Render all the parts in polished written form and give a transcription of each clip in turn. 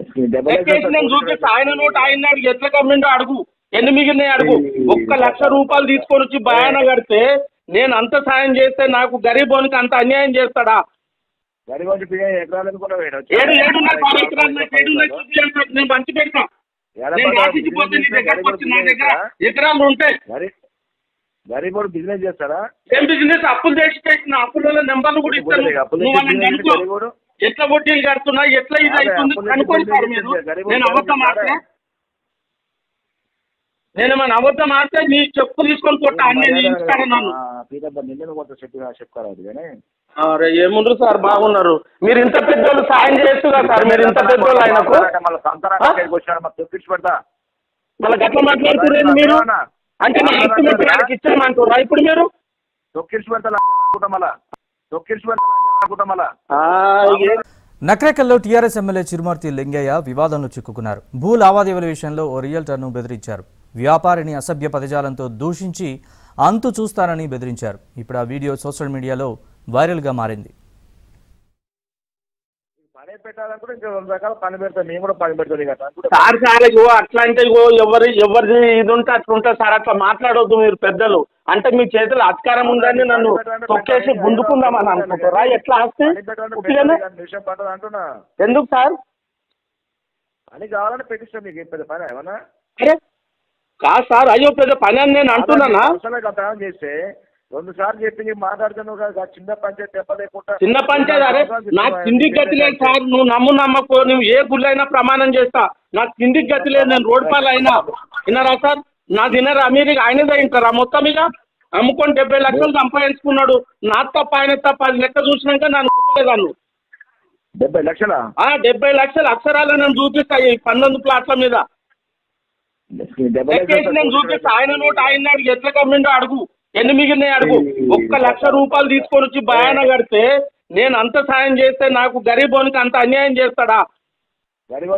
లెక్కేసి నేను చూపిస్తా. ఆయన నోటు ఆయన అడిగి ఎట్లా కమ్మిండో అడుగు, ఎన్ని మిగిలినాయి అడుగు. 1,00,000 రూపాయలు తీసుకొని వచ్చి భయాన కడితే నేను అంత సాయం చేస్తే నాకు గరీబోనికి అంత అన్యాయం చేస్తాడా? నేను మంచి పెడతా. నేను రాసిచ్చిపోతే నీ దగ్గరకు వచ్చి నా దగ్గర ఎకరాలు ఉంటాయి. గరీబోడు బిజినెస్ చేస్తారా? ఏం బిజినెస్? అప్పులు చేసి పెట్టిన అప్పుల నెంబర్లు కూడా ఇస్తాను. ఎట్లా వడ్డీలు కడుతున్నా, ఎట్లా ఇది అవుతుంది అనుకోండి సార్ మీరు. నేను అబద్ధం ఆడితే నేను మన అబద్ధం ఆడితే నీ చెప్పు తీసుకొని కొట్ట అన్నీ ఇస్తాను నన్ను. అరే ఏముండ్రు సార్, బాగున్నారు మీరు. ఇంత పెద్దోళ్ళు సాయం చేస్తుగా సార్, మీరు ఇంత పెద్దోళ్ళు ఆయనకు మళ్ళీ గట్ల మాట్లాడుతున్నారు మీరు. అంటే నా ఆస్తి ఇచ్చామంటారా ఇప్పుడు మీరు? నక్రేకల్లో టీఆర్ఎస్ ఎమ్మెల్యే చిరుమర్తి లింగయ్య వివాదంలో చిక్కుకున్నారు. భూ లావాదేవీల విషయంలో ఓ రియల్టర్ను బెదిరించారు. వ్యాపారిని అసభ్య పదజాలంతో దూషించి అంతు చూస్తానని బెదిరించారు. ఇప్పుడు ఆ వీడియో సోషల్ మీడియాలో వైరల్గా మారింది. పని పెట్టాలనుకుంటే ఇంకా 2 రకాల పని పెడతాం, మేము కూడా పని పెడతాం సార్. సార్ అట్లా అంటే ఎవరిది ఇది ఉంటే అట్లా ఉంటుంది సార్. అట్లా మాట్లాడవద్దు మీరు పెద్దలు. అంటే మీ చేతులు అధికారం ఉందని నన్ను తొక్కేసి గుంజుకుందామని అనుకుంటారా? ఎట్లా ఆస్తే అంటున్నా. ఎందుకు సార్? పని కావాలని పెట్టిస్తాం. మీకు పెద్ద పని ఏమన్నా? అరే కాదు సార్, అయ్యో పెద్ద పని అని నేను అంటున్నానా? చేస్తే 2 సార్లు చెప్పి మాట్లాడుతున్నావు. చిన్న పంచాయతీ చెప్పలేకుండా చిన్న పంచాయతీ. అరే నాకు తిండికి గతి లేదు సార్. నువ్వు నమ్మకో, నువ్వు ఏ గుళ్ళైనా ప్రమాణం చేస్తా. నాకు తిండికి గతి లేదు. నేను రోడ్ పాలు అయినా విన్నారా సార్? నా తినరా మీరు? ఆయనదే తింటారా మొత్తం? ఇక అమ్ముకొని 70 లక్షలు సంపాదించుకున్నాడు. నా తప్ప ఆయన తప్ప అది లెక్క చూసినాక నన్ను గుర్తులేదాన్ని. 70 లక్షలా? 70 లక్షలు అక్షరాలు నేను చూపిస్తా. 19 ప్లాట్ల మీద లెక్కేసి నేను చూపిస్తా. ఆయన నోటు ఆయన అడిగి ఎట్లా కమ్మిండో అడుగు, ఎన్ని మిగిలినాయి అడుగు. 1,00,000 రూపాయలు తీసుకొని వచ్చి భయాన కడితే నేను అంత సాయం చేస్తే నాకు గరీబోనికి అంత అన్యాయం చేస్తాడా? నేను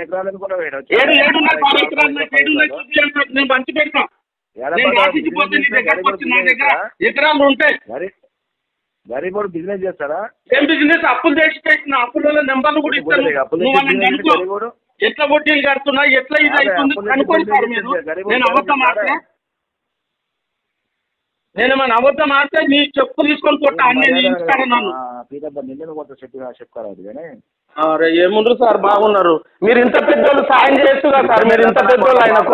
మంచి పెడతా. నేను రాసిచ్చిపోతే నీ దగ్గరకు వచ్చి నా దగ్గర ఎకరాలు ఉంటాయి. గరీబోడు బిజినెస్ చేస్తారా? ఏం బిజినెస్? అప్పులు చేసి పెట్టిన అప్పుల నెంబర్లు కూడా ఇస్తాను. ఎట్లా వడ్డీలు కడుతున్నా, ఎట్లా ఇది అవుతుంది అనుకోండి సార్ మీరు. నేను అబద్ధం ఆడితే నేను మన అబద్ధం ఆడితే నీ చెప్పు తీసుకొని కొట్ట అన్నీ ఇస్తాను నన్ను. అరే ఏముండ్రు సార్, బాగున్నారు మీరు. ఇంత పెద్దోళ్ళు సాయం చేస్తుగా సార్, మీరు ఇంత పెద్దోళ్ళు ఆయనకు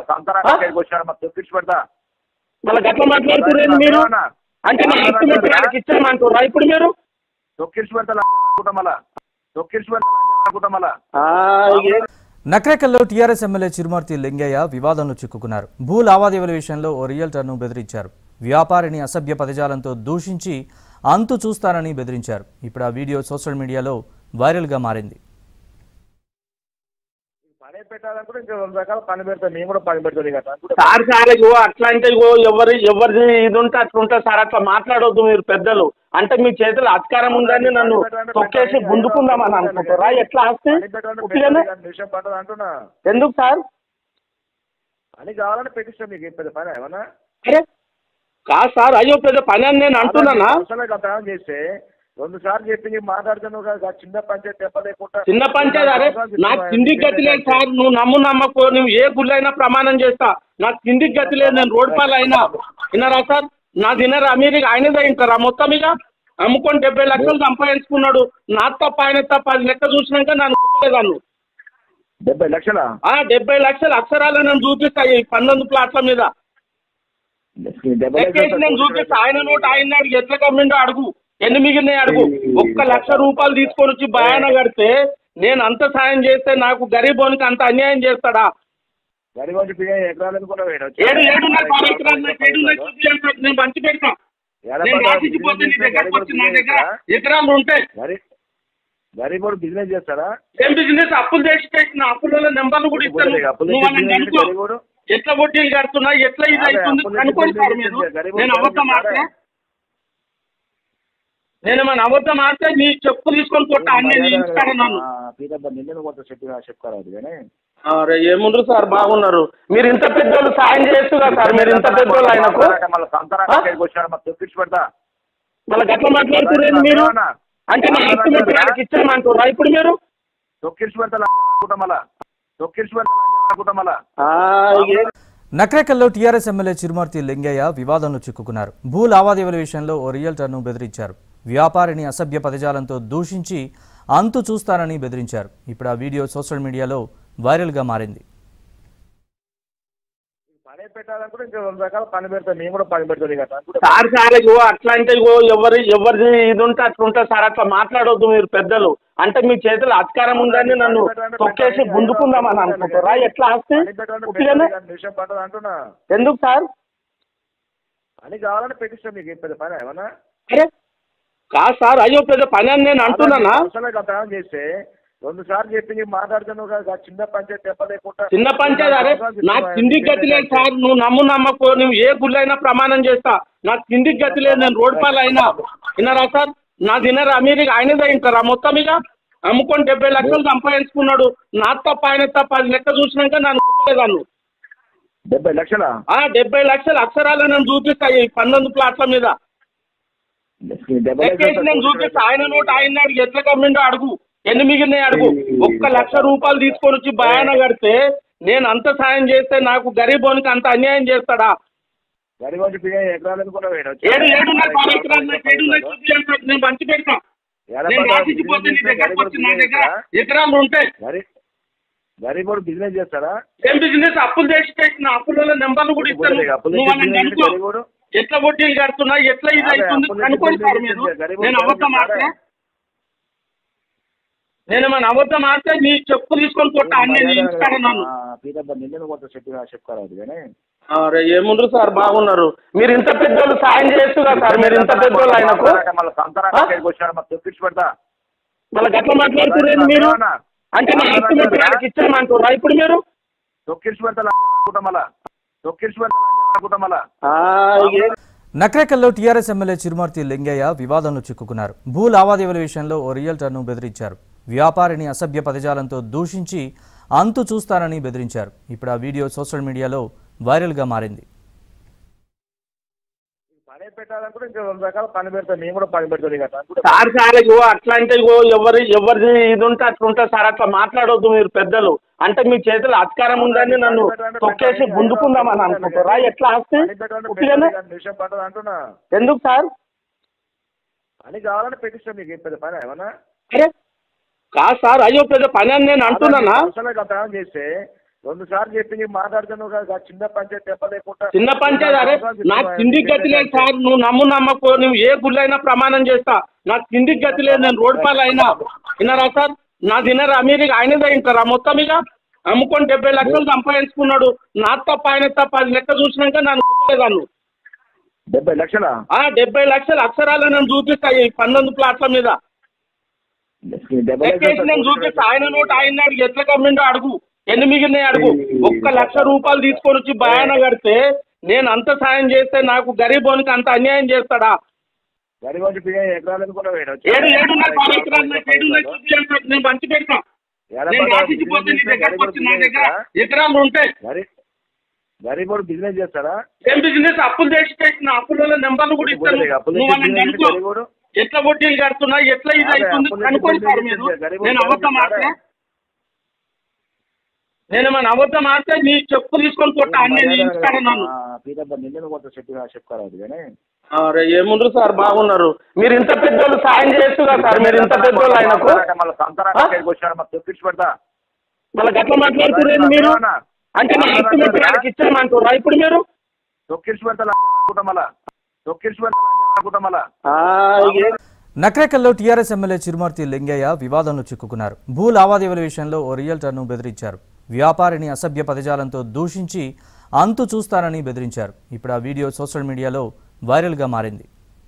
మళ్ళీ గట్ల మాట్లాడుతున్నారు మీరు. అంటే నా ఆస్తి ఇచ్చామంటారా ఇప్పుడు మీరు? నక్రేకల్లో టీఆర్ఎస్ ఎమ్మెల్యే చిరుమర్తి లింగయ్య వివాదంలో చిక్కుకున్నారు. భూ లావాదేవీల విషయంలో ఓ రియల్టర్ను బెదిరించారు. వ్యాపారిని అసభ్య పదజాలంతో దూషించి అంతు చూస్తానని బెదిరించారు. ఇప్పుడు ఆ వీడియో సోషల్ మీడియాలో వైరల్గా మారింది. పని పెట్టాలనుకుంటే ఇంకా 2 రకాల పని పెడతాం, మేము కూడా పని పెడతాం. సార్ సార్ అట్లా అంటే ఎవరిది ఇది ఉంటే అట్లా ఉంటుంది సార్. అట్లా మాట్లాడవద్దు మీరు పెద్దలు. అంటే మీ చేతులు అధికారం ఉందని నన్ను తొక్కేసి గుంజుకుందామని అనుకుంటారా? ఎట్లా ఆస్తే అంటున్నా. ఎందుకు సార్? పని కావాలని పెట్టిస్తాం. మీకు పెద్ద పని ఏమన్నా? అరే కాదు సార్, అయ్యో పెద్ద పని అని నేను అంటున్నానా? చేస్తే 2 సార్లు చెప్పి మాట్లాడుతున్నావు. చిన్న పంచాయతీ చెప్పలేకుండా. చిన్న పంచాయతీ. అరే నాకు తిండికి గతి లేదు సార్. నువ్వు నమ్మకో, నువ్వు ఏ గుళ్ళైనా ప్రమాణం చేస్తా. నాకు తిండికి గతి లేదు. నేను రోడ్ పాలు అయినా విన్నారా సార్? నా తినరా మీరు? ఆయనదే తింటారా మొత్తం? ఇక అమ్ముకొని 70 లక్షలు సంపాదించుకున్నాడు. నా తప్ప ఆయన తప్ప అది లెక్క చూసినాక నన్ను గుర్తులేదాన్ని. 70 లక్షలా? 70 లక్షలు అక్షరాలు నేను చూపిస్తా. 19 ప్లాట్ల మీద లెక్కేసి నేను చూపిస్తా. ఆయన నోటు ఆయన అడిగి ఎట్లా కమ్మిండో అడుగు, ఎన్ని మిగిలినాయి అడుగు. 1,00,000 రూపాయలు తీసుకొని వచ్చి భయాన కడితే నేను అంత సాయం చేస్తే నాకు గరీబోనికి అంత అన్యాయం చేస్తాడా? నేను మంచి పెడతా. నేను రాసిచ్చిపోతే నీ దగ్గరకు వచ్చి నా దగ్గర ఎకరాలు ఉంటాయి. గరీబోడు బిజినెస్ చేస్తారా? ఏం బిజినెస్? అప్పులు చేసి పెట్టిన అప్పుల నెంబర్లు కూడా ఇస్తాను. ఎట్లా వడ్డీలు కడుతున్నా, ఎట్లా ఇది అవుతుంది అనుకోండి సార్ మీరు. నేను అబద్ధం ఆడితే నేను మన అబద్ధం ఆడితే నీ చెప్పు తీసుకొని కొట్ట అన్నీ ఇస్తాను నన్ను. అరే ఏముండ్రు సార్, బాగున్నారు మీరు. ఇంత పెద్దోళ్ళు సాయం చేస్తుగా సార్, మీరు ఇంత పెద్దోళ్ళు ఆయనకు మళ్ళీ గట్ల మాట్లాడుతున్నారు మీరు. అంటే నా ఆస్తి ఇచ్చామంటారా ఇప్పుడు మీరు? మళ్ళా తొక్కించి పెడతా మళ్ళా నక్రేకల్లో టీఆర్ఎస్ ఎమ్మెల్యే చిరుమర్తి లింగయ్య వివాదంలో చిక్కుకున్నారు. భూ లావాదేవీల విషయంలో ఓ రియల్టర్ను బెదిరించారు. వ్యాపారిని అసభ్య పదజాలంతో దూషించి అంతు చూస్తానని బెదిరించారు. ఇప్పుడు ఆ వీడియో సోషల్ మీడియాలో వైరల్గా మారింది. పని పెట్టాలనుకుంటే ఇంకా 2 రకాల పని పెడతాం, మేము కూడా పని పెడతాం కదా సార్. సార్ అట్లా అంటే ఎవరిది ఇది ఉంటే అట్లా ఉంటుంది సార్. అట్లా మాట్లాడవద్దు మీరు పెద్దలు. అంటే మీ చేతులు అధికారం ఉందని నన్ను తొక్కేసి గుంజుకుందామని అనుకుంటారా? ఎట్లా ఆస్తే విషయం పట్టదు అంటున్నా. ఎందుకు సార్? పని కావాలని పెట్టిస్తాం మీకు పెద్ద పని ఏమన్నా? అరే కాదు సార్, అయ్యో పెద్ద పని అని నేను అంటున్నానా? చేస్తే 2 సార్లు చెప్పి మాట్లాడుతున్నావు కదా, చిన్న పంచాయతీ చెప్పలేకుండా. చిన్న పంచాయతీ అరే నాకు తిండికి గతి లేదు సార్. నువ్వు నమ్మకో, నువ్వు ఏ గుళ్ళైనా ప్రమాణం చేస్తా. నాకు తిండికి గతి లేదు. నేను రోడ్ పాలు అయినా విన్నారా సార్? నా తినరా మీరు? ఆయనదే తింటారా మొత్తం? ఇక అమ్ముకొని 70 లక్షలు సంపాదించుకున్నాడు. నా తప్ప ఆయన తప్ప అది లెక్క చూసినాక నన్ను గుర్తులేదాను. 70 లక్షలా? 70 లక్షల అక్షరాలు నేను చూపిస్తాయి 19 ప్లాట్ల మీద నేను చూపిస్తా. ఆయన నోటు ఆయన అడుగు, ఎట్లా కమ్మిండో అడుగు, ఎన్ని మిగిలినాయి అడుగు. 1 లక్ష రూపాయలు తీసుకొని వచ్చి భయాన కడితే నేను అంత సాయం చేస్తే నాకు గరీబోనికి అంత అన్యాయం చేస్తాడా? నేను మంచి పెడతా. నేను రాసిపోతే నీ దగ్గరకు వచ్చి నా దగ్గర ఎకరాలు ఉంటాయి. గరీబోడు బిజినెస్ చేస్తారా? ఏం బిజినెస్? అప్పులు చేసి పెట్టిన అప్పుల నెంబర్లు కూడా ఇస్తాను. ఎట్లా వడ్డీలు కడుతున్నా, ఎట్లా ఇది అవుతుంది కనుక్కోండి సార్ మీరు. నేను అబద్ధం ఆడితే మన అబద్ధం ఆడితే నీ చెప్పు తీసుకొని కొట్టా అన్ని ఇస్తాను నన్ను. అరే ఏముండ్రు సార్, బాగున్నారు మీరు. ఇంత పెద్దోళ్ళు సాయం చేస్తుగా సార్ మీరు. ఇంత పెద్దోళ్ళు ఆయనకు మళ్ళీ గట్ల మాట్లాడుతున్నారు మీరు. అంటే నా హక్కు మీకు ఇచ్చామంటారా ఇప్పుడు మీరు? తొక్కించి పెడతా మళ్ళా నక్రేకల్లో టీఆర్ఎస్ ఎమ్మెల్యే చిరుమర్తి లింగయ్య వివాదంలో చిక్కుకున్నారు. భూ లావాదేవీల విషయంలో ఓ రియల్టర్ను బెదిరించారు. వ్యాపారిని అసభ్య పదజాలంతో దూషించి అంతు చూస్తానని బెదిరించారు. ఇప్పుడు ఆ వీడియో సోషల్ మీడియాలో వైరల్గా మారింది. పని పెట్టాలనుకుంటే ఇంకా 2 రకాల పని పెడతాం, మేము కూడా పని పెడతాం కదా సార్. సార్ అట్లా అంటే ఎవరిది ఇది ఉంటే అట్లా ఉంటుంది సార్. అట్లా మాట్లాడవద్దు మీరు పెద్దలు. అంటే మీ చేతులు అధికారం ఉందని నన్ను తొక్కేసి గుంజుకుందామని అనుకుంటారా? ఎట్లా ఆస్తే విషయం పట్టదు అంటున్నా. ఎందుకు సార్? పని కావాలని పెట్టిస్తాం మీకు పెద్ద పని ఏమన్నా? అరే కాదు సార్, అయ్యో పెద్ద పని అని నేను అంటున్నానా? చేస్తే 2 సార్లు చెప్పి మాట్లాడుతున్నావు కదా, చిన్న పంచాయతీ చెప్పలేకుండా. చిన్న పంచాయతీ అరే నాకు తిండికి గతి లేదు సార్. నువ్వు నమ్మకో, నువ్వు ఏ గుళ్ళైనా ప్రమాణం చేస్తా. నాకు తిండికి గతి లేదు. నేను రోడ్ పాలు అయినా విన్నారా సార్? నా తినరా మీరు? ఆయనదే తింటారా మొత్తం? ఇక అమ్ముకొని 70 లక్షలు సంపాదించుకున్నాడు. నా తప్ప ఆయన తప్ప అది లెక్క చూసినాక నన్ను గుర్తులేదాను. 70 లక్షలా? 70 లక్షల అక్షరాలు నేను చూపిస్తాయి 19 ప్లాట్ల మీద నేను చూపిస్తా. ఆయన నోటు ఆయన అడుగు, ఎట్లా కమ్మిండో అడుగు, ఎన్ని మిగిలినాయి అడుగు. 1 లక్ష రూపాయలు తీసుకొని వచ్చి భయాన కడితే నేను అంత సాయం చేస్తే నాకు గరీబోనికి అంత అన్యాయం చేస్తాడా? నేను మంచి పెడతా. నేను రాసిపోతే నీ దగ్గరకు వచ్చి నా దగ్గర ఎకరాలు ఉంటాయి. గరీబోడు బిజినెస్ చేస్తారా? ఏం బిజినెస్? అప్పులు చేసి పెట్టిన అప్పుల నెంబర్లు కూడా ఇస్తాను. ఎట్లా వడ్డీలు కడుతున్నా, ఎట్లా ఇది అవుతుంది కనుక్కోండి సార్ మీరు. నేను అబద్ధం ఆడితే అబద్ధం ఆడితే నీ చెప్పు తీసుకొని కొట్టా అన్ని ఇస్తాను నన్ను. అరే ఏముండ్రు సార్, బాగున్నారు మీరు. ఇంత పెద్దోళ్ళు సాయం చేస్తుగా సార్ మీరు. ఇంత పెద్దోళ్ళు ఆయనకు మళ్ళీ గట్ల మాట్లాడుతున్నారు మీరు. అంటే నా హక్కు మీకు ఇచ్చామంటారా ఇప్పుడు మీరు? తొక్కించి పెడతా మళ్ళా నక్రేకల్లో టీఆర్ఎస్ ఎమ్మెల్యే చిరుమర్తి లింగయ్య వివాదంలో చిక్కుకున్నారు. భూ లావాదేవీల విషయంలో ఓ రియల్టర్ను బెదిరించారు. వ్యాపారిని అసభ్య పదజాలంతో దూషించి అంతు చూస్తానని బెదిరించారు. ఇప్పుడు ఆ వీడియో సోషల్ మీడియాలో వైరల్గా మారింది.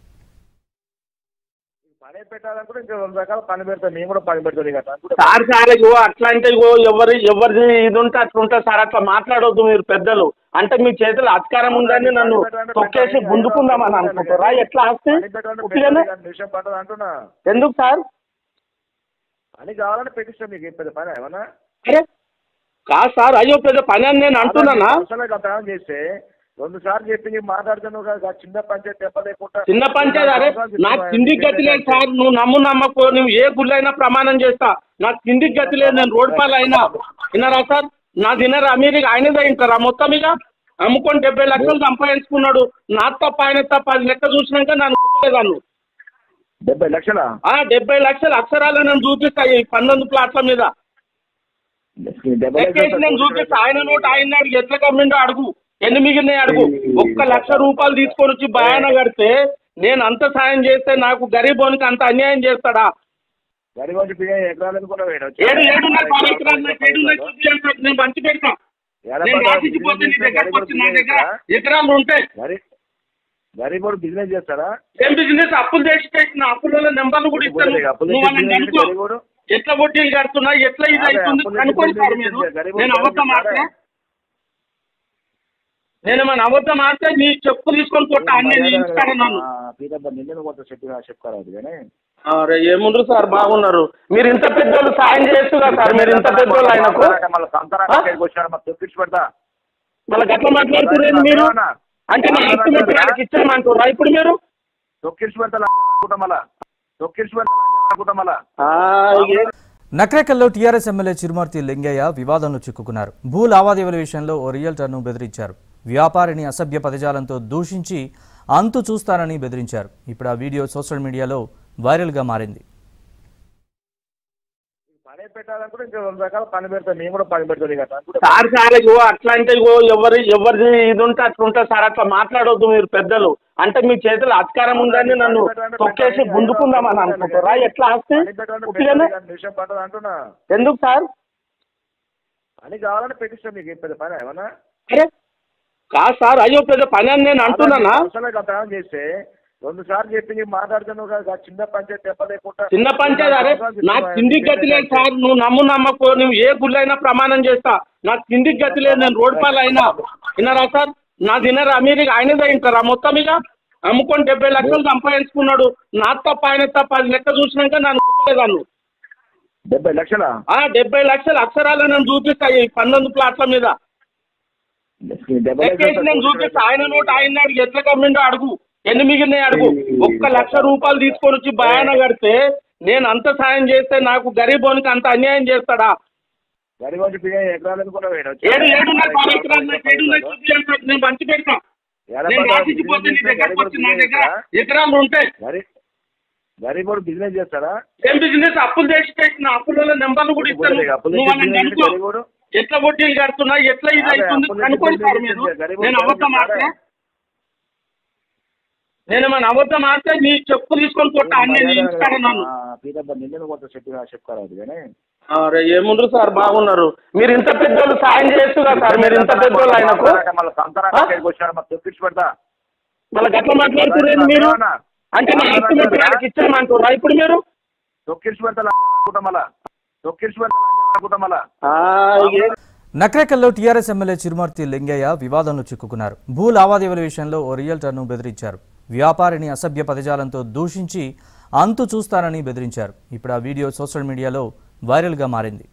పని పెట్టాలనుకుంటే ఇంకా 2 రకాల పని పెడతాం, మేము కూడా పని పెడతాం కదా సార్. సార్ అట్లా అంటే ఎవరిది ఇది ఉంటే అట్లా ఉంటుంది సార్. అట్లా మాట్లాడవద్దు మీరు పెద్దలు. అంటే మీ చేతులు అధికారం ఉందని నన్ను తొక్కేసి గుంజుకుందామని అనుకుంటారా? ఎట్లా ఆస్తే విషయం పట్టదు అంటున్నా. ఎందుకు సార్? పని కావాలని పెట్టిస్తాం మీకు పెద్ద పని ఏమన్నా? అరే కాదు సార్, అయ్యో పెద్ద పని అని నేను అంటున్నానా? చేస్తే రెండు సార్లు చెప్పి మాట్లాడుతున్నావు కదా చిన్న పంచాయతీ చెప్పలేకుండా చిన్న పంచాయతీ అరే నాకు తిండికి గతి లేదు సార్. నువ్వు నమ్మకో నువ్వు ఏ గుళ్ళైనా ప్రమాణం చేస్తా. నాకు తిండికి గతి లేదు. నేను రోడ్ పాలు అయినా విన్నారా సార్? నా తినరా మీరు ఆయనదే వింటారా మొత్తం ఇక అమ్ముకొని 70 లక్షలు సంపాదించుకున్నాడు. నా తప్ప ఆయన తప్ప అది లెక్క చూసినాక నన్ను గుర్తులేదాన్ని. 70 లక్షలా? 70 లక్షల అక్షరాలు నేను చూపిస్తా ఈ 11 ప్లాట్ల మీద నేను చూపిస్తా. ఆయన నోటు ఆయన అడిగి ఎట్లా కమ్మిండో అడుగు, ఎన్ని మిగిలినాయి అడుగు. 1 లక్ష రూపాయలు తీసుకొని వచ్చి భయాన కడితే నేను అంత సాయం చేస్తే నాకు గరీబోనికి అంత అన్యాయం చేస్తాడా? నేను మంచి పెడతా. నేను రాసిపోతే నీ దగ్గరకు వచ్చి నా దగ్గర ఎకరాలు ఉంటాయి. గరీబోడు బిజినెస్ చేస్తాడా? ఏం బిజినెస్? అప్పులు చేసి పెట్టిన అప్పుల నెంబర్లు కూడా ఇస్తాను. నువ్వు వాళ్ళని కనుక్కో. ఎట్లా వడ్డీలు కడుతున్నా ఎట్లా ఇది అవుతుంది కనుక్కోండి సార్ మీరు. నేను అబద్ధం ఆడితే నేను మన అబద్ధం ఆడితే నీ చెప్పు తీసుకొని కొట్టా అన్నీ ఇస్తాను నన్ను. అరే ఏముండ్రు సార్ బాగున్నారు మీరు. ఇంత పెద్దోళ్ళు సాయం చేయొచ్చు కదా సార్. మీరు ఇంత పెద్దోళ్ళు ఆయనకు మళ్ళీ గట్ల మాట్లాడుతున్నారు మీరు. అంటే నా ఎస్టిమేట్ ఇచ్చామంటారా ఇప్పుడు మీరు? నక్రేకల్లో టీఆర్ఎస్ ఎమ్మెల్యే చిరుమర్తి లింగయ్య వివాదంలో చిక్కుకున్నారు. భూ లావాదేవీల విషయంలో ఓ రియల్టర్ను బెదిరించారు. వ్యాపారిని అసభ్య పదజాలంతో దూషించి అంతు చూస్తానని బెదిరించారు. ఇప్పుడు ఆ వీడియో సోషల్ మీడియాలో వైరల్గా మారింది. పని పెట్టాలనుకుంటే ఇంకా 2 రకాల పని పెడతాను. నేను కూడా పని పెడతాను సార్. సార్ ఇగో అట్లా అంటే ఇగో ఎవరిది ఇది ఉంటే అట్లా ఉంటుంది సార్. అట్లా మాట్లాడొద్దు మీరు పెద్దలు. అంటే మీ చేతిలో అధికారం ఉందని నన్ను తొక్కేసి గుంజుకుందామని అనుకుంటారా? ఎట్లా ఆస్తి విషయం పట్టదు అంటున్నా. ఎందుకు సార్? పని కావాలని పెట్టిస్తాను. మీకు పెద్ద పని ఏమన్నా? అరే కాదు సార్. అయ్యో పెద్ద పని అని నేను అంటున్నానా? చేస్తే 2 సార్లు చెప్పి మాట్లాడుతున్నావు కదా చిన్న పంచాయతీ చెప్పలేకుండా. చిన్న పంచాయతీ అరే నాకు తిండికి గతి లేదు సార్. నువ్వు నమ్మకో నువ్వు ఏ గుళ్ళైనా ప్రమాణం చేస్తా. నాకు తిండికి గతి లేదు. నేను రోడ్ పాలు అయినా విన్నారా సార్? నా తినరా మీరు ఆయనదే వింటారా మొత్తం ఇక అమ్ముకొని 70 లక్షలు సంపాదించుకున్నాడు. నా తప్ప ఆయన తప్ప అది లెక్క చూసినాక నన్ను గుర్తులేదాన్ని. 70 లక్షలా? 70 లక్షల అక్షరాలు నేను చూపిస్తా ఈ 11 ప్లాట్ల మీద నేను చూపిస్తా. ఆయన నోటు ఆయన అడిగి ఎట్లా కమ్మిండో అడుగు, ఎన్ని మిగిలినాయి అడుగు. 1 లక్ష రూపాయలు తీసుకొని వచ్చి భయాన కడితే నేను అంత సాయం చేస్తే నాకు గరీబోనికి అంత అన్యాయం చేస్తాడా? నేను మంచి పెడతా. నేను రాసిపోతే నీ దగ్గరకు వచ్చి నా దగ్గర ఎకరాలు ఉంటాయి. గరీబోడు బిజినెస్ చేస్తాడా? ఏం బిజినెస్? అప్పులు చేసి పెట్టిన అప్పుల నెంబర్లు కూడా ఇస్తాను. నువ్వు వాళ్ళని కనుక్కో. ఎట్లా వడ్డీలు కడుతున్నా ఎట్లా ఇది అవుతుంది కనుక్కోండి సార్ మీరు. నేను అబద్ధం ఆడితే నేను మన అబద్ధం ఆడితే నీ చెప్పు తీసుకొని కొట్టా అన్నీ ఇస్తాను నన్ను. అరే ఏముండ్రు సార్ బాగున్నారు మీరు. ఇంత పెద్దోళ్ళు సాయం చేయొచ్చు కదా సార్. మీరు ఇంత పెద్దోళ్ళు ఆయనకు మళ్ళీ గట్ల మాట్లాడుతున్నారు మీరు. అంటే నా ఎస్టిమేట్ ఇచ్చామంటారా ఇప్పుడు మీరు? నక్రేకల్లో టీఆర్ఎస్ ఎమ్మెల్యే చిరుమర్తి లింగయ్య వివాదంలో చిక్కుకున్నారు. భూ లావాదేవీల విషయంలో ఓ రియల్టర్ను బెదిరించారు. వ్యాపారిని అసభ్య పదజాలంతో దూషించి అంతు చూస్తానని బెదిరించారు. ఇప్పుడు ఆ వీడియో సోషల్ మీడియాలో వైరల్గా మారింది.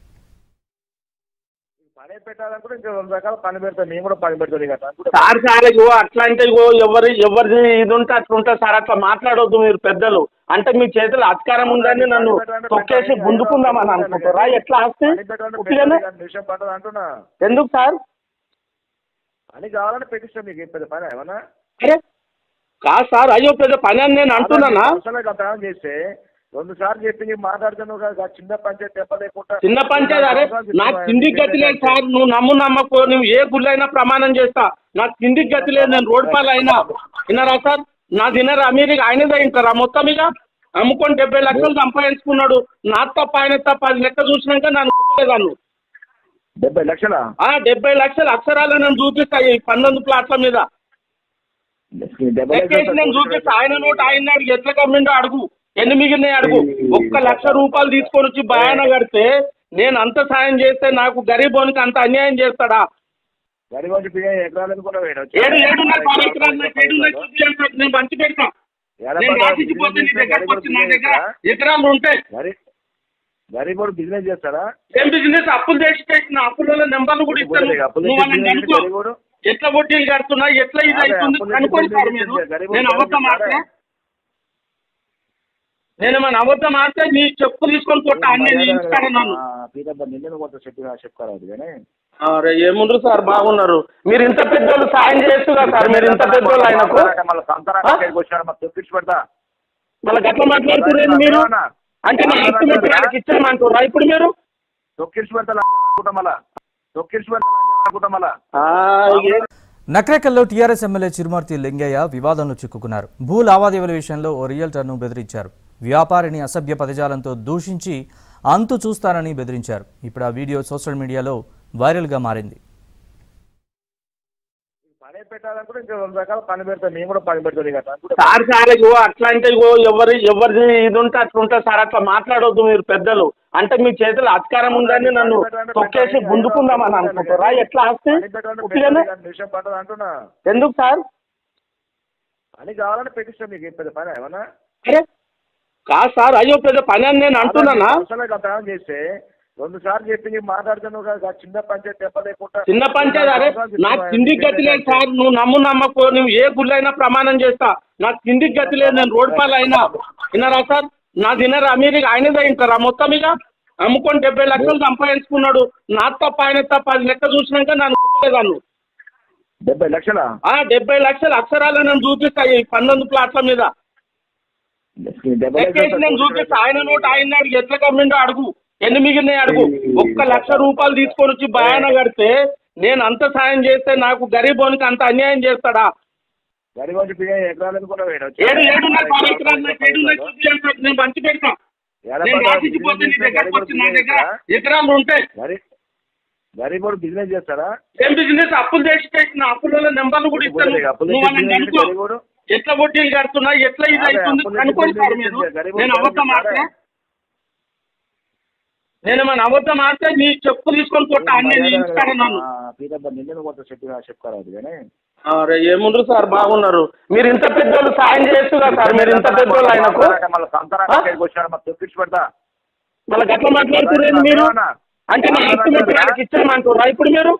పని పెట్టాలనుకుంటే ఇంకా 2 రకాల పని పెడతాను. నేను కూడా పని పెడతాను సార్. సార్ ఇగో అట్లా అంటే ఇగో ఎవరిది ఇది ఉంటే అట్లా ఉంటుంది సార్. అట్లా మాట్లాడొద్దు మీరు పెద్దలు. అంటే మీ చేతిలో అధికారం ఉందని నన్ను తొక్కేసి గుంజుకుందామని అనుకుంటారా? ఎట్లా ఆస్తి? విషయం పట్టదు అంటున్నా. ఎందుకు సార్? పని కావాలని పెట్టిస్తాను. మీకు పెద్ద పని ఏమన్నా? అరే కాదు సార్. అయ్యో పెద్ద పని అని నేను అంటున్నానా? చేస్తే 2 సార్లు చెప్పి మాట్లాడుతున్నావు కదా చిన్న పంచాయతీ చెప్పలేకుండా. చిన్న పంచాయతీ అరే నాకు తిండికి గతి లేదు సార్. నువ్వు నమ్మకో నువ్వు ఏ గుళ్ళైనా ప్రమాణం చేస్తా. నాకు తిండికి గతి లేదు. నేను రోడ్ పాలు అయినా విన్నారా సార్? నా తినరా మీరు ఆయనదే వింటారా మొత్తం ఇక అమ్ముకొని 70 లక్షలు సంపాదించుకున్నాడు. నా తప్ప ఆయన తప్ప అది లెక్క చూసినాక నన్ను గుర్తులేదాన్ని. 70 లక్షలా? 70 లక్షల అక్షరాలు నేను చూపిస్తా ఈ 11 ప్లాట్ల మీద నేను చూపిస్తా. ఆయన నోటు ఆయన అడిగి ఎట్లా కమ్మిండో అడుగు, ఎన్ని మిగిలినాయి అడుగు. 1 లక్ష రూపాయలు తీసుకొని వచ్చి భయాన కడితే నేను అంత సాయం చేస్తే నాకు గరీబోనికి అంత అన్యాయం చేస్తాడా? నేను మంచి పెడతా. నేను రాసిపోతే నీ దగ్గరకు వచ్చి నా దగ్గర ఎకరాలు ఉంటాయి. గరీబోడు బిజినెస్ చేస్తాడా? ఏం బిజినెస్? అప్పులు చేసి పెట్టిన అప్పుల నెంబర్లు కూడా ఇస్తాను. నువ్వు వాళ్ళని కనుక్కో. ఎట్లా వడ్డీలు కడుతున్నా, ఎట్లా ఇది అవుతుంది కనుక్కోండి సార్ మీరు. నేను అబద్ధం ఆడితే నేనేమన్నా అబద్ధం ఆడితే నీ చెప్పు తీసుకొని కొట్ట అన్నీ ఇస్తాను నన్ను. అరే ఏముండ్రు సార్, బాగున్నారు మీరు. ఇంత పెద్దోళ్ళు సాయం చేయొచ్చు కదా సార్, మీరు ఇంత పెద్దోళ్ళు ఆయనకు మళ్ళీ గట్ల మాట్లాడుతున్నారు మీరు. అంటే నా ఎస్టిమేట్ వాళ్ళకి ఇచ్చామంటారా ఇప్పుడు మీరు? నక్రేకల్లో టీఆర్ఎస్ ఎమ్మెల్యే చిరుమర్తి లింగయ్య వివాదంలో చిక్కుకున్నారు. భూ లావాదేవీల విషయంలో ఓ రియల్టర్ను బెదిరించారు. వ్యాపారిని అసభ్య పదజాలంతో దూషించి అంతు చూస్తానని బెదిరించారు. ఇప్పుడు ఆ వీడియో సోషల్ మీడియాలో వైరల్గా మారింది. పని పెట్టాలనుకుంటే ఇంకా 2 రకాల పని పెడతాను, నేను కూడా పని పెడతాను కదా సార్. సార్ ఇగో అట్లా అంటే ఇగో ఎవరిది ఇది ఉంటే అట్లుంటే సార్, అట్లా మాట్లాడొద్దు మీరు పెద్దలు. అంటే మీ చేతిలో అధికారం ఉందని నన్ను తొక్కేసి గుంజుకుందామని అనుకుంటారా? ఎట్లా ఆస్తే విషయం పట్టదు అంటున్నా. ఎందుకు సార్? పని కావాలని పెట్టిస్తాను మీకు. పెద్ద పని ఏమన్నా? అరే కాదు సార్, అయ్యో పెద్ద పని అని నేను అంటున్నానా? చేస్తే 2 సార్లు చెప్పి మాట్లాడుతాను కదా. చిన్న పంచాయతీ చెప్పలేకుండా చిన్న పంచాయతీ. అరే నాకు కిందికి గతి లేదు సార్. నువ్వు నమ్మకు, నువ్వు ఏ గుళ్ళు అయినా ప్రమాణం చేస్తా. నాకు కిందికి గతి లేదు. నేను రోడ్ పాలు అయినా విన్నారా సార్? నా తినరా మీరు? ఆయనదే ఇంటారా మొత్తం? ఇక అమ్ముకొని 70 లక్షలు సంపాదించుకున్నాడు. నా తప్ప ఆయన తప్ప అది లెక్క చూసినాక నన్ను గుర్తులేదాన్ని. 70 లక్షలా? 70 లక్షల అక్షరాలు నేను చూపిస్తాయి 19 ప్లాట్ల మీద నేను చూపిస్తా. ఆయన నోటు ఆయన అడిగి ఎట్లా కమ్మిండో అడుగు, ఎన్ని మిగిలినాయి అడుగు. 1 లక్ష రూపాయలు తీసుకొని వచ్చి భయాన కడితే నేను అంత సాయం చేస్తే నాకు గరీబోనికి అంత అన్యాయం చేస్తాడా? నేను మంచి పెడతా. నేను రాసిపోతే నీ దగ్గరకు వచ్చి నా దగ్గర ఎకరాలు ఉంటాయి. గరీబోడు బిజినెస్ చేస్తాడా? ఏం బిజినెస్? అప్పులు చేసి పెట్టిన అప్పుల నెంబర్లు కూడా ఇస్తాను. ఎట్లా వడ్డీలు కడుతున్నా, ఎట్లా ఇది అవుతుంది కనుక్కోండి సార్ మీరు. నేను అబద్ధం ఆడితే నేనేమన్నా అబద్ధం ఆడితే నీ చెప్పు తీసుకొని కొట్ట అన్నీ ఇస్తాను నన్ను. అరే ఏముండ్రు సార్, బాగున్నారు మీరు. ఇంత పెద్దోళ్ళు సాయం చేయొచ్చు కదా సార్, మీరు ఇంత పెద్దోళ్ళు ఆయనకు మళ్ళీ గట్ల మాట్లాడుతున్నారు మీరు. అంటే నా ఎస్టిమేట్ వాళ్ళకి ఇచ్చామంటారా ఇప్పుడు మీరు?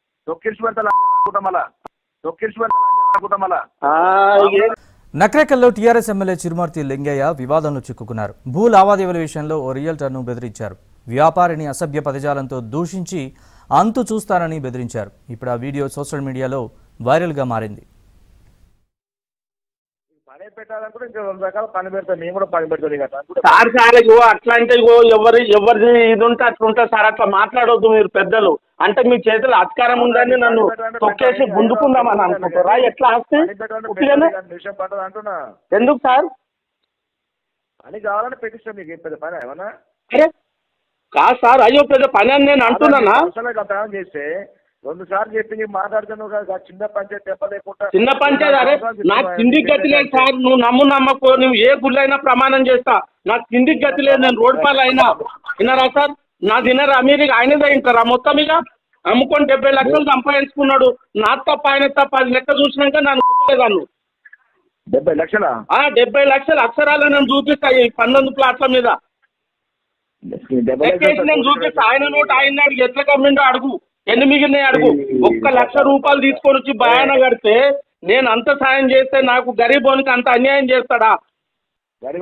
నక్రేకల్లో టీఆర్ఎస్ ఎమ్మెల్యే చిరుమర్తి లింగయ్య వివాదంలో చిక్కుకున్నారు. భూ లావాదేవీల విషయంలో ఓ రియల్టర్ను బెదిరించారు. వ్యాపారిని అసభ్య పదజాలంతో దూషించి అంతు చూస్తానని బెదిరించారు. ఇప్పుడు ఆ వీడియో సోషల్ మీడియాలో వైరల్గా మారింది. పని పెట్టాలనుకుంటే ఇంకా 2 రకాల పని పెడతాను, నేను కూడా పని పెడతాను కదా సార్. సార్ ఇగో అట్లా అంటే ఇగో ఎవరిది ఇది ఉంటే అట్లుంటే సార్, అట్లా మాట్లాడొద్దు మీరు పెద్దలు. అంటే మీ చేతిలో అధికారం ఉందని నన్ను తొక్కేసి గుంజుకుందామని అనుకుంటారా? ఎట్లా ఆస్తే విషయం పట్టదు అంటున్నా. ఎందుకు సార్? పని కావాలని పెట్టిస్తాను మీకు. పెద్ద పని ఏమన్నా? అరే కాదు సార్, అయ్యో పెద్ద పని అని నేను అంటున్నానా? చేస్తే 2 సార్లు చెప్పి మాట్లాడుతాను కదా. చిన్న పంచాయతీ చెప్పలేకుండా చిన్న పంచాయతీ. అరే నాకు కిందికి గతి లేదు సార్. నువ్వు నమ్మకు, నువ్వు ఏ గుళ్ళు అయినా ప్రమాణం చేస్తా. నాకు కిందికి గతి లేదు. నేను రోడ్ పాలు అయినా విన్నారా సార్? నా తినరా మీరు? ఆయనదే ఇంటారా మొత్తం? ఇక అమ్ముకొని 70 లక్షలు సంపాదించుకున్నాడు. నా తప్ప ఆయన తప్ప అది లెక్క చూసినాక నన్ను గుర్తులేదాన్ని. 70 లక్షలా? 70 లక్షల అక్షరాలు నేను చూపిస్తాయి 19 ప్లాట్ల మీద నేను చూపిస్తా. ఆయన నోటు ఆయన అడిగి ఎట్లా కమ్మిండో అడుగు, ఎన్ని మిగిలినాయి అడుగు. 1 లక్ష రూపాయలు తీసుకొని వచ్చి భయాన కడితే నేను అంత సాయం చేస్తే నాకు గరీబోనికి అంత అన్యాయం చేస్తాడా? నేను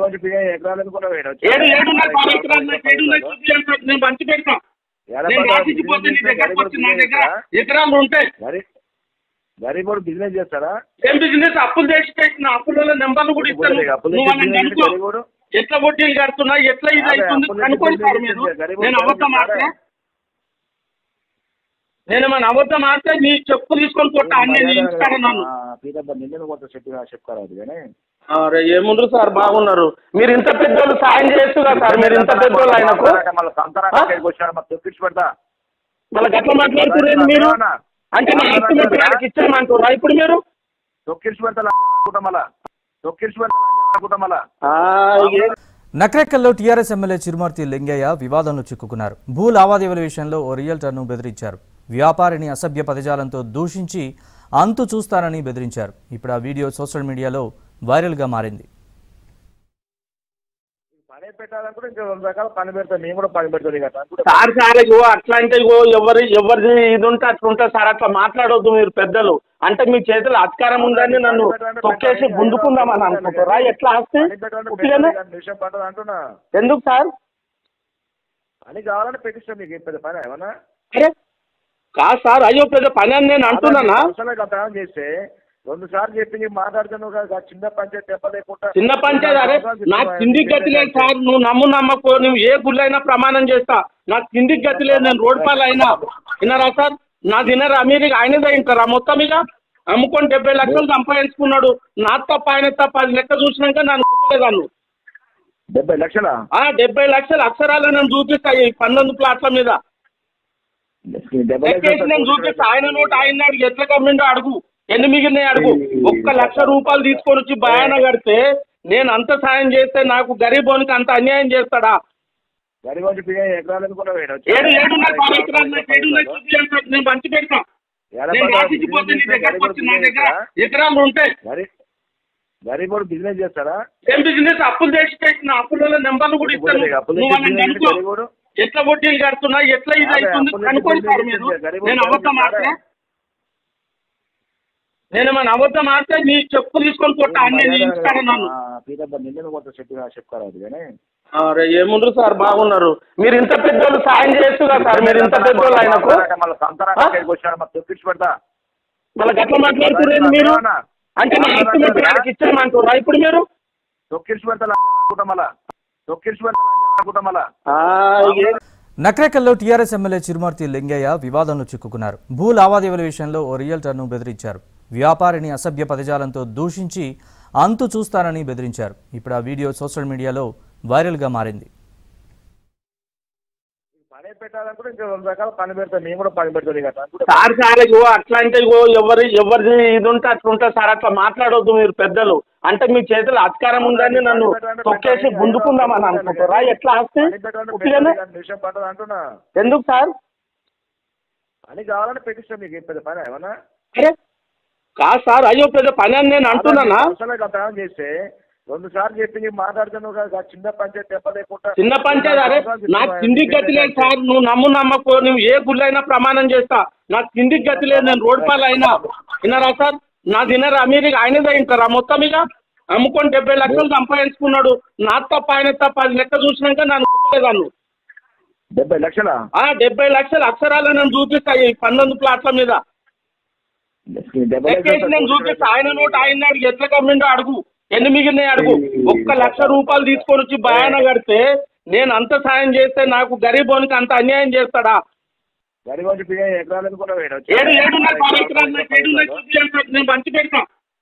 మంచి పెడతా. నేను రాసిపోతే నీ దగ్గరకు వచ్చి నా దగ్గర ఎకరాలు ఉంటాయి. గరీబోడు బిజినెస్ చేస్తాడా? ఏం బిజినెస్? అప్పులు చేసి పెట్టిన అప్పుల నెంబర్లు కూడా ఇస్తాను. ఎట్లా వడ్డీలు కడుతున్నా, ఎట్లా ఇది అవుతుంది కనుక్కోండి సార్ మీరు. నేను అబద్ధం ఆడితే నేనేమన్నా అబద్ధం ఆడితే నీ చెప్పు తీసుకొని కొట్ట అన్నీ ఇస్తాను నన్ను. అరే ఏముండ్రు సార్, బాగున్నారు మీరు. ఇంత పెద్దోళ్ళు సాయం చేయొచ్చు కదా సార్, మీరు ఇంత పెద్దోళ్ళు ఆయనకు మళ్ళీ గట్ల మాట్లాడుతున్నారు మీరు. అంటే నా ఎస్టిమేట్ వాళ్ళకి ఇచ్చామంటారా ఇప్పుడు మీరు? నక్రేకల్లో టీఆర్ఎస్ ఎమ్మెల్యే చిరుమర్తి లింగయ్య వివాదంలో చిక్కుకున్నారు. భూ లావాదేవీల విషయంలో ఓ రియల్టర్ను బెదిరించారు. వ్యాపారిని అసభ్య పదజాలంతో దూషించి అంతు చూస్తానని బెదిరించారు. ఇప్పుడు ఆ వీడియో సోషల్ మీడియాలో వైరల్గా మారింది. పెట్టాలనుకుంటే ఇంకా 2 రకాల పని పెడతాను, నేను కూడా పని పెడతాను కదా. సార్ ఇగో అట్లా అంటే ఇగో ఎవరిది ఇది ఉంటే అట్లా ఉంటుంది సార్. అట్లా మాట్లాడవద్దు మీరు పెద్దలు. అంటే మీ చేతిలో అధికారం ఉందని నన్ను తొక్కేసి గుంజుకుందామని అనుకుంటారా? ఎట్లా ఆస్తి విషయం పట్టదు అంటున్నా. ఎందుకు సార్? అని కావాలని పెట్టిస్తాను మీకు. పెద్ద పని ఏమన్నా? అరే కాదు సార్, అయ్యో పెద్ద పని అని నేను అంటున్నానా? చేస్తే 2 సార్లు చెప్పి నీకు మాట్లాడుతాను కదా. చిన్న పంచాయతీ చెప్పలేకుండా చిన్న పంచాయతీ. అరే నాకు తిండికి గతి లేదు సార్. నువ్వు నమ్మకో, నువ్వు ఏ గుళ్ళైనా ప్రమాణం చేస్తా. నాకు తిండికి గతి లేదు. నేను రోడ్ పాలు అయినా విన్నారా సార్? నా తినరా మీరు? ఆయనదే తింటారా మొత్తం? ఇక అమ్ముకొని 70 లక్షలు సంపాదించుకున్నాడు. నా తప్ప ఆయన తప్ప అది లెక్క చూసినాక నన్ను గుర్తులేదాన్ని. 70 లక్షలా? 70 లక్షలు అక్షరాలు నేను చూపిస్తా ఈ 11 ప్లాట్ల మీద నేను చూపిస్తా. ఆయన నోటు ఆయన అడుగు, ఎట్లా కమ్మిండో అడుగు, ఎన్ని మిగిలినాయి అడుగు. 1 లక్ష రూపాయలు తీసుకొని వచ్చి భయాన కడితే నేను అంత సాయం చేస్తే నాకు గరీబోనికి అంత అన్యాయం చేస్తాడా? నేను మంచి పెడతా. ఎకరాలు ఉంటాయి. గరీబోడు బిజినెస్ చేస్తాడా? ఏం బిజినెస్? అప్పులు చేసి పెట్టిన అప్పుల నెంబర్లు కూడా ఇస్తాను. ఎట్లా వడ్డీలు కడుతున్నా, ఎట్లా ఇది అవుతుంది కనుక్కోండి సార్ మీరు. నేను అబద్ధం ఆడితే మన అబద్ధం ఆడితే నీ చెప్పు తీసుకొని కొట్టా అన్నీ ఇస్తాను నన్ను. అరే ఏముండ్రు సార్, బాగున్నారు మీరు. ఇంత పెద్దోళ్ళు సాయం చేయొచ్చు కదా సార్. మీరు ఇంత పెద్దోళ్ళు ఆయనకు మళ్ళీ గట్ల మాట్లాడుతున్నారు మీరు. అంటే నా హక్కు ఇచ్చామంటారా ఇప్పుడు మీరు? నక్రేకల్లో టీఆర్ఎస్ ఎమ్మెల్యే చిరుమర్తి లింగయ్య వివాదంలో చిక్కుకున్నారు. భూ లావాదేవీల విషయంలో ఓ రియల్టర్ను బెదిరించారు. వ్యాపారిని అసభ్య పదజాలంతో దూషించి అంతు చూస్తానని బెదిరించారు. ఇప్పుడు ఆ వీడియో సోషల్ మీడియాలో వైరల్గా మారింది. పని పెట్టాలనుకుంటే ఇంకా 2 రకాల పని పెడతాను, నేను కూడా పని పెడతాను కదా. సార్ ఇగో అట్లా అంటే ఇగో ఎవరిది ఇది ఉంటే అట్లా ఉంటుంది సార్. అట్లా మాట్లాడవద్దు మీరు పెద్దలు. అంటే మీ చేతిలో అధికారం ఉందని నన్ను తొక్కేసి గుంజుకుందామని అనుకుంటారా? ఎట్లా ఆస్తి విషయం పట్టదు అంటున్నా. ఎందుకు సార్? అని కావాలని పెట్టిస్తాను మీకు. పెద్ద పని ఏమన్నా? అరే కాదు సార్, అయ్యో పెద్ద పని అని నేను అంటున్నానా? చేస్తే 2 సార్లు చెప్పి నీకు మాట్లాడుతాను కదా. చిన్న పంచాయతీ చెప్పలేకుండా చిన్న పంచాయతీ. అరే నాకు తిండికి గతి లేదు సార్. నువ్వు నమ్మకో, నువ్వు ఏ గుళ్ళైనా ప్రమాణం చేస్తా. నాకు తిండికి గతి లేదు. నేను రోడ్ పాలు అయినా విన్నారా సార్? నా తినరా మీరు? ఆయనదే తింటారా మొత్తం? ఇక అమ్ముకొని 70 లక్షలు సంపాదించుకున్నాడు. నా తప్ప ఆయన తప్ప అది లెక్క చూసినాక నన్ను గుర్తులేదాన్ని. 70 లక్షలా? 70 లక్షలు అక్షరాలు నేను చూపిస్తా ఈ 11 ప్లాట్ల మీద నేను చూపిస్తా. ఆయన నోటు ఆయన అడుగు, ఎట్లా కమ్మిండో అడుగు, ఎన్ని మిగిలినాయి అడుగు. 1 లక్ష రూపాయలు తీసుకొని వచ్చి భయాన కడితే నేను అంత సాయం చేస్తే నాకు గరీబోనికి అంత అన్యాయం చేస్తాడా? నేను మంచి పెడతా.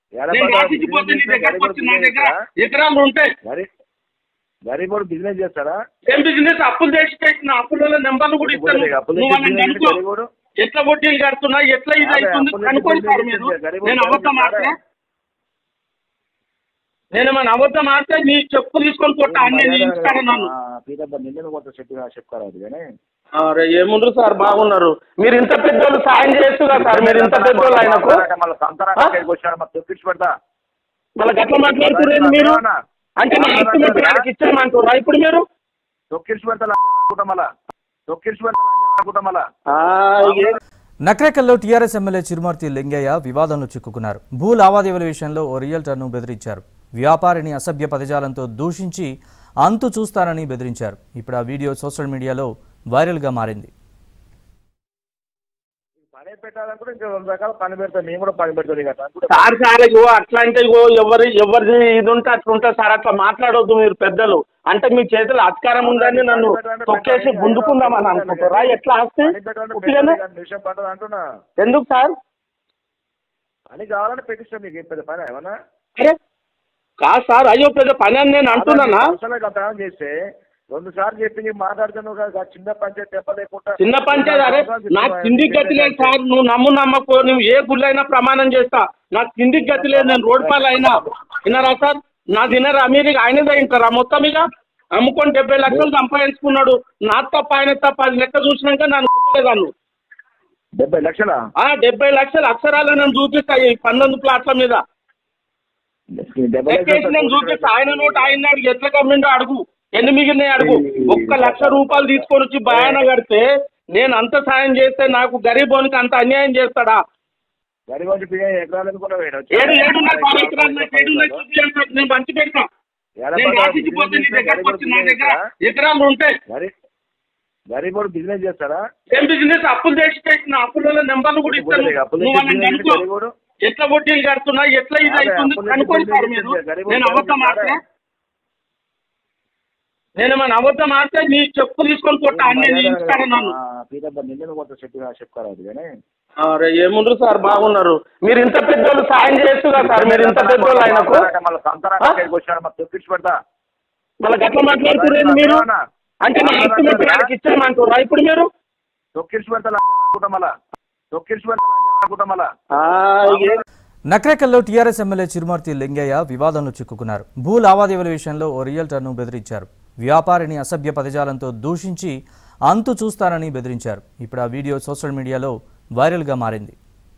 ఎకరాలు ఉంటాయి. గరీబోడు బిజినెస్ చేస్తాడా? ఏం బిజినెస్? అప్పులు చేసి పెట్టిన అప్పుల నెంబర్లు కూడా ఇస్తాను. ఎట్లా వడ్డీలు కడుతున్నా, ఎట్లా ఇది అవుతుంది కనుక్కోండి సార్ మీరు. నేను అబద్ధం ఆడితే మన అబద్ధం ఆడితే నీ చెప్పు తీసుకొని కొట్టా అన్నీ ఇస్తాను నన్ను. అరే ఏముండ్రు సార్, బాగున్నారు మీరు. ఇంత పెద్దోళ్ళు సాయం చేయొచ్చు కదా సార్. మీరు ఇంత పెద్దోళ్ళు ఆయనకు మళ్ళీ గట్ల మాట్లాడుతున్నారు మీరు. అంటే నా హక్కు ఇచ్చామంటారా ఇప్పుడు మీరు? నక్రేకల్లో టీఆర్ఎస్ ఎమ్మెల్యే చిరుమర్తి లింగయ్య వివాదంలో చిక్కుకున్నారు. భూ లావాదేవీల విషయంలో ఓ రియల్టర్ను బెదిరించారు. వ్యాపారిని అసభ్య పదజాలంతో దూషించి అంతు చూస్తానని బెదిరించారు. ఇప్పుడు ఆ వీడియో సోషల్ మీడియాలో వైరల్గా మారింది. పని పెట్టాలనుకుంటే ఇంకా 2 రకాల పని పెడతాను, నేను కూడా పని పెడతాను కదా. సార్ ఇగో అట్లా అంటే ఇగో ఎవరిది ఇది ఉంటే అట్లా ఉంటుంది సార్. అట్లా మాట్లాడవద్దు మీరు పెద్దలు. అంటే మీ చేతిలో అధికారం ఉందని నన్ను తొక్కేసి గుంజుకుందామని అనుకుంటారా? ఎట్లా ఆస్తి విషయం పట్టదు అంటున్నా. ఎందుకు సార్? అని కావాలని పెట్టిస్తాను మీకు. పెద్ద పని ఏమన్నా? అరే కాదు సార్, అయ్యో పెద్ద పని అని నేను అంటున్నానా? చేస్తే 2 సార్లు చెప్పి నీకు మాట్లాడుతాను కదా. చిన్న పంచాయతీ చెప్పలేకుండా చిన్న పంచాయతీ. అరే నాకు తిండికి గతి లేదు సార్. నువ్వు నమ్మకో, నువ్వు ఏ గుళ్ళైనా ప్రమాణం చేస్తా. నాకు తిండికి గతి లేదు. నేను రోడ్ పాలు అయినా విన్నారా సార్? నా తినరా మీరు? ఆయనదే తింటారా మొత్తం? ఇక అమ్ముకొని 70 లక్షలు సంపాదించుకున్నాడు. నా తప్ప ఆయన తప్ప అది లెక్క చూసినాక నన్ను గుర్తులేదాన్ని. 70 లక్షలా? 70 లక్షలు అక్షరాలు నేను చూపిస్తా ఈ 11 ప్లాట్ల మీద నేను చూపిస్తా. ఆయన నోటు ఆయన అడుగు, ఎట్లా కమ్మిండో అడుగు, ఎన్ని మిగిలినాయి అడుగు. 1,00,000 రూపాయలు తీసుకొని వచ్చి భయాన కడితే నేను అంత సాయం చేస్తే నాకు గరీబోనికి అంత అన్యాయం చేస్తాడా? నేను మంచి పెడతా, నేను రాసిపోతే నీ దగ్గరకు వచ్చి నా దగ్గర ఎకరాలు ఉంటాయి. గరీబోడు బిజినెస్ చేస్తారా? ఏం బిజినెస్? అప్పులు చేసి పెట్టిన అప్పుల నెంబర్లు కూడా ఇస్తాను. ఎట్లా వడ్డీలు కడుతున్నా, ఎట్లా ఇది అవుతుంది కనుక్కోండి సార్ మీరు. నేను అబద్ధం ఆడితే నేను మన అబద్ధం ఆడితే నీ చెప్పు తీసుకొని కొట్టా అన్నీ ఇస్తాను నన్ను. అరే ఏముండ్రు సార్, బాగున్నారు మీరు. ఇంత పెద్దోళ్ళు సాయం చేస్తుగా సార్, మీరు ఇంత పెద్దోళ్ళు ఆయనకు మళ్ళీ గట్ల మాట్లాడుతున్నారు మీరు. అంటే నా ఆస్తి మొత్తం ఆయనకి ఇచ్చామంటారా ఇప్పుడు మీరు? నక్రేకల్లో టీఆర్ఎస్ ఎమ్మెల్యే చిరుమర్తి లింగయ్య వివాదంలో చిక్కుకున్నారు. భూ లావాదేవీల విషయంలో ఓ రియల్టర్ను బెదిరించారు. వ్యాపారిని అసభ్య పదజాలంతో దూషించి అంతు చూస్తానని బెదిరించారు. ఇప్పుడు ఆ వీడియో సోషల్ మీడియాలో వైరల్గా మారింది.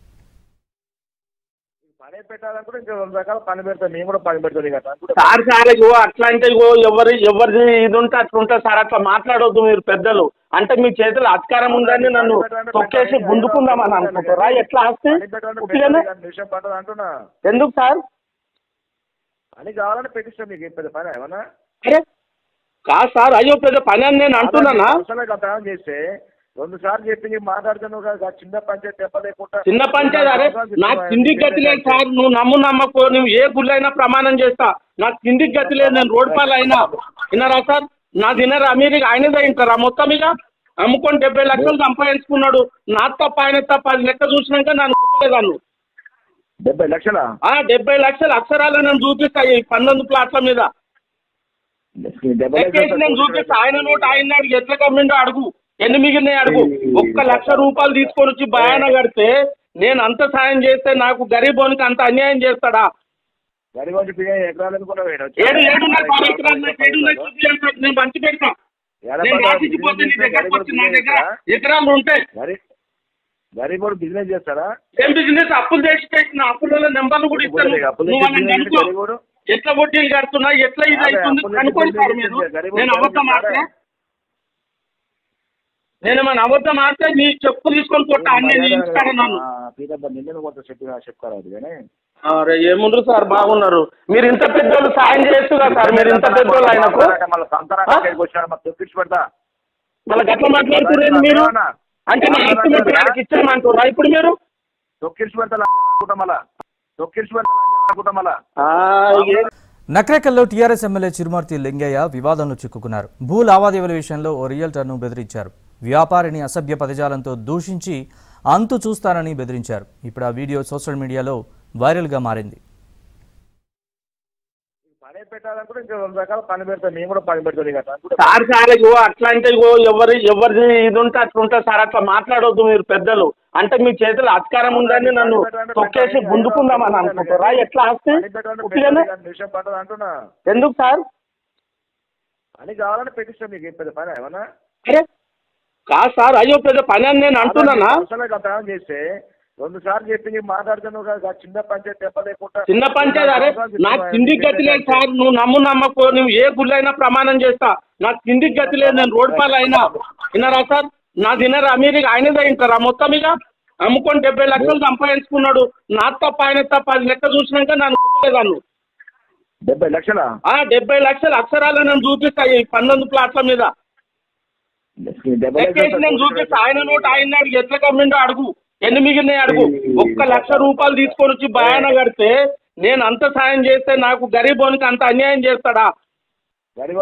పని పెట్టాలనుకుంటే ఇంకా 2 రకాల పని పెడతాం, మేము కూడా పని పెడతాం సార్. సార్ అట్లా అంటే ఎవరిది ఇది ఉంటే అట్లా ఉంటుంది సార్. అట్లా మాట్లాడవద్దు మీరు పెద్దలు. అంటే మీ చేతులు అధికారం ఉందని నన్ను తొక్కేసి గుంజుకుందామని అనుకుంటారా? ఎట్లా ఆస్తి అంటున్నా. ఎందుకు సార్? పని కావాలని పెట్టిస్తాం మీకు. పెద్ద పని ఏమన్నా? అరే కాదు సార్, అయ్యో పెద్ద పని అని నేను అంటున్నానా? చేస్తే 2 సార్లు చెప్పి మాట్లాడుతున్నావు కదా, చిన్న పంచాయతీ చెప్పలేకుండా. చిన్న పంచాయతీ అరే నాకు తిండికి గతి లేదు సార్. నువ్వు నమ్మకో, నువ్వు ఏ గుళ్ళైనా ప్రమాణం చేస్తా. నాకు తిండికి గతి లేదు, నేను రోడ్ పాలు అయినా. విన్నారా సార్? నా తినరా మీరు? ఆయనదే వింటారా మొత్తం? ఇక అమ్ముకొని 70 లక్షలు సంపాదించుకున్నాడు. నా తప్ప ఆయన తప్ప అది లెక్క చూసినాక నన్ను గుర్తులేదాన్ని. 70 లక్షలా? 70 లక్షలు అక్షరాలు నేను చూపిస్తా ఈ 19 ప్లాట్ల మీద నేను చూపిస్తా. ఆయన నోటు ఆయన అడుగు, ఎట్లా కమ్మిండో అడుగు. ఎన్ని మిగిలినాయి అడుగు. 1,00,000 రూపాయలు తీసుకొని వచ్చి భయాన కడితే నేను అంత సాయం చేస్తే నాకు గరీబోనికి అంత అన్యాయం చేస్తాడా? నేను మంచి పెడతా, నేను రాసిపోతే నీ దగ్గరకు వచ్చి నా దగ్గర ఎకరాలు ఉంటాయి. గరీబోడు బిజినెస్ చేస్తారా? ఏం బిజినెస్? అప్పులు చేసి పెట్టిన అప్పుల నెంబర్లు కూడా ఇస్తాను. ఎట్లా వడ్డీలు కడుతున్నా, ఎట్లా ఇది అవుతుంది కనుక్కోండి సార్ మీరు. నేను అబద్ధం ఆడితే మన అబద్ధం ఆడితే నీ చెప్పు తీసుకొని కొట్టా అన్నీ ఇస్తాను నన్ను. అరే ఏముండ్రు సార్, బాగున్నారు మీరు. ఇంత పెద్దోళ్ళు సాయం చేస్తుగా సార్, మీరు ఇంత పెద్దోళ్ళు ఆయనకు మళ్ళీ గట్ల మాట్లాడుతున్నారు మీరు. అంటే నా ఆస్తి మొత్తం ఆయనకి ఇచ్చామంటారా ఇప్పుడు మీరు? నక్రేకల్లో టీఆర్ఎస్ ఎమ్మెల్యే చిరుమర్తి లింగయ్య వివాదంలో చిక్కుకున్నారు. భూ లావాదేవీల విషయంలో ఓ రియల్టర్ను బెదిరించారు. వ్యాపారిని అసభ్య పదజాలంతో దూషించి అంతు చూస్తానని బెదిరించారు. ఇప్పుడు ఆ వీడియో సోషల్ మీడియాలో వైరల్గా మారింది. పని పెట్టాలనుకుంటే ఇంకా 2 రకాల పని పెడతాం, మేము కూడా పని పెడతాం సార్. సార్ అట్లా అంటే ఎవరిది ఇది ఉంటే అట్లా ఉంటుంది సార్. అట్లా మాట్లాడవద్దు మీరు పెద్దలు. అంటే మీ చేతులు అధికారం ఉందని నన్ను తొక్కేసి గుంజుకుందామని అనుకుంటారా? ఎట్లా ఆస్తి అంటున్నా. ఎందుకు సార్? పని కావాలని పెట్టిస్తాం మీకు. పెద్ద పని ఏమన్నా? అరే కాదు సార్, అయ్యో పెద్ద పని అని నేను అంటున్నానా? చేస్తే 2 సార్లు చెప్పి మాట్లాడుతున్నావు కదా, చిన్న పంచాయతీ చెప్పలేకుండా. చిన్న పంచాయతీ అరే నాకు తిండికి గతి లేదు సార్. నువ్వు నమ్మకో, నువ్వు ఏ గుళ్ళైనా ప్రమాణం చేస్తా. నాకు తిండికి గతి లేదు, నేను రోడ్ పాలు అయినా. విన్నారా సార్? నా తినరా మీరు? ఆయనదే వింటారా మొత్తం? ఇక అమ్ముకొని 70 లక్షలు సంపాదించుకున్నాడు. నా తప్ప ఆయన తప్ప అది లెక్క చూసినాక నన్ను గుర్తులేదాన్ని. 70 లక్షలా? 70 లక్షలు అక్షరాలు నేను చూపిస్తా ఈ 19 ప్లాట్ల మీద నేను చూపిస్తా. ఆయన నోటు ఆయన అడుగు, ఎట్లా కమ్మిండో అడుగు. ఎన్ని మిగిలినాయి అడుగు. 1,00,000 రూపాయలు తీసుకొని వచ్చి భయాన కడితే నేను అంత సాయం చేస్తే నాకు గరీబోనికి అంత అన్యాయం చేస్తాడా? నేను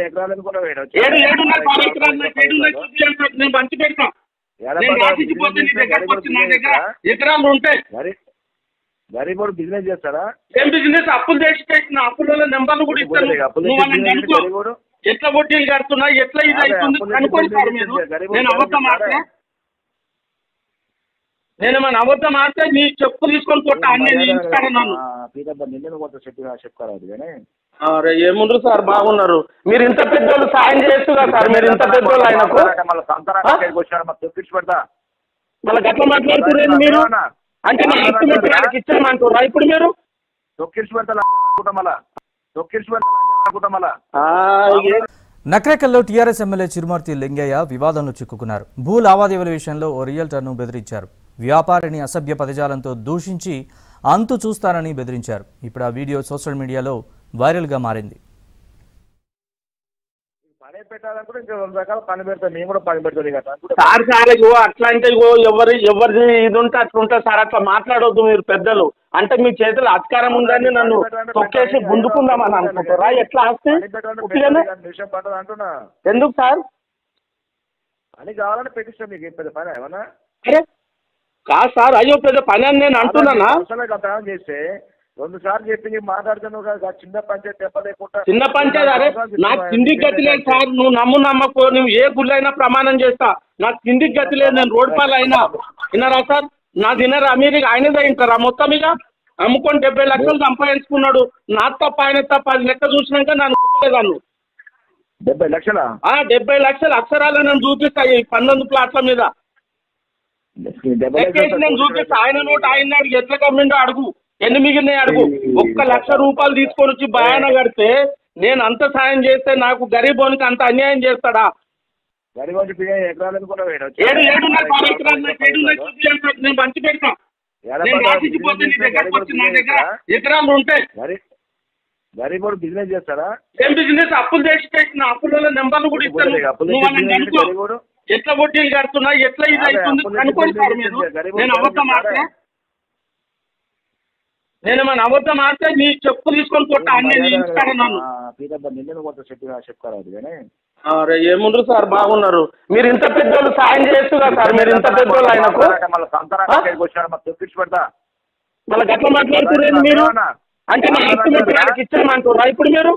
మంచి పెడతా, నేను రాసిపోతే నీ దగ్గరకు వచ్చి నా దగ్గర ఎకరాలు ఉంటాయి. గరీబోడు బిజినెస్ చేస్తారా? ఏం బిజినెస్? అప్పులు చేసి పెట్టిన అప్పుల నెంబర్లు కూడా ఇస్తాను. ఎట్లా వడ్డీలు కడుతున్నా, ఎట్లా ఇది అవుతుంది కనుక్కోండి సార్ మీరు. నేను అబద్ధం ఆడితే మన అబద్ధం ఆడితే నీ చెప్పు తీసుకొని కొట్టా అన్నీ ఇస్తాను నన్ను. అరే ఏముండ్రు సార్, బాగున్నారు మీరు. ఇంత పెద్దోళ్ళు సాయం చేస్తుగా సార్, మీరు ఇంత పెద్దోళ్ళు ఆయనకు మళ్ళీ గట్ల మాట్లాడుతున్నారు మీరు. అంటే నా ఆస్తి మొత్తం ఆయనకి ఇచ్చామంటారా ఇప్పుడు మీరు? నక్రేకల్లో టీఆర్ఎస్ ఎమ్మెల్యే చిరుమర్తి లింగయ్య వివాదంలో చిక్కుకున్నారు. భూ లావాదేవీల విషయంలో ఓ రియల్టర్ను బెదిరించారు. వ్యాపారిని అసభ్య పదజాలంతో దూషించి అంతు చూస్తానని బెదిరించారు. ఇప్పుడు ఆ వీడియో సోషల్ మీడియాలో వైరల్గా మారింది. పని పెట్టాలనుకుంటే ఇంకా 2 రకాల పని పెడతాం, మేము కూడా పని పెడతాం సార్. అట్లా అంటే ఎవరిది ఇది ఉంటే అట్లా ఉంటుంది సార్. అట్లా మాట్లాడొద్దు మీరు పెద్దలు. అంటే మీ చేతిలో అధికారం ఉందని నన్ను తొక్కేసి గుంజుకుందామని అనుకుంటారా? ఎట్లా ఆస్తే విషయం పట్టదు అంటున్నా. ఎందుకు సార్? పని కావాలని పెట్టిస్తాం మీకు. పెద్ద పని ఏమన్నా? అరే కాదు సార్, అయ్యో పెద్ద పని అని నేను అంటున్నానా? చేస్తే 2 సార్లు చెప్పి మాట్లాడుతున్నావు కదా. చిన్న పంచాయతీ చెప్పలేకుండా చిన్న పంచాయతీ. అరే నాకు కిందికి గతి లేదు సార్. నువ్వు నమ్మకో, నువ్వు ఏ గుళ్ళు అయినా ప్రమాణం చేస్తా. నాకు కిందికి గతి లేదు. నేను రోడ్ పాలు అయినా విన్నారా సార్? నా తినరా మీరు? ఆయనదే వింటారా మొత్తం? ఇక అమ్ముకొని 70 లక్షలు సంపాదించుకున్నాడు. నా తప్ప ఆయన తప్ప అది లెక్క చూసినాక నన్ను గుర్తులేదాన్ని. 70 లక్షలా? 70 లక్షల అక్షరాలు నేను చూపిస్తా ఈ 19 ప్లాట్ల మీద నేను చూపిస్తా. ఆయన నోటు ఆయన అడుగు, ఎట్లా కమ్మిండో అడుగు, ఎన్ని మిగిలినాయి అడుగు. 1 లక్ష రూపాయలు తీసుకొని వచ్చి భయాన కడితే నేను అంత సాయం చేస్తే నాకు గరీబోనికి అంత అన్యాయం చేస్తాడా? నేను మంచి పెడతా. నేను రాసిపోతే నీ దగ్గరకు వచ్చి నా దగ్గర ఎకరాలు ఉంటాయి. గరీబోడు బిజినెస్ చేస్తారా? ఏం బిజినెస్? అప్పులు చేసి పెట్టిన అప్పుల నెంబర్లు కూడా ఇస్తాను. ఎట్లా వడ్డీలు కడుతున్నా, ఎట్లా ఇది అవుతుంది అనుకోండి సార్ మీరు. నేను అబద్ధం ఆడితే మన అబద్ధం ఆడితే నీ చెప్పు తీసుకొని కొట్ట అన్నీ ఇస్తాను నన్ను. అరే ఏముండ్రు సార్, బాగున్నారు మీరు. ఇంత పెద్దోళ్ళు సాయం చేస్తున్నారు సార్. మీరు ఇంత పెద్దోళ్ళు ఆయనకు మళ్ళీ గట్ల మాట్లాడుతున్నారు మీరు. అంటే నా ఆస్తి ఇచ్చామంటారా ఇప్పుడు మీరు?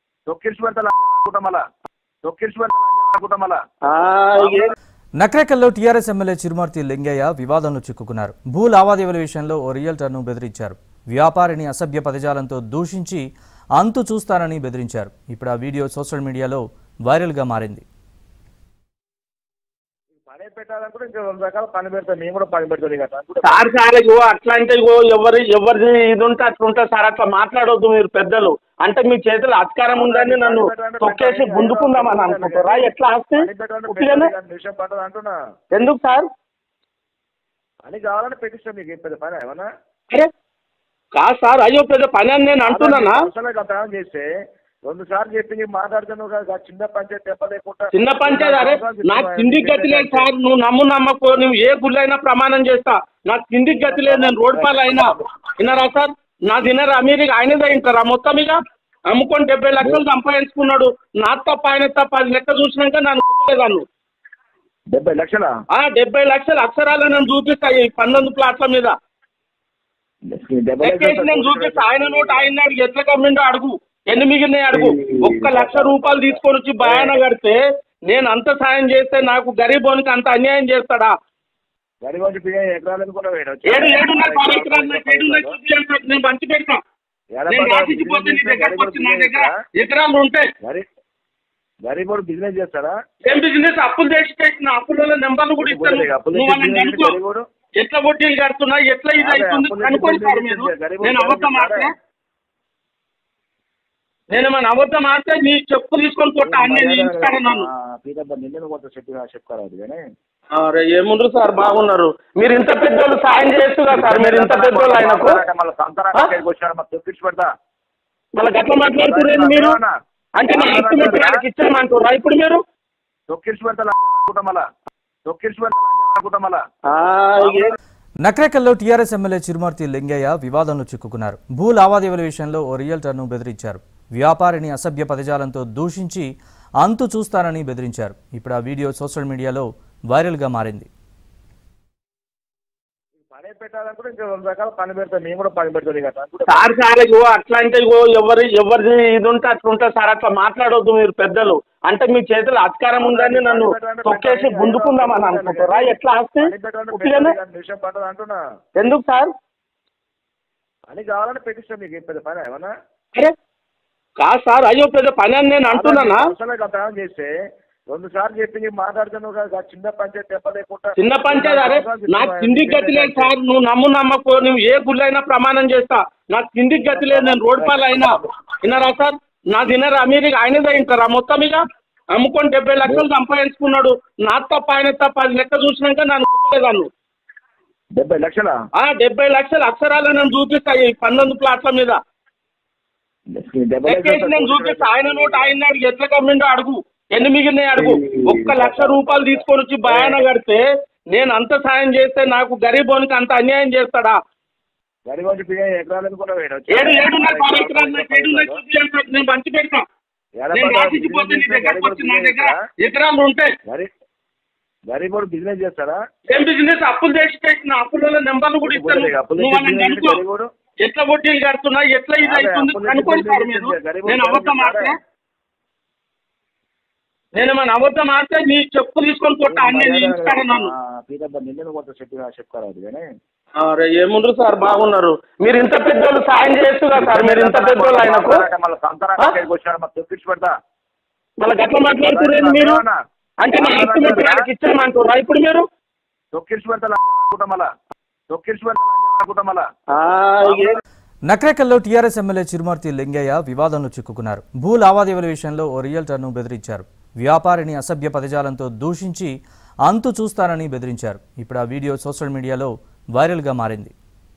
నక్రేకల్లో టీఆర్ఎస్ ఎమ్మెల్యే చిరుమర్తి లింగయ్య వివాదంలో చిక్కుకున్నారు. భూ లావాదేవీల విషయంలో ఓ రియల్టర్ను బెదిరించారు. వ్యాపారిని అసభ్య పదజాలంతో దూషించి అంతు చూస్తానని బెదిరించారు. ఇప్పుడు ఆ వీడియో సోషల్ మీడియాలో వైరల్గా మారింది. పని పెట్టాలనుకుంటే ఇంకా 2 రకాల పని పెడతాం, మేము కూడా పని పెడతాం సార్. అట్లా అంటే ఎవరిది ఇది ఉంటే అట్లా ఉంటుంది సార్. అట్లా మాట్లాడొద్దు మీరు పెద్దలు. అంటే మీ చేతిలో అధికారం ఉందని నన్ను తొక్కేసి గుంజుకుందామని అనుకుంటారా? ఎట్లా ఆస్తే విషయం పట్టదు అంటున్నా. ఎందుకు సార్? పని కావాలని పెట్టిస్తాం మీకు. పెద్ద పని ఏమన్నా? అరే కాదు సార్, అయ్యో పెద్ద పని అని నేను అంటున్నానా? చేస్తే 2 సార్లు చెప్పి మాట్లాడుతున్నావు కదా. చిన్న పంచాయతీ చెప్పలేకుండా చిన్న పంచాయతీ. అరే నాకు కిందికి గతి లేదు సార్. నువ్వు నమ్మకో, నువ్వు ఏ గుళ్ళు అయినా ప్రమాణం చేస్తా. నాకు కిందికి గతి లేదు. నేను రోడ్ పాలు అయినా విన్నారా సార్? నా తినరా మీరు? ఆయనదే వింటారా మొత్తం? ఇక అమ్ముకొని 70 లక్షలు సంపాదించుకున్నాడు. నా తప్ప ఆయన తప్ప అది లెక్క చూసినాక నన్ను గుర్తులేదాన్ని. 70 లక్షలా? 70 లక్షల అక్షరాలు నేను చూపిస్తా ఈ 19 ప్లాట్ల మీద నేను చూపిస్తా. ఆయన నోటు ఆయన అడుగు, ఎట్లా కమ్మిండో అడుగు, ఎన్ని మిగిలినాయి అడుగు. 1 లక్ష రూపాయలు తీసుకొని వచ్చి భయాన కడితే నేను అంత సాయం చేస్తే నాకు గరీబోనికి అంత అన్యాయం చేస్తాడా? నేను మంచి పెడతా. నేను రాసిపోతే నీ దగ్గరకు వచ్చి నా దగ్గర ఎకరాలు ఉంటాయి. గరీబోడు బిజినెస్ చేస్తారా? ఏం బిజినెస్? అప్పులు చేసి పెట్టిన అప్పుల నెంబర్లు కూడా ఇస్తాను. ఎట్లా వడ్డీలు కడుతున్నా, ఎట్లా ఇది అవుతుంది అనుకోండి సార్ మీరు. నేను అబద్ధం ఆడితే అబద్ధం ఆడితే నీ చెప్పు తీసుకొని కొట్ట అన్నీ ఇస్తాను నన్ను. అరే ఏముండ్రు సార్, బాగున్నారు మీరు. ఇంత పెద్దోళ్ళు సాయం చేస్తున్నారు సార్. మీరు ఇంత పెద్దోళ్ళు ఆయనకు మళ్ళీ గట్ల మాట్లాడుతున్నారు మీరు. అంటే నా ఆస్తి ఇచ్చామంటారా ఇప్పుడు మీరు? నక్రేకల్లో టీఆర్ఎస్ ఎమ్మెల్యే చిరుమర్తి లింగయ్య వివాదంలో చిక్కుకున్నారు. భూ లావాదేవీల విషయంలో ఓ రియల్టర్ను బెదిరించారు. వ్యాపారిని అసభ్య పదజాలంతో దూషించి అంతు చూస్తానని బెదిరించారు. ఇప్పుడు ఆ వీడియో సోషల్ మీడియాలో వైరల్గా మారింది. పని పెట్టాలనుకుంటే ఇంకా 2 రకాల పని పెడతాం, మేము కూడా పని పెడతాం సార్. అట్లా అంటే ఎవరిది ఇది ఉంటే అట్లా ఉంటుంది సార్. అట్లా మాట్లాడొద్దు మీరు పెద్దలు. అంటే మీ చేతిలో అధికారం ఉందని నన్ను తొక్కేసి గుంజుకుందామని అనుకుంటారా? ఎట్లా ఆస్తే విషయం పట్టదు అంటున్నా. ఎందుకు సార్? పని కావాలని పెట్టిస్తాం మీకు. పెద్ద పని ఏమన్నా? అరే కాదు సార్, అయ్యో పెద్ద పని అని నేను అంటున్నానా? చేస్తే 2 సార్లు చెప్పి మాట్లాడుతున్నావు కదా. చిన్న పంచాయతీ చెప్పలేకుండా చిన్న పంచాయతీ. అరే నాకు కిందికి గతి లేదు సార్. నువ్వు నమ్మకో, నువ్వు ఏ గుళ్ళు అయినా ప్రమాణం చేస్తా. నాకు కిందికి గతి లేదు. నేను రోడ్ పాలు అయినా విన్నారా సార్? నా తినరా మీరు ఆయనదే ఇంటారా మొత్తం ఇక అమ్ముకొని 70 లక్షలు సంపాదించుకున్నాడు. నా తప్ప ఆయన తప్ప అది లెక్క చూసినాక నన్ను గుర్తులేదాను. 70 లక్షలా? 70 లక్షలు అక్షరాలు నేను చూపిస్తాయి 19 ప్లాట్ల మీద నేను చూపిస్తా. ఆయన నోటు ఆయన అడుగు ఎట్లా కమ్మిండో అడుగు, ఎన్ని మిగిలినాయి అడుగు. 1 లక్ష రూపాయలు తీసుకొని వచ్చి భయాన కడితే నేను అంత సాయం చేస్తే నాకు గరీబోనికి అంత అన్యాయం చేస్తాడా? నేను పంచి పెడతా. నేను రాసిచ్చిపోతే నీ దగ్గరకు వచ్చి నా దగ్గర ఎకరాలు ఉంటాయి. గరీబోడు బిజినెస్ చేస్తారా? ఏం బిజినెస్? అప్పులు చేసి పెట్టిన అప్పుల నెంబర్లు కూడా ఇస్తాను. నువ్వు వాళ్ళని కనుక్కో, ఎట్లా వడ్డీలు కడుతున్నా, ఎట్లా ఇది అవుతుంది కనుక్కోండి సార్ మీరు. నేను అబద్ధం ఆడితే నేను మన అబద్ధం ఆడితే నీ చెప్పు తీసుకొని కొట్టా అన్నీ ఇస్తాను నన్ను. అరే ఏముండ్రు సార్, బాగున్నారు మీరు. ఇంత పెద్దోళ్ళు సాయం చేస్తున్నా సార్, మీరు ఇంత పెద్దోళ్ళు ఆయనకు మళ్ళీ గట్ల మాట్లాడుతున్నారు మీరు. అంటే నా ఎస్టిమేట్ ఆయనకి ఇచ్చామంటున్నా ఇప్పుడు మీరు. నక్రేకల్లో టీఆర్ఎస్ ఎమ్మెల్యే చిరుమర్తి లింగయ్య వివాదంలో చిక్కుకున్నారు. భూ లావాదేవీల విషయంలో ఓ రియల్టర్ను బెదిరించారు. వ్యాపారిని అసభ్య పదజాలంతో దూషించి అంతు చూస్తానని బెదిరించారు. ఇప్పుడు ఆ వీడియో సోషల్ మీడియాలో వైరల్గా మారింది.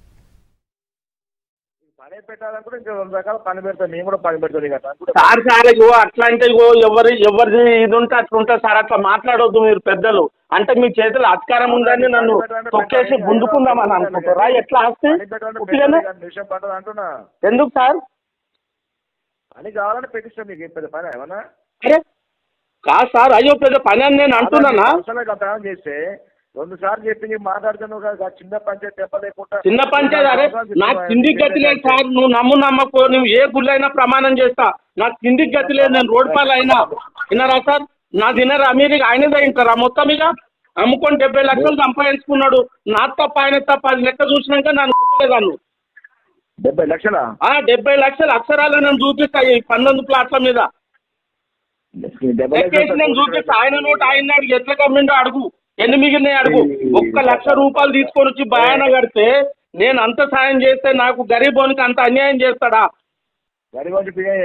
పని పెట్టాలనుకుంటే ఇంకా 2 రకాల పని పెడతాం, మేము కూడా పని పెడతాం సార్. సార్ అట్లా అంటే ఎవరిది ఇది ఉంటే అట్లా ఉంటుంది సార్. అట్లా మాట్లాడవద్దు మీరు పెద్దలు. అంటే మీ చేతులు అధికారం ఉందని నన్ను తొక్కేసి గుంజుకుందామని అనుకుంటారా? ఎట్లా ఆస్తే అంటున్నా. ఎందుకు సార్? పని కావాలని పెట్టిస్తాం మీకు. పెద్ద పని ఏమన్నా? అరే కాదు సార్, అయ్యో పెద్ద పని అని నేను అంటున్నానా? చేస్తే 2 సార్లు చెప్పి మాట్లాడుతున్నావు కదా. చిన్న పంచాయతీ చెప్పలేకుండా చిన్న పంచాయతీ. అరే నాకు తిండికి గతి లేదు సార్. నువ్వు నమ్మకో, నువ్వు ఏ గుళ్ళైనా ప్రమాణం చేస్తా. నాకు తిండికి గతి లేదు. నేను రోడ్ పాలు అయినా విన్నారా సార్? నా తినరా మీరు ఆయనదే ఇంటారా మొత్తం ఇక అమ్ముకొని 70 లక్షలు సంపాదించుకున్నాడు. నా తప్ప ఆయన తప్ప అది లెక్క చూసినాక నన్ను గుర్తులేదాను. 70 లక్షలా? 70 లక్షలు అక్షరాలు నేను చూపిస్తాయి 19 ప్లాట్ల మీద నేను చూపిస్తా. ఆయన నోటు ఆయన అడుగు ఎట్లా కమ్మిండో అడుగు, ఎన్ని మిగిలినాయి అడుగు. 1 లక్ష రూపాయలు తీసుకొని వచ్చి భయాన కడితే నేను అంత సాయం చేస్తే నాకు గరీబోనికి అంత అన్యాయం చేస్తాడా? నేను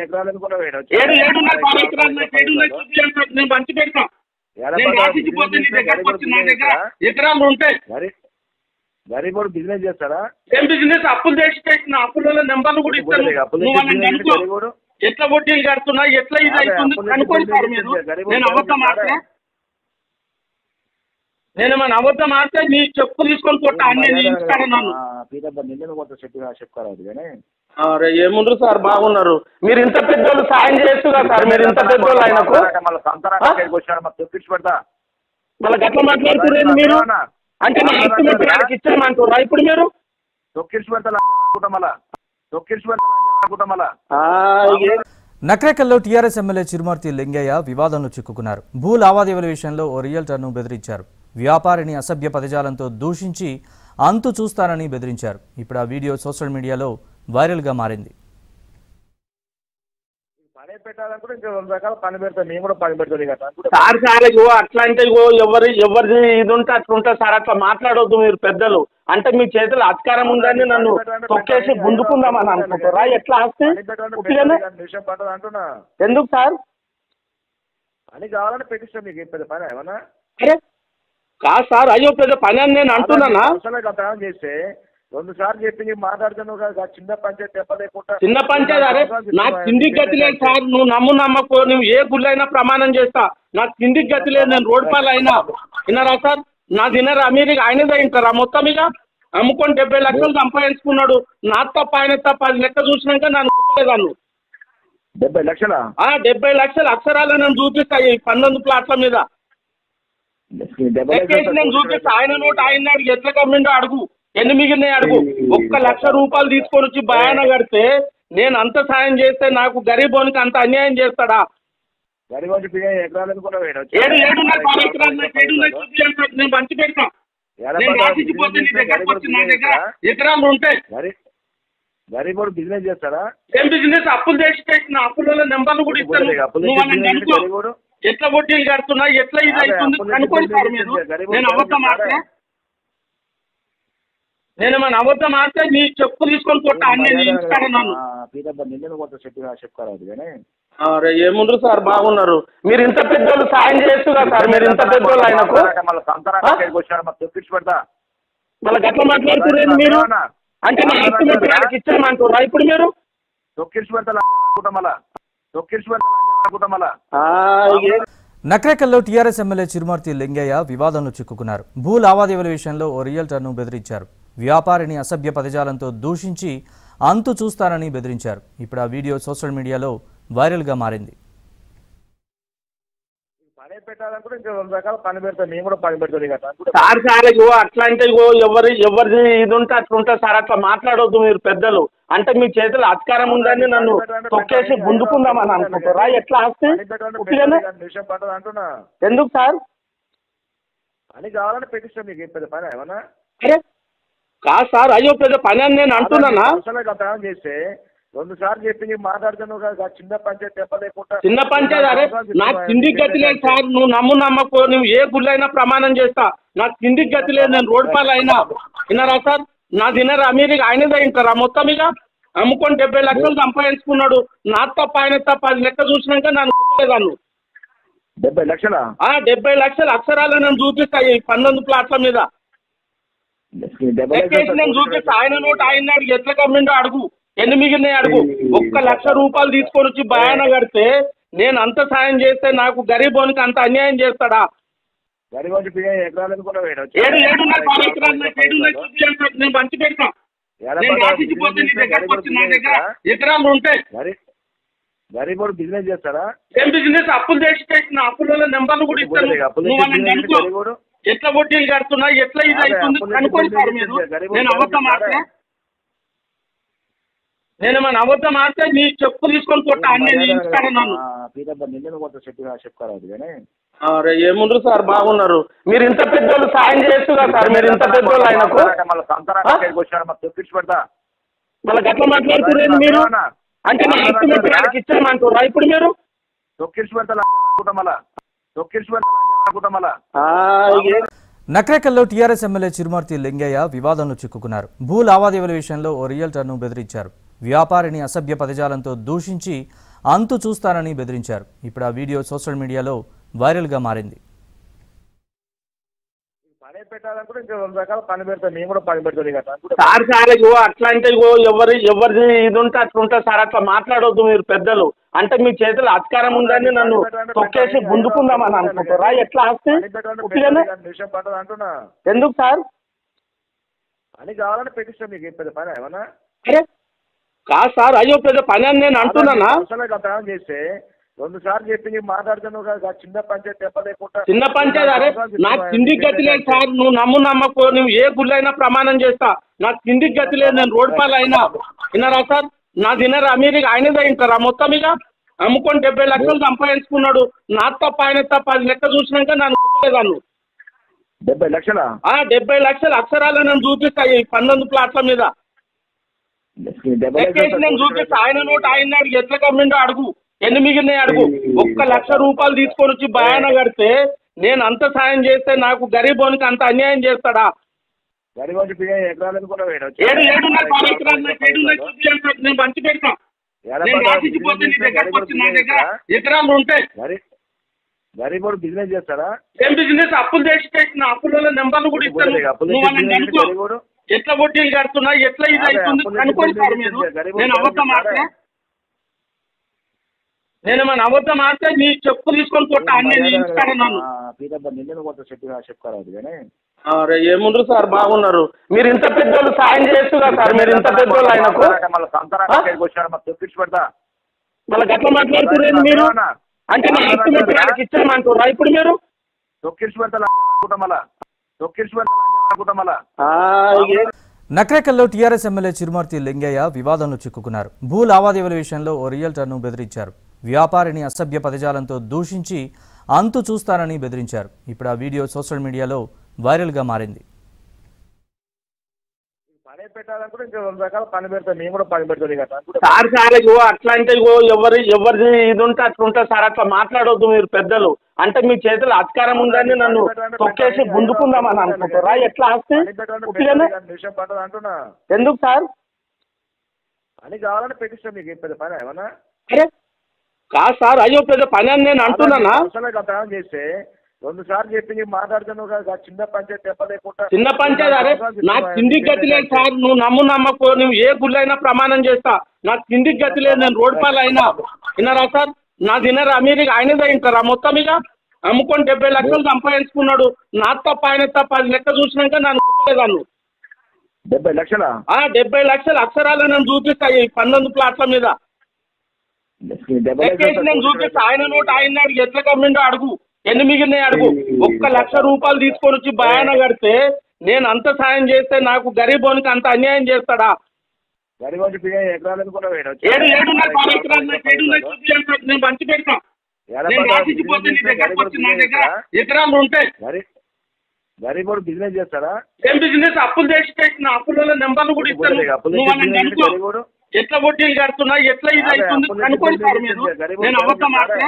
పంచి పెడతా. నేను రాసిచ్చిపోతే నీ దగ్గరకు వచ్చి నా దగ్గర ఎకరాలు ఉంటాయి. గరీబోడు బిజినెస్ చేస్తారా? ఏం బిజినెస్? అప్పులు చేసి పెట్టిన అప్పుల నెంబర్లు కూడా ఇస్తాను. నువ్వు వాళ్ళని కనుక్కో, ఎట్లా వడ్డీలు కడుతున్నా, ఎట్లా ఇది అవుతుంది కనుక్కోండి సార్ మీరు. నేను అబద్ధం ఆడితే నేను మన అబద్ధం ఆడితే నీ చెప్పు తీసుకొని కొట్టా అన్నీ ఇస్తాను నన్ను. అరే ఏముండ్రు సార్, బాగున్నారు మీరు. ఇంత పెద్దోళ్ళు సాయం చేస్తున్నా సార్, మీరు ఇంత పెద్దోళ్ళు ఆయనకు మళ్ళీ గట్ల మాట్లాడుతున్నారు మీరు. అంటే నా ఎస్టిమేట్ ఆయనకి ఇచ్చామంటున్నా ఇప్పుడు మీరు. నక్రేకల్లో టీఆర్ఎస్ ఎమ్మెల్యే చిరుమర్తి లింగయ్య వివాదంలో చిక్కుకున్నారు. భూ లావాదేవీల విషయంలో ఓ రియల్టర్ను బెదిరించారు. వ్యాపారిని అసభ్య పదజాలంతో దూషించి అంతు చూస్తానని బెదిరించారు. ఇప్పుడు ఆ వీడియో సోషల్ మీడియాలో వైరల్గా మారింది. పని పెట్టాలనుకుంటే ఇంకా 2 రకాల పని పెడతాం, మేము కూడా పని పెడతాం సార్. సార్ అట్లా అంటే ఎవరిది ఇది ఉంటే అట్లా ఉంటుంది సార్. అట్లా మాట్లాడవద్దు మీరు పెద్దలు. అంటే మీ చేతులు అధికారం ఉందని నన్ను తొక్కేసి గుంజుకుందామని అనుకుంటారా? ఎట్లా ఆస్తే అంటున్నా. ఎందుకు సార్? పని కావాలని పెట్టిస్తాం మీకు. పెద్ద పని ఏమన్నా? అరే కాదు సార్, అయ్యో పెద్ద పని అని నేను అంటున్నానా? చేస్తే 2 సార్లు చెప్పి మాట్లాడుతున్నావు కదా. చిన్న పంచాయతీ చెప్పలేకుండా. చిన్న పంచాయతీ. అరే నాకు తిండికి గతి లేదు సార్. నువ్వు నమ్మకో, నువ్వు ఏ గుళ్ళైనా ప్రమాణం చేస్తా. నాకు తిండికి గతి లేదు. నేను రోడ్ పాలు అయినా విన్నారా సార్? నా తినరా మీరు ఆయనదే ఇంటారా మొత్తం ఇక అమ్ముకొని 70 లక్షలు సంపాదించుకున్నాడు. నా తప్ప ఆయన తప్ప అది లెక్క చూసినాక నన్ను గుర్తులేదాను. 70 లక్షలా? 70 లక్షలు అక్షరాలు నేను చూపిస్తాయి 19 ప్లాట్ల మీద నేను చూపిస్తా. ఆయన నోటు ఆయన అడుగు ఎట్లా కమ్మిండో అడుగు, ఎన్ని మిగిలినాయి అడుగు. 1 లక్ష రూపాయలు తీసుకొని వచ్చి భయాన కడితే నేను అంత సాయం చేస్తే నాకు గరీబోనికి అంత అన్యాయం చేస్తాడా? నేను పంచి పెడతా. నేను రాసిచ్చిపోతే నీ దగ్గరకు వచ్చి నా దగ్గర ఎకరాలు ఉంటాయి. గరీబోడు బిజినెస్ చేస్తారా? ఏం బిజినెస్? అప్పులు చేసి పెట్టిన అప్పుల నెంబర్లు కూడా ఇస్తాను. నువ్వు వాళ్ళని కనుక్కో, ఎట్లా వడ్డీలు కడుతున్నా, ఎట్లా ఇది అవుతుంది కనుక్కోండి సార్ మీరు. నేను అబద్ధం ఆడితే నేను మన అబద్ధం ఆడితే నీ చెప్పు తీసుకొని కొట్ట అన్నీ ఇస్తాను నన్ను. నిన్న కొంత చెప్పుకోరాదు కానీ అరే ఏముండ్రు సార్ బాగున్నారు. మీరు ఇంత పెద్దోళ్ళు సాయం చేయొచ్చు కదా సార్, మీరు ఇంత పెద్దోళ్ళు ఆయనకు మళ్ళీ సంతానానికి వచ్చాడు మరి తెప్పించి పెడతా. మళ్ళీ గట్ల మాట్లాడుతున్నారు మీరు, అంటే నా హక్కు మీకు ఇచ్చామంటారా ఇప్పుడు మీరు? తొక్కించి పెడతా అనుకుంటా మళ్ళా, తొక్కించి పెడతా అనుకుంటా మళ్ళా. నక్రేకల్లో టీఆర్ఎస్ ఎమ్మెల్యే చిరుమర్తి లింగయ్య వివాదంలో చిక్కుకున్నారు. భూ లావాదేవీల విషయంలో ఓ రియల్టర్ను బెదిరించారు. వ్యాపారిని అసభ్య పదజాలంతో దూషించి అంతు చూస్తానని బెదిరించారు. ఇప్పుడు ఆ వీడియో సోషల్ మీడియాలో వైరల్గా మారింది. పని పెట్టాలనుకుంటే ఇంకా 2 రకాల పని పెడతాను, నేను కూడా పని పెడతాను కదా సార్. సార్ అట్లా అంటే ఎవరిది ఇది ఉంటే అట్లా ఉంటుంది సార్, అట్లా మాట్లాడవద్దు మీరు పెద్దలు. అంటే మీ చేతులు అధికారం ఉందని నన్ను తొక్కేసి గుంజుకుందామని అనుకుంటారా? ఎట్లా ఆస్తి విషయం పట్టదు అంటున్నా. ఎందుకు సార్? పని కావాలని పెట్టిస్తాను మీకు పెద్ద పని ఏమన్నా? కాదు సార్, అయ్యో పెద్ద పని అని నేను అంటున్నానా? చేస్తే 2 సార్లు చెప్పి నీకు మాట్లాడుతున్నావు కదా, చిన్న పంచాయతీ చెప్పలేకుండా. చిన్న పంచాయతీ అరే నాకు తిండికి గతి లేదు సార్. నువ్వు నమ్మకో, నువ్వు ఏ గుళ్ళైనా ప్రమాణం చేస్తా, నాకు తిండికి గతి లేదు. నేను రోడ్ పాలు అయినా విన్నారా సార్? నా తినరా మీరు? ఆయనదే తింటారా మొత్తం? ఇక అమ్ముకొని 70 లక్షలు సంపాదించుకున్నాడు. నా తప్ప ఆయన తప్ప అది లెక్క చూసినాక నన్ను గుర్తులేదాన్ని. 70 లక్షలా? 70 లక్షల అక్షరాలు నేను చూపిస్తా ఈ 19 ప్లాట్ల మీద నేను చూపిస్తా. ఆయన నోటు ఆయన అడిగి ఎట్లా కమ్మిండో అడుగు, ఎన్ని మిగిలినాయి అడుగు. 1 లక్ష రూపాయలు తీసుకొని వచ్చి భయాన కడితే నేను అంత సాయం చేస్తే నాకు గరీబోనికి అంత అన్యాయం చేస్తాడా? నేను మంచి పెడతా. నేను రాసిపోతే నీ దగ్గరకు వచ్చి నా దగ్గర ఎకరాలు ఉంటాయి. గరీబోడు బిజినెస్ చేస్తాడా? ఏం బిజినెస్? అప్పులు చేసి పెట్టిన అప్పుల నెంబర్లు కూడా ఇస్తాను. ఎట్లా వడ్డీలు కడుతున్నా, ఎట్లా ఇది అవుతుంది కనుక్కోండి సార్ మీరు. నేను అబద్ధం ఆడితే నేను మన అబద్ధం ఆడితే నీ చెప్పు తీసుకొని కొట్ట అన్నీ ఇస్తాను నన్ను. నిన్న కొంత చెప్పుకోరాదు కానీ అరే ఏముండ్రు సార్ బాగున్నారు. మీరు ఇంత పెద్దోళ్ళు సాయం చేయొచ్చు కదా సార్, మీరు ఇంత పెద్దోళ్ళు ఆయనకు మళ్ళీ సంతానానికి వచ్చాడు మరి తెప్పించి పెడతా. మళ్ళీ గట్ల మాట్లాడుతున్నారు మీరు, అంటే నా హక్కు మీకు ఇచ్చామంటారా ఇప్పుడు మీరు? తొక్కించి పెడతా అనుకుంటా మళ్ళా, తొక్కించి పెడతా అనుకుంటా మళ్ళా. నక్రేకల్లో టీఆర్ఎస్ ఎమ్మెల్యే చిరుమర్తి లింగయ్య వివాదంలో చిక్కుకున్నారు. భూ లావాదేవీల విషయంలో ఓ రియల్టర్ను బెదిరించారు. వ్యాపారిని అసభ్య పదజాలంతో దూషించి అంతు చూస్తానని బెదిరించారు. ఇప్పుడు ఆ వీడియో సోషల్ మీడియాలో వైరల్గా మారింది. పని పెట్టాలనుకుంటే ఇంకా 2 రకాల పని పెడతాను, నేను కూడా పని పెడతాను కదా సార్. సార్ అట్లా అంటే ఎవరిది ఇది ఉంటే అట్లా ఉంటుంది సార్, అట్లా మాట్లాడవద్దు మీరు పెద్దలు. అంటే మీ చేతులు అధికారం ఉందని నన్ను తొక్కేసి గుంజుకుందామని అనుకుంటారా? ఎట్లా ఆస్తి విషయం పట్టదు అంటున్నా. ఎందుకు సార్? పని కావాలని పెట్టిస్తాను మీకు పెద్ద పని ఏమన్నా? కాదు సార్, అయ్యో పెద్ద పని అని నేను అంటున్నానా? చేస్తే 2 సార్లు చెప్పి నీకు మాట్లాడుతున్నావు కదా, చిన్న పంచాయతీ చెప్పలేకుండా. చిన్న పంచాయతీ అరే నాకు తిండికి గతి లేదు సార్. నువ్వు నమ్మకో, నువ్వు ఏ గుళ్ళైనా ప్రమాణం చేస్తా, నాకు తిండికి గతి లేదు. నేను రోడ్ పాలు అయినా విన్నారా సార్? నా తినరా మీరు? ఆయనదే తింటారా మొత్తం? ఇక అమ్ముకొని 70 లక్షలు సంపాదించుకున్నాడు. నా తప్ప ఆయన తప్ప అది లెక్క చూసినాక నన్ను గుర్తులేదాన్ని. 70 లక్షలా? 70 లక్షల అక్షరాలు నేను చూపిస్తా ఈ 19 ప్లాట్ల మీద నేను చూపిస్తా. ఆయన నోటు ఆయన అడిగి ఎట్లా కమ్మిండో అడుగు, ఎన్ని మిగిలినాయి అడుగు. 1 లక్ష రూపాయలు తీసుకొని వచ్చి భయాన కడితే నేను అంత సాయం చేస్తే నాకు గరీబోనికి అంత అన్యాయం చేస్తాడా? నేను మంచి పెడతా. నేను రాసిపోతే నీ దగ్గరకు వచ్చి నా దగ్గర ఎకరాలు ఉంటాయి. గరీబోడు బిజినెస్ చేస్తాడా? ఏం బిజినెస్? అప్పులు చేసి పెట్టిన అప్పుల నెంబర్లు కూడా ఇస్తాను. ఎట్లా వడ్డీలు కడుతున్నా, ఎట్లా ఇది అవుతుంది కనుక్కోండి సార్ మీరు. నేను అబద్ధం ఆడితే నేను మన అబద్ధం ఆడితే నీ చెప్పు తీసుకొని కొట్ట అన్నీ ఇస్తాను నన్ను. నిన్న కొంత చెప్పుకోరాదు కానీ అరే ఏముండ్రు సార్ బాగున్నారు. మీరు ఇంత పెద్దోళ్ళు సాయం చేయొచ్చు కదా సార్, మీరు ఇంత పెద్దోళ్ళు ఆయనకు మళ్ళీ సంతానానికి వచ్చాడు మరి తెప్పించి పెడతా. మళ్ళీ గట్ల మాట్లాడుతున్నారు మీరు, అంటే నా హక్కు మీకు ఇచ్చామంటారా ఇప్పుడు మీరు? తొక్కించి పెడతా అనుకుంటా మళ్ళా, తొక్కించి పెడతా అనుకుంటా మళ్ళా. నక్రేకల్లో టీఆర్ఎస్ ఎమ్మెల్యే చిరుమర్తి లింగయ్య వివాదంలో చిక్కుకున్నారు. భూ లావాదేవీల విషయంలో ఓ రియల్టర్ను బెదిరించారు. వ్యాపారిని అసభ్య పదజాలంతో దూషించి అంతు చూస్తానని బెదిరించారు. ఇప్పుడు ఆ వీడియో సోషల్ మీడియాలో వైరల్గా మారింది. పని పెట్టాలనుకుంటే ఇంకా 2 రకాల పని పెడతాను, నేను కూడా పని పెడతాను కదా. సార్ సార్ ఇగో అట్లా అంటే ఇగో ఎవరిది ఇది ఉంటే అట్లా ఉంటుంది సార్. అట్లా మాట్లాడొద్దు మీరు పెద్దలు. అంటే మీ చేతిలో అధికారం ఉందని నన్ను తొక్కేసి గుంజుకుందామని అనుకుంటారా? ఎట్లా ఆస్తే విషయం పట్టదు అంటున్నా. ఎందుకు సార్? అని కావాలని పెట్టిస్తాను మీకు. పెద్ద పని ఏమన్నా? అరే కాదు సార్, అయ్యో పెద్ద పని అని నేను అంటున్నానా? ప్రయాణం చేస్తే 2 సార్లు చెప్పి నీకు మాట్లాడుతున్నావు కదా, చిన్న పంచాయతీ చెప్పలేకుండా. చిన్న పంచాయతీ అరే నాకు తిండికి గతి లేదు సార్. నువ్వు నమ్మకో, నువ్వు ఏ గుళ్ళైనా ప్రమాణం చేస్తా. నాకు తిండికి గతి లేదు, నేను రోడ్ పాలు అయినా. విన్నారా సార్? నా తినరా మీరు? ఆయనదే తింటారా మొత్తం? ఇక అమ్ముకొని 70 లక్షలు సంపాదించుకున్నాడు. నా తప్ప ఆయన తప్ప అది లెక్క చూసినాక నన్ను గుర్తులేదాన్ని. 70 లక్షలా? 70 లక్షలు అక్షరాలు నేను చూపిస్తాయి 12 ప్లాట్ల మీద నేను చూపిస్తా. ఆయన నోటు ఆయన అడిగి ఎట్లా కమ్మిండో అడుగు, ఎన్ని మిగిలినాయి అడుగు. 1 లక్ష రూపాయలు తీసుకొని వచ్చి భయాన కడితే నేను అంత సాయం చేస్తే నాకు గరీబోనికి అంత అన్యాయం చేస్తాడా? నేను మంచి పెడతా. ఎకరాలు ఉంటాయి. గరీబోడు బిజినెస్ చేస్తాడా? ఏం బిజినెస్? అప్పులు చేసి పెట్టిన అప్పుల నెంబర్లు కూడా ఇస్తాను. ఎట్లా వడ్డీలు కడుతున్నా, ఎట్లా ఇది అవుతుంది అనుకోండి సార్ మీరు. నేను అబద్ధం ఆడితే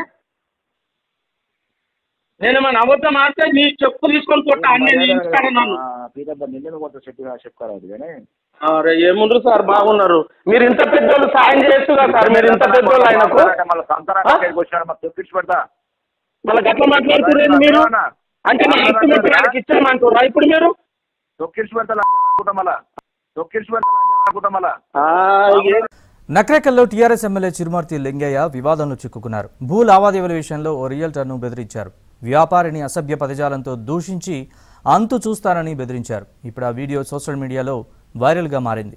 నేను మన అబద్ధం ఆడితే నీ చెప్పు తీసుకొని కొట్టా అన్నీ ఇస్తాను నన్ను. అరే ఏముండ్రు సార్, బాగున్నారు మీరు. ఇంత పెద్దోళ్ళు సాయం చేస్తున్నా సార్. మీరు ఇంత పెద్దోళ్ళు ఆయనకు మళ్ళీ గట్ల మాట్లాడుతున్నారు మీరు. అంటే నా హక్కు మీకు ఇచ్చామంటారా ఇప్పుడు మీరు? నక్రేకల్లో టీఆర్ఎస్ ఎమ్మెల్యే చిరుమర్తి లింగయ్య వివాదంలో చిక్కుకున్నారు. భూ లావాదేవీల విషయంలో ఓ రియల్టర్ను బెదిరించారు. వ్యాపారిని అసభ్య పదజాలంతో దూషించి అంతు చూస్తానని బెదిరించారు. ఇప్పుడు ఆ వీడియో సోషల్ మీడియాలో వైరల్గా మారింది.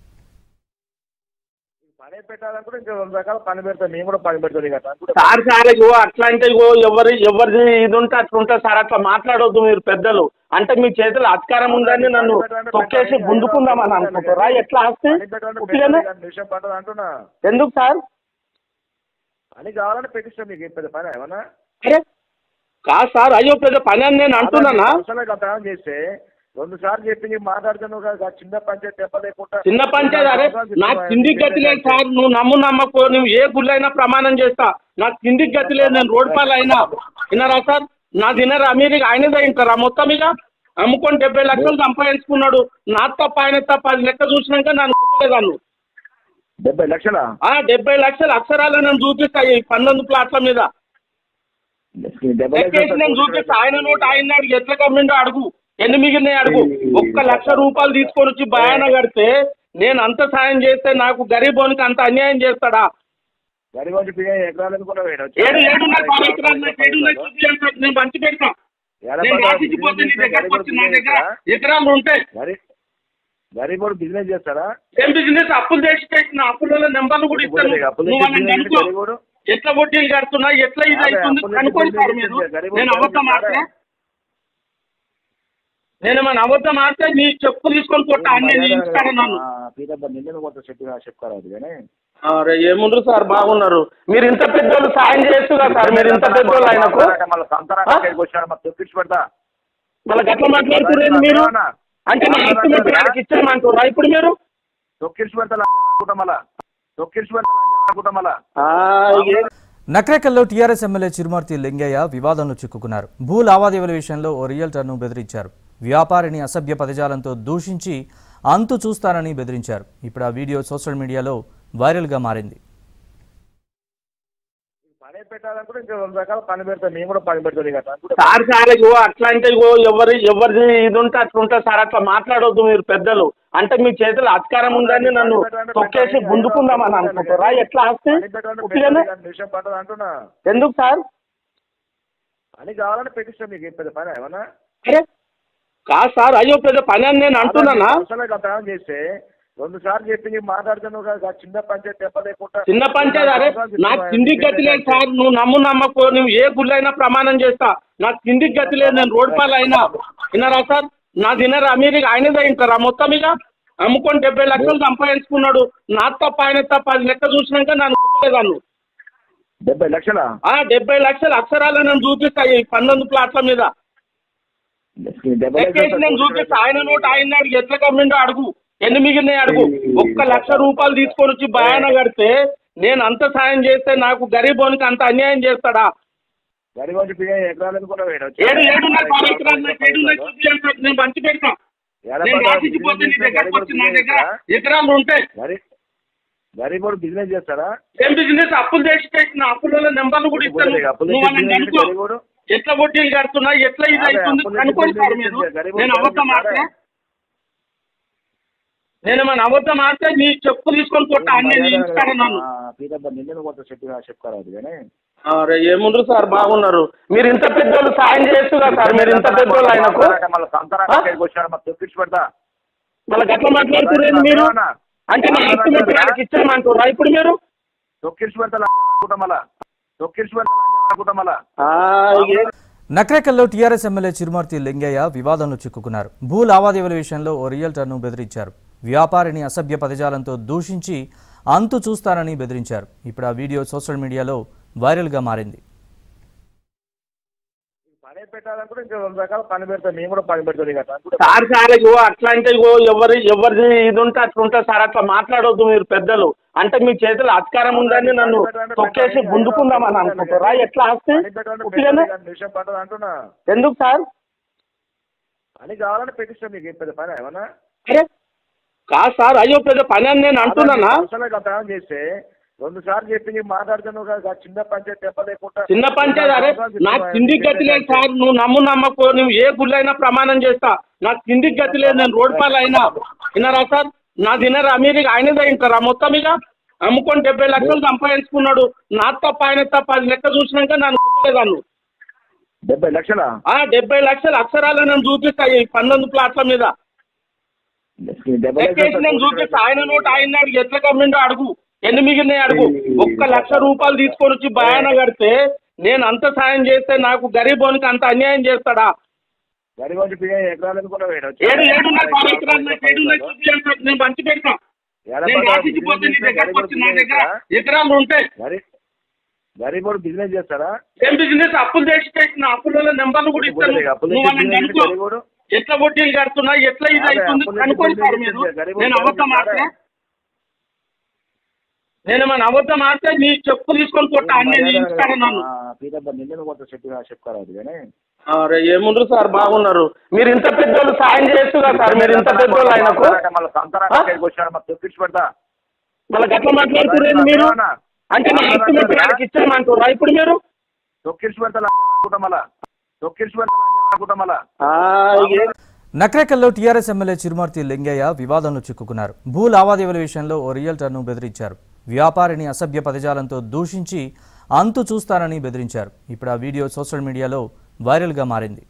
పని పెట్టాలనుకుంటే ఇంకా 2 రకాల పని పెడతాను, నేను కూడా పని పెడతాను కదా. సార్ సార్ ఇగో అట్లా అంటే ఇగో ఎవరిది ఇది ఉంటే అట్లా ఉంటుంది సార్. అట్లా మాట్లాడొద్దు మీరు పెద్దలు. అంటే మీ చేతిలో అధికారం ఉందని నన్ను తొక్కేసి గుంజుకుందామని అనుకుంటారా? ఎట్లా ఆస్తే విషయం పట్టదు అంటున్నా. ఎందుకు సార్? అని కావాలని పెట్టిస్తాను మీకు. పెద్ద పని ఏమన్నా? అరే కాదు సార్, అయ్యో పెద్ద పని అని నేను అంటున్నానా? ప్రయాణం చేస్తే 2 సార్లు చెప్పి నీకు మాట్లాడుతున్నావు కదా, చిన్న పంచాయతీ చెప్పలేకుండా. చిన్న పంచాయతీ అరే నాకు తిండికి గతి లేదు సార్. నువ్వు నమ్మకో, నువ్వు ఏ గుళ్ళైనా ప్రమాణం చేస్తా. నాకు తిండికి గతి లేదు, నేను రోడ్ పాలు అయినా. విన్నారా సార్? నా తినరా మీరు? ఆయనదే తింటారా మొత్తం? ఇక అమ్ముకొని 70 లక్షలు సంపాదించుకున్నాడు. నా తప్ప ఆయన తప్ప అది లెక్క చూసినాక నన్ను గుర్తులేదాన్ని. 70 లక్షలా? 70 లక్షలు అక్షరాలు నేను చూపిస్తాయి 12 ప్లాట్ల మీద నేను చూపిస్తా. ఆయన నోటు ఆయన అడిగి ఎట్లా కమ్మిండో అడుగు, ఎన్ని మిగిలినాయి అడుగు. 1 లక్ష రూపాయలు తీసుకొని వచ్చి భయాన కడితే నేను అంత సాయం చేస్తే నాకు గరీబోనికి అంత అన్యాయం చేస్తాడా? నేను మంచి పెడతా. నేను రాసిపోతే నీ దగ్గరకు వచ్చి నా దగ్గర ఎకరాలు ఉంటాయి. గరీబోడు బిజినెస్ చేస్తాడా? ఏం బిజినెస్? అప్పులు చేసి పెట్టిన అప్పుల నెంబర్లు కూడా ఇస్తాను. ఎట్లా వడ్డీలు కడుతున్నా, ఎట్లా ఇది అవుతుంది అనుకోండి సార్ మీరు. నేను అబద్ధం ఆడితే నేను మన అబద్ధం ఆడితే నీ చెప్పు తీసుకొని కొట్టా అన్నీ ఇస్తాను నన్ను. అరే ఏముండ్రు సార్, బాగున్నారు మీరు. ఇంత పెద్దోళ్ళు సాయం చేస్తున్నా సార్. మీరు ఇంత పెద్దోళ్ళు ఆయనకు మళ్ళీ గట్ల మాట్లాడుతున్నారు మీరు. అంటే నా హక్కు మీకు ఇచ్చామంటారా ఇప్పుడు మీరు? నక్రేకల్లో టీఆర్ఎస్ ఎమ్మెల్యే చిరుమర్తి లింగయ్య వివాదంలో చిక్కుకున్నారు. భూ లావాదేవీల విషయంలో ఓ రియల్టర్ను బెదిరించారు. వ్యాపారిని అసభ్య పదజాలంతో దూషించి అంతు చూస్తానని బెదిరించారు. ఇప్పుడు ఆ వీడియో సోషల్ మీడియాలో వైరల్గా మారింది. పని పెట్టాలనుకుంటే ఇంకా 2 రకాల పని పెడతాను, నేను కూడా పని పెడతాను కదా. సార్ సార్ ఇగో అట్లా అంటే ఇగో ఎవరిది ఇది ఉంటే అట్లా ఉంటుంది సార్. అట్లా మాట్లాడొద్దు మీరు పెద్దలు. అంటే మీ చేతిలో అధికారం ఉందని నన్ను తొక్కేసి గుంజుకుందామని అనుకుంటారా? ఎట్లా ఆస్తే విషయం పట్టదు అంటున్నా. ఎందుకు సార్? అని కావాలని పెట్టిస్తాను మీకు. పెద్ద పని ఏమన్నా? అరే కాదు సార్, అయ్యో పెద్ద పని అని నేను అంటున్నానా? ప్రయాణం చేస్తే 2 సార్లు చెప్పి నీకు మాట్లాడుతున్నావు కదా, చిన్న పంచాయతీ చెప్పలేకుండా. చిన్న పంచాయతీ అరే నాకు తిండికి గతి లేదు సార్. నువ్వు నమ్మకో, నువ్వు ఏ గుళ్ళైనా ప్రమాణం చేస్తా. నాకు తిండికి గతి లేదు, నేను రోడ్ పాలు అయినా. విన్నారా సార్? నా తినరా మీరు? ఆయనదే తింటారా మొత్తం? ఇక అమ్ముకొని 70 లక్షలు సంపాదించుకున్నాడు. నా తప్ప ఆయన తప్ప అది లెక్క చూసినాక నన్ను గుర్తులేదాన్ని. 70 లక్షలా? 70 లక్షలు అక్షరాలు నేను చూపిస్తాయి 12 ప్లాట్ల మీద నేను చూపిస్తా. ఆయన నోటు ఆయన అడిగి ఎట్లా కమ్మిండో అడుగు, ఎన్ని మిగిలినాయి అడుగు. 1,00,000 రూపాయలు తీసుకొని వచ్చి భయాన కడితే నేను అంత సాయం చేస్తే నాకు గరీబోనికి అంత అన్యాయం చేస్తాడా? నేను మంచి పెడతా, నేను రాసిపోతే నీ దగ్గరకు వచ్చి నా దగ్గర ఎకరాలు ఉంటాయి. గరీబోడు బిజినెస్ చేస్తారా? ఏం బిజినెస్? అప్పులు చేసి పెట్టిన అప్పుల నెంబర్లు కూడా ఇస్తాను. ఎట్లా వడ్డీలు కడుతున్నా, ఎట్లా ఇది అవుతుంది అనుకోండి సార్ మీరు. నేను అబద్ధం ఆడితే నేను మన అబద్ధం ఆడితే నీ చెప్పు తీసుకొని కొట్టా అన్నీ ఇస్తాను నన్ను. అరే ఏముండ్రు సార్, బాగున్నారు మీరు. ఇంత పెద్దోళ్ళు సాయం చేస్తున్నారు సార్, మీరు ఇంత పెద్దోళ్ళు ఆయనకు మళ్ళీ గట్ల మాట్లాడుతున్నారు మీరు. అంటే నా ఆస్తి మొత్తం ఆయనకి ఇచ్చామంటారా ఇప్పుడు మీరు? నక్రేకల్లో టీఆర్ఎస్ ఎమ్మెల్యే చిరుమర్తి లింగయ్య వివాదంలో చిక్కుకున్నారు. భూ లావాదేవీల విషయంలో ఓ రియల్టర్ను బెదిరించారు. వ్యాపారిని అసభ్య పదజాలంతో దూషించి అంతు చూస్తానని బెదిరించారు. ఇప్పుడు ఆ వీడియో సోషల్ మీడియాలో వైరల్గా మారింది. పని పెట్టాలనుకుంటే ఇంకా 2 రకాల పని పెడతాం, మేము కూడా పని పెడతాం సార్. సార్ అట్లా అంటే ఎవరిది ఇది ఉంటే అట్లా ఉంటుంది సార్. అట్లా మాట్లాడవద్దు మీరు పెద్దలు. అంటే మీ చేతులు అధికారం ఉందని నన్ను తొక్కేసి గుంజుకుందామని అనుకుంటారా? ఎట్లా ఆస్తే అంటున్నా. ఎందుకు సార్? పని కావాలని పెట్టిస్తాం మీకు. పెద్ద పని ఏమన్నా? అరే కాదు సార్, అయ్యో పెద్ద పని అని నేను అంటున్నానా? చేస్తే 2 సార్లు చెప్పి మాట్లాడుతున్నావు కదా, చిన్న పంచాయతీ చెప్పలేకుండా. చిన్న పంచాయతీ అరే నాకు తిండికి గతి లేదు సార్. నువ్వు నమ్మకో, నువ్వు ఏ గుళ్ళైనా ప్రమాణం చేస్తా. నాకు తిండికి గతి లేదు, నేను రోడ్ పాలు అయినా. విన్నారా సార్? నా తినరా మీరు? ఆయనదే తింటారా మొత్తం? ఇక అమ్ముకొని 70 లక్షలు సంపాదించుకున్నాడు. నా తప్ప ఆయన తప్ప అది లెక్క చూసినాక నన్ను గుర్తులేదాన్ని. 70 లక్షలా? 70 లక్షల అక్షరాలు నేను చూపిస్తాయి 19 ప్లాట్ల మీద నేను చూపిస్తా. ఆయన నోటు ఆయన అడుగు, ఎట్లా కమ్మిండో అడుగు, ఎన్ని మిగిలినాయి అడుగు. 1,00,000 రూపాయలు తీసుకొని వచ్చి భయాన కడితే నేను అంత సాయం చేస్తే నాకు గరీబోనికి అంత అన్యాయం చేస్తాడా? నేను మంచి పెడతా, నేను రాసిపోతే నీ దగ్గరకు వచ్చి నా దగ్గర ఎకరాలు ఉంటాయి. గరీబోడు బిజినెస్ చేస్తారా? ఏం బిజినెస్? అప్పులు చేసి పెట్టిన అప్పుల నెంబర్లు కూడా ఇస్తాను. ఎట్లా వడ్డీలు కడుతున్నా, ఎట్లా ఇది అవుతుంది అనుకోండి సార్ మీరు. నేను అబద్ధం ఆడితే నేను మన అబద్ధం ఆడితే నీ చెప్పు తీసుకొని కొట్టా అన్నీ ఇస్తాను నన్ను. అరే ఏముండ్రు సార్, బాగున్నారు మీరు. ఇంత పెద్దోళ్ళు సాయం చేస్తున్నారు సార్, మీరు ఇంత పెద్దోళ్ళు ఆయనకు మళ్ళీ గట్ల మాట్లాడుతున్నారు మీరు. అంటే నా ఆస్తి మొత్తం ఆయనకి ఇచ్చామంటారా ఇప్పుడు మీరు? నక్రేకల్లో టీఆర్ఎస్ ఎమ్మెల్యే చిరుమర్తి లింగయ్య వివాదంలో చిక్కుకున్నారు. భూ లావాదేవీల విషయంలో ఓ రియల్టర్ను బెదిరించారు. వ్యాపారిని అసభ్య పదజాలంతో దూషించి అంతు చూస్తానని బెదిరించారు. ఇప్పుడు ఆ వీడియో సోషల్ మీడియాలో వైరల్గా మారింది.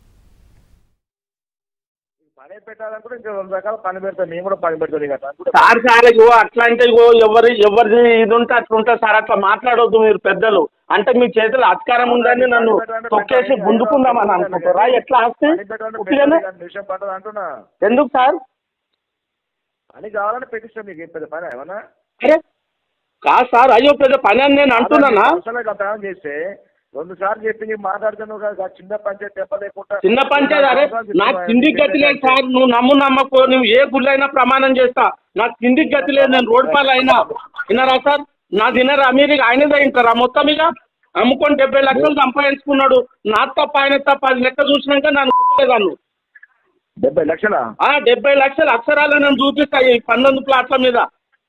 పని పెట్టాలనుకుంటే ఇంకా 2 రకాల పని పెడతాం, మేము కూడా పని పెడతాం. సార్ సార్ అట్లా అంటే ఎవరిది ఇది ఉంటే అట్లా ఉంటుంది సార్. అట్లా మాట్లాడవద్దు మీరు పెద్దలు. అంటే మీ చేతులు అధికారం ఉందని నన్ను తొక్కేసి గుంజుకుందామని అనుకుంటారా? ఎట్లా ఆస్తే అంటున్నా. ఎందుకు సార్? పని కావాలని పెట్టిస్తాం మీకు. పెద్ద పని ఏమన్నా? అరే కాదు సార్, అయ్యో పెద్ద పని అని నేను అంటున్నానా? చేస్తే 2 సార్లు చెప్పి మాట్లాడుతున్నావు కదా, చిన్న పంచాయతీ చెప్పలేకుండా. చిన్న పంచాయతీ అరే నాకు తిండికి గతి లేదు సార్. నువ్వు నమ్మకో, నువ్వు ఏ గుళ్ళైనా ప్రమాణం చేస్తా. నాకు తిండికి గతి లేదు, నేను రోడ్ పాలు అయినా. విన్నారా సార్? నా తినరా మీరు? ఆయనదే తింటారా మొత్తం? ఇక అమ్ముకొని 70 లక్షలు సంపాదించుకున్నాడు. నా తప్ప ఆయన తప్ప అది లెక్క చూసినాక నన్ను గుర్తులేదాన్ని. 70 లక్షలా? 70 లక్షల అక్షరాలు నేను చూపిస్తాయి 19 ప్లాట్ల మీద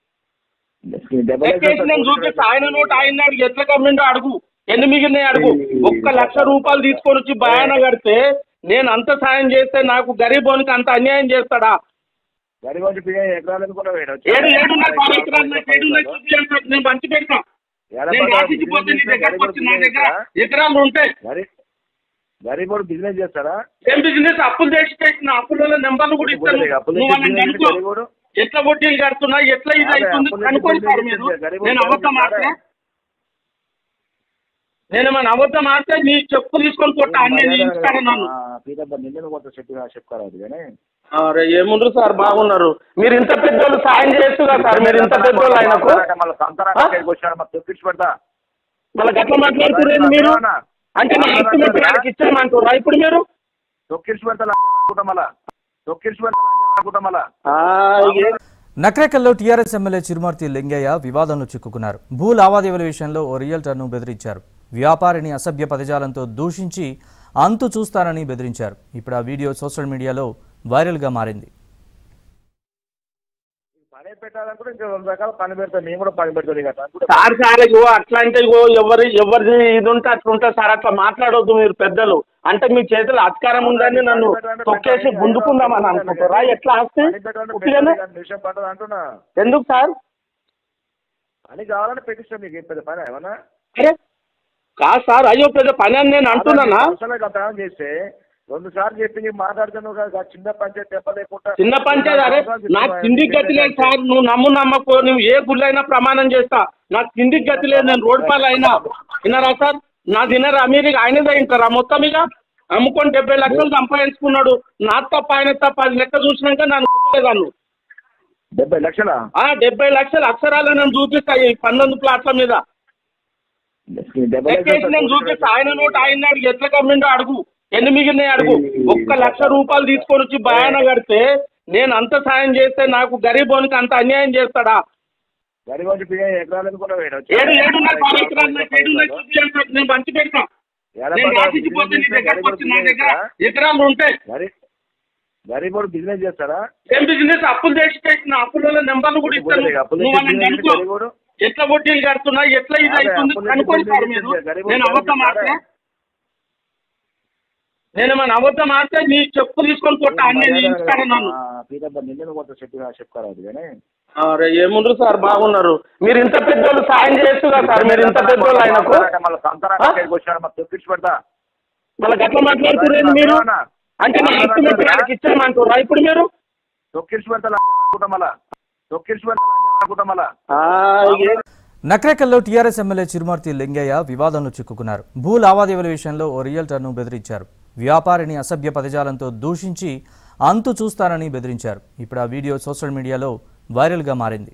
నేను చూపిస్తా. ఆయన నోటు ఆయన అడుగు, ఎట్లా కమ్మిండో అడుగు, ఎన్ని మిగిలినాయి అడుగు. 1,00,000 రూపాయలు తీసుకొని వచ్చి భయాన కడితే నేను అంత సాయం చేస్తే నాకు గరీబోనికి అంత అన్యాయం చేస్తాడా? నేను మంచి పెడతా, నేను రాసిపోతే నీ దగ్గరకు వచ్చి నా దగ్గర ఎకరాలు ఉంటాయి. గరీబోడు బిజినెస్ చేస్తారా? ఏం బిజినెస్? అప్పులు చేసి పెట్టిన అప్పుల నెంబర్లు కూడా ఇస్తాను. ఎట్లా వడ్డీలు కడుతున్నా, ఎట్లా ఇది అవుతుంది అనుకోండి సార్ మీరు. నేను అబద్ధం ఆడితే నేను మన అబద్ధం ఆడితే నీ చెప్పు తీసుకొని కొట్టా అన్నీ ఇస్తాను నన్ను. అరే ఏముండ్రు సార్, బాగున్నారు మీరు. ఇంత పెద్దోళ్ళు సాయం చేస్తున్నారు సార్, మీరు ఇంత పెద్దోళ్ళు ఆయనకు మళ్ళీ గట్ల మాట్లాడుతున్నారు మీరు. అంటే నా ఆస్తి మొత్తం ఆయనకి ఇచ్చామంటారా ఇప్పుడు మీరు? తొక్కించి పెడతా. నక్రేకల్లో టీఆర్ఎస్ ఎమ్మెల్యే చిరుమర్తి లింగయ్య వివాదంలో చిక్కుకున్నారు. భూ లావాదేవీల విషయంలో ఓ రియల్టర్ను బెదిరించారు. వ్యాపారిని అసభ్య పదజాలంతో దూషించి అంతు చూస్తానని బెదిరించారు. ఇప్పుడు ఆ వీడియో సోషల్ మీడియాలో వైరల్గా మారింది. పని పెట్టాలనుకుంటే ఇంకా 2 రకాల పని పెడతాను, నేను కూడా పని పెడతాను కదా సార్. అట్లా అంటే ఎవరిది ఇది ఉంటే అట్లా ఉంటుంది సార్. అట్లా మాట్లాడొద్దు మీరు పెద్దలు. అంటే మీ చేతిలో అధికారం ఉందని నన్ను తొక్కేసి గుంజుకుందామని అనుకుంటారా? ఎట్లా ఆస్తి విషయం పట్టదు అంటున్నా. ఎందుకు సార్? పని కావాలని పెట్టిస్తాను మీకు పెద్ద పని ఏమన్నా? అరే కాదు సార్, అయ్యో పెద్ద పని అని నేను అంటున్నానా? చేస్తే 2 సార్లు చెప్పి నీకు మాట్లాడుతున్నావు కదా, చిన్న పంచాయతీ చెప్పలేకుండా. చిన్న పంచాయతీ అరే నాకు కిందికి గతి లేదు సార్. నువ్వు నమ్మకు, నువ్వు ఏ గుళ్ళు అయినా ప్రమాణం చేస్తా. నాకు కిందికి గతి లేదు. నేను రోడ్ పాలు అయినా విన్నారా సార్? నా తినరా మీరు? ఆయనదే ఇంటారా మొత్తం? ఇక అమ్ముకొని 70 లక్షలు సంపాదించుకున్నాడు. నా తప్ప ఆయన తప్ప అది లెక్క చూసినాక నన్ను గుర్తులేదాన్ని. 70 లక్షలా? 70 లక్షల అక్షరాలు నేను చూపిస్తా ఈ 19 ప్లాట్ల మీద నేను చూపిస్తా. ఆయన నోటు ఆయన అడుగు, ఎట్లా కమ్మిండో అడుగు, ఎన్ని మిగిలినాయి అడుగు. 1 లక్ష రూపాయలు తీసుకొని వచ్చి భయాన కడితే నేను అంత సాయం చేస్తే నాకు గరీబోనికి అంత అన్యాయం చేస్తాడా? నేను మంచి పెడతా. నేను రాసిపోతే నీ దగ్గరకు వచ్చి నా దగ్గర ఎకరాలు ఉంటాయి. గరీబోడు బిజినెస్ చేస్తారా? ఏం బిజినెస్? అప్పులు చేసి పెట్టిన అప్పుల నెంబర్లు కూడా ఇస్తాను. ఎట్లా వడ్డీలు కడుతున్నా, ఎట్లా ఇది అవుతుంది కనుక్కోండి సార్ మీరు. నేను అబద్ధం ఆడితే నేనేమన్నా అబద్ధం ఆడితే నీ చెప్పు తీసుకొని కొట్ట అన్నీ ఇస్తాను నన్ను. అరే ఏముండ్రు సార్, బాగున్నారు మీరు. ఇంత పెద్దోళ్ళు సాయం చేస్తున్నారు సార్. మీరు ఇంత పెద్దోళ్ళు ఆయనకు మళ్ళీ గట్ల మాట్లాడుతున్నారు మీరు. అంటే నా ఆస్తి ఇచ్చామంటారా ఇప్పుడు మీరు? నక్రేకల్లో టీఆర్ఎస్ ఎమ్మెల్యే చిరుమర్తి లింగయ్య వివాదంలో చిక్కుకున్నారు. భూ లావాదేవీల విషయంలో ఓ రియల్టర్ను బెదిరించారు. వ్యాపారిని అసభ్య పదజాలంతో దూషించి అంతు చూస్తానని బెదిరించారు. ఇప్పుడు ఆ వీడియో సోషల్ మీడియాలో వైరల్గా మారింది.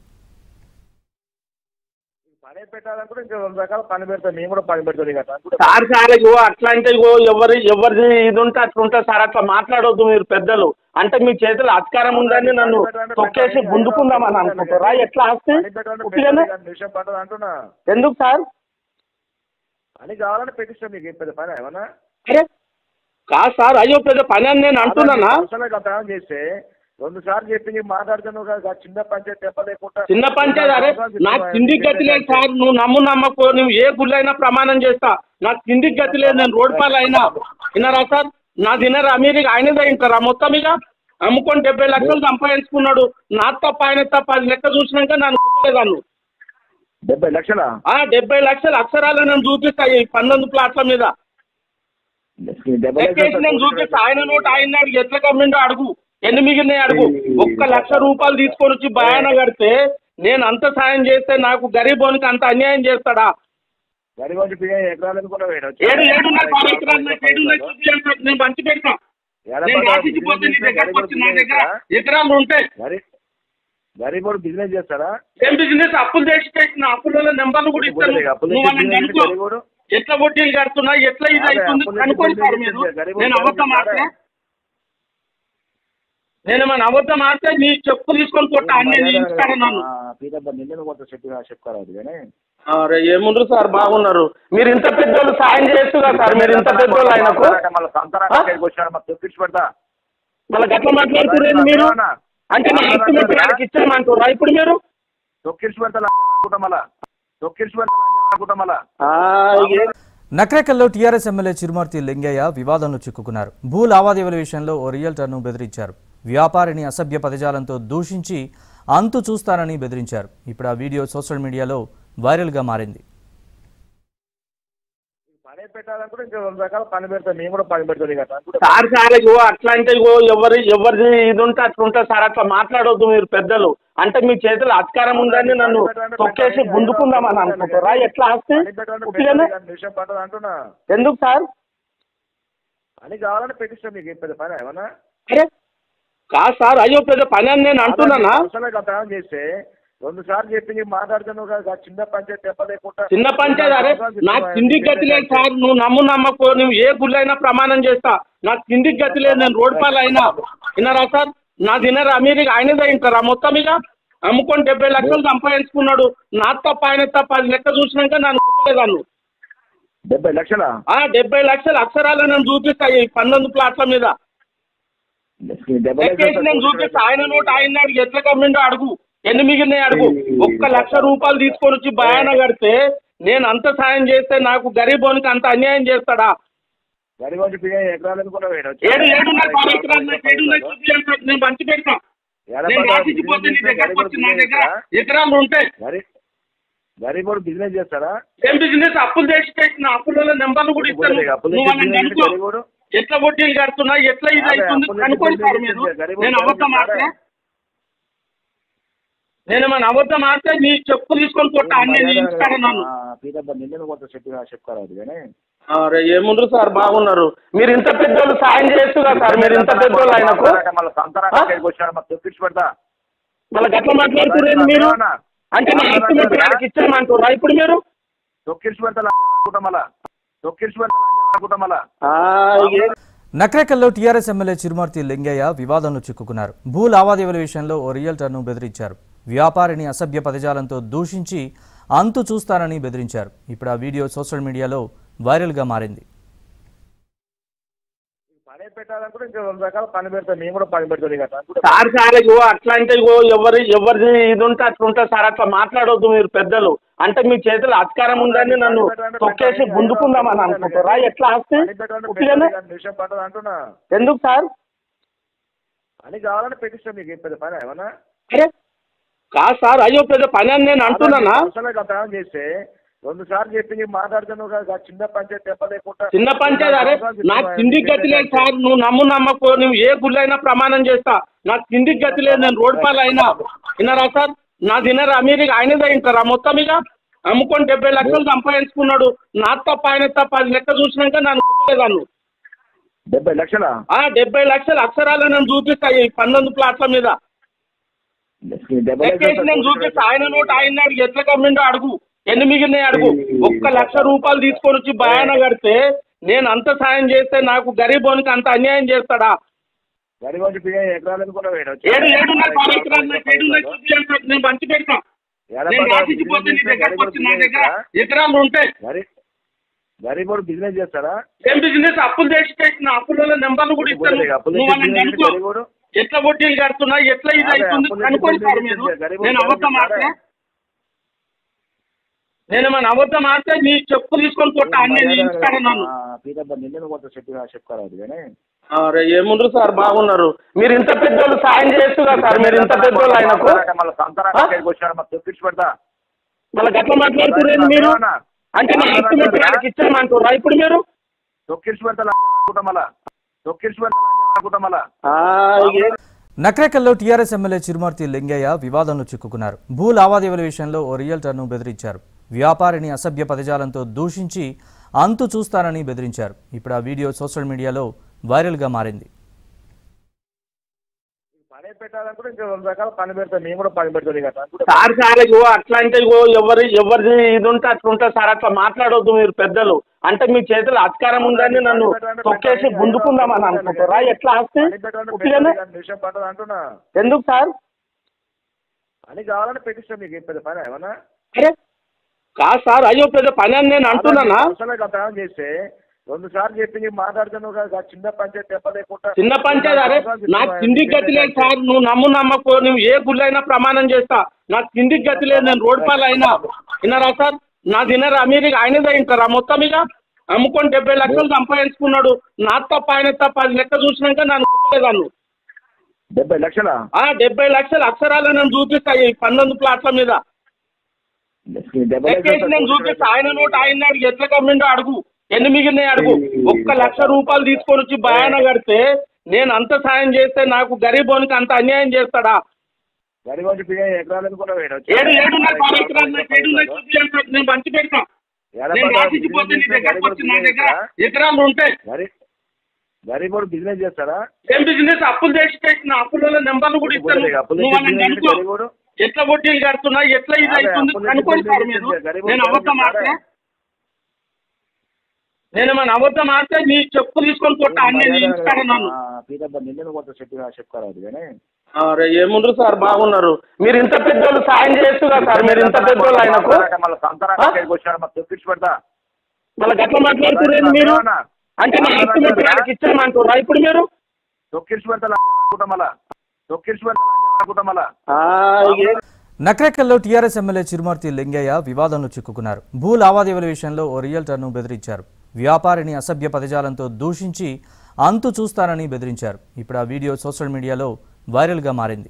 పని పెట్టాలనుకుంటే ఇంకా 2 రకాల పని పెడతాను, నేను కూడా పని పెడతాను కదా సార్. అట్లా అంటే ఎవరిది ఇది ఉంటే అట్లా ఉంటుంది సార్. అట్లా మాట్లాడొద్దు మీరు పెద్దలు. అంటే మీ చేతిలో అధికారం ఉందని నన్ను తొక్కేసి గుంజుకుందామని అనుకుంటారా? ఎట్లా ఆస్తి విషయం పట్టదు అంటున్నా. ఎందుకు సార్? పని కావాలని పెట్టిస్తాను మీకు పెద్ద పని ఏమన్నా? అరే కాదు సార్, అయ్యో పెద్ద పని అని నేను అంటున్నానా? చేస్తే 2 సార్లు చెప్పి నీకు మాట్లాడుతున్నావు కదా, చిన్న పంచాయతీ చెప్పలేకుండా. చిన్న పంచాయతీ అరే నాకు కిందికి గతి లేదు సార్. నువ్వు నమ్మకు, నువ్వు ఏ గుళ్ళు అయినా ప్రమాణం చేస్తా. నాకు కిందికి గతి లేదు. నేను రోడ్ పాలు అయినా విన్నారా సార్? నా తినరా మీరు? ఆయనదే ఇంటారా మొత్తం? ఇక అమ్ముకొని 70 లక్షలు సంపాదించుకున్నాడు. నా తప్ప ఆయన తప్ప అది లెక్క చూసినాక నన్ను గుర్తులేదాన్ని. 70 లక్షలా? 70 లక్షల అక్షరాలు నేను చూపిస్తా ఈ 19 ప్లాట్ల మీద నేను చూపిస్తా. ఆయన నోటు ఆయన అడుగు, ఎట్లా కమ్మిండో అడుగు, ఎన్ని మిగిలినాయి అడుగు. 1 లక్ష రూపాయలు తీసుకొని వచ్చి భయాన కడితే నేను అంత సాయం చేస్తే నాకు గరీబోనికి అంత అన్యాయం చేస్తాడా? నేను మంచి పెడతా. నేను రాసిపోతే నీ దగ్గరకు వచ్చి నా దగ్గర ఎకరాలు ఉంటాయి. గరీబోడు బిజినెస్ చేస్తారా? ఏం బిజినెస్? అప్పులు చేసి పెట్టిన అప్పుల నెంబర్లు కూడా ఇస్తాను. ఎట్లా వడ్డీలు కడుతున్నా, ఎట్లా ఇది అవుతుంది కనుక్కోండి సార్ మీరు. నేను అబద్ధం ఆడితే నేనేమన్నా అబద్ధం ఆడితే నీ చెప్పు తీసుకొని కొట్ట అన్నీ ఇస్తాను నన్ను. అరే ఏముండ్రు సార్, బాగున్నారు మీరు. ఇంత పెద్దోళ్ళు సాయం చేస్తున్నారు సార్. మీరు ఇంత పెద్దోళ్ళు ఆయనకు మళ్ళీ గట్ల మాట్లాడుతున్నారు మీరు. అంటే నా ఆస్తి ఇచ్చామంటారా ఇప్పుడు మీరు? నక్రేకల్లో టీఆర్ఎస్ ఎమ్మెల్యే చిరుమర్తి లింగయ్య వివాదంలో చిక్కుకున్నారు. భూ లావాదేవీల విషయంలో ఓ రియల్టర్ను బెదిరించారు. వ్యాపారిని అసభ్య పదజాలంతో దూషించి అంతు చూస్తానని బెదిరించారు. ఇప్పుడు ఆ వీడియో సోషల్ మీడియాలో వైరల్గా మారింది. పని పెట్టాలనుకుంటే ఇంకా 2 రకాల పని పెడతాను, నేను కూడా పని పెడతాను కదా సార్. అట్లా అంటే ఎవరిది ఇది ఉంటే అట్లా ఉంటుంది సార్. అట్లా మాట్లాడొద్దు మీరు పెద్దలు. అంటే మీ చేతిలో అధికారం ఉందని నన్ను తొక్కేసి గుంజుకుందామని అనుకుంటారా? ఎట్లా ఆస్తి విషయం పట్టదు అంటున్నా. ఎందుకు సార్? పని కావాలని పెట్టిస్తాను మీకు పెద్ద పని ఏమన్నా? అరే కాదు సార్, అయ్యో పెద్ద పని అని నేను అంటున్నానా? చేస్తే 2 సార్లు చెప్పి నీకు మాట్లాడుతున్నావు కదా, చిన్న పంచాయతీ చెప్పలేకుండా. చిన్న పంచాయతీ అరే నాకు కిందికి గతి లేదు సార్. నువ్వు నమ్మకు, నువ్వు ఏ గుళ్ళు అయినా ప్రమాణం చేస్తా. నాకు కిందికి గతి లేదు. నేను రోడ్ పాలు అయినా విన్నారా సార్? నా తినరా మీరు? ఆయనదే ఇంటారా మొత్తం? ఇక అమ్ముకొని 70 లక్షలు సంపాదించుకున్నాడు. నా తప్ప ఆయన తప్ప అది లెక్క చూసినాక నన్ను గుర్తులేదాను. 70 లక్షలా? 70 లక్షలు అక్షరాలు నేను చూపిస్తా ఈ 12 ప్లాట్ల మీద నేను చూపిస్తా. ఆయన నోట్ ఆయన అడిగి ఎట్లా కమ్మిండో అడుగు, ఎన్ని మిగిలినాయి అడుగు. 1 లక్ష రూపాయలు తీసుకొని వచ్చి భయాన కడితే నేను అంత సాయం చేస్తే నాకు గరీబోనికి అంత అన్యాయం చేస్తాడా? నేను మంచి పెడతా, నేను రాసిపోతే నీ దగ్గరకు వచ్చి నా దగ్గర ఎకరాలు ఉంటాయి. గరీబోడు బిజినెస్ చేస్తారా? ఏం బిజినెస్? అప్పులు చేసి పెట్టిన అప్పుల నెంబర్లు కూడా ఇస్తాను. నువ్వు వాళ్ళని కనుక్కో, ఎట్లా వడ్డీలు కడుతున్నా, ఎట్లా ఇది అవుతుంది కనుక్కోండి సార్ మీరు. నేను అబద్ధం ఆడితే నేను మన అబద్ధం ఆడితే నీ చెప్పు తీసుకొని కొట్టా అన్నీ ఇస్తాను నన్ను. అరే ఏముండ్రు సార్, బాగున్నారు మీరు. ఇంత పెద్దోళ్ళు సాయం చేస్తున్నా సార్, మీరు ఇంత పెద్దోళ్ళు ఆయనకు మళ్ళీ గట్ల మాట్లాడుతున్నారు మీరు. అంటే నా ఎస్టిమేట్ ఇచ్చామంటారా ఇప్పుడు మీరు? నక్రేకల్లో టీఆర్ఎస్ ఎమ్మెల్యే చిరుమర్తి లింగయ్య వివాదంలో చిక్కుకున్నారు. భూ లావాదేవీల విషయంలో ఓ రియల్టర్ను బెదిరించారు. వ్యాపారిని అసభ్య పదజాలంతో దూషించి అంతు చూస్తానని బెదిరించారు. ఇప్పుడు ఆ వీడియో సోషల్ మీడియాలో వైరల్గా మారింది. పని పెట్టాలనుకుంటే ఇంకా 2 రకాల పని పెడతాను, నేను కూడా పని పెడతాను కదా సార్. సార్ అట్లా అంటే ఎవరిది ఇది ఉంటే అట్లా ఉంటుంది సార్. అట్లా మాట్లాడొద్దు మీరు పెద్దలు. అంటే మీ చేతిలో అధికారం ఉందని నన్ను తొక్కేసి గుంజుకుందామని అనుకుంటారా? ఎట్లా ఆస్తి విషయం పట్టదు అంటున్నా. ఎందుకు సార్? పని కావాలని పెట్టిస్తాను మీకు. పెద్ద పని ఏమన్నా? అరే కాదు సార్, అయ్యో పెద్ద పని అని నేను అంటున్నానా? చేస్తే 2 సార్లు చెప్పి మాట్లాడుతున్నావు కదా, చిన్న పంచాయతీ చెప్పలేకుండా. చిన్న పంచాయతీ? అరే నాకు కిందికి గతి లేదు సార్. నువ్వు నమ్మకో, నువ్వు ఏ గుళ్ళు అయినా ప్రమాణం చేస్తా. నాకు కిందికి గతి లేదు, నేను రోడ్ పాలు అయినా. విన్నారా సార్? నా తినరా మీరు? ఆయనదే వింటారా మొత్తం? ఇక అమ్ముకొని 70 లక్షలు సంపాదించుకున్నాడు. నా తప్ప ఆయన తప్ప అది లెక్క చూసినాక నన్ను గుర్తులేదాను. 70 లక్షలా? 70 లక్షలు అక్షరాలు నేను చూపిస్తా ఈ 12 ప్లాట్ల మీద నేను చూపిస్తా. ఆయన నోట్ ఆయన అడిగి ఎట్లా కమ్మిండో అడుగు, ఎన్ని మిగిలినాయి అడుగు. 1 లక్ష రూపాయలు తీసుకొని వచ్చి భయాన కడితే నేను అంత సాయం చేస్తే నాకు గరీబోనికి అంత అన్యాయం చేస్తాడా? నేను మంచి పెడతా, నేను రాసిపోతే నీ దగ్గరకు వచ్చి నా దగ్గర ఎకరాలు ఉంటాయి. గరీబోడు బిజినెస్ చేస్తారా? ఏం బిజినెస్? అప్పులు చేసి పెట్టిన అప్పుల నెంబర్లు కూడా ఇస్తాను. నువ్వు వాళ్ళని కనుక్కో, ఎట్లా వడ్డీలు కడుతున్నా, ఎట్లా ఇది అవుతుంది కనుక్కోండి సార్ మీరు. నేను అబద్ధం ఆడితే నేను మన అబద్ధం ఆడితే నీ చెప్పు తీసుకొని కొట్టా అన్నీ ఇస్తాను నన్ను. అరే ఏముండ్రు సార్, బాగున్నారు మీరు. ఇంత పెద్దోళ్ళు సాయం చేస్తున్నా సార్, మీరు ఇంత పెద్దోళ్ళు ఆయనకు మళ్ళీ గట్ల మాట్లాడుతున్నారు మీరు. అంటే నా ఎస్టిమేట్ ఇచ్చామంటారా ఇప్పుడు మీరు? నక్రేకల్లో టీఆర్ఎస్ ఎమ్మెల్యే చిరుమర్తి లింగయ్య వివాదంలో చిక్కుకున్నారు. భూ లావాదేవీల విషయంలో ఓ రియల్టర్ను బెదిరించారు. వ్యాపారిని అసభ్య పదజాలంతో దూషించి అంతు చూస్తానని బెదిరించారు. ఇప్పుడు ఆ వీడియో సోషల్ మీడియాలో వైరల్గా మారింది. పని పెట్టాలనుకుంటే ఇంకా 2 రకాల పని పెడతాను, నేను కూడా పని పెడతాను కదా సార్. సార్ అట్లా అంటే ఎవరిది ఇది ఉంటే అట్లా ఉంటుంది సార్. అట్లా మాట్లాడొద్దు మీరు పెద్దలు. అంటే మీ చేతిలో అధికారం ఉందని నన్ను తొక్కేసి గుంజుకుందామని అనుకుంటారా? ఎట్లా ఆస్తి? విషయం పట్టదు అంటున్నా. ఎందుకు సార్? పని కావాలని పెట్టిస్తాను మీకు. పెద్ద పని ఏమన్నా? అరే కాదు సార్, అయ్యో పెద్ద పని అని నేను అంటున్నానా? చేస్తే 2 సార్లు చెప్పి మాట్లాడుతున్నావు కదా, చిన్న పంచాయతీ చెప్పలేకుండా. చిన్న పంచాయతీ? అరే నాకు కిందికి గతి లేదు సార్. నువ్వు నమ్మకో, నువ్వు ఏ గుళ్ళు అయినా ప్రమాణం చేస్తా. నాకు కిందికి గతి లేదు, నేను రోడ్ పాలు అయినా. విన్నారా సార్? నా తినరా మీరు? ఆయనదే వింటారా మొత్తం? ఇక అమ్ముకొని 70 లక్షలు సంపాదించుకున్నాడు. నా తప్ప ఆయన తప్ప అది లెక్క చూసినాక నన్ను గుర్తులేదాను. 70 లక్షలా? 70 లక్షలు అక్షరాలు నేను చూపిస్తా ఈ 12 ప్లాట్ల మీద నేను చూపిస్తా. ఆయన నోట్ ఆయన అడిగి ఎట్లా కమ్మిండో అడుగు, ఎన్ని మిగిలినాయి అడుగు. 1 లక్ష రూపాయలు తీసుకొని వచ్చి భయాన కడితే నేను అంత సాయం చేస్తే నాకు గరీబోనికి అంత అన్యాయం చేస్తాడా? నేను మంచి పెడతా, నేను రాసిపోతే నీ దగ్గరకు వచ్చి నా దగ్గర ఎకరాలు ఉంటాయి. గరీబోడు బిజినెస్ చేస్తారా? ఏం బిజినెస్? అప్పులు చేసి పెట్టిన అప్పుల నెంబర్లు కూడా ఇస్తాను. నువ్వు వాళ్ళని కనుక్కో, ఎట్లా వడ్డీలు కడుతున్నా, ఎట్లా ఇది అవుతుంది కనుక్కోండి సార్ మీరు. నేను అబద్ధం ఆడితే నేను మన అబద్ధం ఆడితే నీ చెప్పు తీసుకొని కొట్ట అన్నీ ఇస్తాను నన్ను. నిన్న కొంత చెప్పుకోరా అది కానీ అరే ఏముండ్రు సార్ బాగున్నారు. మీరు ఇంత పెద్దోళ్ళు సాయం చేయొచ్చుగా సార్, మీరు ఇంత పెద్దోళ్ళు ఆయనకు మళ్ళీ సంతానానికి వచ్చాడు మరి తెప్పించి పెడతా. మళ్ళీ గట్ల మాట్లాడుతున్నారు మీరు, అంటే నా హక్కు పెట్టడానికి ఇచ్చామంటారా ఇప్పుడు మీరు? తొక్కించి పెడతా అనుకుంటా మళ్ళా, తొక్కించి పెడతా అనుకుంటా మళ్ళా. నకరేకల్లో టీఆర్ఎస్ ఎమ్మెల్యే చిరుమర్తి లింగయ్య వివాదంలో చిక్కుకున్నారు. భూ లావాదేవీల విషయంలో ఓ రియల్టర్ను బెదిరించారు. వ్యాపారిని అసభ్య పదజాలంతో దూషించి అంతు చూస్తానని బెదిరించారు. ఇప్పుడు ఆ వీడియో సోషల్ మీడియాలో వైరల్గా మారింది.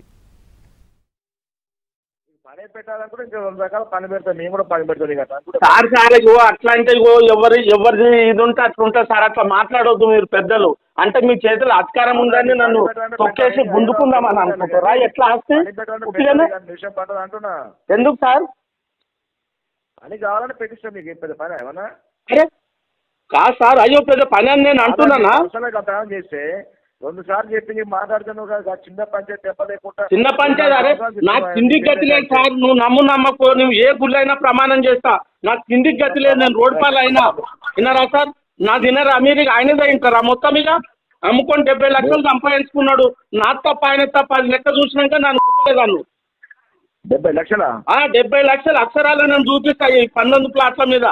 పని పెట్టాలనుకుంటే ఇంకా 2 రకాల పని పెడతాను, నేను కూడా పని పెడతాను కదా సార్. సార్ అట్లా అంటే ఎవరిది ఇది ఉంటే అట్లా ఉంటుంది సార్. అట్లా మాట్లాడొద్దు మీరు పెద్దలు. అంటే మీ చేతులు అధికారం ఉందని నన్ను తొక్కేసి గుంజుకుందామని అనుకుంటారా? ఎట్లా ఆస్తే విషయం పట్టదు అంటున్నా. ఎందుకు సార్? పని కావాలని పెట్టిస్తాను మీకు. పెద్ద పని ఏమన్నా? అరే కాదు సార్, అయ్యో పెద్ద పని అని నేను అంటున్నానా? చేస్తే 2 సార్లు చెప్పి మాట్లాడుతున్నావు కదా, చిన్న పంచాయతీ చెప్పలేకుండా. చిన్న పంచాయతీ అరే నాకు కిందికి గతి లేదు సార్. నువ్వు నమ్మకు, నువ్వు ఏ గుళ్ళైనా ప్రమాణం చేస్తా. నాకు కిందికి గతి లేదు. నేను రోడ్ పాలు అయినా విన్నారా సార్? నా తినరా మీరు? ఆయనదే వింటారా మొత్తం? ఇక అమ్ముకొని 70 లక్షలు సంపాదించుకున్నాడు. నా తప్ప ఆయన తప్ప అది లెక్క చూసినాక నన్ను గుర్తులేదాను. 70 లక్షలా? 70 లక్షల అక్షరాలు నేను చూపిస్తాయి 19 ప్లాట్ల మీద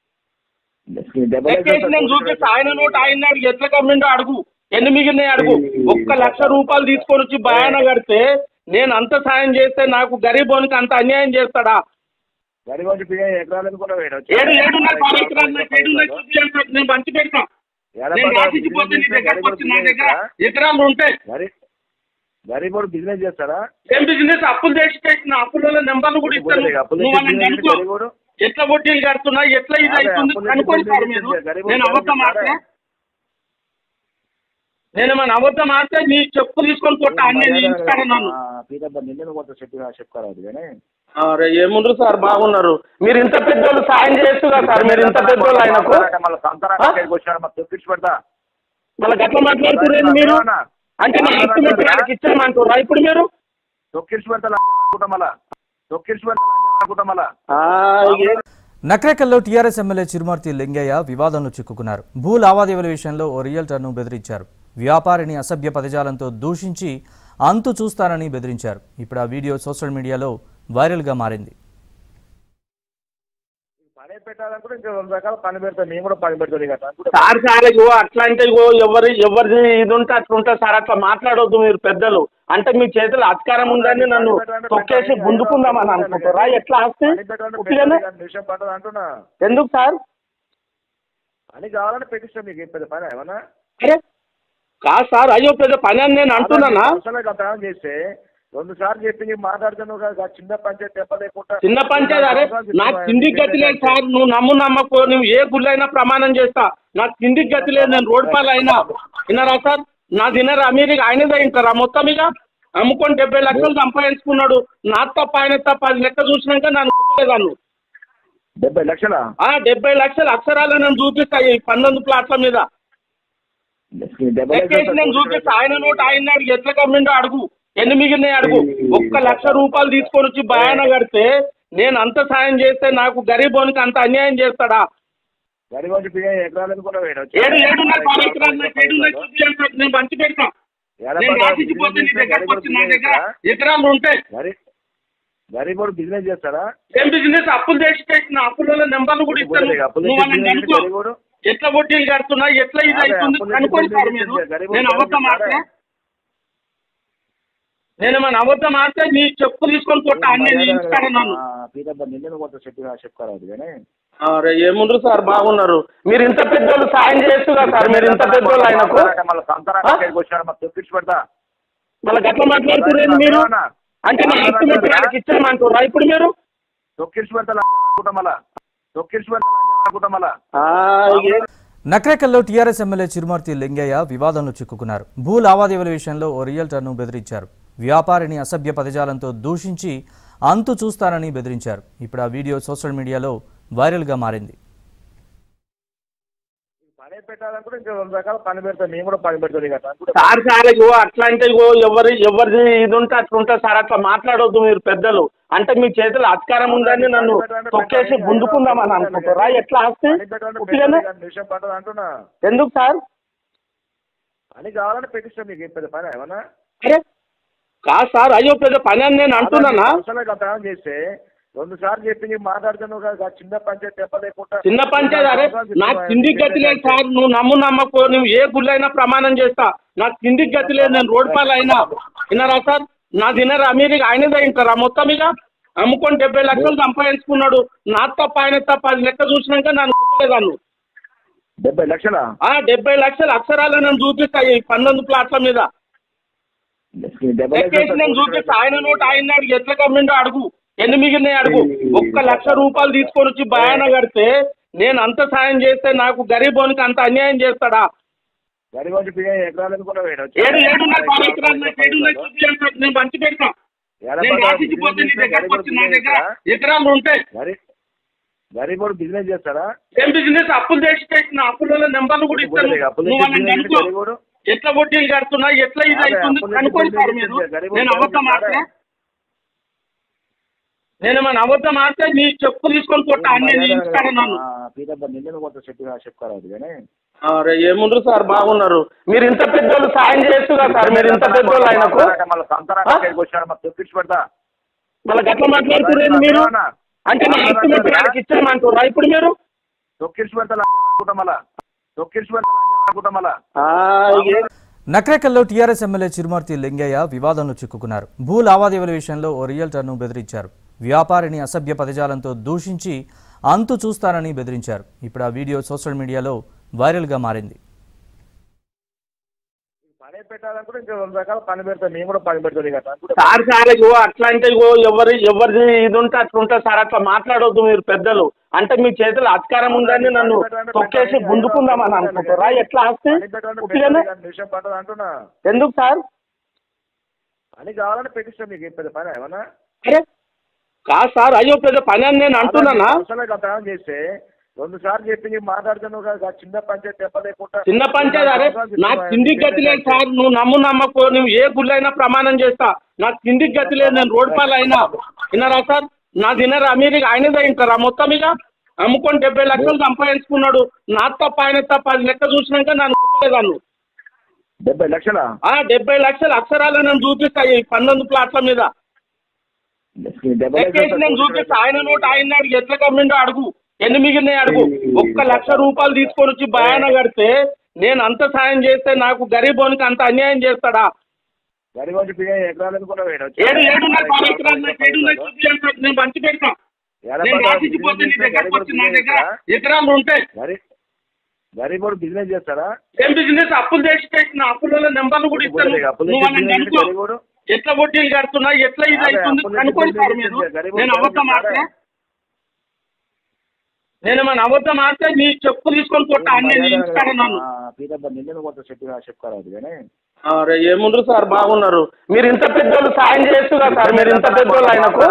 నేను చూపిస్తా. ఆయన నోటు ఆయన అడుగు, ఎట్లా కమ్మిండో అడుగు, ఎన్ని మిగిలినాయి అడుగు. 1 లక్ష రూపాయలు తీసుకొని వచ్చి భయాన కడితే నేను అంత సాయం చేస్తే నాకు గరీబోనికి అంత అన్యాయం చేస్తాడా? నేను పంచి పెడతా. నేను రాసిచ్చిపోతే నీ దగ్గరకు వచ్చి నా దగ్గర ఎకరాలు ఉంటాయి. గరీబోడు బిజినెస్ చేస్తారా? ఏం బిజినెస్? అప్పులు చేసి పెట్టిన అప్పుల నెంబర్లు కూడా ఇస్తాను. నువ్వు వాళ్ళని కనుక్కో, ఎట్లా వడ్డీలు కడుతున్నా, ఎట్లా ఇది అవుతుంది కనుక్కోండి సార్ మీరు. నేను అబద్ధం ఆడితే నేను మన అబద్ధం ఆడితే నీ చెప్పు తీసుకొని కొట్ట అన్నీ ఇస్తాను నన్ను. నిన్న కొంత చెప్పుకోరా అది కానీ అరే ఏముండ్రు సార్ బాగున్నారు. మీరు ఇంత పెద్దోళ్ళు సాయం చేయొచ్చుగా సార్, మీరు ఇంత పెద్దోళ్ళు ఆయనకు మళ్ళీ సంతానానికి వచ్చాడు మరి తెప్పించి పెడతా. మళ్ళీ గట్ల మాట్లాడుతున్నారు మీరు, అంటే నా హక్కు పెట్టడానికి ఇచ్చామంటారా ఇప్పుడు మీరు? తొక్కించి పెడతా అనుకుంటా మళ్ళా, తొక్కించి పెడతా అనుకుంటా మళ్ళా. నకరేకల్లో టీఆర్ఎస్ ఎమ్మెల్యే చిరుమర్తి లింగయ్య వివాదంలో చిక్కుకున్నారు. భూ లావాదేవీల విషయంలో ఓ రియల్టర్ను బెదిరించారు. వ్యాపారిని అసభ్య పదజాలంతో దూషించి అంతు చూస్తానని బెదిరించారు. ఇప్పుడు ఆ వీడియో సోషల్ మీడియాలో వైరల్గా మారింది. పని పెట్టాలనుకుంటే ఇంకా 2 రకాల పని పెడతాను, నేను కూడా పని పెడతాను కదా సార్. సార్ అట్లా అంటే ఎవరిది ఇది ఉంటే అట్లా ఉంటుంది సార్. అట్లా మాట్లాడొద్దు మీరు పెద్దలు. అంటే మీ చేతులు అధికారం ఉందని నన్ను తొక్కేసి గుంజుకుందామని అనుకుంటారా? ఎట్లా ఆస్తే విషయం పట్టదు అంటున్నా. ఎందుకు సార్? పని కావాలని పెట్టిస్తాను మీకు. పెద్ద పని ఏమన్నా? అరే కాదు సార్, అయ్యో పెద్ద పని అని నేను అంటున్నానా? చేస్తే 2 సార్లు చెప్పి మాట్లాడుతున్నావు కదా, చిన్న పంచాయతీ చెప్పలేకుండా. చిన్న పంచాయతీ అరే నాకు కిందికి గతి లేదు సార్. నువ్వు నమ్మకు, నువ్వు ఏ గుళ్ళైనా ప్రమాణం చేస్తా. నాకు కిందికి గతి లేదు. నేను రోడ్ పాలు అయినా విన్నారా సార్? నా తినరా మీరు? ఆయనదే వింటారా మొత్తం? ఇక అమ్ముకొని 70 లక్షలు సంపాదించుకున్నాడు. నా తప్ప ఆయన తప్ప అది లెక్క చూసినాక నన్ను గుర్తులేదాను. 70 లక్షలా? 70 లక్షల అక్షరాలు నేను చూపిస్తాయి 19 ప్లాట్ల మీద నేను చూపిస్తా. ఆయన నోటు ఆయన అడుగు, ఎట్లా కమ్మిండో అడుగు, ఎన్ని మిగిలినాయి అడుగు. 1 లక్ష రూపాయలు తీసుకొని వచ్చి భయాన కడితే నేను అంత సాయం చేస్తే నాకు గరీబోనికి అంత అన్యాయం చేస్తాడా? నేను పంచి పెడతా. నేను రాసిచ్చిపోతే నీ దగ్గరకు వచ్చి నా దగ్గర ఎకరాలు ఉంటాయి. గరీబోడు బిజినెస్ చేస్తారా? ఏం బిజినెస్? అప్పులు చేసి పెట్టిన అప్పుల నెంబర్లు కూడా ఇస్తాను. నువ్వు వాళ్ళని కనుక్కో, ఎట్లా వడ్డీలు కడుతున్నా, ఎట్లా ఇది అవుతుంది కనుక్కోండి సార్ మీరు. నేను అబద్ధం ఆడితే నేను మన అబద్ధం ఆడితే నీ చెప్పు తీసుకొని కొట్ట అన్నీ ఇస్తాను నన్ను. నిన్న కొంత చెప్పుకోరా అది కానీ అరే ఏముండ్రు సార్ బాగున్నారు. మీరు ఇంత పెద్దోళ్ళు సాయం చేయొచ్చుగా సార్, మీరు ఇంత పెద్దోళ్ళు ఆయనకు మళ్ళీ సంతానానికి వచ్చాడు మరి తెప్పించి పెడతా. మళ్ళీ గట్ల మాట్లాడుతున్నారు మీరు, అంటే నా హక్కు పెట్టడానికి ఇచ్చామంటారా ఇప్పుడు మీరు? తొక్కించి పెడతా అనుకుంటా మళ్ళా, తొక్కించి పెడతా అనుకుంటా మళ్ళా. నకరేకల్లో టీఆర్ఎస్ ఎమ్మెల్యే చిరుమర్తి లింగయ్య వివాదంలో చిక్కుకున్నారు. భూ లావాదేవీల విషయంలో ఓ రియల్టర్ను బెదిరించారు. వ్యాపారిని అసభ్య పదజాలంతో దూషించి అంతు చూస్తానని బెదిరించారు. ఇప్పుడు ఆ వీడియో సోషల్ మీడియాలో వైరల్గా మారింది. పెట్టాలనుకుంటే ఇంకా 2 రకాల పని పెడతాను, నేను కూడా పని పెడతాను కదా. సార్ సార్ ఇగో అట్లా అంటే ఇగో ఎవరిది ఇది ఉంటే అట్లా ఉంటుంది సార్. అట్లా మాట్లాడొద్దు మీరు పెద్దలు. అంటే మీ చేతిలో అధికారం ఉందని నన్ను తొక్కేసి గుంజుకుందామని అనుకుంటారా? ఎట్లా ఆస్తే విషయం పట్టదు అంటున్నా. ఎందుకు సార్? అని కావాలని పెట్టిస్తాను మీకు. పెద్ద పని ఏమన్నా? అరే కాదు సార్, అయ్యో పెద్ద పని అని నేను అంటున్నానా? చేస్తే 2 సార్లు చెప్పి నీకు మాట్లాడుతున్నావు కదా, చిన్న పంచాయతీ చెప్పలేకుండా. చిన్న పంచాయతీ అరే నాకు తిండికి గతి లేదు సార్. నువ్వు నమ్మకో, నువ్వు ఏ గుళ్ళైనా ప్రమాణం చేస్తా. నాకు తిండికి గతి లేదు, నేను రోడ్ పాలు అయినా. విన్నారా సార్? నా తినరా మీరు? ఆయనదే వింటారా మొత్తం? ఇక అమ్ముకొని 70 లక్షలు సంపాదించుకున్నాడు. నా తప్ప ఆయన తప్ప అది లెక్క చూసినాక నన్ను గుర్తులేదాన్ని. 70 లక్షలా? 70 లక్షలు అక్షరాలు నేను చూపిస్తాయి 11 ప్లాట్ల మీద నేను చూపిస్తా. ఆయన నోటు ఆయన అడిగి ఎట్లా కమ్మిండో అడుగు, ఎన్ని మిగిలినాయి అడుగు. 1 లక్ష రూపాయలు తీసుకొని వచ్చి భయాన కడితే నేను అంత సాయం చేస్తే నాకు గరీబోనికి అంత అన్యాయం చేస్తాడా? నేను మంచి పెడతా. ఎకరాలు ఉంటాయి. గరీబోడు బిజినెస్ చేస్తాడా? ఏం బిజినెస్? అప్పులు చేసి పెట్టిన అప్పుల నెంబర్లు కూడా ఇస్తాను. ఎట్లా వడ్డీలు కడుతున్నా, ఎట్లా ఇది అవుతుంది అనుకోండి సార్ మీరు. నేను అబద్ధం ఆడితే నేను మన అబద్ధం ఆడితే నీ చెప్పు తీసుకొని కొట్టా అన్నీ ఇస్తాను నన్ను. అరే ఏముండ్రు సార్, బాగున్నారు మీరు. ఇంత పెద్దోళ్ళు సాయం చేస్తుగా సార్ మీరు. ఇంత పెద్దోళ్ళు ఆయనకు మళ్ళీ గట్ల మాట్లాడుతున్నారు మీరు. అంటే నా హక్కు మీకు ఇచ్చామంటారా ఇప్పుడు మీరు? నక్రేకల్లో టీఆర్ఎస్ ఎమ్మెల్యే చిరుమర్తి లింగయ్య వివాదంలో చిక్కుకున్నారు. భూ లావాదేవీల విషయంలో ఓ రియల్టర్ను బెదిరించారు. వ్యాపారిని అసభ్య పదజాలంతో దూషించి అంతు చూస్తానని బెదిరించారు. ఇప్పుడు ఆ వీడియో సోషల్ మీడియాలో వైరల్గా మారింది. పని పెట్టాలనుకుంటే ఇంకా 2 రకాల పని పెడతాను, నేను కూడా పని పెడతాను కదా. సార్ సార్ ఇగో అట్లా అంటే ఇగో ఎవరిది ఇది ఉంటే అట్లా ఉంటుంది సార్. అట్లా మాట్లాడొద్దు మీరు పెద్దలు. అంటే మీ చేతిలో అధికారం ఉందని నన్ను తొక్కేసి గుంజుకుందామని అనుకుంటారా? ఎట్లా ఆస్తే విషయం పట్టదు అంటున్నా. ఎందుకు సార్? అని కావాలని పెట్టిస్తాను మీకు. పెద్ద పని ఏమన్నా? అరే కాదు సార్, అయ్యో పెద్ద పని అని నేను అంటున్నానా? చేస్తే 2 సార్లు చెప్పి నీకు మాట్లాడుతున్నావు కదా, చిన్న పంచాయతీ చెప్పలేకుండా. చిన్న పంచాయతీ అరే నాకు తిండికి గతి లేదు సార్. నువ్వు నమ్మకో, నువ్వు ఏ గుళ్ళైనా ప్రమాణం చేస్తా. నాకు తిండికి గతి లేదు, నేను రోడ్ పాలు అయినా. విన్నారా సార్? నా తినరా మీరు? ఆయనదే వింటారా మొత్తం? ఇక అమ్ముకొని 70 లక్షలు సంపాదించుకున్నాడు. నా తప్ప ఆయన తప్ప అది లెక్క చూసినాక నన్ను గుర్తులేదాన్ని. 70 లక్షలా? 70 లక్షలు అక్షరాలు నేను చూపిస్తాయి 11 ప్లాట్ల మీద నేను చూపిస్తా. ఆయన నోటు ఆయన అడిగి ఎట్లా కమ్మిండో అడుగు, ఎన్ని మిగిలినాయి అడుగు. 1 లక్ష రూపాయలు తీసుకొని వచ్చి భయాన కడితే నేను అంత సాయం చేస్తే నాకు గరీబోనికి అంత అన్యాయం చేస్తాడా? నేను మంచి పెడతా. ఎకరాలు ఉంటాయి. గరీబోడు బిజినెస్ చేస్తాడా? ఏం బిజినెస్? అప్పులు చేసి పెట్టిన అప్పుల నెంబర్లు కూడా ఇస్తాను. ఎట్లా వడ్డీలు కడుతున్నా, ఎట్లా ఇది అవుతుంది అనుకోండి సార్ మీరు. నేను అబద్ధం ఆడితే నేను మన అబద్ధం ఆడితే నీ చెప్పు తీసుకొని కొట్టా అన్నీ ఇస్తాను నన్ను. అరే ఏముండ్రు సార్, బాగున్నారు మీరు. ఇంత పెద్దోళ్ళు సాయం చేస్తుగా సార్ మీరు. ఇంత పెద్దోళ్ళు ఆయనకు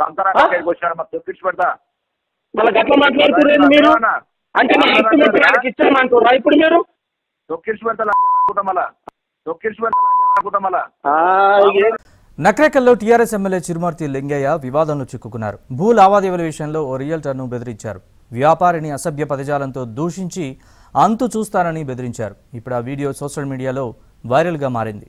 మళ్ళీ గట్ల మాట్లాడుతున్నారు మీరు. అంటే నా హక్కు మీకు ఇచ్చామంటారా ఇప్పుడు మీరు? నక్రేకల్లో టీఆర్ఎస్ ఎమ్మెల్యే చిరుమర్తి లింగయ్య వివాదంలో చిక్కుకున్నారు. భూ లావాదేవీల విషయంలో ఓ రియల్టర్ను బెదిరించారు. వ్యాపారిని అసభ్య పదజాలంతో దూషించి అంతు చూస్తానని బెదిరించారు. ఇప్పుడు ఆ వీడియో సోషల్ మీడియాలో వైరల్గా మారింది.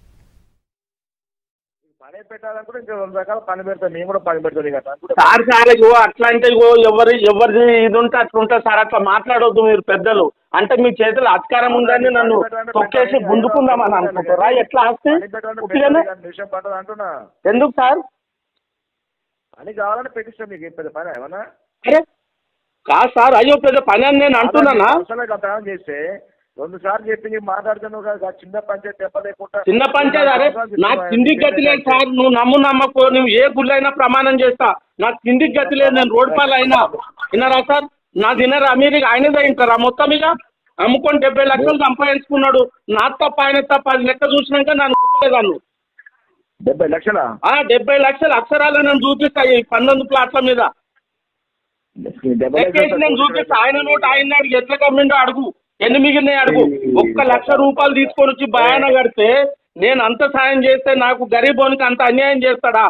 పని పెట్టాలనుకుంటే ఇంకా 2 రకాల పని పెడతాను, నేను కూడా పని పెడతాను కదా. సార్ సార్ ఇగో అట్లా అంటే ఇగో ఎవరిది ఇది ఉంటే అట్లా ఉంటుంది సార్. అట్లా మాట్లాడొద్దు మీరు పెద్దలు. అంటే మీ చేతిలో అధికారం ఉందని నన్ను తొక్కేసి గుంజుకుందామని అనుకుంటారా? ఎట్లా ఆస్తే విషయం పట్టదు అంటున్నా. ఎందుకు సార్? అని కావాలని పెట్టిస్తాను మీకు. పెద్ద పని ఏమన్నా? అరే కాదు సార్, అయ్యో పెద్ద పని అని నేను అంటున్నానా? చేస్తే 2 సార్లు చెప్పి నీకు మాట్లాడుతున్నావు కదా, చిన్న పంచాయతీ చెప్పలేకుండా. చిన్న పంచాయతీ అరే నాకు తిండికి గతి లేదు సార్. నువ్వు నమ్మకో, నువ్వు ఏ గుళ్ళైనా ప్రమాణం చేస్తా. నాకు తిండికి గతి లేదు, నేను రోడ్ పాలు అయినా. విన్నారా సార్? నా తినరా మీరు? ఆయనదే వింటారా మొత్తం? ఇక అమ్ముకొని 70 లక్షలు సంపాదించుకున్నాడు. నా తప్ప ఆయన తప్ప అది లెక్క చూసినాక నన్ను గుర్తులేదాన్ని. 70 లక్షలా? 70 లక్షలు అక్షరాలు నేను చూపిస్తాయి 11 ప్లాట్ల మీద నేను చూపిస్తా. ఆయన నోటు ఆయన అడిగి ఎట్లా కమ్మిండో అడుగు, ఎన్ని మిగిలినాయి అడుగు. 1,00,000 రూపాయలు తీసుకొని వచ్చి భయాన కడితే నేను అంత సాయం చేస్తే నాకు గరీబోనికి అంత అన్యాయం చేస్తాడా?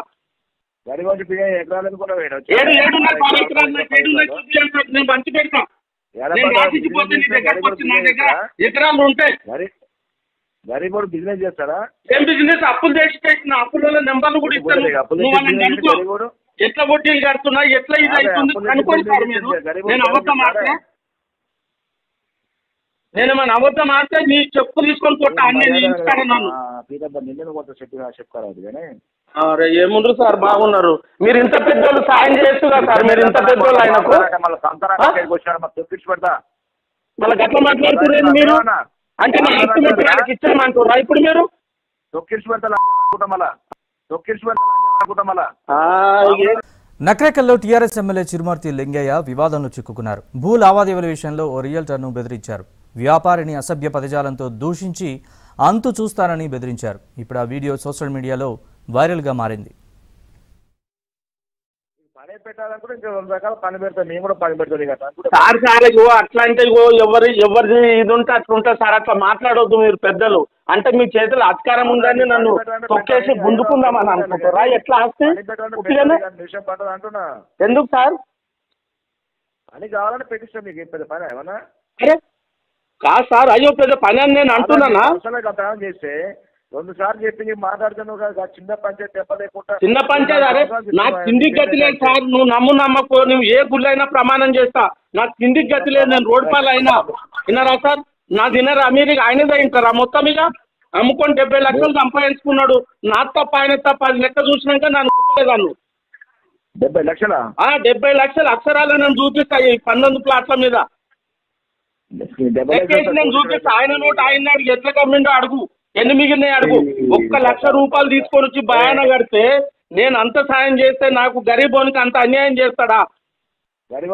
నేను మంచి పెడతా, నేను రాసిపోతే నీ దగ్గరకు వచ్చి నా దగ్గర ఎకరాలు ఉంటాయి. గరీబోడు బిజినెస్ చేస్తాడా? ఏం బిజినెస్? అప్పులు చేసి పెట్టిన అప్పుల నెంబర్లు కూడా ఇస్తాను. ఎట్లా వడ్డీలు కడుతున్నా, ఎట్లా ఇది అవుతుంది కనుక్కోండి సార్ మీరు. నేను అబద్ధం ఆడితే నేను మన అబద్ధం ఆడితే నీ చెప్పు తీసుకొని కొట్టా అన్నీ ఇస్తాను నన్ను. అరే ఏముండ్రు సార్, బాగున్నారు మీరు. ఇంత పెద్దోళ్ళు సాయం చేస్తుగా సార్, మీరు ఇంత పెద్దోళ్ళు ఆయనకు మళ్ళీ గట్ల మాట్లాడుతున్నారు మీరు. అంటే నా ఆస్తి మొత్తం ఆయనకి ఇచ్చామంటారా ఇప్పుడు మీరు? నక్రేకల్లో టీఆర్ఎస్ ఎమ్మెల్యే చిరుమర్తి లింగయ్య వివాదంలో చిక్కుకున్నారు. భూ లావాదేవీల విషయంలో ఓ రియల్టర్ను బెదిరించారు. వ్యాపారిని అసభ్య పదజాలంతో దూషించి అంతు చూస్తానని బెదిరించారు. ఇప్పుడు ఆ వీడియో సోషల్ మీడియాలో వైరల్గా మారింది. పని పెట్టాలనుకుంటే ఇంకా 2 రకాల పని పెడతాను, నేను కూడా పని పెడతాను సార్. సార్ అట్లా అంటే ఎవరిది ఇది ఉంటే అట్లా ఉంటుంది సార్. అట్లా మాట్లాడొద్దు మీరు పెద్దలు. అంటే మీ చేతులు అధికారం ఉందని నన్ను తొక్కేసి గుంజుకుందామని అనుకుంటారా? ఎట్లా ఆస్తే విషయం పట్టదు అంటున్నా. ఎందుకు సార్? పని కావాలని పెట్టిస్తాను మీకు. పెద్ద పని ఏమన్నా? అరే కాదు సార్, అయ్యో పెద్ద పని అని నేను అంటున్నానా? చేస్తే 2 సార్లు చెప్పి నీకు మాట్లాడుతున్నావు కదా, చిన్న పంచాయతీ చెప్పలేకుండా. చిన్న పంచాయతీ అరే నాకు తిండికి గతి లేదు సార్. నువ్వు నమ్మకో, నువ్వు ఏ గుళ్ళైనా ప్రమాణం చేస్తా. నాకు తిండికి గతి లేదు, నేను రోడ్ పాలు అయినా. విన్నారా సార్? నా తినరా మీరు? ఆయనదే వింటారా మొత్తం? ఇక అమ్ముకొని 70 లక్షలు సంపాదించుకున్నాడు. నా తప్ప ఆయన తప్ప అది లెక్క చూసినాక నన్ను గుర్తులేదాన్ని. 70 లక్షలా? 70 లక్షలు అక్షరాలు నేను చూపిస్తాయి 19 ప్లాట్ల మీద నేను చూపిస్తా. ఆయన నోటు ఆయన అడిగి ఎట్లా కమ్మిండో అడుగు. ఎన్ని మిగిలినాయి అడుగు. 1,00,000 రూపాయలు తీసుకొని వచ్చి భయాన కడితే నేను అంత సాయం చేస్తే నాకు గరీబోనికి అంత అన్యాయం చేస్తాడా? నేను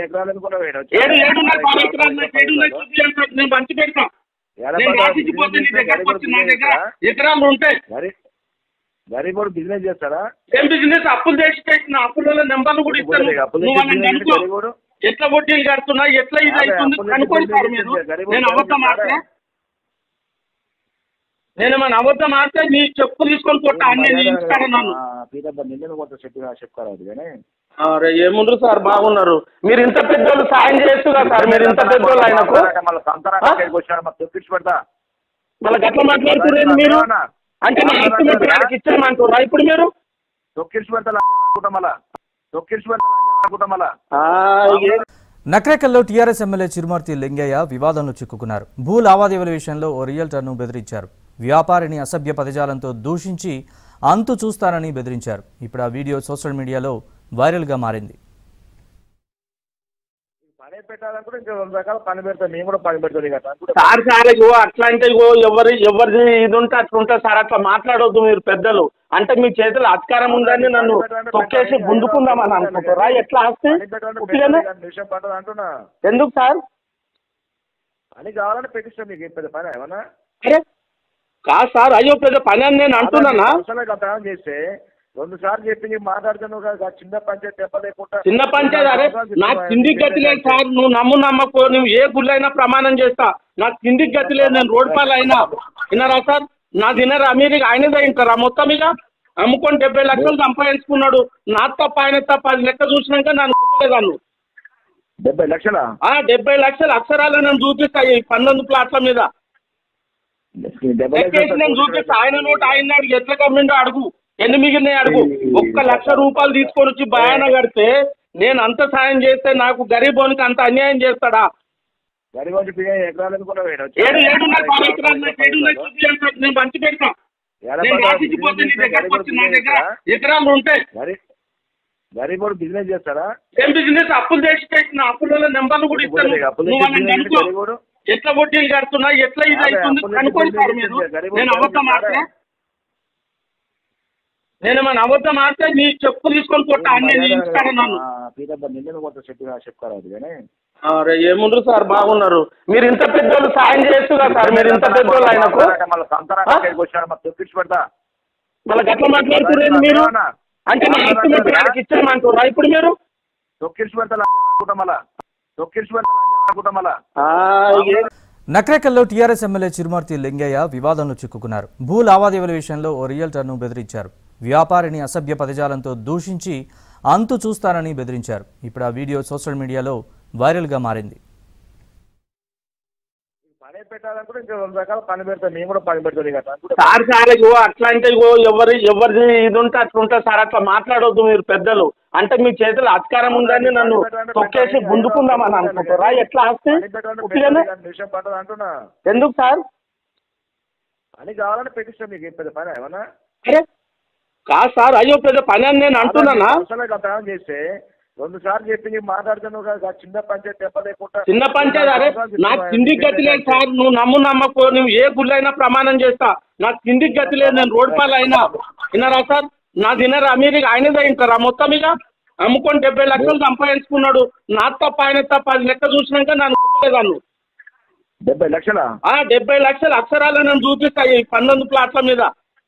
మంచి పెడతా, నేను రాసిపోతే నీ దగ్గరకు వచ్చి నా దగ్గర ఎకరాలు ఉంటాయి. గరీబోడు బిజినెస్ చేస్తాడా? ఏం బిజినెస్? అప్పులు చేసి పెట్టిన అప్పుల నెంబర్లు కూడా ఇస్తాను. ఎట్లా వడ్డీలు కడుతున్నా, ఎట్లా ఇది అవుతుంది కనుక్కోండి సార్ మీరు. నేను అబద్ధం ఆడితే నేను మన అబద్ధం ఆడితే నీ చెప్పు తీసుకొని కొట్టా అన్నీ ఇస్తాను నన్ను. అరే ఏముండ్రు సార్, బాగున్నారు మీరు. ఇంత పెద్దోళ్ళు సాయం చేస్తుగా సార్, మీరు ఇంత పెద్దోళ్ళు ఆయనకు మళ్ళీ గట్ల మాట్లాడుతున్నారు మీరు. అంటే నా ఆస్తి మొత్తం ఆయనకి ఇచ్చామంటారా ఇప్పుడు మీరు? నక్రేకల్లో టీఆర్ఎస్ ఎమ్మెల్యే చిరుమర్తి లింగయ్య వివాదంలో చిక్కుకున్నారు. భూ లావాదేవీల విషయంలో ఓ రియల్టర్ను బెదిరించారు. వ్యాపారిని అసభ్య పదజాలంతో దూషించి అంతు చూస్తానని బెదిరించారు. ఇప్పుడు ఆ వీడియో సోషల్ మీడియాలో వైరల్గా మారింది. పని పెట్టాలనుకుంటే ఇంకా 2 రకాల పని పెడతాను, నేను కూడా పని పెడతాను సార్. సార్ అట్లా అంటే ఎవరిది ఇది ఉంటే అట్లా ఉంటుంది సార్. అట్లా మాట్లాడొద్దు మీరు పెద్దలు. అంటే మీ చేతులు అధికారం ఉందని నన్ను తొక్కేసి గుంజుకుందామని అనుకుంటారా? ఎట్లా ఆస్తే విషయం పట్టదు అంటున్నా. ఎందుకు సార్? పని కావాలని పెట్టిస్తాను మీకు. పెద్ద పని ఏమన్నా? అరే కాదు సార్, అయ్యో పెద్ద పని అని నేను అంటున్నానా? చేస్తే 2 సార్లు చెప్పి నీకు మాట్లాడుతున్నావు కదా, చిన్న పంచాయతీ చెప్పలేకుండా. చిన్న పంచాయతీ అరే నాకు తిండికి గతి లేదు సార్. నువ్వు నమ్మకో, నువ్వు ఏ గుళ్ళైనా ప్రమాణం చేస్తా. నాకు తిండికి గతి లేదు, నేను రోడ్ పాలు అయినా. విన్నారా సార్? నా తినరా మీరు? ఆయనదే వింటారా మొత్తం? ఇక అమ్ముకొని 70 లక్షలు సంపాదించుకున్నాడు. నా తప్ప ఆయన తప్ప అది లెక్క చూసినాక నన్ను గుర్తులేదాన్ని. 70 లక్షలా? 70 లక్షలు అక్షరాలు నేను చూపిస్తాయి 19 ప్లాట్ల మీద నేను చూపిస్తా. ఆయన నోటు ఆయన అడిగి ఎట్లా కమ్మిండో అడుగు. ఎన్ని మిగిలినాయి అడుగు. 1,00,000 రూపాయలు తీసుకొని వచ్చి భయాన కడితే నేను అంత సాయం చేస్తే నాకు గరీబోనికి అంత అన్యాయం చేస్తాడా? నేను మంచి పెడతా, నేను రాసిపోతే నీ దగ్గరకు వచ్చి నా దగ్గర ఎకరాలు ఉంటాయి. గరీబోడు బిజినెస్ చేస్తాడా? ఏం బిజినెస్? అప్పులు చేసి పెట్టిన అప్పుల నెంబర్లు కూడా ఇస్తాను. ఎట్లా వడ్డీలు కడుతున్నా, ఎట్లా ఇది అవుతుంది కనుక్కోండి సార్ మీరు. నేను అబద్ధం ఆడితే నేను మన అబద్ధం ఆడితే నీ చెప్పు తీసుకొని కొట్టా అన్నీ ఇస్తాను నన్ను. అరే ఏముండ్రు సార్, బాగున్నారు మీరు. ఇంత పెద్దోళ్ళు సాయం చేస్తుగా సార్, మీరు ఇంత పెద్దోళ్ళు ఆయనకు మళ్ళీ గట్ల మాట్లాడుతున్నారు మీరు. అంటే నా ఆస్తి మొత్తం ఆయనకి ఇచ్చామంటారా ఇప్పుడు మీరు? తొక్కించి పెడతా. నక్రేకల్లో టీఆర్ఎస్ ఎమ్మెల్యే చిరుమర్తి లింగయ్య వివాదంలో చిక్కుకున్నారు. భూ లావాదేవీల విషయంలో ఓ రియల్టర్ను బెదిరించారు. వ్యాపారిని అసభ్య పదజాలంతో దూషించి అంతు చూస్తానని బెదిరించారు. ఇప్పుడు ఆ వీడియో సోషల్ మీడియాలో వైరల్గా మారింది. పని పెట్టాలనుకుంటే ఇంకా 2 రకాల పని పెడతాను, నేను కూడా పని పెడతాను కదా సార్. అట్లా అంటే ఎవరిది ఇది ఉంటే అట్లా ఉంటుంది సార్. అట్లా మాట్లాడొద్దు మీరు పెద్దలు. అంటే మీ చేతిలో అధికారం ఉందని నన్ను తొక్కేసి గుంజుకుందామని అనుకుంటారా? ఎట్లా ఆస్తే విషయం పట్టదు అంటున్నా. ఎందుకు సార్? పని కావాలని పెట్టిస్తాను మీకు పెద్ద పని ఏమన్నా? కాదు సార్, అయ్యో పెద్ద పని అని నేను అంటున్నానా? చేస్తే 2 సార్లు చెప్పి మాట్లాడుతాను కదా, చిన్న పంచాయతీ చెప్పలేకుండా. చిన్న పంచాయతీ అరే నాకు కిందికి గతి లేదు సార్. నువ్వు నమ్మకు, నువ్వు ఏ గుళ్ళు అయినా ప్రమాణం చేస్తా. నాకు కిందికి గతి లేదు. నేను రోడ్ పాలు అయినా విన్నారా సార్? నా తినరా మీరు? ఆయనదే ఇంటారా మొత్తం? ఇక అమ్ముకొని 70 లక్షలు సంపాదించుకున్నాడు. నా తప్ప ఆయన తప్ప అది లెక్క చూసినాక నన్ను గుర్తులేదాన్ని. 70 లక్షలా? 70 లక్షల అక్షరాలు నేను చూపిస్తా ఈ 19 ప్లాట్ల మీద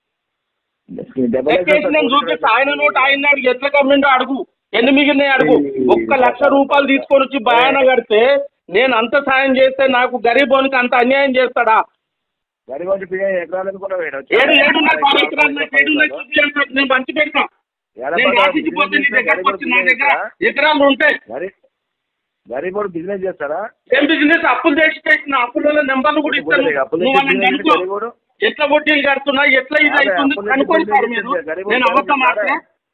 నేను చూపిస్తా. ఆయన నోటు ఆయన అడుగు, ఎట్లా కమ్మిండో అడుగు, ఎన్ని మిగిలినాయి అడుగు. 1 లక్ష రూపాయలు తీసుకొని వచ్చి భయాన కడితే నేను అంత సాయం చేస్తే నాకు గరీబోనికి అంత అన్యాయం చేస్తాడా? నేను మంచి పెడతా. నేను రాసిపోతే నీ దగ్గరకు వచ్చి నా దగ్గర ఎకరాలు ఉంటాయి. గరీబోడు బిజినెస్ చేస్తారా? ఏం బిజినెస్? అప్పులు చేసి పెట్టిన అప్పుల నెంబర్లు కూడా ఇస్తాను. ఎట్లా వడ్డీలు కడుతున్నా, ఎట్లా ఇది అవుతుంది కనుక్కోండి సార్ మీరు. నేను అబద్ధం ఆడితే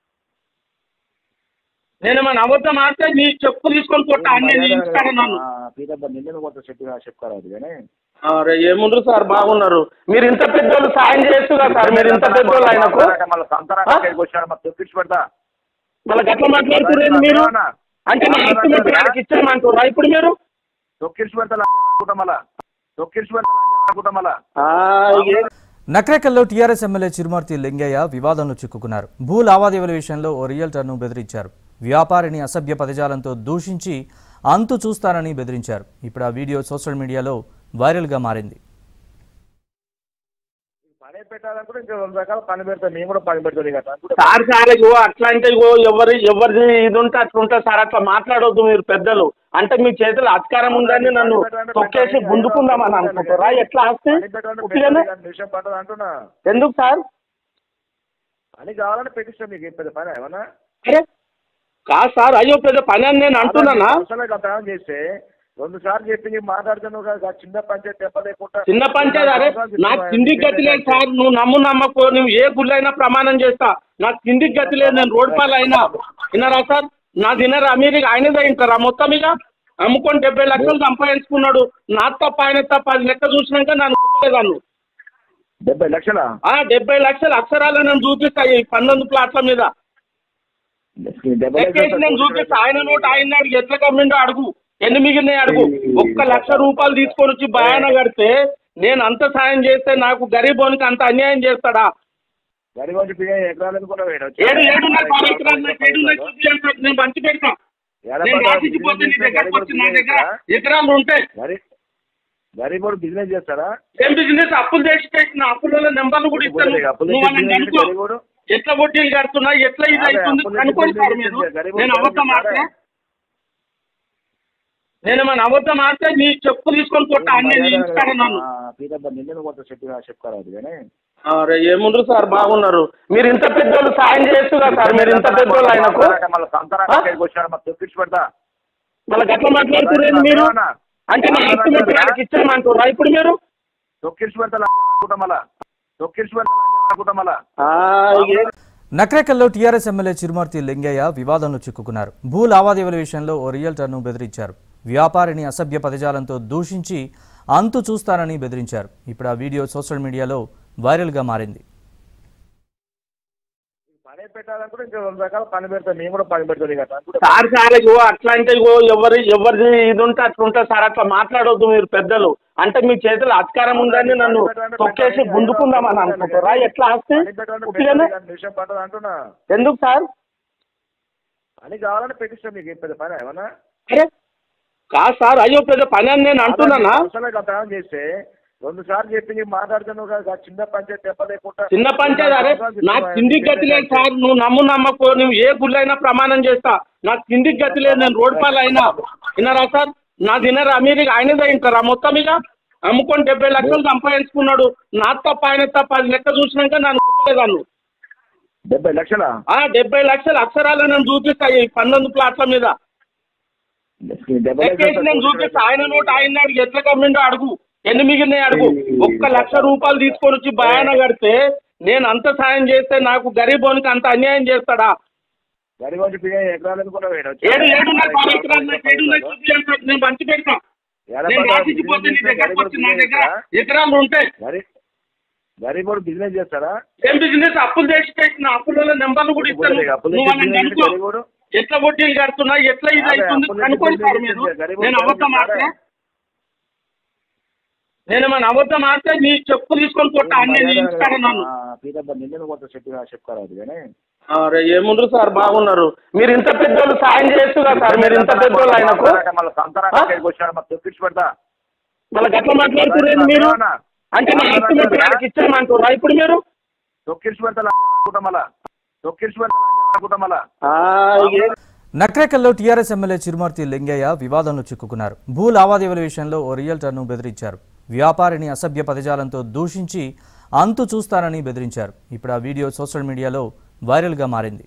నేను మన అబద్ధం ఆడితే నీ చెప్పు తీసుకొని కొట్టా అన్నీ ఇస్తాను నన్ను. అరే ఏముండ్రు సార్, బాగున్నారు మీరు. ఇంత పెద్దోళ్ళు సాయం చేస్తున్నారు సార్. మీరు ఇంత పెద్దోళ్ళు ఆయనకు మళ్ళీ గట్ల మాట్లాడుతున్నారు మీరు. అంటే నా ఎస్టిమేట్ ఆయనకి ఇచ్చామంటారా ఇప్పుడు మీరు? నక్రేకల్లో టీఆర్ఎస్ ఎమ్మెల్యే చిరుమర్తి లింగయ్య వివాదంలో చిక్కుకున్నారు. భూ లావాదేవీల విషయంలో ఓ రియల్టర్ను బెదిరించారు. వ్యాపారిని అసభ్య పదజాలంతో దూషించి అంతు చూస్తానని బెదిరించారు. ఇప్పుడు ఆ వీడియో సోషల్ మీడియాలో వైరల్గా మారింది. పని పెట్టాలనుకుంటే ఇంకా 2 రకాల పని పెడతాను, నేను కూడా పని పెడతాను కదా సార్. అట్లా అంటే ఎవరిది ఇది ఉంటే అట్లా ఉంటుంది సార్. అట్లా మాట్లాడొద్దు మీరు పెద్దలు. అంటే మీ చేతిలో అధికారం ఉందని నన్ను తొక్కేసి గుంజుకుందామని అనుకుంటారా? ఎట్లా ఆస్తే విషయం పట్టదు అంటున్నా. ఎందుకు సార్? పని కావాలని పెట్టిస్తాను మీకు పెద్ద పని ఏమన్నా? కాదు సార్, అయ్యో పెద్ద పని అని నేను అంటున్నానా? చేస్తే 2 సార్లు చెప్పి మాట్లాడుతాను కదా, చిన్న పంచాయతీ చెప్పలేకుండా. చిన్న పంచాయతీ అరే నాకు కిందికి గతి లేదు సార్. నువ్వు నమ్మకు, నువ్వు ఏ గుళ్ళు అయినా ప్రమాణం చేస్తా. నాకు కిందికి గతి లేదు. నేను రోడ్ పాలు అయినా విన్నారా సార్? నా తినరా మీరు? ఆయనదే ఇంటారా మొత్తం? ఇక అమ్ముకొని 70 లక్షలు సంపాదించుకున్నాడు. నా తప్ప ఆయన తప్ప అది లెక్క చూసినాక నన్ను గుర్తులేదాన్ని. 70 లక్షలా? 70 లక్షల అక్షరాలు నేను చూపిస్తా ఈ 19 ప్లాట్ల మీద నేను చూపిస్తా. ఆయన నోటు ఆయన అడుగు, ఎట్లా కమ్మిండో అడుగు, ఎన్ని మిగిలినాయి అడుగు. 1 లక్ష రూపాయలు తీసుకొని వచ్చి భయాన కడితే నేను అంత సాయం చేస్తే నాకు గరీబోనికి అంత అన్యాయం చేస్తాడా? నేను మంచి పెడతా. నేను రాసిపోతే నీ దగ్గరకు వచ్చి నా దగ్గర ఎకరాలు ఉంటాయి. గరీబోడు బిజినెస్ చేస్తారా? ఏం బిజినెస్? అప్పులు చేసి పెట్టిన అప్పుల నెంబర్లు కూడా ఇస్తాను. ఎట్లా వడ్డీలు కడుతున్నా, ఎట్లా ఇది అవుతుంది కనుక్కోండి సార్ మీరు. నేను అబద్ధం ఆడితే నేను మన అబద్ధం ఆడితే నీ చెప్పు తీసుకొని కొట్టా అన్నీ ఇస్తాను నన్ను. అరే ఏముండ్రు సార్, బాగున్నారు మీరు. ఇంత పెద్దోళ్ళు సాయం చేస్తున్నారు సార్. మీరు ఇంత పెద్దోళ్ళు ఆయనకు మళ్ళీ గట్ల మాట్లాడుతున్నారు మీరు. అంటే నా ఎస్టిమేట్ ఆయనకి ఇచ్చామంటారా ఇప్పుడు మీరు? నక్రేకల్లో టీఆర్ఎస్ ఎమ్మెల్యే చిరుమర్తి లింగయ్య వివాదంలో చిక్కుకున్నారు. భూ లావాదేవీల విషయంలో ఓ రియల్టర్ను బెదిరించారు. వ్యాపారిని అసభ్య పదజాలంతో దూషించి అంతు చూస్తానని బెదిరించారు. ఇప్పుడు ఆ వీడియో సోషల్ మీడియాలో వైరల్గా మారింది. పని పెట్టాలనుకుంటే ఇంకా 2 రకాల పని పెడతాను, నేను కూడా పని పెడతాను కదా సార్. అట్లా అంటే ఎవరిది ఇది ఉంటే అట్లా ఉంటుంది సార్. అట్లా మాట్లాడొద్దు మీరు పెద్దలు. అంటే మీ చేతిలో అధికారం ఉందని నన్ను తొక్కేసి గుంజుకుందామని అనుకుంటారా? ఎట్లా ఆస్తే విషయం పట్టదు అంటున్నా. ఎందుకు సార్? పని కావాలని పెట్టిస్తాను మీకు పెద్ద పని ఏమన్నా? కాదు సార్, అయ్యో పెద్ద పని అని నేను అంటున్నానా? చేస్తే 2 సార్లు చెప్పి మాట్లాడుతాను కదా, చిన్న పంచాయతీ చెప్పలేకుండా. చిన్న పంచాయతీ అరే నాకు కిందికి గతి లేదు సార్. నువ్వు నమ్మకు, నువ్వు ఏ గుళ్ళు అయినా ప్రమాణం చేస్తా. నాకు కిందికి గతి లేదు. నేను రోడ్ పాలు అయినా విన్నారా సార్? నా తినరా మీరు? ఆయనదే ఇంటారా మొత్తం? ఇక అమ్ముకొని 70 లక్షలు సంపాదించుకున్నాడు. నా తప్ప ఆయన తప్ప అది లెక్క చూసినాక నన్ను గుర్తులేదాను. 70 లక్షలా? 70 లక్షల అక్షరాలు నేను చూపిస్తా ఈ 11 ప్లాట్ల మీద నేను చూపిస్తా. ఆయన నోట్ ఆయన అడిగి ఎట్లా కమ్మిండో అడుగు, ఎన్ని మిగిలినాయి అడుగు. 1 లక్ష రూపాయలు తీసుకొని వచ్చి భయాన కడితే నేను అంత సాయం చేస్తే నాకు గరీబోనికి అంత అన్యాయం చేస్తాడా? నేను పంచి పెడతా. ఎకరాలు ఉంటాయి. గరీబోడు బిజినెస్ చేస్తాడా? ఏం బిజినెస్? అప్పులు చేసి పెట్టిన అప్పుల నెంబర్లు కూడా ఇస్తాను. ఎట్లా వడ్డీలు కడుతున్నా, ఎట్లా ఇది అవుతుంది కనుక్కోండి సార్ మీరు. నేను అబద్ధం ఆడితే నేను మన అబద్ధం ఆడితే నీ చెప్పు తీసుకొని కొట్టా అన్నీ ఇస్తాను నన్ను. అరే ఏముండ్రు సార్, బాగున్నారు మీరు. ఇంత పెద్దోళ్ళు సాయం చేస్తున్నా సార్, మీరు ఇంత పెద్దోళ్ళు ఆయనకు మళ్ళీ గట్ల మాట్లాడుతున్నారు మీరు. అంటే నా ఎస్టిమేట్ ఆయనకి ఇచ్చామంటారా ఇప్పుడు మీరు? నక్రేకల్లో టీఆర్ఎస్ ఎమ్మెల్యే చిరుమర్తి లింగయ్య వివాదంలో చిక్కుకున్నారు. భూ లావాదేవీల విషయంలో ఓ రియల్టర్ను బెదిరించారు. వ్యాపారిని అసభ్య పదజాలంతో దూషించి అంతు చూస్తానని బెదిరించారు. ఇప్పుడు ఆ వీడియో సోషల్ మీడియాలో వైరల్గా మారింది.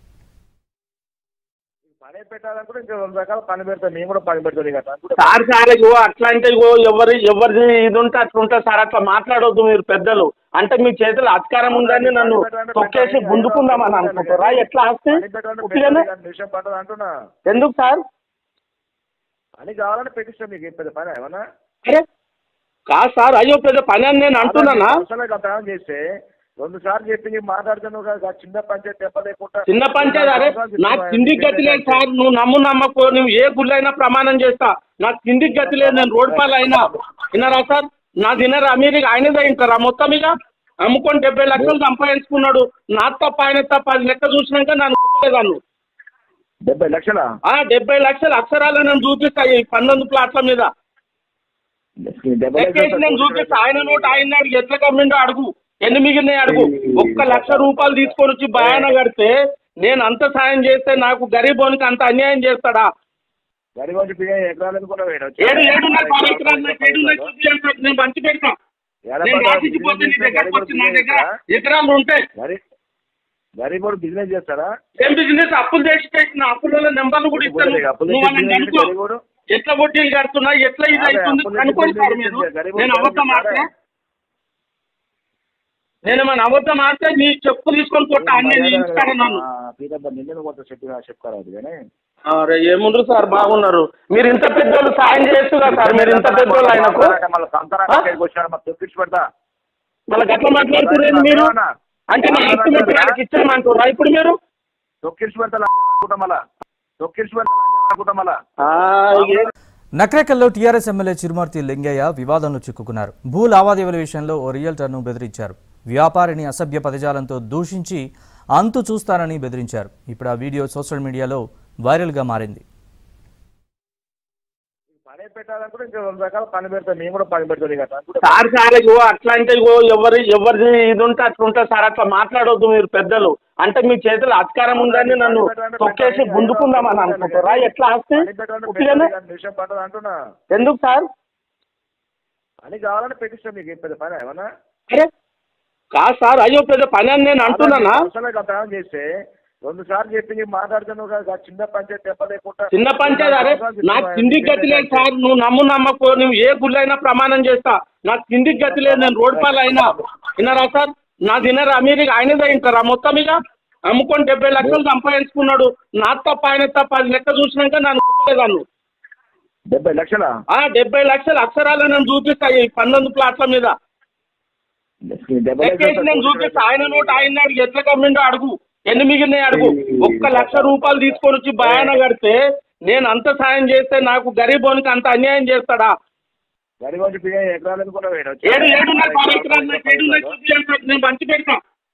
పని పెట్టాలనుకుంటే ఇంకా 2 రకాల పని పెడతాను, నేను కూడా పని పెడతాను సార్. సార్ అట్లా అంటే ఎవరిది ఇది ఉంటే అట్లా ఉంటుంది సార్. అట్లా మాట్లాడొద్దు మీరు పెద్దలు. అంటే మీ చేతిలో అధికారం ఉందని నన్ను తొక్కేసి గుంజుకుందామని అనుకుంటారా? ఎట్లా ఆస్తే విషయం పట్టదు అంటున్నా. ఎందుకు సార్? పని కావాలని పెట్టిస్తాను మీకు. పెద్ద పని ఏమన్నా? కాదు సార్, అయ్యో పెద్ద పని అని నేను అంటున్నానా? చేస్తే 2 సార్లు చెప్పి మాట్లాడుతున్నావు కదా. చిన్న పంచాయతీ చెప్పలేకుండా చిన్న పంచాయతీ. అరే నాకు కిందికి గతి లేదు సార్. నువ్వు నమ్మకో, నువ్వు ఏ గుళ్ళు అయినా ప్రమాణం చేస్తా. నాకు కిందికి గతి లేదు. నేను రోడ్ పాలు అయినా విన్నారా సార్? నా తినరా మీరు? ఆయనదే ఇంటారా మొత్తం? ఇక అమ్ముకొని 70 లక్షలు సంపాదించుకున్నాడు. నా తప్ప ఆయన తప్ప అది లెక్క చూసినాక నన్ను గుర్తులేదాను. 70 లక్షలా? 70 లక్షల అక్షరాలు నేను చూపిస్తా ఈ 11 ప్లాట్ల మీద నేను చూపిస్తా. ఆయన నోట్ ఆయన అడిగి ఎట్లా కమ్మిండో అడుగు, ఎన్ని మిగిలినాయి అడుగు. 1 లక్ష రూపాయలు తీసుకొని వచ్చి భయాన కడితే నేను అంత సాయం చేస్తే నాకు గరీబోనికి అంత అన్యాయం చేస్తాడా? నేను పంచి పెడతా. ఎకరాలు ఉంటాయి. గరీబోడు బిజినెస్ చేస్తాడా? ఏం బిజినెస్? అప్పులు చేసి పెట్టిన అప్పుల నెంబర్లు కూడా ఇస్తాను. ఎట్లా వడ్డీలు కడుతున్నా, ఎట్లా ఇది అవుతుంది కనుక్కోండి సార్ మీరు. నేను అబద్ధం ఆడితే నేను మన అబద్ధం ఆడితే నీ చెప్పు తీసుకొని కొట్టా అన్నీ ఇస్తాను నన్ను. అరే ఏముండ్రు సార్, బాగున్నారు మీరు. ఇంత పెద్దోళ్ళు సాయం చేస్తున్నా సార్, మీరు ఇంత పెద్దోళ్ళు ఆయనకు మళ్ళీ గట్ల మాట్లాడుతున్నారు మీరు. అంటే నా ఎస్టిమేట్ ఆయనకి ఇచ్చామంటారా ఇప్పుడు మీరు? నక్రేకల్లో టీఆర్ఎస్ ఎమ్మెల్యే చిరుమర్తి లింగయ్య వివాదంలో చిక్కుకున్నారు. భూ లావాదేవీల విషయంలో ఓ రియల్టర్ను బెదిరించారు. వ్యాపారిని అసభ్య పదజాలంతో దూషించి అంతు చూస్తానని బెదిరించారు. ఇప్పుడు ఆ వీడియో సోషల్ మీడియాలో వైరల్గా మారింది. పని పెట్టాలనుకుంటే ఇంకా 2 రకాల పని పెడతాను, నేను కూడా పని పెడతాను సార్. సార్ అట్లా అంటే ఎవరిది ఇది ఉంటే అట్లా ఉంటుంది సార్. అట్లా మాట్లాడొద్దు మీరు పెద్దలు. అంటే మీ చేతిలో అధికారం ఉందని నన్ను తొక్కేసి గుంజుకుందామని అనుకుంటారా? ఎట్లా ఆస్తే విషయం పట్టదు అంటున్నా. ఎందుకు సార్? పని కావాలని పెట్టిస్తాను మీకు. పెద్ద పని ఏమన్నా? కాదు సార్, అయ్యో పెద్ద పని అని నేను అంటున్నానా? చేస్తే 2 సార్లు చెప్పి మాట్లాడుతున్నావు కదా. చిన్న పంచాయతీ చెప్పలేకుండా చిన్న పంచాయతీ. అరే నాకు కిందికి గతి లేదు సార్. నువ్వు నమ్మకో, నువ్వు ఏ గుళ్ళు అయినా ప్రమాణం చేస్తా. నాకు కిందికి గతి లేదు. నేను రోడ్ పాలు అయినా విన్నారా సార్? నా తినరా మీరు? ఆయనదే ఇంటారా మొత్తం? ఇక అమ్ముకొని 70 లక్షలు సంపాదించుకున్నాడు. నా తప్ప ఆయన తప్ప అది లెక్క చూసినాక నన్ను గుర్తులేదాను. 70 లక్షలా? 70 లక్షల అక్షరాలు నేను చూపిస్తా ఈ 11 ప్లాట్ల మీద నేను చూపిస్తా. ఆయన నోట్ ఆయన అడిగి ఎట్లా కమ్మిండో అడుగు, ఎన్ని మిగిలినాయి అడుగు. 1 లక్ష రూపాయలు తీసుకొని వచ్చి భయాన కడితే నేను అంత సాయం చేస్తే నాకు గరీబోనికి అంత అన్యాయం చేస్తాడా? నేను పంచి పెడతా.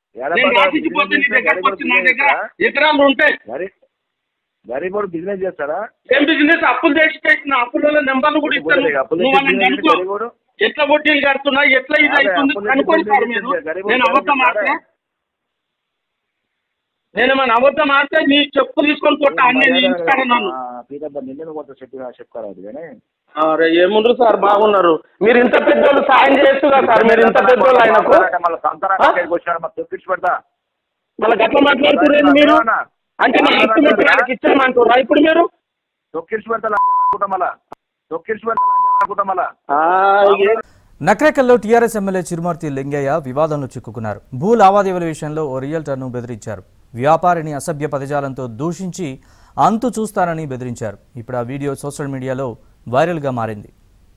ఎకరాలు ఉంటాయి. గరీబోడు బిజినెస్ చేస్తాడా? ఏం బిజినెస్? అప్పులు చేసి పెట్టిన అప్పుల నెంబర్లు కూడా ఇస్తాను. ఎట్లా వడ్డీలు కడుతున్నా, ఎట్లా ఇది అవుతుంది కనుక్కోండి సార్ మీరు. నేను అబద్ధం ఆడితే నేనేమన్నా అబద్ధం ఆడితే నీ చెప్పు తీసుకొని కొట్ట అన్నీ ఇస్తాను నన్ను. పీతబ్బా నిన్ను కొంత చెప్పుకోరాదు కానీ అరే ఏముండ్రు సార్ బాగున్నారు. మీరు ఇంత పెద్దోళ్ళు సాయం చేయొచ్చు కదా సార్, మీరు ఇంత పెద్దోళ్ళు ఆయనకు మళ్ళీ సంతానం వచ్చాడు మరి తొక్కించి పెడతా. మళ్ళీ గట్ల మాట్లాడుతున్నారు మీరు, అంటే నా ఎస్టిమేట్ ఇచ్చామంటున్నా ఇప్పుడు మీరు తొక్కించి పెడతా అనుకుంటా మళ్ళా తొక్కించి పెడతా అనుకుంటా మళ్ళా. నక్రేకల్లో టీఆర్ఎస్ ఎమ్మెల్యే చిరుమర్తి లింగయ్య వివాదంలో చిక్కుకున్నారు. భూ లావాదేవీల విషయంలో ఓ రియల్టర్ను బెదిరించారు. వ్యాపారిని అసభ్య పదజాలంతో దూషించి అంతు చూస్తానని బెదిరించారు. ఇప్పుడు ఆ వీడియో సోషల్ మీడియాలో వైరల్గా మారింది.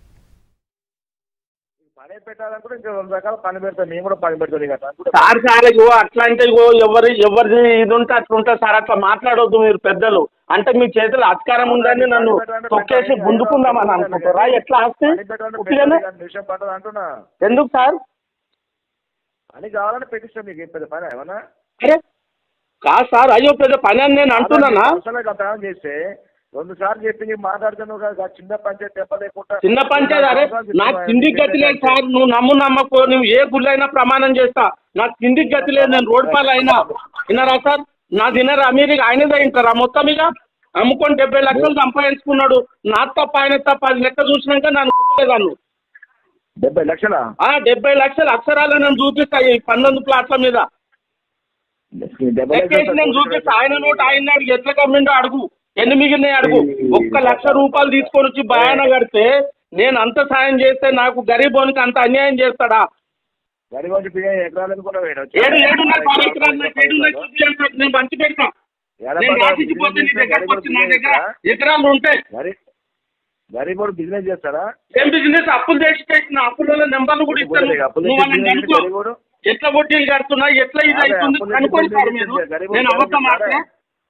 పని పెట్టాలనుకుంటే ఇంకా 2 రకాల పని పెడతాను, నేను కూడా పని పెడతాను కదా సార్. సార్ అట్లా అంటే ఎవరిది ఇది ఉంటే అట్లా ఉంటుంది సార్, అట్లా మాట్లాడవద్దు మీరు పెద్దలు. అంటే మీ చేతులు అధికారం ఉందని నన్ను తొక్కేసి గుంజుకుందామని అనుకుంటారా? ఎట్లా ఆస్తే విషయం పట్టదు అంటున్నా. ఎందుకు సార్? పని కావాలని పెట్టిస్తాను మీకు పెద్ద పని ఏమన్నా? అరే కాదు సార్, అయ్యో పెద్ద పని అని నేను అంటున్నానా? చేస్తే 2 సార్లు చెప్పి మాట్లాడుతున్నావు కదా, చిన్న పంచాయతీ చెప్పలేకుండా. చిన్న పంచాయతీ అరే నాకు కిందికి గతి లేదు సార్. నువ్వు నమ్మకు, నువ్వు ఏ గుళ్ళైనా ప్రమాణం చేస్తా, నాకు కిందికి గతి లేదు. నేను రోడ్ పాలు అయినా విన్నారా సార్? నా తినరా మీరు? ఆయనదే వింటారా మొత్తం? ఇక అమ్ముకొని 70 లక్షలు సంపాదించుకున్నాడు. నా తప్ప ఆయన తప్ప అది లెక్క చూసినాక నన్ను గుర్తులేదాను. 70 లక్షలా? 70 లక్షల అక్షరాలు నేను చూపిస్తాయి 19 ప్లాట్ల మీద నేను చూపిస్తా. ఆయన నోటు ఆయన అడిగి ఎట్లా కమ్మిండో అడుగు, ఎన్ని మిగిలినాయి అడుగు. 1 లక్ష రూపాయలు తీసుకొని వచ్చి భయాన కడితే నేను అంత సాయం చేస్తే నాకు గరీబోనికి అంత అన్యాయం చేస్తాడా? నేను మంచి పెడతా, నేను రాసిపోతే నీ దగ్గరకు వచ్చి నా దగ్గర ఎకరాలు ఉంటాయి. గరీబోడు బిజినెస్ చేస్తారా? ఏం బిజినెస్? అప్పులు చేసి పెట్టిన అప్పుల నెంబర్లు కూడా ఇస్తాను. నువ్వు వాళ్ళని కనుక్కో, ఎట్లా వడ్డీలు కడుతున్నా, ఎట్లా ఇది అవుతుంది కనుక్కోండి సార్ మీరు. నేను అబద్ధం ఆడితే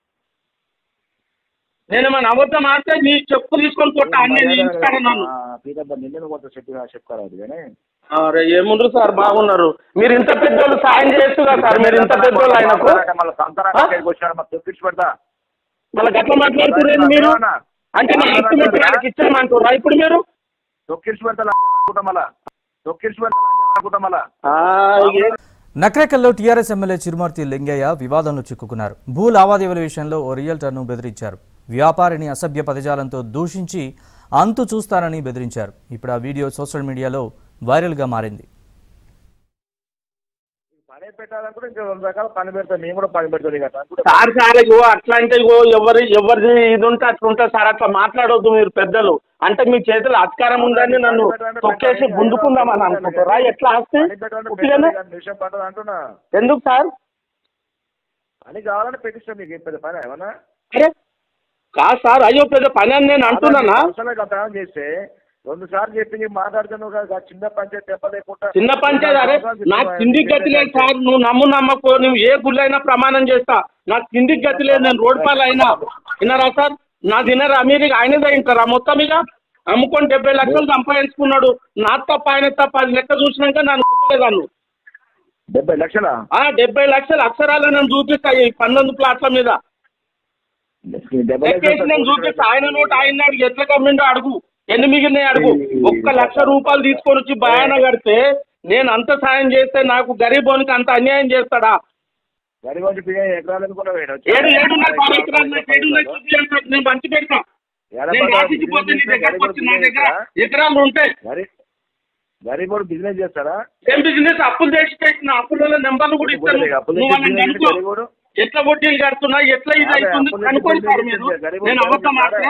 నేనేమన్నా అబద్ధం ఆడితే నీ చెప్పు తీసుకొని కొట్ట అన్నీ ఇస్తాను నన్ను. పీతబ్బా నిన్ను కొంత చెప్పుకోరాదు కానీ అరే ఏముండ్రు సార్ బాగున్నారు. మీరు ఇంత పెద్దోళ్ళు సాయం చేయొచ్చు కదా సార్, మీరు ఇంత పెద్దోళ్ళు ఆయనకు మళ్ళీ సంతానం వచ్చాడు మరి తొక్కించి పెడతా. మళ్ళీ గట్ల మాట్లాడుతున్నారు మీరు, అంటే నా ఎస్టిమేట్ ఇచ్చామంటున్నా ఇప్పుడు మీరు తొక్కించి పెడతా అనుకుంటా మళ్ళా తొక్కించి పెడతా అనుకుంటా మళ్ళా. నక్రేకల్లో టీఆర్ఎస్ ఎమ్మెల్యే చిరుమర్తి లింగయ్య వివాదంలో చిక్కుకున్నారు. భూ లావాదేవీల విషయంలో ఓ రియల్టర్ను బెదిరించారు. వ్యాపారిని అసభ్య పదజాలంతో దూషించి అంతు చూస్తానని బెదిరించారు. ఇప్పుడు ఆ వీడియో సోషల్ మీడియాలో వైరల్గా మారింది. పని పెట్టాలనుకుంటే ఇంకా 2 రకాల పని పెడతాను, నేను కూడా పని పెడతాను కదా సార్. సార్ అట్లా అంటే ఎవరిది ఇది ఉంటే అట్లా ఉంటుంది సార్, అట్లా మాట్లాడవద్దు మీరు పెద్దలు. అంటే మీ చేతులు అధికారం ఉందని నన్ను తొక్కేసి గుంజుకుందామని అనుకుంటారా? ఎట్లా ఆస్తే విషయం పట్టదు అంటున్నా. ఎందుకు సార్? పని కావాలని పెట్టిస్తాను మీకు పెద్ద పని ఏమన్నా? అరే కాదు సార్, అయ్యో పెద్ద పని అని నేను అంటున్నానా? చేస్తే 2 సార్లు చెప్పి మాట్లాడుతున్నావు కదా, చిన్న పంచాయతీ చెప్పలేకుండా. చిన్న పంచాయతీ అరే నాకు కిందికి గతి లేదు సార్. నువ్వు నమ్మకు, నువ్వు ఏ గుళ్ళైనా ప్రమాణం చేస్తా, నాకు కిందికి గతి లేదు. నేను రోడ్ పాలు అయినా విన్నారా సార్? నా తినరా మీరు? ఆయనదే వింటారా మొత్తం? ఇక అమ్ముకొని 70 లక్షలు సంపాదించుకున్నాడు. నా తప్ప ఆయన తప్ప అది లెక్క చూసినాక నన్ను గుర్తులేదాను. 70 లక్షలా? 70 లక్షల అక్షరాలు నేను చూపిస్తాయి 19 ప్లాట్ల మీద నేను చూపిస్తా. ఆయన నోటు ఆయన అడిగి ఎట్లా కమ్మిండో అడుగు, ఎన్ని మిగిలినాయి అడుగు. 1 లక్ష రూపాయలు తీసుకొని వచ్చి భయాన కడితే నేను అంత సాయం చేస్తే నాకు గరీబోనికి అంత అన్యాయం చేస్తాడా? నేను మంచి పెడతా, నేను రాసిపోతే నీ దగ్గరకు వచ్చి నా దగ్గర ఎకరాలు ఉంటాయి. గరీబోడు బిజినెస్ చేస్తారా? ఏం బిజినెస్? అప్పులు చేసి పెట్టిన అప్పుల నెంబర్లు కూడా ఇస్తాను. నువ్వు వాళ్ళని కనుక్కో, ఎట్లా వడ్డీలు కడుతున్నా, ఎట్లా ఇది అవుతుంది కనుక్కోండి సార్ మీరు. నేను అబద్ధం ఆడితే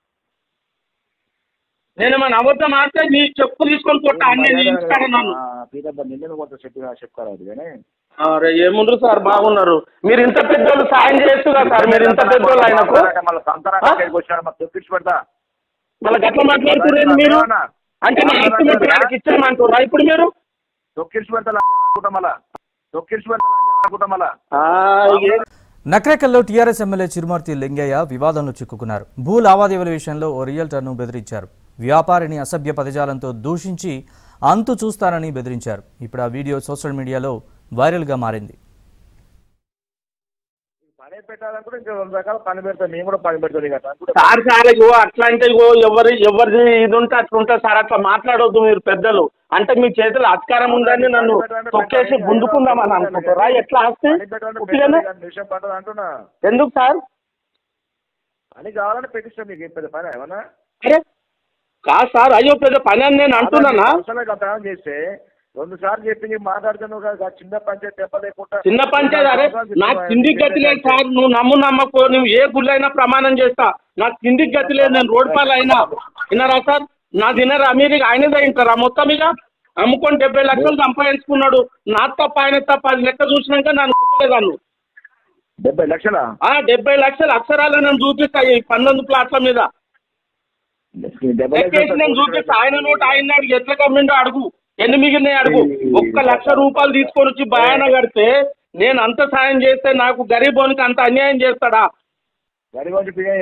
నేనేమన్నా అబద్ధం ఆడితే నీ చెప్పు తీసుకొని కొట్ట అన్నీ ఇస్తాను నన్ను. పీతబ్బా నిన్ను కొంత చెప్పుకోరాదు కానీ అరే ఏముండ్రు సార్ బాగున్నారు. మీరు ఇంత పెద్దోళ్ళు సాయం చేయొచ్చు కదా సార్, మీరు ఇంత పెద్దోళ్ళు ఆయనకు మళ్ళీ సంతానం వచ్చాడు మరి తొక్కించి పెడతా. మళ్ళీ గట్ల మాట్లాడుతున్నారు మీరు, అంటే నా ఎస్టిమేట్ ఇచ్చామంటున్నా ఇప్పుడు మీరు తొక్కించి పెడతా అనుకుంటా మళ్ళా తొక్కించి పెడతా అనుకుంటా మళ్ళా. నక్రేకల్లో టీఆర్ఎస్ ఎమ్మెల్యే చిరుమర్తి లింగయ్య వివాదంలో చిక్కుకున్నారు. భూ లావాదేవీల విషయంలో ఓ రియల్టర్ను బెదిరించారు. వ్యాపారిని అసభ్య పదజాలంతో దూషించి అంతు చూస్తానని బెదిరించారు. ఇప్పుడు ఆ వీడియో సోషల్ మీడియాలో వైరల్గా మారింది. పని పెట్టాలనుకుంటే ఇంకా 2 రకాల పని పెడతాను, నేను కూడా పని పెడతాను కదా. సార్ సార్ ఇగో అట్లా అంటే ఇగో ఎవరిది ఇది ఉంటే అట్లా ఉంటుంది సార్. అట్లా మాట్లాడవద్దు మీరు పెద్దలు. అంటే మీ చేతులు అధికారం ఉందని నన్ను తొక్కేసి గుంజుకుందామని అనుకుంటారా? ఎట్లా ఆస్తే విషయం పట్టదు అంటున్నా. ఎందుకు సార్? పని కావాలని పెట్టిస్తాను మీకు. పెద్ద పని ఏమన్నా? అరే కాదు సార్, అయ్యో పెద్ద పని అని నేను అంటున్నానా? చేస్తే 2 సార్లు చెప్పి మాట్లాడుతున్నావు కదా, చిన్న పంచాయతీ చెప్పలేకుండా. చిన్న పంచాయతీ అరే నాకు తిండికి గతి లేదు సార్. నువ్వు నమ్మకో, నువ్వు ఏ గుళ్ళైనా ప్రమాణం చేస్తా. నాకు తిండికి గతి లేదు, నేను రోడ్ పాలు అయినా. విన్నారా సార్? నా తినరా మీరు? ఆయనదే తింటారా మొత్తం? ఇక అమ్ముకొని 70 లక్షలు సంపాదించుకున్నాడు. నా తప్ప ఆయన తప్ప అది లెక్క చూసినాక నన్ను గుర్తులేదాన్ని. 70 లక్షలా? 70 లక్షలు అక్షరాలు నేను చూపిస్తా ఈ 19 ప్లాట్ల మీద నేను చూపిస్తా. ఆయన నోటు ఆయన అడిగి ఎట్లా కమ్మిండో అడుగు, ఎన్ని మిగిలినాయి అడుగు. 1 లక్ష రూపాయలు తీసుకొని వచ్చి భయాన కడితే నేను అంత సాయం చేస్తే నాకు గరీబోనికి అంత అన్యాయం చేస్తాడా? నేను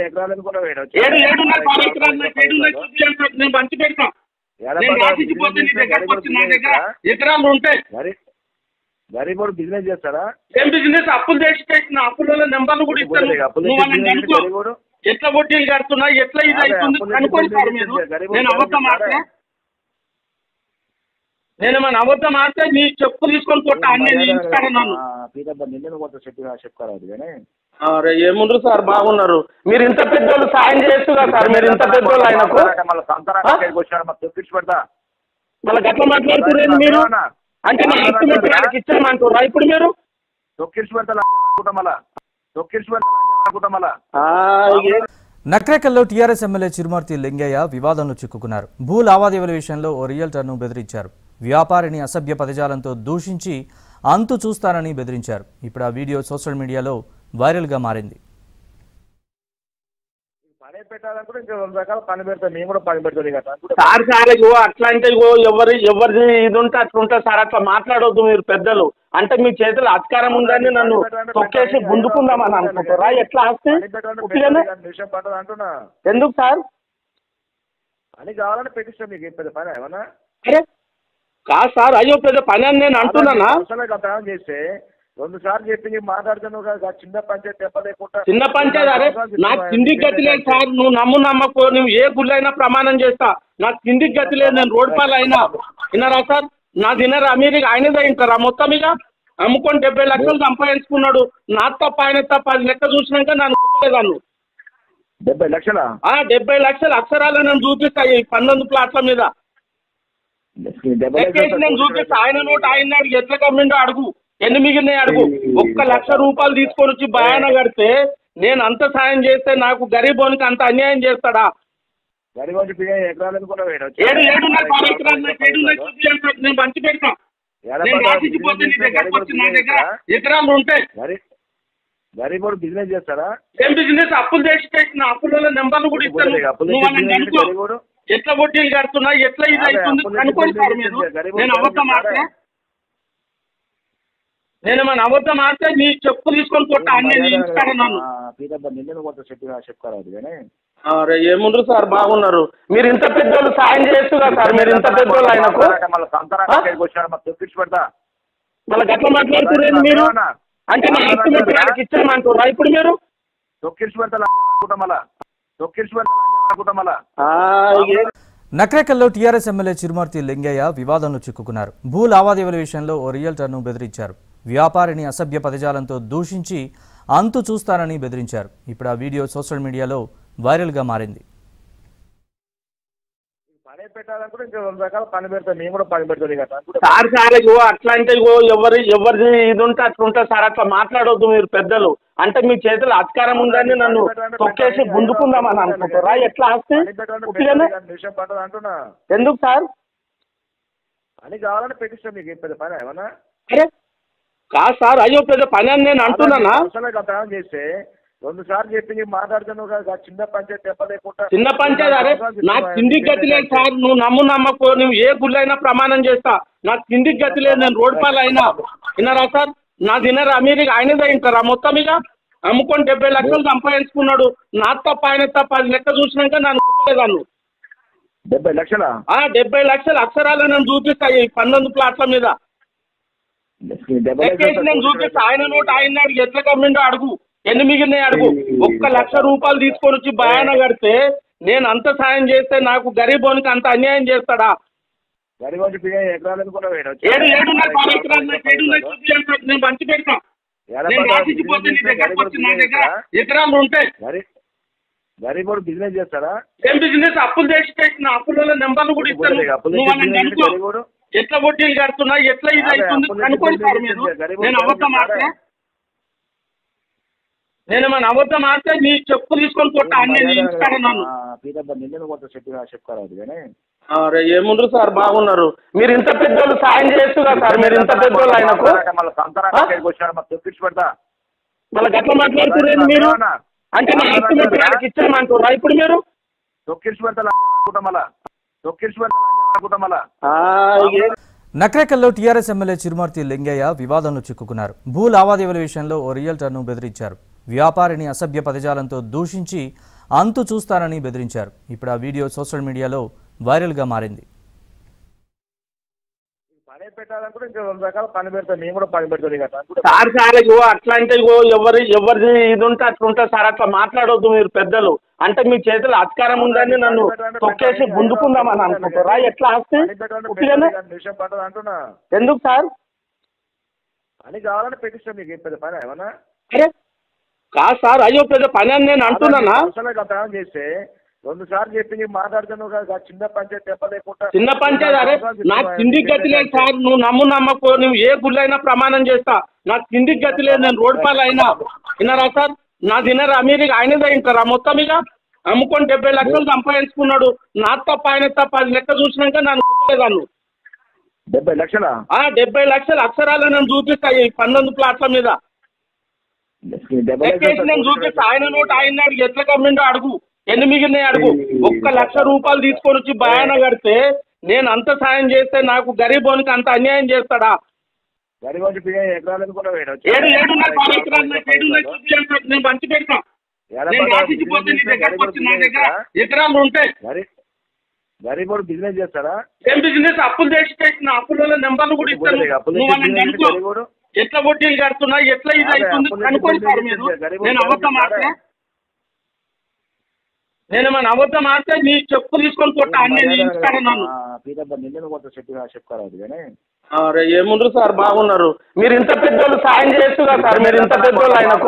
మంచి పెడతా. నేను రాసిపోతే నీ దగ్గరకు వచ్చి నా దగ్గర ఎకరాలు ఉంటాయి. గరీబోడు బిజినెస్ చేస్తారా? ఏం బిజినెస్? అప్పులు చేసి పెట్టిన అప్పుల నెంబర్లు కూడా ఇస్తాను. ఎట్లా వడ్డీలు కడుతున్నా, ఎట్లా ఇది అవుతుంది అనుకోండి సార్ మీరు. నేను అబద్ధం ఆడితే నేను మన అబద్ధం ఆడితే నీ చెప్పు తీసుకొని కొట్టా అన్నీ ఇస్తాను నన్ను. అరే ఏముండ్రు సార్, బాగున్నారు మీరు. ఇంత పెద్దోళ్ళు సాయం చేస్తుగా సార్ మీరు. ఇంత పెద్దోళ్ళు ఆయనకు మళ్ళీ గట్ల మాట్లాడుతున్నారు మీరు. అంటే నా హక్కు మీకు ఇచ్చామంటారా ఇప్పుడు మీరు? నక్రేకల్లో టీఆర్ఎస్ ఎమ్మెల్యే చిరుమర్తి లింగయ్య వివాదంలో చిక్కుకున్నారు. భూ లావాదేవీల విషయంలో ఓ రియల్టర్ను బెదిరించారు. వ్యాపారిని అసభ్య పదజాలంతో దూషించి అంతు చూస్తానని బెదిరించారు. ఇప్పుడు ఆ వీడియో సోషల్ మీడియాలో వైరల్గా మారింది. పని పెట్టాలనుకుంటే ఇంకా 2 రకాల పని పెడతాను, నేను కూడా పని పెడతాను కదా. సార్ సార్ ఇగో అట్లా అంటే ఇగో ఎవరిది ఇది ఉంటే అట్లా ఉంటుంది సార్. అట్లా మాట్లాడవద్దు మీరు పెద్దలు. అంటే మీ చేతులు అధికారం ఉందని నన్ను తొక్కేసి గుంజుకుందామని అనుకుంటారా? ఎట్లా ఆస్తే విషయం పట్టదు అంటున్నా. ఎందుకు సార్? పని కావాలని పెట్టిస్తాను మీకు. పెద్ద పని ఏమన్నా? అరే కాదు సార్, అయ్యో పెద్ద పని అని నేను అంటున్నానా? చేస్తే 2 సార్లు చెప్పి మాట్లాడుతున్నావు కదా, చిన్న పంచాయతీ చెప్పలేకుండా. చిన్న పంచాయతీ అరే నాకు తిండికి గతి లేదు సార్. నువ్వు నమ్మకో, నువ్వు ఏ గుళ్ళైనా ప్రమాణం చేస్తా. నాకు తిండికి గతి లేదు, నేను రోడ్ పాలు అయినా. విన్నారా సార్? నా తినరా మీరు? ఆయనదే తింటారా మొత్తం? ఇక అమ్ముకొని 70 లక్షలు సంపాదించుకున్నాడు. నా తప్ప ఆయన తప్ప అది లెక్క చూసినాక నన్ను గుర్తులేదాన్ని. 70 లక్షలా? 70 లక్షలు అక్షరాలు నేను చూపిస్తా ఈ 19 ప్లాట్ల మీద నేను చూపిస్తా. ఆయన నోటు ఆయన అడిగి ఎట్లా కమ్మిండో అడుగు, ఎన్ని మిగిలినాయి అడుగు. 1 లక్ష రూపాయలు తీసుకొని వచ్చి భయాన కడితే నేను అంత సాయం చేస్తే నాకు గరీబోనికి అంత అన్యాయం చేస్తాడా? నేను మంచి పెడతా. నేను రాసిపోతే నీ దగ్గరకు వచ్చి నా దగ్గర ఎకరాలు ఉంటాయి. గరీబోడు బిజినెస్ చేస్తారా? ఏం బిజినెస్? అప్పులు చేసి పెట్టిన అప్పుల నెంబర్లు కూడా ఇస్తాను. ఎట్లా వడ్డీలు కడుతున్నా, ఎట్లా ఇది అవుతుంది అనుకోండి సార్ మీరు. నేను అబద్ధం ఆడితే నేను మన అబద్ధం ఆడితే నీ చెప్పు తీసుకొని కొట్టా అన్నీ ఇస్తాను నన్ను. అరే ఏముండ్రు సార్, బాగున్నారు మీరు. ఇంత పెద్దోళ్ళు సాయం చేస్తుగా సార్ మీరు. ఇంత పెద్దోళ్ళు ఆయనకు మళ్ళీ గట్ల మాట్లాడుతున్నారు మీరు. అంటే నా హక్కు మీకు ఇచ్చామంటారా ఇప్పుడు మీరు? నక్రేకల్లో టీఆర్ఎస్ ఎమ్మెల్యే చిరుమర్తి లింగయ్య వివాదంలో చిక్కుకున్నారు. భూ లావాదేవీల విషయంలో ఓ రియల్టర్ను బెదిరించారు. వ్యాపారిని అసభ్య పదజాలంతో దూషించి అంతు చూస్తానని బెదిరించారు. ఇప్పుడు ఆ వీడియో సోషల్ మీడియాలో వైరల్గా మారింది. పని పెట్టాలనుకుంటే ఇంకా 2 రకాల పని పెడతాను, నేను కూడా పని పెడతాను కదా. సార్ సార్ ఇగో అట్లా అంటే ఇగో ఎవరిది ఇది ఉంటే అట్లా ఉంటుంది సార్. అట్లా మాట్లాడవద్దు మీరు పెద్దలు. అంటే మీ చేతులు అధికారం ఉందని నన్ను తొక్కేసి గుంజుకుందామని అనుకుంటారా? ఎట్లా ఆస్తే విషయం పట్టదు అంటున్నా. ఎందుకు సార్? పని కావాలని పెట్టిస్తాను మీకు. పెద్ద పని ఏమన్నా? అరే కాదు సార్, అయ్యో పెద్ద పని అని నేను అంటున్నానా? చేస్తే 2 సార్లు చెప్పి మాట్లాడుతున్నావు కదా, చిన్న పంచాయతీ చెప్పలేకుండా. చిన్న పంచాయతీ అరే నాకు తిండికి గతి లేదు సార్. నువ్వు నమ్మకో, నువ్వు ఏ గుళ్ళైనా ప్రమాణం చేస్తా. నాకు తిండికి గతి లేదు, నేను రోడ్ పాలు అయినా. విన్నారా సార్? నా తినరా మీరు? ఆయనదే తింటారా మొత్తం? ఇక అమ్ముకొని 70 లక్షలు సంపాదించుకున్నాడు. నా తప్ప ఆయన తప్ప అది లెక్క చూసినాక నన్ను గుర్తులేదాన్ని. 70 లక్షలా? 70 లక్షలు అక్షరాలు నేను చూపిస్తా ఈ 19 ప్లాట్ల మీద నేను చూపిస్తా. ఆయన నోటు ఆయన అడిగి ఎట్లా కమ్మిండో అడుగు, ఎన్ని మిగిలినాయి అడుగు. 1,00,000 రూపాయలు తీసుకొని వచ్చి భయాన కడితే నేను అంత సాయం చేస్తే నాకు గరీబోనికి అంత అన్యాయం చేస్తాడా? నేను పంచి పెడతా. నేను రాసిచ్చిపోతే నీ దగ్గరకు వచ్చి నా దగ్గర ఎకరాలు ఉంటాయి. గరీబోడు బిజినెస్ చేస్తారా? ఏం బిజినెస్? అప్పులు చేసి పెట్టిన అప్పుల నెంబర్లు కూడా ఇస్తాను. ఎట్లా వడ్డీలు కడుతున్నా, ఎట్లా ఇది అవుతుంది అనుకోండి సార్ మీరు. నేను అబద్ధం ఆడితే నేను మన అబద్ధం ఆడితే నీ చెప్పు తీసుకొని కొట్ట అన్నీ ఇస్తాను నన్ను. అరే ఏముండ్రు సార్, బాగున్నారు మీరు. ఇంత పెద్దోళ్ళు సాయం చేస్తుగా సార్, మీరు ఇంత పెద్దోళ్ళు ఆయనకు మళ్ళీ గట్ల మాట్లాడుతున్నారు మీరు. అంటే నా హక్కు మీకు ఇచ్చామంటారా ఇప్పుడు మీరు? నక్రేకల్లో టీఆర్ఎస్ ఎమ్మెల్యే చిరుమర్తి లింగయ్య వివాదంలో చిక్కుకున్నారు. భూ లావాదేవీల విషయంలో ఓ రియల్టర్ను బెదిరించారు. వ్యాపారిని అసభ్య పదజాలంతో దూషించి అంతు చూస్తానని బెదిరించారు. ఇప్పుడు ఆ వీడియో సోషల్ మీడియాలో వైరల్గా మారింది. పని పెట్టాలనుకుంటే ఇంకా 2 రకాల పని పెడతాను, నేను కూడా పని పెడతాను సార్. సార్ అట్లా అంటే ఎవరిది ఇది ఉంటే అట్లా ఉంటుంది సార్. అట్లా మాట్లాడవద్దు మీరు పెద్దలు. అంటే మీ చేతులు అధికారం ఉందని నన్ను తొక్కేసి గుంజుకుందామని అనుకుంటారా? ఎట్లా ఆస్తే అంటున్నా. ఎందుకు సార్? పని కావాలని పెట్టిస్తాను. మీకు పెద్ద పని ఏమన్నా? అరే కాదు సార్, అయ్యో పెద్ద పని అని నేను అంటున్నానా? చేస్తే 2 సార్లు చెప్పి మాట్లాడుతున్నావు కదా. చిన్న పంచాయతీ చెప్పలేకుండా చిన్న పంచాయతీ. అరే నాకు తిండికి గతి లేదు సార్. నువ్వు నమ్మకో, నువ్వు ఏ గుళ్ళైనా ప్రమాణం చేస్తా. నాకు తిండికి గతి లేదు. నేను రోడ్ పాలు అయినా విన్నారా సార్? నా తినరా మీరు? ఆయనదే తింటారా మొత్తం? ఇక అమ్ముకొని 70 లక్షలు సంపాదించుకున్నాడు. నా తప్ప ఆయన తప్ప అది లెక్క చూసినాక నన్ను గుర్తులేదాన్ని. 70 లక్షలా? 70 లక్షలు అక్షరాలు నేను చూపిస్తా ఈ 12 ప్లాట్ల మీద నేను చూపిస్తా. ఆయన నోటు ఆయన అడిగి ఎట్లా కమ్మిండో అడుగు. ఎన్ని మిగిలినాయి అడుగు. 1,00,000 రూపాయలు తీసుకొని వచ్చి భయాన కడితే నేను అంత సాయం చేస్తే నాకు గరీబోనికి అంత అన్యాయం చేస్తాడా? నేను పంచి పెడతా. నేను రాసిచ్చిపోతే నీ దగ్గరకు వచ్చి నా దగ్గర ఎకరాలు ఉంటాయి. గరీబోడు బిజినెస్ చేస్తారా? ఏం బిజినెస్? అప్పులు చేసి పెట్టిన అప్పుల నెంబర్లు కూడా ఇస్తాను. ఎట్లా వడ్డీలు కడుతున్నా, ఎట్లా ఇది అవుతుంది అనుకోండి సార్ మీరు. నేను అబద్ధం ఆడితే నేను మన అబద్ధం ఆడితే నీ చెప్పు తీసుకొని కొట్ట అన్నీ ఇస్తాను నన్ను. అరే ఏముండ్రు సార్, బాగున్నారు మీరు. ఇంత పెద్దోళ్ళు సాయం చేస్తుగా సార్, మీరు ఇంత పెద్దోళ్ళు ఆయనకు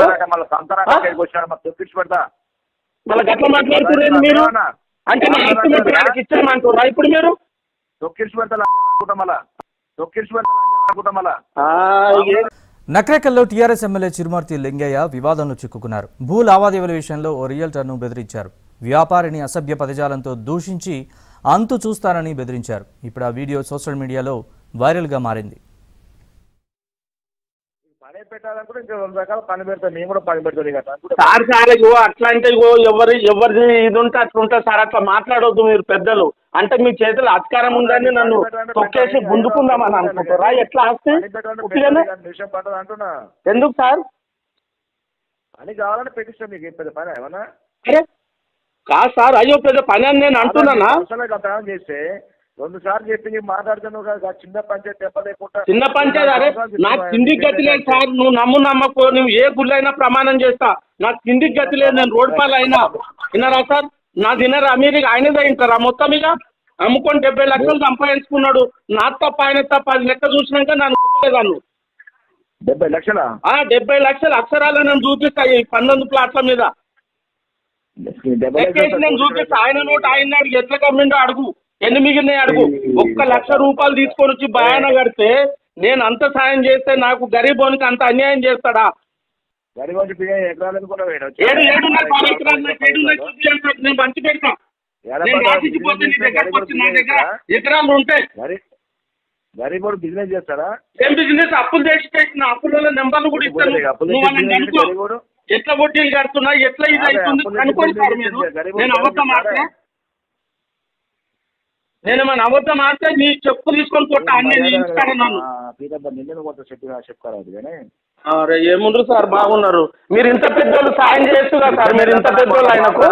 మళ్ళీ గట్ల మాట్లాడుతున్నారు మీరు. అంటే నా హక్కు మీకు ఇచ్చామంటారా ఇప్పుడు మీరు? నక్రేకల్లో టీఆర్ఎస్ ఎమ్మెల్యే చిరుమర్తి లింగయ్య వివాదంలో చిక్కుకున్నారు. భూ లావాదేవీల విషయంలో ఓ రియల్టర్ను బెదిరించారు. వ్యాపారిని అసభ్య పదజాలంతో దూషించి అంతు చూస్తానని బెదిరించారు. ఇప్పుడు ఆ వీడియో సోషల్ మీడియాలో వైరల్గా మారింది. పని పెట్టాలనుకుంటే ఇంకా 2 రకాల పని పెడతాను, నేను కూడా పని పెడతాను సార్. సార్ అట్లా అంటే ఎవరిది ఇది ఉంటే అట్లా ఉంటుంది సార్. అట్లా మాట్లాడవద్దు మీరు పెద్దలు. అంటే మీ చేతులు అధికారం ఉందని నన్ను తొక్కేసి గుంజుకుందామని అనుకుంటారా? ఎట్లా ఆస్తే అంటున్నా. ఎందుకు సార్? పని కావాలని పెట్టిస్తాను. మీకు పెద్ద పని ఏమన్నా? అరే కాదు సార్, అయ్యో పెద్ద పని అని నేను అంటున్నానా? చేస్తే 2 సార్లు చెప్పి మాట్లాడుతున్నావు కదా. చిన్న పంచాయతీ చెప్పలేకుండా చిన్న పంచాయతీ. అరే నాకు తిండికి గతి లేదు సార్. నువ్వు నమ్మకో, నువ్వు ఏ గుళ్ళైనా ప్రమాణం చేస్తా. నాకు తిండికి గతి లేదు. నేను రోడ్ పాలు అయినా విన్నారా సార్? నా తినరా మీరు? ఆయనదే తింటారా మొత్తం? ఇక అమ్ముకొని 70 లక్షలు సంపాదించుకున్నాడు. నా తప్ప ఆయన తప్ప అది లెక్క చూసినాక నన్ను గుర్తులేదాన్ని. 70 లక్షలా? 70 లక్షలు అక్షరాలు నేను చూపిస్తా ఈ 12 ప్లాట్ల మీద నేను చూపిస్తా. ఆయన నోటు ఆయన అడిగి ఎట్లా కమ్మిండో అడుగు. ఎన్ని మిగిలినాయి అడుగు. 1,00,000 రూపాయలు తీసుకొని వచ్చి భయాన కడితే నేను అంత సాయం చేస్తే నాకు గరీబోనికి అంత అన్యాయం చేస్తాడా? నేను పంచి పెడతా. నేను రాసిచ్చిపోతే నీ దగ్గరకు వచ్చి నా దగ్గర ఎకరాలు ఉంటాయి. గరీబోడు బిజినెస్ చేస్తారా? ఏం బిజినెస్? అప్పులు చేసి పెట్టిన అప్పుల నెంబర్లు కూడా ఇస్తాను. ఎట్లా వడ్డీలు కడుతున్నా, ఎట్లా ఇది అవుతుంది అనుకోండి సార్ మీరు. నేను అబద్ధం ఆడితే నేను మన అబద్ధం ఆడితే నీ చెప్పు తీసుకొని కొట్ట అన్నీ ఇస్తాను నన్ను. అరే ఏముండ్రు సార్, బాగున్నారు మీరు. ఇంత పెద్దోళ్ళు సాయం చేస్తుగా సార్, మీరు ఇంత పెద్దోళ్ళు ఆయనకు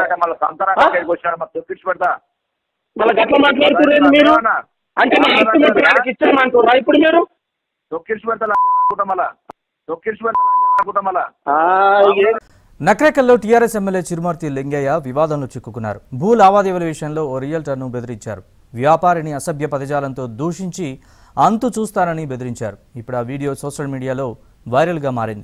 మళ్ళీ గట్ల మాట్లాడుతున్నారు మీరు. అంటే నా హక్కు మీకు ఇచ్చామంటారా ఇప్పుడు మీరు? తొక్కించి పెడతా. నక్రేకల్లో టీఆర్ఎస్ ఎమ్మెల్యే చిరుమర్తి లింగయ్య వివాదంలో చిక్కుకున్నారు. భూ లావాదేవీల విషయంలో ఓ రియల్టర్ను బెదిరించారు. వ్యాపారిని అసభ్య పదజాలంతో దూషించి అంతు చూస్తానని బెదిరించారు. ఇప్పుడు ఆ వీడియో సోషల్ మీడియాలో వైరల్గా మారింది.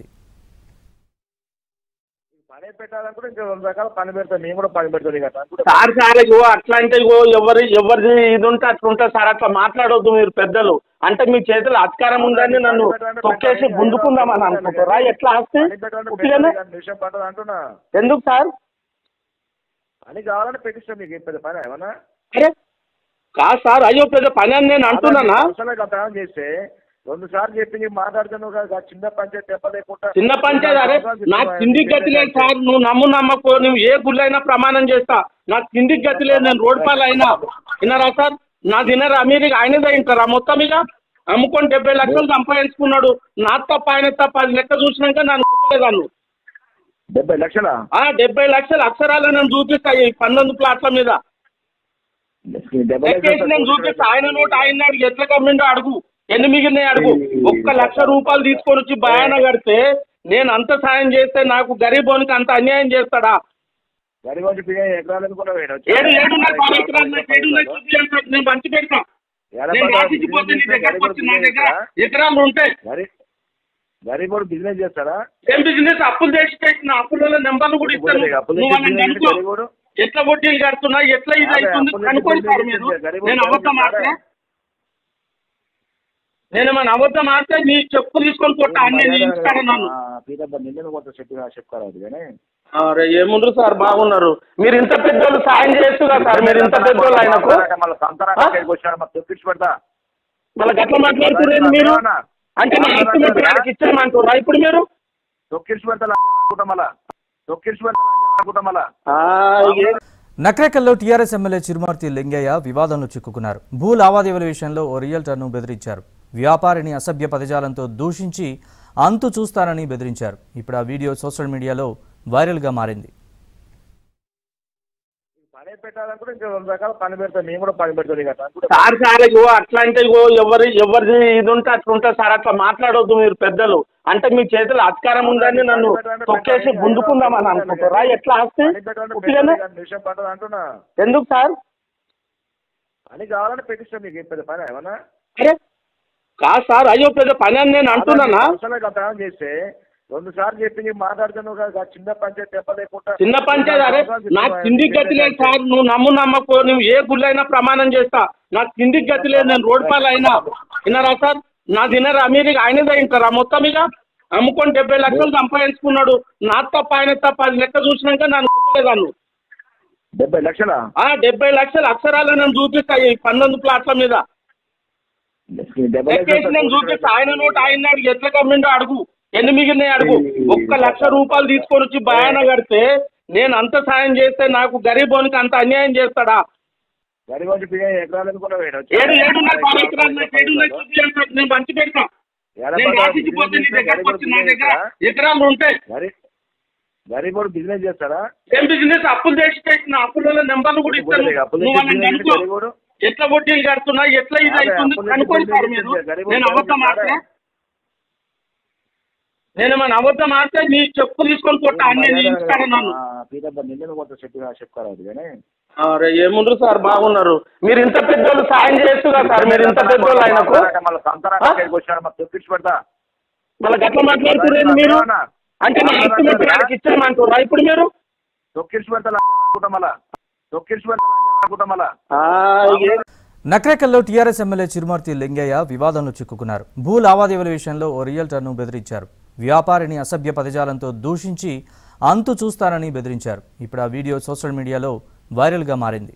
పని పెట్టాలనుకుంటే ఇంకా 2 రకాల పని పెడతాను, నేను కూడా పని పెడతాను కదా సార్. సార్ అట్లా అంటే ఎవరిది ఇది ఉంటే అట్లా ఉంటుంది సార్. అట్లా మాట్లాడొద్దు మీరు పెద్దలు. అంటే మీ చేతిలో అధికారం ఉందని నన్ను తొక్కేసి గుంజుకుందామని అనుకుంటారా? ఎట్లా ఆస్తి విషయం పట్టదు అంటున్నా. ఎందుకు సార్? పని కావాలని పెట్టిస్తాను మీకు పెద్ద పని ఏమన్నా? అరే కాదు సార్, అయ్యో పెద్ద పని అని నేను అంటున్నానా? చేస్తే 2 సార్లు చెప్పి మాట్లాడుతున్నావు కదా, చిన్న పంచాయతీ చెప్పలేకుండా. చిన్న పంచాయతీ అరే నాకు కిందికి గతి లేదు సార్. నువ్వు నమ్మకు, నువ్వు ఏ గుళ్ళు అయినా ప్రమాణం చేస్తా. నాకు కిందికి గతి లేదు. నేను రోడ్ పాలు అయినా విన్నారా సార్? నా తినరా మీరు? ఆయనదే వింటారా మొత్తం? ఇక అమ్ముకొని 70 లక్షలు సంపాదించుకున్నాడు. నా తప్ప ఆయన తప్ప అది లెక్క చూసినాక నన్ను గుర్తులేదాన్ని. 70 లక్షలా? 70 లక్షల అక్షరాలు నేను చూపిస్తాయి 19 ప్లాట్ల మీద నేను చూపిస్తా. ఆయన నోటు ఆయన అడుగు, ఎట్లా కమ్మిండో అడుగు, ఎన్ని మిగిలినాయి అడుగు. 1 లక్ష రూపాయలు తీసుకొని వచ్చి భయాన కడితే నేను అంత సాయం చేస్తే నాకు గరీబోనికి అంత అన్యాయం చేస్తాడా? నేను మంచి పెడతా. నేను రాసిపోతే నీ దగ్గరకు వచ్చి నా దగ్గర ఎకరాలు ఉంటాయి. గరీబోడు బిజినెస్ చేస్తాడా? ఏం బిజినెస్? అప్పులు చేసి పెట్టిన అప్పుల నెంబర్లు కూడా ఇస్తాను. ఎట్లా వడ్డీలు కడుతున్నా, ఎట్లా ఇది అవుతుంది కనుక్కోండి సార్ మీరు. నేను అబద్ధం ఆడితే నేను మన అబద్ధం ఆడితే నీ చెప్పు తీసుకొని కొట్టా అన్నీ ఇస్తాను నన్ను. అరే ఏముండ్రు సార్, బాగున్నారు మీరు. ఇంత పెద్దోళ్ళు సాయం చేస్తున్నారు సార్. మీరు ఇంత పెద్దోళ్ళు ఆయనకు మళ్ళీ గట్ల మాట్లాడుతున్నారు మీరు. అంటే నా ఆస్తి మొత్తం ఆయనకి ఇచ్చామంటారా ఇప్పుడు మీరు? నక్రేకల్లో టీఆర్ఎస్ ఎమ్మెల్యే చిరుమర్తి లింగయ్య వివాదంలో చిక్కుకున్నారు. భూ లావాదేవీల విషయంలో ఓ రియల్టర్ను బెదిరించారు. వ్యాపారిని అసభ్య పదజాలంతో దూషించి అంతు చూస్తానని బెదిరించారు. ఇప్పుడు ఆ వీడియో సోషల్ మీడియాలో వైరల్గా మారింది. పని పెట్టాలనుకుంటే ఇంకా 2 రకాల పని పెడతాను, నేను కూడా పని పెడతాను కదా సార్. సార్ అట్లా అంటే ఎవరిది ఇది ఉంటే అట్లా ఉంటుంది సార్. అట్లా మాట్లాడొద్దు మీరు పెద్దలు. అంటే మీ చేతిలో అధికారం ఉందని నన్ను తొక్కేసి గుంజుకుందామని అనుకుంటారా? ఎట్లా ఆస్తి విషయం పట్టదు అంటున్నా. ఎందుకు సార్? పని కావాలని పెట్టిస్తాను మీకు పెద్ద పని ఏమన్నా? అరే కాదు సార్, అయ్యో పెద్ద పని అని నేను అంటున్నానా? చేస్తే 2 సార్లు చెప్పి మాట్లాడుతున్నావు కదా, చిన్న పంచాయతీ చెప్పలేకుండా. చిన్న పంచాయతీ అరే నాకు కిందికి గతి లేదు సార్. నువ్వు నమ్మకు, నువ్వు ఏ గుళ్ళు అయినా ప్రమాణం చేస్తా. నాకు కిందికి గతి లేదు. నేను రోడ్ పాలు అయినా విన్నారా సార్? నా తినరా మీరు? ఆయనదే వింటారా మొత్తం? ఇక అమ్ముకొని 70 లక్షలు సంపాదించుకున్నాడు. నా తప్ప ఆయన తప్ప అది లెక్క చూసినాక నన్ను గుర్తులేదాన్ని. 70 లక్షలా? 70 లక్షల అక్షరాలు నేను చూపిస్తాయి 19 ప్లాట్ల మీద నేను చూపిస్తా. ఆయన నోటు ఆయన అడుగు, ఎట్లా కమ్మిండో అడుగు, ఎన్ని మిగిలినాయి అడుగు. 1 లక్ష రూపాయలు తీసుకొని వచ్చి భయాన కడితే నేను అంత సాయం చేస్తే నాకు గరీబోనికి అంత అన్యాయం చేస్తాడా? నేను మంచి పెడతా. నేను రాసిపోతే నీ దగ్గరకు వచ్చి నా దగ్గర ఎకరాలు ఉంటాయి. గరీబోడు బిజినెస్ చేస్తాడా? ఏం బిజినెస్? అప్పులు చేసి పెట్టిన అప్పుల నెంబర్లు కూడా ఇస్తాను. ఎట్లా వడ్డీలు కడుతున్నా, ఎట్లా ఇది అవుతుంది కనుక్కోండి సార్ మీరు. నేను అబద్ధం ఆడితే నేను మన అబద్ధం ఆడితే నీ చెప్పు తీసుకొని కొట్టా అన్నీ ఇస్తాను నన్ను. అరే ఏముండ్రు సార్, బాగున్నారు మీరు. ఇంత పెద్దోళ్ళు సాయం చేస్తున్నారు సార్. మీరు ఇంత పెద్దోళ్ళు ఆయనకు మళ్ళీ గట్ల మాట్లాడుతున్నారు మీరు. అంటే నా ఆస్తి మొత్తం ఆయనకి ఇచ్చామంటారా ఇప్పుడు మీరు? నక్రేకల్లో టీఆర్ఎస్ ఎమ్మెల్యే చిరుమర్తి లింగయ్య వివాదంలో చిక్కుకున్నారు. భూ లావాదేవీల విషయంలో ఓ రియల్టర్ను బెదిరించారు. వ్యాపారిని అసభ్య పదజాలంతో దూషించి అంతు చూస్తానని బెదిరించారు. ఇప్పుడు ఆ వీడియో సోషల్ మీడియాలో వైరల్గా మారింది.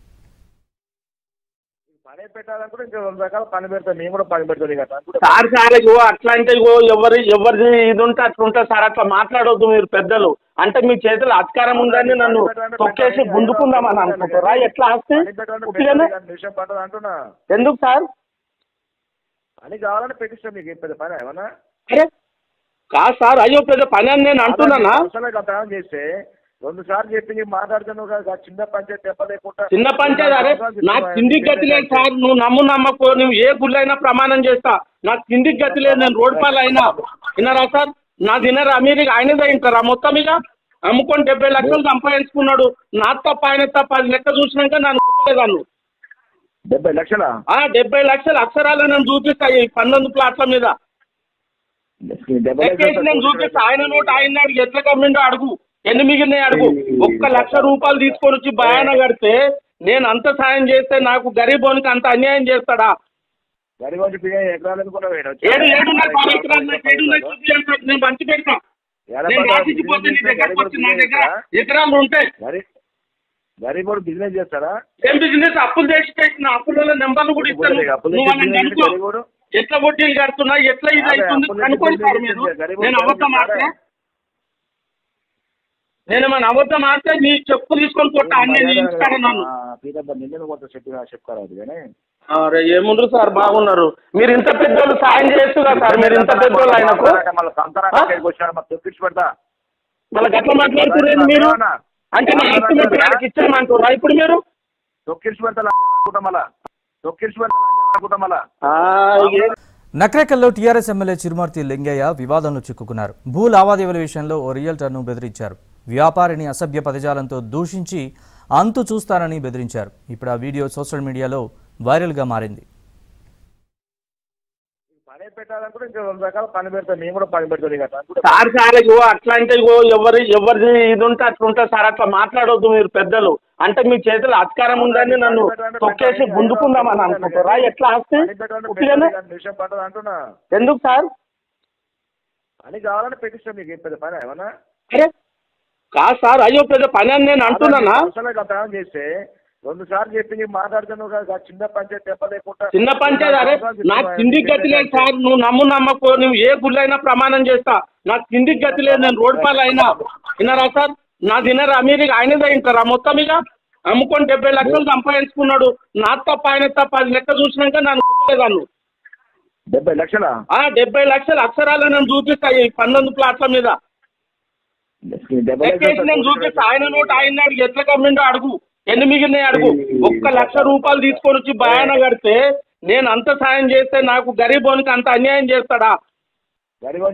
పని పెట్టాలనుకుంటే ఇంకా 2 రకాల పని పెడతాను, నేను కూడా పని పెడతాను కదా సార్. సార్ అట్లా అంటే ఎవరిది ఇది ఉంటే అట్లా ఉంటుంది సార్. అట్లా మాట్లాడొద్దు మీరు పెద్దలు. అంటే మీ చేతిలో అధికారం ఉందని నన్ను తొక్కేసి గుంజుకుందామని అనుకుంటారా? ఎట్లా ఆస్తి విషయం పట్టదు అంటున్నా. ఎందుకు సార్? పని కావాలని పెట్టిస్తాను మీకు పెద్ద పని ఏమన్నా? అరే కాదు సార్, అయ్యో పెద్ద పని అని నేను అంటున్నానా? చేస్తే 2 సార్లు చెప్పి మాట్లాడుతున్నావు కదా, చిన్న పంచాయతీ చెప్పలేకుండా. చిన్న పంచాయతీ అరే నాకు కిందికి గతి లేదు సార్. నువ్వు నమ్మకు, నువ్వు ఏ గుళ్ళు అయినా ప్రమాణం చేస్తా. నాకు కిందికి గతి లేదు. నేను రోడ్ పాలు అయినా విన్నారా సార్? నా తినరా మీరు? ఆయనదే వింటారా మొత్తం? ఇక అమ్ముకొని 70 లక్షలు సంపాదించుకున్నాడు. నా తప్ప ఆయన తప్ప అది లెక్క చూసినాక నన్ను గుర్తులేదాన్ని. 70 లక్షలా? 70 లక్షలు అక్షరాలు నేను చూపిస్తాయి 12 ప్లాట్ల మీద నేను చూపిస్తా. ఆయన నోటు ఆయన అడిగి ఎట్లా కమ్మిండో అడుగు, ఎన్ని మిగిలినాయి అడుగు. 1 లక్ష రూపాయలు తీసుకొని వచ్చి భయాన కడితే నేను అంత సాయం చేస్తే నాకు గరీబోనికి అంత అన్యాయం చేస్తాడా? నేను మంచి పెడతా, నేను రాసిపోతే నీ దగ్గరకు వచ్చి నా దగ్గర ఎకరాలు ఉంటాయి. గరీబోడు బిజినెస్ చేస్తాడా? ఏం బిజినెస్? అప్పులు చేసి పెట్టిన అప్పుల నెంబర్లు కూడా ఇస్తాను. ఎట్లా వడ్డీలు కడుతున్నా, ఎట్లా ఇది అవుతుంది కనుక్కోండి సార్ మీరు. నేను అబద్ధం ఆడితే నేను మన అబద్ధం ఆడితే నీ చెప్పు తీసుకొని కొట్టా అన్నీ ఇస్తాను నన్ను. అరే ఏముండ్రు సార్, బాగున్నారు మీరు. ఇంత పెద్దోళ్ళు సాయం చేయొచ్చు కదా సార్, మీరు ఇంత పెద్దోళ్ళు ఆయనకు మళ్ళీ గట్ల మాట్లాడుతున్నారు మీరు. అంటే నా ఎస్టిమేట్ ఆయనకి ఇచ్చామంటారా ఇప్పుడు మీరు? నక్రేకల్లో టీఆర్ఎస్ ఎమ్మెల్యే చిరుమర్తి లింగయ్య వివాదంలో చిక్కుకున్నారు. భూ లావాదేవీల విషయంలో ఓ రియల్టర్ను బెదిరించారు. వ్యాపారిని అసభ్య పదజాలంతో దూషించి అంతు చూస్తానని బెదిరించారు. ఇప్పుడు ఆ వీడియో సోషల్ మీడియాలో వైరల్గా మారింది. పని పెట్టాలనుకుంటే ఇంకా 2 రకాల పని పెడతాం, మేము కూడా పని పెడతాం సార్. సార్ ఇగో అట్లా అంటే ఇగో ఎవరిది ఇది ఉంటే అట్లా ఉంటుంది సార్. అట్లా మాట్లాడొద్దు మీరు పెద్దలు. అంటే మీ చేతిలో అధికారం ఉందని నన్ను తొక్కేసి గుంజుకుందామని అనుకుంటారా? ఎట్లా ఆస్తే విషయం పట్టదు అంటున్నా. ఎందుకు సార్? పని కావాలని పెట్టిస్తాం మీకు. పెద్ద పని ఏమన్నా? కాదు సార్, అయ్యో పెద్ద పని అని నేను అంటున్నానా? చేస్తే 2 సార్లు చెప్పి మాట్లాడుతున్నావు కదా. చిన్న పంచాయతీ చెప్పలేకుండా చిన్న పంచాయతీ. అరే నాకు కిందికి గతి లేదు సార్. నువ్వు నమ్మకో, నువ్వు ఏ గుళ్ళు అయినా ప్రమాణం చేస్తా. నాకు కిందికి గతి లేదు, నేను రోడ్ పాలు అయినా. విన్నారా సార్? నా తినరా మీరు? ఆయనదే వింటారా మొత్తం? ఇక అమ్ముకొని 70 లక్షలు సంపాదించుకున్నాడు. నా తప్ప ఆయన తప్ప అది లెక్క చూసినాక నన్ను గుర్తులేదాన్ని. 70 లక్షలా? 70 లక్షలు అక్షరాలు నేను చూపిస్తాయి 12 ప్లాట్ల మీద నేను చూపిస్తా. ఆయన నోటు ఆయన అడిగి ఎట్లా కమ్మిండో అడుగు, ఎన్ని మిగిలినాయి అడుగు. 1 లక్ష రూపాయలు తీసుకొని వచ్చి భయాన కడితే నేను అంత సాయం చేస్తే నాకు గరీబోనికి అంత అన్యాయం చేస్తాడా? నేను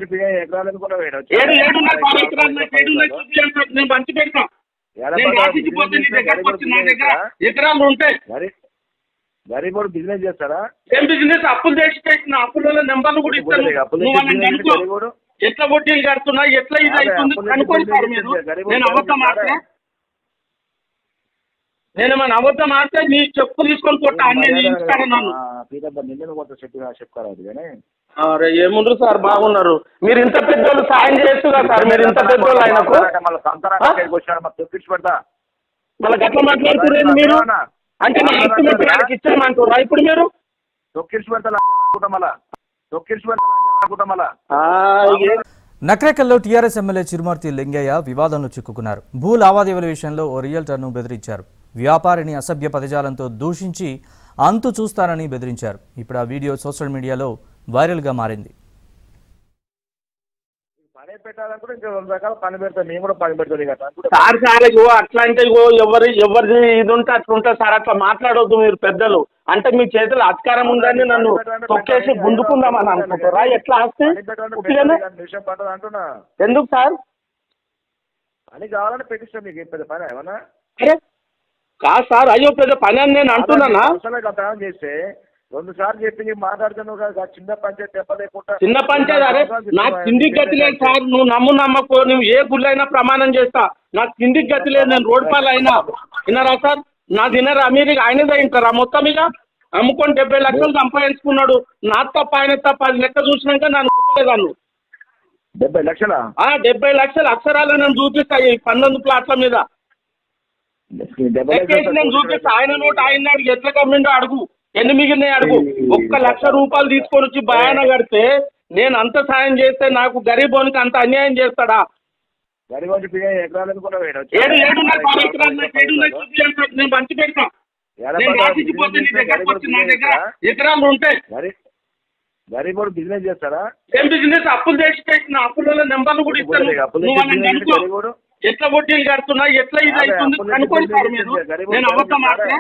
మంచి పెడతా, నేను రాసిపోతే నీ దగ్గరకు వచ్చి నా దగ్గర ఎకరాలు ఉంటాయి. గరీబోడు బిజినెస్ చేస్తాడా? ఏం బిజినెస్? అప్పులు చేసి పెట్టిన అప్పుల నెంబర్లు కూడా ఇస్తాను. ఎట్లా వడ్డీలు కడుతున్నా, ఎట్లా ఇది అవుతుంది కనుక్కోండి సార్ మీరు. నేను అబద్ధం ఆడితే నేను మన అబద్ధం ఆడితే నీ చెప్పు తీసుకొని కొట్టా అన్నీ ఇస్తాను నన్ను. అరే ఏముండ్రు సార్, బాగున్నారు మీరు. ఇంత పెద్దోళ్ళు సాయం చేయొచ్చు కదా సార్, మీరు ఇంత పెద్దోళ్ళు ఆయనకు మళ్ళీ గట్ల మాట్లాడుతున్నారు మీరు. అంటే నా ఎస్టిమేట్ ఆయనకి ఇచ్చామంటారా ఇప్పుడు మీరు? నక్రేకల్లో టీఆర్ఎస్ ఎమ్మెల్యే చిరుమర్తి లింగయ్య వివాదంలో చిక్కుకున్నారు. భూ లావాదేవీల విషయంలో ఓ రియల్టర్ను బెదిరించారు. వ్యాపారిని అసభ్య పదజాలంతో దూషించి అంతు చూస్తానని బెదిరించారు. ఇప్పుడు ఆ వీడియో సోషల్ మీడియాలో వైరల్గా మారింది. పని పెట్టాలనుకుంటే ఇంకా 2 రకాల పని పెడతాం, మేము కూడా పని పెడతాం సార్. సార్ ఇగో అట్లా అంటే ఇగో ఎవరిది ఇది ఉంటే అట్లా ఉంటుంది సార్. అట్లా మాట్లాడొద్దు మీరు పెద్దలు. అంటే మీ చేతిలో అధికారం ఉందని నన్ను తొక్కేసి గుంజుకుందామని అనుకుంటారా? ఎట్లా ఆస్తే విషయం పట్టదు అంటున్నా. ఎందుకు సార్? పని కావాలని పెట్టిస్తాం మీకు. పెద్ద పని ఏమన్నా? కాదు సార్, అయ్యో పెద్ద పని అని నేను అంటున్నానా? చేస్తే 2 సార్లు చెప్పి మాట్లాడుతున్నావు కదా. చిన్న పంచాయతీ చెప్పలేకుండా చిన్న పంచాయతీ. అరే నాకు కిందికి గతి లేదు సార్. నువ్వు నమ్మకో, నువ్వు ఏ గుళ్ళు అయినా ప్రమాణం చేస్తా. నాకు కిందికి గతి లేదు, నేను రోడ్ పాలు అయినా. విన్నారా సార్? నా తినరా మీరు? ఆయనదే వింటారా మొత్తం? ఇక అమ్ముకొని 70 లక్షలు సంపాదించుకున్నాడు. నా తప్ప ఆయన తప్ప అది లెక్క చూసినాక నన్ను గుర్తులేదాన్ని. 70 లక్షలా? 70 లక్షలు అక్షరాలు నేను చూపిస్తాయి 12 ప్లాట్ల మీద నేను చూపిస్తా. ఆయన నోటు ఆయన అడిగి ఎట్లా కమ్మిండో అడుగు, ఎన్ని మిగిలినాయి అడుగు. 1 లక్ష రూపాయలు తీసుకొని వచ్చి భయాన కడితే నేను అంత సాయం చేస్తే నాకు గరీబోనికి అంత అన్యాయం చేస్తాడా? నేను మంచి పెడతా, నేను రాసిపోతే నీ దగ్గరకు వచ్చి నా దగ్గర ఎకరాలు ఉంటాయి. గరీబోడు బిజినెస్ చేస్తాడా? ఏం బిజినెస్? అప్పులు చేసి పెట్టిన అప్పుల నెంబర్లు కూడా ఇస్తాను. ఎట్లా వడ్డీలు కడుతున్నా, ఎట్లా ఇది అవుతుంది కనుక్కోండి సార్ మీరు. నేను అబద్ధం ఆడితే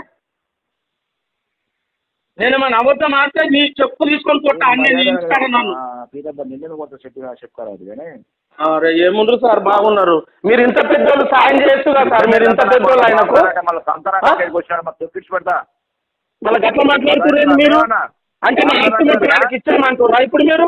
నేను మన అబద్ధం ఆడితే నీ చెప్పు తీసుకొని కొట్టా అన్నీ ఇస్తాను నన్ను. అరే ఏముండ్రు సార్ బాగున్నారు. మీరు ఇంత పెద్దోళ్ళు సాయం చేయొచ్చు కదా సార్, మీరు ఇంత పెద్దోళ్ళు ఆయనకు మళ్ళీ గట్ల మాట్లాడుతున్నారు మీరు. అంటే నా ఎస్టిమేట్ ఆయనకి ఇచ్చామంటారా ఇప్పుడు మీరు?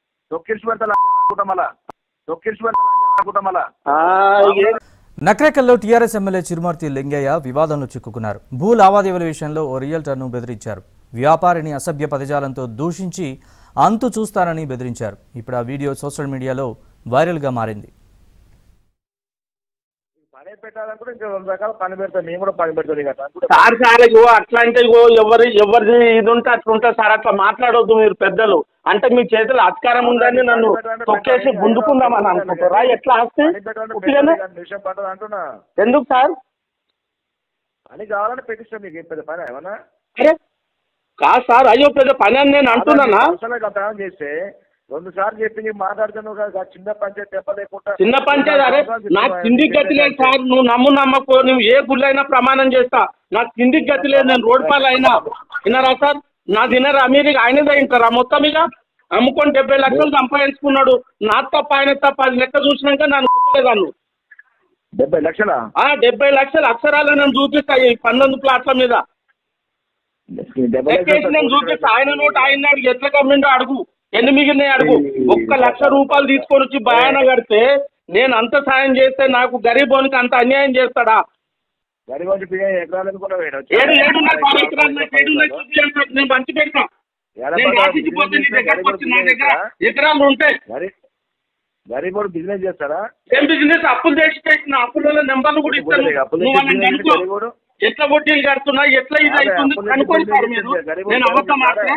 నక్రేకల్లో టీఆర్ఎస్ ఎమ్మెల్యే చిరుమర్తి లింగయ్య వివాదంలో చిక్కుకున్నారు. భూ లావాదేవీల విషయంలో ఓ రియల్టర్ను బెదిరించారు. వ్యాపారిని అసభ్య పదజాలంతో దూషించి అంతు చూస్తానని బెదిరించారు. ఇప్పుడు ఆ వీడియో సోషల్ మీడియాలో వైరల్గా మారింది. పని పెట్టాలంటే ఇంకా 2 రకాల పని పెడతాను, నేను కూడా పని పెడతాను కదా సార్. సార్ అట్లా అంటే ఎవరిది ఇది ఉంటే అట్లా ఉంటుంది సార్. అట్లా మాట్లాడవద్దు మీరు పెద్దలు. అంటే మీ చేతులు అధికారం ఉందని నన్ను తొక్కేసి గుంజుకుందామని అనుకుంటారా? ఎట్లా ఆస్తే విషయం పట్టదు అంటున్నా. ఎందుకు సార్? పని కావాలని పెట్టిస్తాను మీకు పెద్ద పని ఏమన్నా? అరే కాదు సార్, అయ్యో పెద్ద పని అని నేను అంటున్నానా? చేస్తే 2 సార్లు చెప్పి నీకు మాట్లాడుతున్నావు కదా, చిన్న పంచాయతీ చెప్పలేకుండా. చిన్న పంచాయతీ అరే నాకు తిండికి గతి లేదు సార్. నువ్వు నమ్మకో, నువ్వు ఏ గుళ్ళైనా ప్రమాణం చేస్తా. నాకు తిండికి గతి లేదు, నేను రోడ్ పాలు అయినా. విన్నారా సార్? నా తినరా మీరు? ఆయనదే వింటారా మొత్తం? ఇక అమ్ముకొని 70 లక్షలు సంపాదించుకున్నాడు. నా తప్ప ఆయన తప్ప అది లెక్క చూసినాక నన్ను గుర్తులేదాన్ని. 70 లక్షలా? 70 లక్షల అక్షరాలు నేను చూపిస్తాయి 19 ప్లాట్ల మీద నేను చూపిస్తా. ఆయన నోటు ఆయన అడుగు, ఎట్లా కమ్మిండో అడుగు, ఎన్ని మిగిలినాయి అడుగు. 1 లక్ష రూపాయలు తీసుకొని వచ్చి భయాన కడితే నేను అంత సాయం చేస్తే నాకు గరీబోనికి అంత అన్యాయం చేస్తాడా? నేను పంచి పెడతా. నేను రాసిచ్చిపోతే నీ దగ్గరకు వచ్చి నా దగ్గర ఎకరాలు ఉంటాయి. గరీబోడు బిజినెస్ చేస్తాడా? ఏం బిజినెస్? అప్పులు చేసి పెట్టిన అప్పుల నెంబర్లు కూడా ఇస్తాను. నువ్వు వాళ్ళని కనుక్కో, ఎట్లా వడ్డీలు కడుతున్నా, ఎట్లా ఇది అవుతుంది కనుక్కోండి సార్ మీరు. నేను అబద్ధం ఆడితే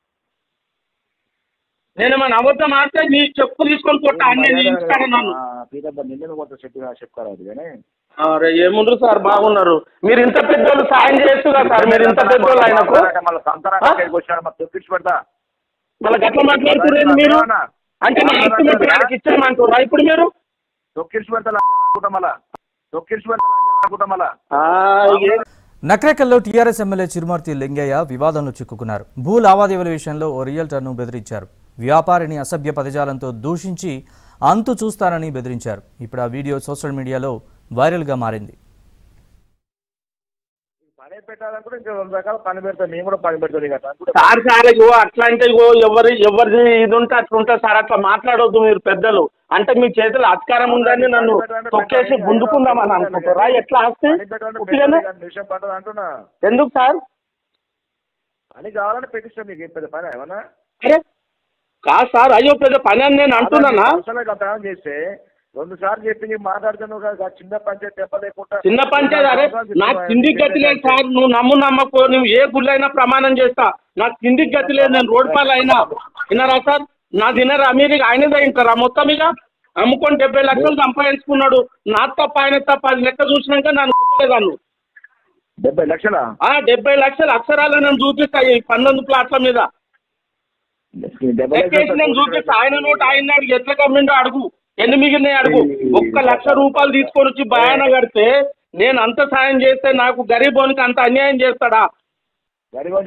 నేను మన అబద్ధం ఆడితే నీ చెప్పు తీసుకొని కొట్టా అన్నీ ఇస్తాను నన్ను. అరే ఏముండ్రు సార్ బాగున్నారు. మీరు ఇంత పెద్దోళ్ళు సాయం చేయొచ్చు కదా సార్, మీరు ఇంత పెద్దోళ్ళు ఆయనకు మళ్ళీ గట్ల మాట్లాడుతున్నారు మీరు. అంటే నా ఎస్టిమేట్ ఆయనకి ఇచ్చామంటారా ఇప్పుడు మీరు? నక్రేకల్లో టీఆర్ఎస్ ఎమ్మెల్యే చిరుమర్తి లింగయ్య వివాదంలో చిక్కుకున్నారు. భూ లావాదేవీల విషయంలో ఓ రియల్టర్ను బెదిరించారు. వ్యాపారిని అసభ్య పదజాలంతో దూషించి అంతు చూస్తానని బెదిరించారు. ఇప్పుడు ఆ వీడియో సోషల్ మీడియాలో వైరల్గా మారింది. పని పెట్టాలంటే ఇంకా 2 రకాల పని పెడతాను, నేను కూడా పని పెడతాను కదా సార్. సార్ అట్లా అంటే ఎవరిది ఇది ఉంటే అట్లా ఉంటుంది సార్. అట్లా మాట్లాడవద్దు మీరు పెద్దలు. అంటే మీ చేతులు అధికారం ఉందని నన్ను తొక్కేసి గుంజుకుందామని అనుకుంటారా? ఎట్లా ఆస్తే విషయం పట్టదు అంటున్నా. ఎందుకు సార్? పని కావాలని పెట్టిస్తాను మీకు పెద్ద పని ఏమన్నా? అరే కాదు సార్, అయ్యో పెద్ద పని అని నేను అంటున్నానా? చేస్తే 2 సార్లు చెప్పి నీకు మాట్లాడుతున్నావు కదా, చిన్న పంచాయతీ చెప్పలేకుండా. చిన్న పంచాయతీ అరే నాకు తిండికి గతి లేదు సార్. నువ్వు నమ్మకో, నువ్వు ఏ గుళ్ళైనా ప్రమాణం చేస్తా. నాకు తిండికి గతి లేదు, నేను రోడ్ పాలు అయినా. విన్నారా సార్? నా తినరా మీరు? ఆయనదే వింటారా మొత్తం? ఇక అమ్ముకొని 70 లక్షలు సంపాదించుకున్నాడు. నా తప్ప ఆయన తప్ప అది లెక్క చూసినాక నన్ను గుర్తులేదాన్ని. 70 లక్షలా? 70 లక్షల అక్షరాలు నేను చూపిస్తాయి 19 ప్లాట్ల మీద నేను చూపిస్తా. ఆయన నోటు ఆయన అడుగు, ఎట్లా కమ్మిండో అడుగు, ఎన్ని మిగిలినాయి అడుగు. 1 లక్ష రూపాయలు తీసుకొని వచ్చి భయాన కడితే నేను అంత సాయం చేస్తే నాకు గరీబోనికి అంత అన్యాయం చేస్తాడా? నేను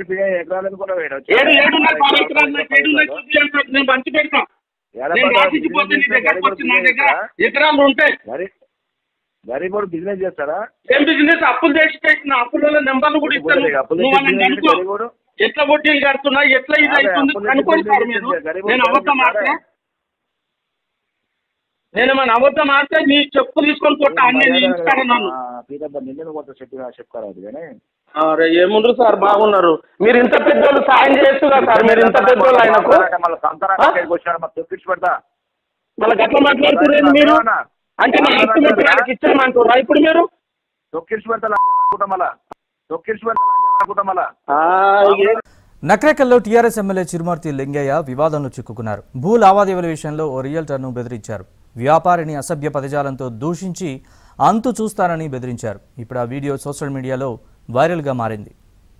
పంచి పెడతా. నేను రాసిచ్చిపోతే నీ దగ్గరకు వచ్చి నా దగ్గర ఎకరాలు ఉంటాయి. గరీబోడు బిజినెస్ చేస్తాడా? ఏం బిజినెస్? అప్పులు చేసి పెట్టిన అప్పుల నెంబర్లు కూడా ఇస్తాను. నువ్వు వాళ్ళని కనుక్కో, ఎట్లా వడ్డీలు కడుతున్నా, ఎట్లా ఇది అవుతుంది కనుక్కోండి సార్ మీరు. నేను అబద్ధం ఆడితే నేను మన అబద్ధం ఆడితే నీ చెప్పు తీసుకొని కొట్టా అన్నీ ఇస్తాను నన్ను. అరే ఏముండ్రు సార్ బాగున్నారు. మీరు ఇంత పెద్దోళ్ళు సాయం చేయొచ్చు కదా సార్, మీరు ఇంత పెద్దోళ్ళు ఆయనకు మళ్ళీ గట్ల మాట్లాడుతున్నారు మీరు. అంటే నా ఎస్టిమేట్ ఆయనకి ఇచ్చామంటారా ఇప్పుడు మీరు? నక్రేకల్లో టీఆర్ఎస్ ఎమ్మెల్యే చిరుమర్తి లింగయ్య వివాదంలో చిక్కుకున్నారు. భూ లావాదేవీల విషయంలో ఓ రియల్టర్ను బెదిరించారు. వ్యాపారిని అసభ్య పదజాలంతో దూషించి అంతు చూస్తానని బెదిరించారు. ఇప్పుడు ఆ వీడియో సోషల్ మీడియాలో వైరల్గా మారింది.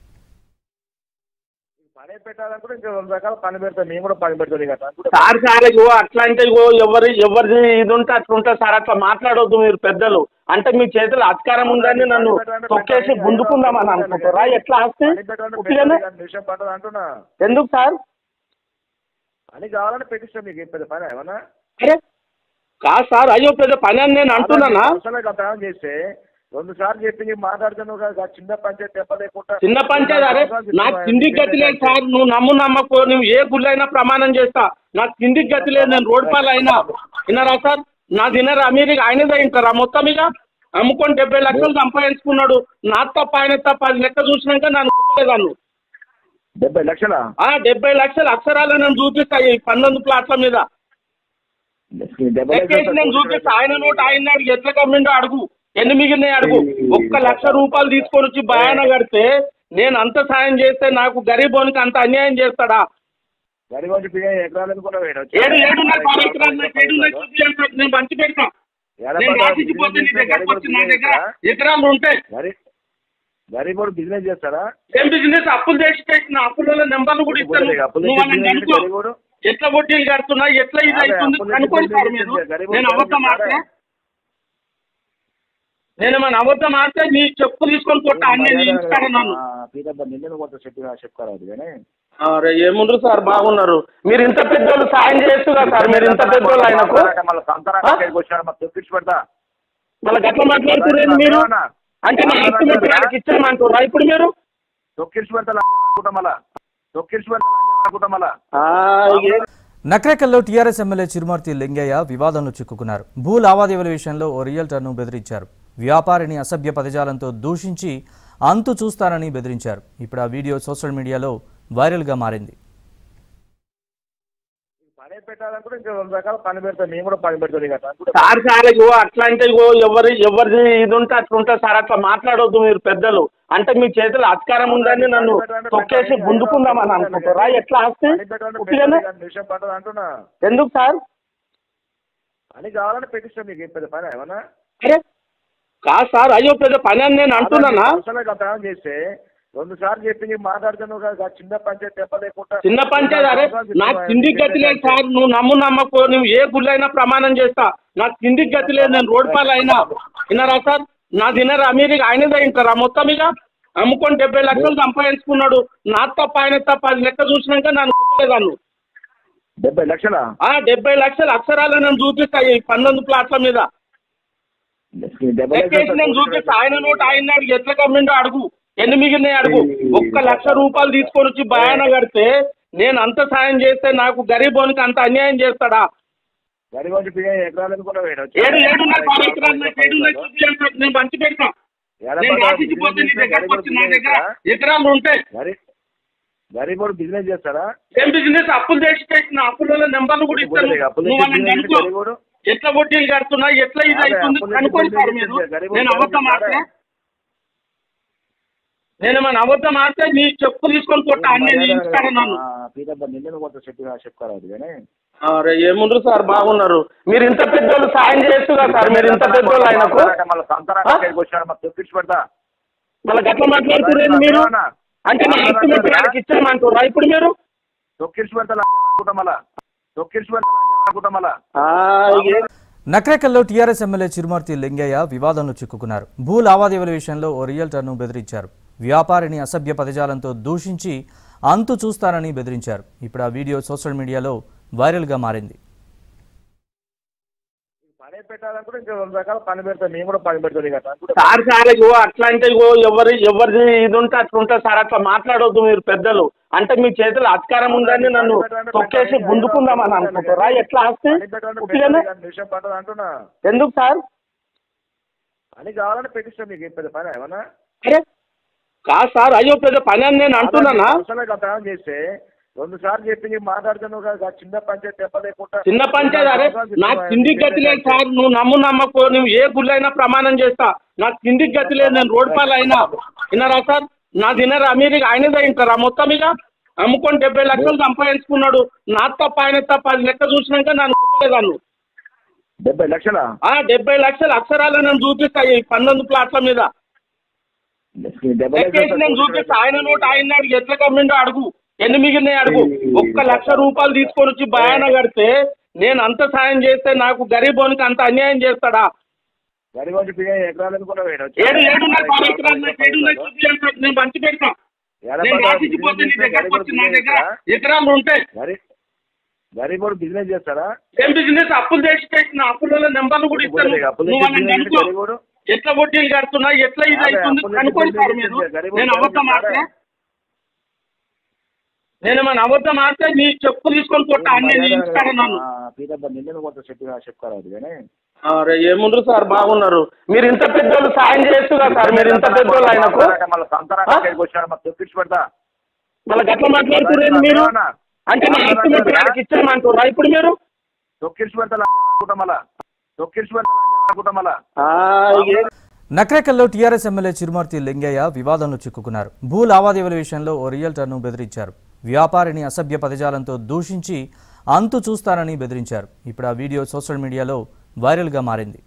పని పెట్టాలంటే ఇంకా 2 రకాల పని పెడతాను, నేను కూడా పని పెడతాను కదా సార్. సార్ అట్లా అంటే ఎవరిది ఇది ఉంటే అట్లా ఉంటుంది సార్. అట్లా మాట్లాడవద్దు మీరు పెద్దలు. అంటే మీ చేతులు అధికారం ఉందని నన్ను తొక్కేసి గుంజుకుందామని అనుకుంటారా? ఎట్లా ఆస్తే విషయం పట్టదు అంటున్నా. ఎందుకు సార్? పని కావాలని పెట్టిస్తాను మీకు పెద్ద పని ఏమన్నా? అరే కాదు సార్, అయ్యో పెద్ద పని అని నేను అంటున్నానా? గతం చేస్తే 2 సార్లు చెప్పి మాట్లాడుతున్నావు కదా, చిన్న పంచాయతీ చెప్పలేకుండా. చిన్న పంచాయతీ అరే నాకు తిండికి గతి లేదు సార్. నువ్వు నమ్మకో, నువ్వు ఏ గుళ్ళైనా ప్రమాణం చేస్తా, నాకు తిండికి గతి లేదు. నేను రోడ్ పాలు అయినా విన్నారా సార్? నా తినరా మీరు? ఆయనదే వింటారా మొత్తం? ఇక అమ్ముకొని 70 లక్షలు సంపాదించుకున్నాడు. నా తప్ప ఆయన తప్ప అది లెక్క చూసినాక నన్ను గుర్తులేదాను. 70 లక్షలా? 70 లక్షలు అక్షరాలు నేను చూపిస్తా ఈ 19 ప్లాట్ల మీద నేను చూపిస్తా. ఆయన నోటు ఆయన అడుగు, ఎట్లా కమ్మిండో అడుగు, ఎన్ని మిగిలినాయి అడుగు. 1 లక్ష రూపాయలు తీసుకొని వచ్చి భయాన కడితే నేను అంత సాయం చేస్తే నాకు గరీబోనికి అంత అన్యాయం చేస్తాడా? నేను మంచి పెడతా. నేను రాసిపోతే నీ దగ్గరకు వచ్చి నా దగ్గర ఎకరాలు ఉంటాయి. గరీబోడు బిజినెస్ చేస్తారా? ఏం బిజినెస్? అప్పులు చేసి పెట్టిన అప్పుల నెంబర్లు కూడా ఇస్తాను. నువ్వు వాళ్ళని కనుక్కో, ఎట్లా వడ్డీలు కడుతున్నా, ఎట్లా ఇది అవుతుంది కనుక్కోండి సార్ మీరు. నేను అబద్ధం ఆడితే నేనేమైనా అబద్ధం ఆడితే నీ చెప్పు తీసుకొని కొట్టా అన్నీ ఇస్తాను నన్ను. అరే ఏముండ్రు సార్, బాగున్నారు మీరు. ఇంత పెద్దోళ్ళు సాయం చేయొచ్చు కదా సార్, మీరు ఇంత పెద్దోళ్ళు ఆయనకు మళ్ళీ గట్ల మాట్లాడుతున్నారు మీరు. అంటే నా ఎస్టిమేట్ ఇచ్చామంటున్నా ఇప్పుడు మీరు. నక్రేకల్లో టీఆర్ఎస్ ఎమ్మెల్యే చిరుమర్తి లింగయ్య వివాదంలో చిక్కుకున్నారు. భూ లావాదేవీల విషయంలో ఓ రియల్టర్ను బెదిరించారు. వ్యాపారిని అసభ్య పదజాలంతో దూషించి అంతు చూస్తానని బెదిరించారు. ఇప్పుడు ఆ వీడియో సోషల్ మీడియాలో వైరల్గా మారింది. పని పెట్టాలనుకుంటే ఇంకా 2 రకాల పని పెడతాను, నేను కూడా పని పెడతాను కదా సార్. సార్ అట్లా అంటే ఎవరిది ఇది ఉంటే అట్లా ఉంటుంది సార్. అట్లా మాట్లాడవద్దు మీరు పెద్దలు. అంటే మీ చేతులు అధికారం ఉందని నన్ను తొక్కేసి గుంజుకుందామని అనుకుంటారా? ఎట్లా ఆస్తే అంటున్నా. ఎందుకు సార్? పని కావాలని పెట్టిస్తాను మీకు. పెద్ద పని ఏమన్నా? అరే కాదు సార్, అయ్యో పెద్ద పని అని నేను అంటున్నానా? గతం చేస్తే 2 సార్లు చెప్పి మాట్లాడుతున్నావు కదా, చిన్న పంచాయతీ చెప్పలేకుండా. చిన్న పంచాయతీ అరే నాకు తిండికి గతి లేదు సార్. నువ్వు నమ్మకో, నువ్వు ఏ గుళ్ళైనా ప్రమాణం చేస్తా, నాకు తిండికి గతి లేదు. నేను రోడ్ పాలు అయినా విన్నారా సార్? నా తినరా మీరు? ఆయనదే వింటారా మొత్తం? ఇక అమ్ముకొని 70 లక్షలు సంపాదించుకున్నాడు. నా తప్ప ఆయన తప్ప అది లెక్క చూసినాక నన్ను గుర్తులేదాను. 70 లక్షలా? 70 లక్షలు అక్షరాలు నేను చూపిస్తా ఈ 19 ప్లాట్ల మీద నేను చూపిస్తా. ఆయన నోటు ఆయన అడుగు, ఎట్లా కమ్మిండో అడుగు, ఎన్ని మిగిలినాయి అడుగు. 1 లక్ష రూపాయలు తీసుకొని వచ్చి భయాన కడితే నేను అంత సాయం చేస్తే నాకు గరీబోనికి అంత అన్యాయం చేస్తాడా? నేను మంచి పెడతా. నేను రాసిపోతే నీ దగ్గరకు వచ్చి నా దగ్గర ఎకరాలు ఉంటాయి. గరీబోడు బిజినెస్ చేస్తారా? ఏం బిజినెస్? అప్పులు చేసి పెట్టిన అప్పుల నెంబర్లు కూడా ఇస్తాను. నువ్వు వాళ్ళని కనుక్కో, ఎట్లా వడ్డీలు కడుతున్నా, ఎట్లా ఇది అవుతుంది కనుక్కోండి సార్ మీరు. నేను అబద్ధం ఆడితే నేనేమైనా అబద్ధం ఆడితే నీ చెప్పు తీసుకొని కొట్టా అన్నీ ఇస్తాను నన్ను. అరే ఏముండ్రు సార్, బాగున్నారు మీరు. ఇంత పెద్దోళ్ళు సాయం చేయొచ్చు కదా సార్, మీరు ఇంత పెద్దోళ్ళు ఆయనకు మళ్ళీ గట్ల మాట్లాడుతున్నారు మీరు. అంటే నా ఎస్టిమేట్ ఇచ్చామంటున్నా ఇప్పుడు మీరు. నక్రేకల్లో టీఆర్ఎస్ ఎమ్మెల్యే చిరుమర్తి లింగయ్య వివాదంలో చిక్కుకున్నారు. భూ లావాదేవీల విషయంలో ఓ రియల్టర్ను బెదిరించారు. వ్యాపారిని అసభ్య పదజాలంతో దూషించి అంతు చూస్తానని బెదిరించారు. ఇప్పుడు ఆ వీడియో సోషల్ మీడియాలో వైరల్గా మారింది. పని పెట్టాలనుకుంటే ఇంకా 2 రకాల పని పెడతాను, నేను కూడా పని పెడతాను కదా సార్. సార్ అట్లా అంటే ఎవరిది ఇది ఉంటే అట్లా ఉంటుంది సార్. అట్లా మాట్లాడవద్దు మీరు పెద్దలు. అంటే మీ చేతులు అధికారం ఉందని నన్ను తొక్కేసి గుంజుకుందామని అనుకుంటారా? ఎట్లా ఆస్తే అంటున్నా. ఎందుకు సార్? పని కావాలని పెట్టిస్తాను మీకు. పెద్ద పని ఏమన్నా? అరే కాదు సార్, అయ్యో పెద్ద పని అని నేను అంటున్నానా? గతం చేస్తే 2 సార్లు చెప్పి మాట్లాడుతున్నావు కదా, చిన్న పంచాయతీ చెప్పలేకుండా. చిన్న పంచాయతీ అరే నాకు తిండికి గతి లేదు సార్. నువ్వు నమ్మకో, నువ్వు ఏ గుళ్ళైనా ప్రమాణం చేస్తా, నాకు తిండికి గతి లేదు. నేను రోడ్ పాలు అయినా విన్నారా సార్? నా తినరా మీరు? ఆయనదే వింటారా మొత్తం? ఇక అమ్ముకొని 70 లక్షలు సంపాదించుకున్నాడు. నా తప్ప ఆయన తప్ప అది లెక్క చూసినాక నన్ను గుర్తులేదాను. 70 లక్షలా? 70 లక్షలు అక్షరాలు నేను చూపిస్తా ఈ 19 ప్లాట్ల మీద నేను చూపిస్తా. ఆయన నోటు ఆయన అడుగు, ఎట్లా కమ్మిండో అడుగు, ఎన్ని మిగిలినాయి అడుగు. 1 లక్ష రూపాయలు తీసుకొని వచ్చి భయాన కడితే నేను అంత సాయం చేస్తే నాకు గరీబోనికి అంత అన్యాయం చేస్తాడా? నేను మంచి పెడతా. నేను రాసిపోతే నీ దగ్గరకు వచ్చి నా దగ్గర ఎకరాలు ఉంటాయి. గరీబోడు బిజినెస్ చేస్తాడా? ఏం బిజినెస్? అప్పులు చేసి పెట్టిన అప్పుల నెంబర్లు కూడా ఇస్తాను. నువ్వు వాళ్ళని కనుక్కో. ఎట్లా వడ్డీలు కడుతున్నా, ఎట్లా ఇది అవుతుంది కనుక్కోండి సార్ మీరు. నేను అబద్ధం ఆడితే, నేను మన అబద్ధం ఆడితే నీ చెప్పు తీసుకొని కొట్టా అన్నీ ఇస్తాను నన్ను. నిన్ను కొంత చెప్పుకోరాదు కానీ అరే ఏముండ్రు సార్, బాగున్నారు మీరు. ఇంత పెద్దోళ్ళు సాయం చేస్తుగా సార్, మీరు ఇంత పెద్దోళ్ళు ఆయనకు పెడతా మళ్ళీ గట్ల మాట్లాడుతున్నారు మీరు. అంటే నా ఆస్తి మొత్తం ఆయనకి ఇచ్చామంటారా ఇప్పుడు మీరు? తొక్కిడిచి పెడతా మళ్ళా తొక్కిడిచి పెడతా మళ్ళా. నక్రేకల్లో టీఆర్ఎస్ ఎమ్మెల్యే చిరుమర్తి లింగయ్య వివాదంలో చిక్కుకున్నారు. భూ లావాదేవీల విషయంలో ఓ రియల్టర్ను బెదిరించారు. వ్యాపారిని అసభ్య పదజాలంతో దూషించి అంతు చూస్తానని బెదిరించారు. ఇప్పుడు ఆ వీడియో సోషల్ మీడియాలో వైరల్గా మారింది.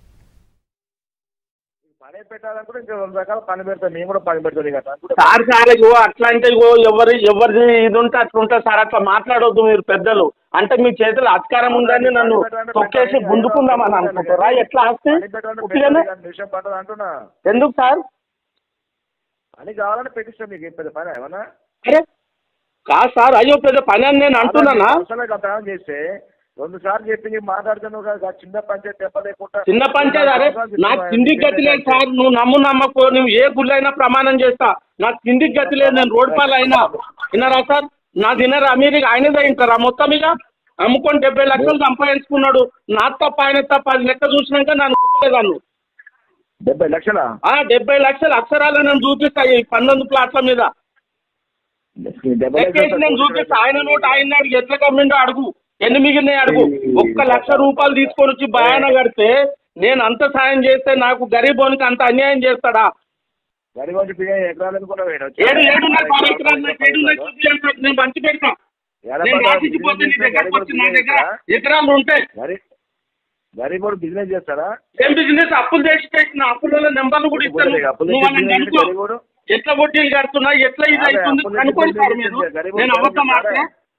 పని పెట్టాలనుకుంటే ఇంకా 2 రకాల పని పెడతాం, మేము కూడా పని పెడతాం కదా సార్. సార్ అట్లా అంటే ఎవరిది ఇది ఉంటే అట్లా ఉంటుంది సార్. అట్లా మాట్లాడవద్దు మీరు పెద్దలు. అంటే మీ చేతులు అధికారం ఉందని నన్ను తొక్కేసి గుంజుకుందామని అనుకుంటారా? ఎట్లా ఆస్తే విషయం పట్టదు అంటున్నా. ఎందుకు సార్? పని కావాలని పెట్టిస్తాం మీకు. ఏం పెద్ద పని ఏమన్నా? అరే కాదు సార్, అయ్యో పెద్ద పని అని నేను అంటున్నానా? చేస్తే 2 సార్లు చెప్పి మాట్లాడుతున్నావు కదా. చిన్న పంచాయతీ చెప్పలేకుండా చిన్న పంచాయతీ. అరే నాకు తిండికి గతి లేదు సార్. నువ్వు నమ్మకో, నువ్వు ఏ గుళ్ళైనా ప్రమాణం చేస్తా. నాకు తిండికి గతి లేదు. నేను రోడ్ పాలు అయినా విన్నారా సార్? నా తినరా మీరు? ఆయనదే తింటారా మొత్తం? ఇక అమ్ముకొని 70 లక్షలు సంపాదించుకున్నాడు. నా తప్ప ఆయన తప్ప అది లెక్క చూసినాక నన్ను గుర్తులేదాన్ని. 70 లక్షలా? 70 లక్షలు అక్షరాలు నేను చూపిస్తాయి 19 ప్లాట్ల మీద నేను చూపిస్తా. ఆయన నోటు ఆయన అడిగి ఎట్లా కమ్మిండో అడుగు, ఎన్ని మిగిలినాయి అడుగు. 1 లక్ష రూపాయలు తీసుకొని వచ్చి భయాన కడితే నేను అంత సాయం చేస్తే నాకు గరీబోనికి అంత అన్యాయం చేస్తాడా? నేను పంచి పెడతా. నేను రాసిపోతే నీ దగ్గరకు వచ్చి నా దగ్గర ఎకరాలు ఉంటాయి. గరీబోడు బిజినెస్ చేస్తాడా? ఏం బిజినెస్? అప్పులు చేసి పెట్టిన అప్పుల నెంబర్లు కూడా ఇస్తాను. నువ్వు వాళ్ళని కనుక్కో. ఎట్లా వడ్డీలు కడుతున్నా, ఎట్లా ఇది అవుతుంది కనుక్కోండి సార్ మీరు. నేను అబద్ధం ఆడితే,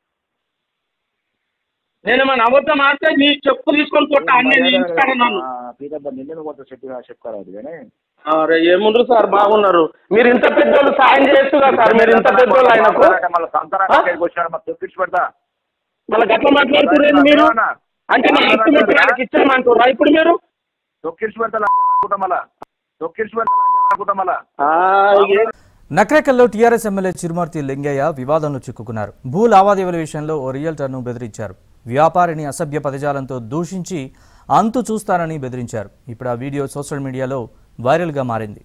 నేను మన అబద్ధం ఆడితే నీ చెప్పు తీసుకొని కొట్టా అన్నీ ఇస్తాను నన్ను. నిన్ను కొంత చెప్పుకోరాదు కానీ అరే ఏముండ్రు సార్, బాగున్నారు మీరు. ఇంత పెద్దోళ్ళు సాయం చేస్తుగా సార్, మీరు ఇంత పెద్దోళ్ళు ఆయనకు. తొక్కిడిచి పెడతా మళ్ళీ గట్ల మాట్లాడుతున్నారు మీరు. అంటే నా ఆస్తి మొత్తం ఆయనకి ఇచ్చామంటారా ఇప్పుడు మీరు? తొక్కిడిచి పెడతా మళ్ళా తొక్కిడిచి పెడతా మళ్ళా. నక్రేకల్లో టీఆర్ఎస్ ఎమ్మెల్యే చిరుమర్తి లింగయ్య వివాదంలో చిక్కుకున్నారు. భూ లావాదేవీల విషయంలో ఓ రియల్టర్ను బెదిరించారు. వ్యాపారిని అసభ్య పదజాలంతో దూషించి అంతు చూస్తానని బెదిరించారు. ఇప్పుడు ఆ వీడియో సోషల్ మీడియాలో వైరల్గా మారింది.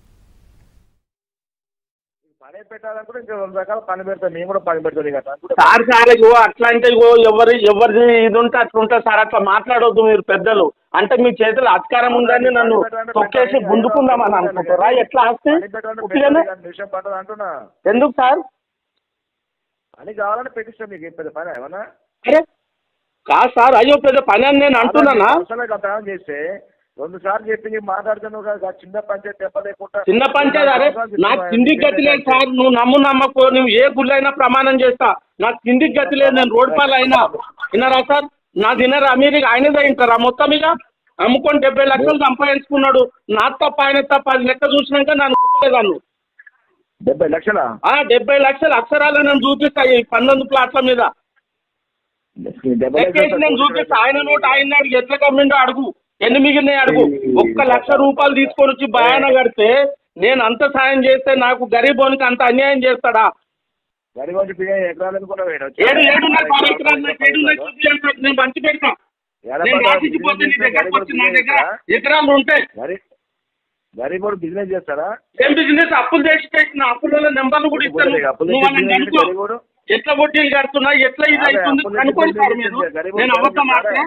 పని పెట్టాలనుకుంటే ఇంకా 2 రకాల పని పెడతాం, మేము కూడా పని పెడతాం కదా సార్. సార్ అట్లా అంటే ఎవరిది ఇది ఉంటే అట్లా ఉంటుంది సార్. అట్లా మాట్లాడవద్దు మీరు పెద్దలు. అంటే మీ చేతులు అధికారం ఉందని నన్ను తొక్కేసి గుంజుకుందామని అనుకుంటారా? ఎట్లా ఆస్తే విషయం పట్టదు అంటున్నా. ఎందుకు సార్? పని కావాలని పెట్టిస్తాం మీకు. ఏం పెద్ద పని ఏమన్నా? అరే కాదు సార్, అయ్యో పెద్ద పని అని నేను అంటున్నానా? చేస్తే 2 సార్లు చెప్పి మాట్లాడుతున్నావు కదా. చిన్న పంచాయతీ చెప్పలేకుండా చిన్న పంచాయతీ. అరే నాకు తిండికి గతి లేదు సార్. నువ్వు నమ్మకో, నువ్వు ఏ గుళ్ళైనా ప్రమాణం చేస్తా. నాకు తిండికి గతి లేదు. నేను రోడ్ పాలు అయినా విన్నారా సార్? నా తినరా మీరు? ఆయనదే తింటారా మొత్తం? ఇక అమ్ముకొని 70 లక్షలు సంపాదించుకున్నాడు. నా తప్ప ఆయన తప్ప అది లెక్క చూసినాక నన్ను గుర్తులేదాన్ని. 70 లక్షలా? 70 లక్షలు అక్షరాలు నేను చూపిస్తాయి 19 ప్లాట్ల మీద నేను చూపిస్తా. ఆయన నోటు ఆయన అడిగి ఎట్లా కమ్మిండో అడుగు, ఎన్ని మిగిలినాయి అడుగు. 1 లక్ష రూపాయలు తీసుకొని వచ్చి భయాన కడితే నేను అంత సాయం చేస్తే నాకు గరీబోనికి అంత అన్యాయం చేస్తాడా? నేను పంచి పెడతా. నేను రాసిపోతే నీ దగ్గరకు వచ్చి నా దగ్గర ఎకరాలు ఉంటాయి. గరీబోడు బిజినెస్ చేస్తాడా? ఏం బిజినెస్? అప్పులు చేసి పెట్టిన అప్పుల నెంబర్లు కూడా ఇస్తాను. నువ్వు వాళ్ళని కనుక్కో. ఎట్లా వడ్డీలు కడుతున్నా, ఎట్లా ఇది అవుతుంది కనుక్కోండి సార్ మీరు. నేను అబద్ధం ఆడితే,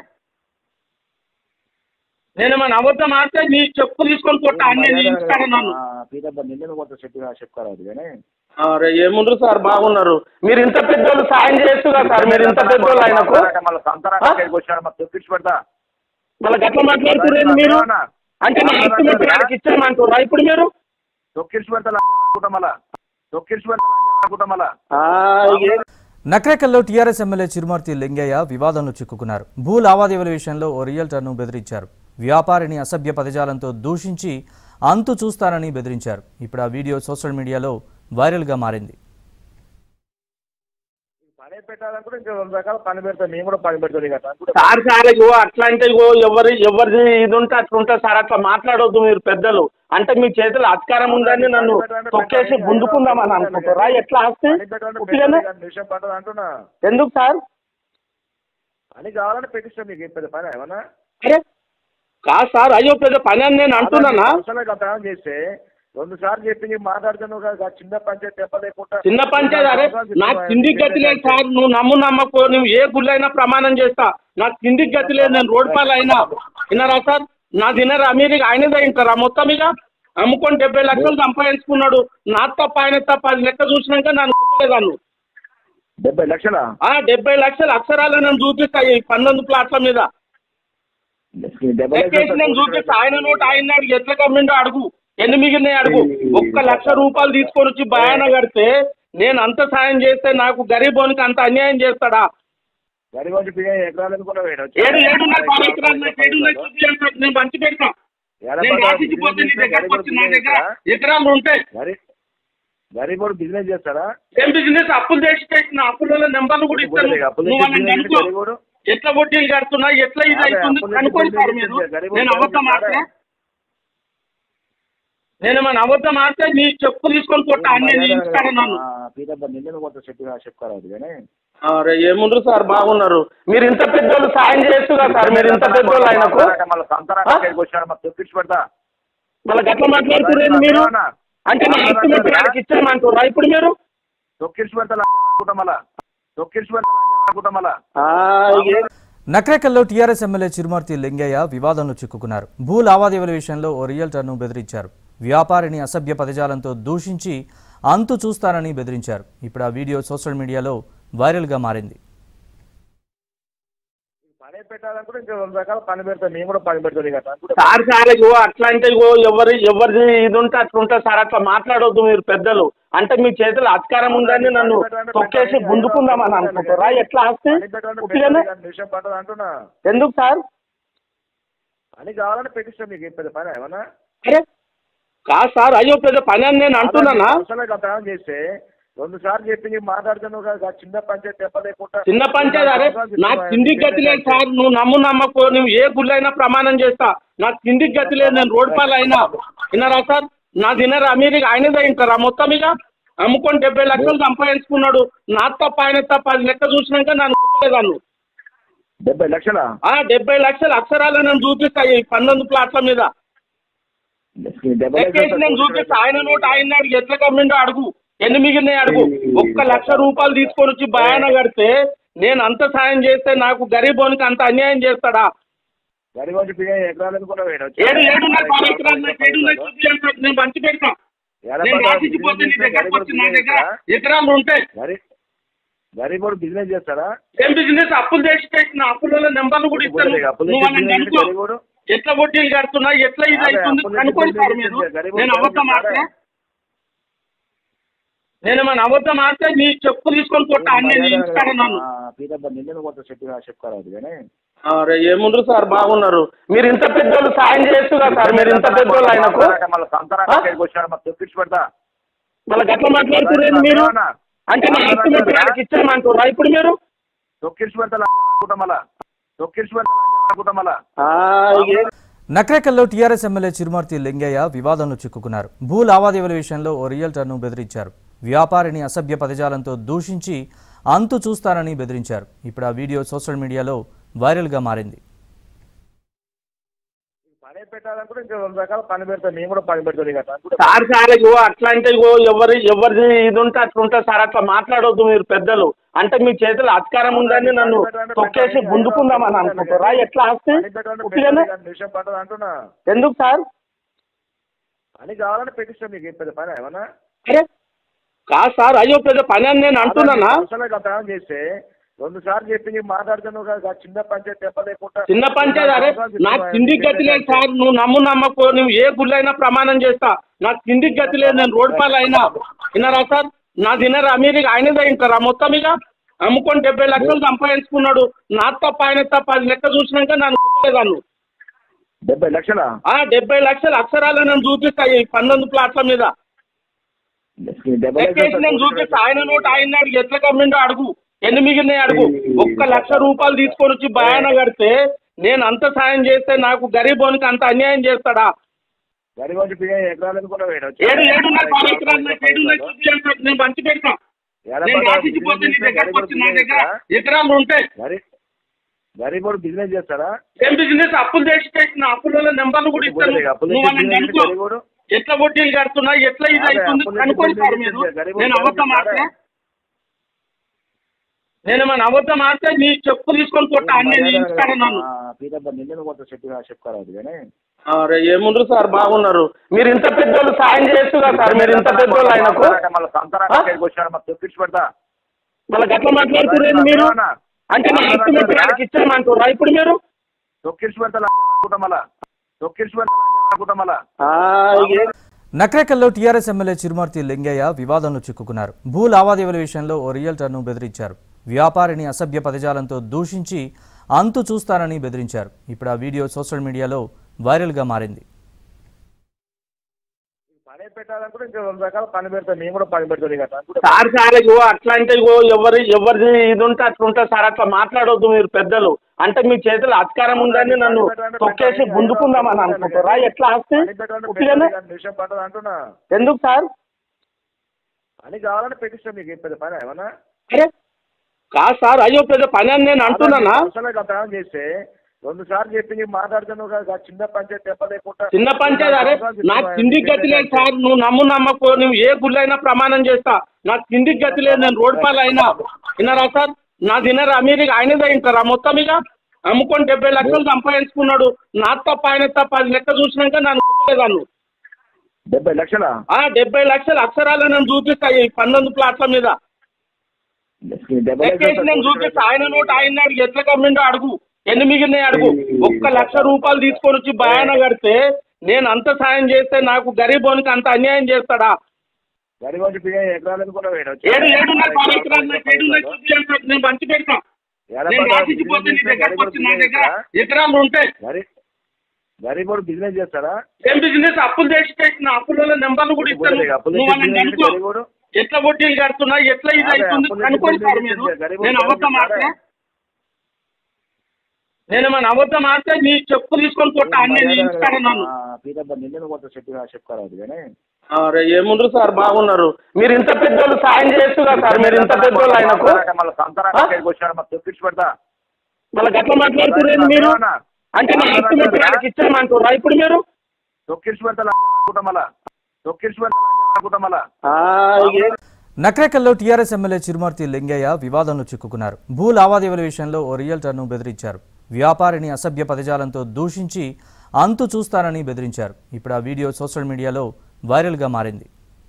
నేను మన అబద్ధం ఆడితే నీ చెప్పు తీసుకొని కొట్టా అన్నీ ఇస్తాను నన్ను. నిన్ను కొంత చెప్పుకోరాదు కానీ అరే ఏముండ్రు సార్, బాగున్నారు మీరు. ఇంత పెద్దోళ్ళు సాయం చేస్తుగా సార్, మీరు ఇంత పెద్దోళ్ళు ఆయనకు. తొక్కిడిచి పెడతా మళ్ళీ గట్ల మాట్లాడుతున్నారు మీరు. అంటే నా ఆస్తి మొత్తం ఆయనకి ఇచ్చామంటారా ఇప్పుడు మీరు? తొక్కిడిచి పెడతా మళ్ళా తొక్కిడిచి పెడతా మళ్ళా. నక్రేకల్లో టీఆర్ఎస్ ఎమ్మెల్యే చిరుమర్తి లింగయ్య వివాదంలో చిక్కుకున్నారు. భూ లావాదేవీల విషయంలో ఓ రియల్టర్ను బెదిరించారు. వ్యాపారిని అసభ్య పదజాలంతో దూషించి అంతు చూస్తానని బెదిరించారు. ఇప్పుడు ఆ వీడియో సోషల్ మీడియాలో వైరల్గా మారింది. పెట్టాలనుకుంటే ఇంకా 2 రకాల పని పెడతాం, మేము కూడా పని పెడతాం కదా. సార్ సార్ ఇగో అట్లా అంటే ఇగో ఎవరిది ఇది ఉంటే అట్లా ఉంటుంది సార్. అట్లా మాట్లాడవద్దు మీరు పెద్దలు. అంటే మీ చేతులు అధికారం ఉందని నన్ను తొక్కేసి గుంజుకుందామని అనుకుంటారా? ఎట్లా ఆస్తే విషయం పట్టదు అంటున్నా. ఎందుకు సార్? అని కావాలని పెట్టిస్తాం మీకు పెద్ద పని ఏమన్నా? అరే కాదు సార్, అయ్యో పెద్ద పని అని నేను అంటున్నానా? చేస్తే 2 సార్లు చెప్పి మాట్లాడుతున్నావు కదా, చిన్న పంచాయతీ చెప్పలేకుండా. చిన్న పంచాయతీ అరే నాకు తిండికి గతి లేదు సార్. నువ్వు నమ్మకో, నువ్వు ఏ గుళ్ళు అయినా ప్రమాణం చేస్తా. నాకు తిండికి గతి లేదు, నేను రోడ్ పాలు అయినా. విన్నారా సార్? నా తినరా మీరు? ఆయనదే తింటారా మొత్తం? ఇక అమ్ముకొని 70 లక్షలు సంపాదించుకున్నాడు. నా తప్ప ఆయన తప్ప అది లెక్క చూసినాక నన్ను గుర్తులేదాను. 70 లక్షలా? 70 లక్షల అక్షరాలు నేను చూపిస్తాయి 19 ప్లాట్ల మీద నేను చూపిస్తా. ఆయన నోటు ఆయన అడుగు, ఎట్లా కమ్మిండో అడుగు, ఎన్ని మిగిలినాయి అడుగు. 1 లక్ష రూపాయలు తీసుకొని వచ్చి భయాన కడితే నేను అంత సాయం చేస్తే నాకు గరీబోనికి అంత అన్యాయం చేస్తాడా? నేను మంచి పెడతా. నేను రాసిచ్చిపోతే నీ దగ్గరకు వచ్చి నా దగ్గర ఎకరాలు ఉంటాయి. గరీబోడు బిజినెస్ చేస్తారా? ఏం బిజినెస్? అప్పులు చేసి పెట్టిన అప్పుల నెంబర్లు కూడా ఇస్తాను. ఎట్లా వడ్డీలు కడుతున్నా, ఎట్లా ఇది అవుతుంది అనుకోండి సార్ మీరు. నేను అబద్ధం ఆడితే నేను మన అబద్ధం ఆడితే నీ చెప్పు తీసుకొని కొట్టా అన్నీ ఇస్తాను నన్ను. అరే ఏముండ్రు సార్, బాగున్నారు మీరు. ఇంత పెద్దోళ్ళు సాయం చేస్తుగా సార్ మీరు. ఇంత పెద్దోళ్ళు ఆయనకు మళ్ళీ గట్ల మాట్లాడుతున్నారు మీరు. అంటే నా హక్కు మీకు ఇచ్చామంటారా ఇప్పుడు మీరు? నక్రేకల్లో టీఆర్ఎస్ ఎమ్మెల్యే చిరుమర్తి లింగయ్య వివాదంలో చిక్కుకున్నారు. భూ లావాదేవీల విషయంలో ఓ రియల్టర్ను బెదిరించారు. వ్యాపారిని అసభ్య పదజాలంతో దూషించి అంతు చూస్తానని బెదిరించారు. ఇప్పుడు ఆ వీడియో సోషల్ మీడియాలో వైరల్గా మారింది. పని పెట్టాలనుకుంటే ఇంకా 2 రకాల పని పెడతాం, మేము కూడా పని పెడతాం కదా. సార్ సార్ ఇగో అట్లా అంటే ఇగో ఎవరిది ఇది ఉంటే అట్లా ఉంటుంది సార్. అట్లా మాట్లాడవద్దు మీరు పెద్దలు. అంటే మీ చేతులు అధికారం ఉందని నన్ను తొక్కేసి గుంజుకుందామని అనుకుంటారా? ఎట్లా ఆస్తే విషయం పట్టదు అంటున్నా. ఎందుకు సార్? అని కావాలని పెట్టిస్తాం మీకు పెద్ద పని ఏమన్నా? అరే కాదు సార్, అయ్యో పెద్ద పని అని నేను అంటున్నానా? చేస్తే 2 సార్లు చెప్పి మాట్లాడుతున్నావు కదా, చిన్న పంచాయతీ చెప్పలేకుండా. చిన్న పంచాయతీ అరే నాకు తిండికి గతి లేదు సార్. నువ్వు నమ్మకో, నువ్వు ఏ గుళ్ళు అయినా ప్రమాణం చేస్తా. నాకు తిండికి గతి లేదు, నేను రోడ్ పాలు అయినా. విన్నారా సార్? నా తినరా మీరు? ఆయనదే తింటారా మొత్తం? ఇక అమ్ముకొని 70 లక్షలు సంపాదించుకున్నాడు. నా తప్ప ఆయన తప్ప అది లెక్క చూసినాక నన్ను గుర్తులేదాను. 70 లక్షలా? 70 లక్షల అక్షరాలు నేను చూపిస్తాయి 19 ప్లాట్ల మీద నేను చూపిస్తా. ఆయన నోటు ఆయన అడుగు, ఎట్లా కమ్మిండో అడుగు, ఎన్ని మిగిలినాయి అడుగు. 1 లక్ష రూపాయలు తీసుకొని వచ్చి భయాన కడితే నేను అంత సాయం చేస్తే నాకు గరీబోనికి అంత అన్యాయం చేస్తాడా? నేను మంచి పెడతా. నేను రాసిచ్చిపోతే నీ దగ్గరకు వచ్చి నా దగ్గర ఎకరాలు ఉంటాయి. గరీబోడు బిజినెస్ చేస్తారా? ఏం బిజినెస్? అప్పులు చేసి పెట్టిన అప్పుల నెంబర్లు కూడా ఇస్తాను. ఎట్లా వడ్డీలు కడుతున్నా, ఎట్లా ఇది అవుతుంది అనుకోండి సార్ మీరు. నేను అబద్ధం ఆడితే నేను మన అబద్ధం ఆడితే నీ చెప్పు తీసుకొని కొట్టా అన్నీ ఇస్తాను నన్ను. అరే ఏముండ్రు సార్, బాగున్నారు మీరు. ఇంత పెద్దోళ్ళు సాయం చేస్తుగా సార్ మీరు. ఇంత పెద్దోళ్ళు ఆయనకు మళ్ళీ గట్ల మాట్లాడుతున్నారు మీరు. అంటే నా హక్కు మీకు ఇచ్చామంటారా ఇప్పుడు మీరు? నక్రేకల్లో టీఆర్ఎస్ ఎమ్మెల్యే చిరుమర్తి లింగయ్య వివాదంలో చిక్కుకున్నారు. భూ లావాదేవీల విషయంలో ఓ రియల్టర్ను బెదిరించారు. వ్యాపారిని అసభ్య పదజాలంతో దూషించి అంతు చూస్తానని బెదిరించారు. ఇప్పుడు ఆ వీడియో సోషల్ మీడియాలో వైరల్గా మారింది. పని పెట్టాలనుకుంటే ఇంకా 2 రకాల పని పెడతాం, మేము కూడా పని పెడతాం కదా. సార్ సార్ ఇగో అట్లా అంటే ఇగో ఎవరిది ఇది ఉంటే అట్లా ఉంటుంది సార్. అట్లా మాట్లాడవద్దు మీరు పెద్దలు. అంటే మీ చేతులు అధికారం ఉందని నన్ను తొక్కేసి గుంజుకుందామని అనుకుంటారా? ఎట్లా ఆస్తే విషయం పట్టదు అంటున్నా. ఎందుకు సార్? అని కావాలని పెట్టిస్తాం మీకు పెద్ద పని ఏమన్నా? అరే కాదు సార్, అయ్యో పెద్ద పని అని నేను అంటున్నానా? చేస్తే 2 సార్లు చెప్పి మాట్లాడుతున్నావు కదా, చిన్న పంచాయతీ చెప్పలేకుండా. చిన్న పంచాయతీ అరే నాకు తిండికి గతి లేదు సార్. నువ్వు నమ్మకో, నువ్వు ఏ గుళ్ళు అయినా ప్రమాణం చేస్తా. నాకు తిండికి గతి లేదు, నేను రోడ్ పాలు అయినా. విన్నారా సార్? నా తినరా మీరు? ఆయనదే తింటారా మొత్తం? ఇక అమ్ముకొని 70 లక్షలు సంపాదించుకున్నాడు. నా తప్ప ఆయన తప్ప అది లెక్క చూసినాక నన్ను గుర్తులేదాను. 70 లక్షలా? 70 లక్షల అక్షరాలు నేను చూపిస్తాయి 19 ప్లాట్ల మీద నేను చూపిస్తా. ఆయన నోటు ఆయన అడుగు, ఎట్లా కమ్మిండో అడుగు, ఎన్ని మిగిలినాయి అడుగు. 1,00,000 రూపాయలు తీసుకొని వచ్చి భయాన కడితే నేను అంత సాయం చేస్తే నాకు గరీబోనికి అంత అన్యాయం చేస్తాడా? నేను పంచి పెడతా. ఎకరాలు ఉంటాయి. గరీబోడు బిజినెస్ చేస్తాడా? ఏం బిజినెస్? అప్పులు చేసి పెట్టిన అప్పుల నెంబర్లు కూడా ఇస్తాను. ఎట్లా వడ్డీలు కడుతున్నా, ఎట్లా ఇది అవుతుంది కనుక్కోండి సార్ మీరు. నేను అబద్ధం ఆడితే నేనేమైనా అబద్ధం ఆడితే నీ చెప్పు తీసుకొని కొట్టా అన్నీ ఇస్తాను నన్ను. అరే ఏముండ్రు సార్, బాగున్నారు మీరు. ఇంత పెద్దోళ్ళు సాయం చేయొచ్చు కదా సార్, మీరు ఇంత పెద్దోళ్ళు ఆయనకు మళ్ళీ గట్ల మాట్లాడుతున్నారు మీరు. అంటే నా ఎస్టిమేట్ ఇచ్చామంటారా ఇప్పుడు మీరు? నక్రేకల్లో టీఆర్ఎస్ ఎమ్మెల్యే చిరుమర్తి లింగయ్య వివాదంలో చిక్కుకున్నారు. భూ లావాదేవీల విషయంలో ఓ రియల్టర్ను బెదిరించారు. వ్యాపారిని అసభ్య పదజాలంతో దూషించి అంతు చూస్తానని బెదిరించారు. ఇప్పుడు ఆ వీడియో సోషల్ మీడియాలో వైరల్గా మారింది. పని పెట్టాలనుకుంటే ఇంకా 2 రకాల పని పెడతాను, నేను కూడా పని పెడతాను సార్. సార్ అట్లా అంటే ఎవరిది ఇది ఉంటే అట్లా ఉంటుంది సార్. అట్లా మాట్లాడొద్దు మీరు పెద్దలు. అంటే మీ చేతిలో అధికారం ఉందని నన్ను తొక్కేసి గుంజుకుందామని అనుకుంటారా? ఎట్లా ఆస్తి విషయం పట్టదు అంటున్నా. ఎందుకు సార్? పని కావాలని పెట్టిస్తాను మీకు. పెద్ద పని ఏమన్నా? అరే కాదు సార్, అయ్యో పెద్ద పని అని నేను అంటున్నానా? చేస్తే 2 సార్లు చెప్పి మాట్లాడుతున్నావు కదా. చిన్న పంచాయతీ చెప్పలేకుండా చిన్న పంచాయతీ. అరే నాకు కిందికి గతి లేదు సార్. నువ్వు నమ్మకో, నువ్వు ఏ గుళ్ళు అయినా ప్రమాణం చేస్తా. నాకు కిందికి గతి లేదు. నేను రోడ్ పాలు అయినా విన్నారా సార్? నా తినరా మీరు? ఆయనదే వింటారా మొత్తం? ఇక అమ్ముకొని 70 లక్షలు సంపాదించుకున్నాడు. నా తప్ప ఆయన తప్ప అది లెక్క చూసినాక నన్ను గుర్తులేదాన్ని. 70 లక్షలా? 70 లక్షల అక్షరాలు నేను చూపిస్తాయి 19 ప్లాట్ల మీద నేను చూపిస్తా. ఆయన నోటు ఆయన అడుగు, ఎట్లా కమ్మిండో అడుగు. ఎన్ని మిగిలినాయి అడుగు. 1,00,000 రూపాయలు తీసుకొని వచ్చి భయాన కడితే నేను అంత సాయం చేస్తే నాకు గరీబోనికి అంత అన్యాయం చేస్తాడా? నేను పంచి పెడతా. ఎకరాలు ఉంటాయి. గరీబోడు బిజినెస్ చేస్తాడా? ఏం బిజినెస్? అప్పులు చేసి పెట్టిన అప్పుల నెంబర్లు కూడా ఇస్తాను. ఎట్లా వడ్డీలు కడుతున్నా, ఎట్లా ఇది అవుతుంది కనుక్కోండి సార్ మీరు. నేను అబద్ధం ఆడితే నేనేమైనా అబద్ధం ఆడితే నీ చెప్పు తీసుకొని కొట్టా అన్నీ ఇస్తాను నన్ను. అరే ఏముండ్రు సార్, బాగున్నారు మీరు. ఇంత పెద్దోళ్ళు సాయం చేయొచ్చు కదా సార్, మీరు ఇంత పెద్దోళ్ళు ఆయనకు మళ్ళీ గట్ల మాట్లాడుతున్నారు మీరు. అంటే నా ఎస్టిమేట్ ఇచ్చామంటారా ఇప్పుడు మీరు? నక్రేకల్లో టీఆర్ఎస్ ఎమ్మెల్యే చిరుమర్తి లింగయ్య వివాదంలో చిక్కుకున్నారు. భూ లావాదేవీల విషయంలో ఓ రియల్టర్ను బెదిరించారు. వ్యాపారిని అసభ్య పదజాలంతో దూషించి అంతు చూస్తానని బెదిరించారు. ఇప్పుడు ఆ వీడియో సోషల్ మీడియాలో వైరల్గా మారింది.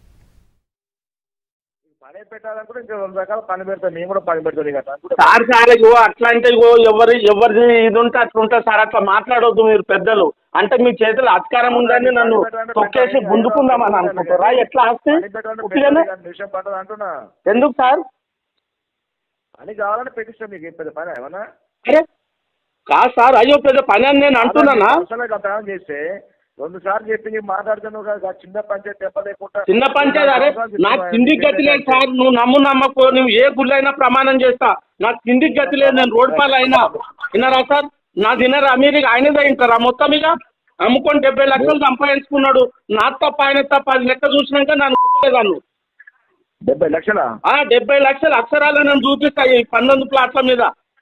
పని పెట్టాలనుకుంటే ఇంకా 2 రకాల పని పెడతాను, నేను కూడా పని పెడతాను సార్. సార్ అట్లా అంటే ఎవరిది ఇది ఉంటే అట్లా ఉంటుంది సార్. అట్లా మాట్లాడొద్దు మీరు పెద్దలు. అంటే మీ చేతిలో అధికారం ఉందని నన్ను తొక్కేసి గుంజుకుందామని అనుకుంటారా? ఎట్లా ఆస్తి? విషయం పట్టదు అంటున్నా. ఎందుకు సార్? పని కావాలని పెట్టిస్తాను మీకు. పెద్ద పని ఏమన్నా? అరే కాదు సార్, అయ్యో పెద్ద పని అని నేను అంటున్నానా? చేస్తే 2 సార్లు చెప్పి మాట్లాడుతున్నావు కదా. చిన్న పంచాయతీ చెప్పలేకుండా చిన్న పంచాయతీ. అరే నాకు కిందికి గతి లేదు సార్. నువ్వు నమ్మకో, నువ్వు ఏ గుళ్ళు అయినా ప్రమాణం చేస్తా. నాకు కిందికి గతి లేదు. నేను రోడ్ పాలు అయినా విన్నారా సార్? నా తినరా మీరు? ఆయనదే వింటారా మొత్తం? ఇక అమ్ముకొని 70 లక్షలు సంపాదించుకున్నాడు. నా తప్ప ఆయన తప్ప అది లెక్క చూసినాక నన్ను గుర్తులేదాన్ని. 70 లక్షలా? 70 లక్షల అక్షరాలు నేను చూపిస్తాయి 19 ప్లాట్ల మీద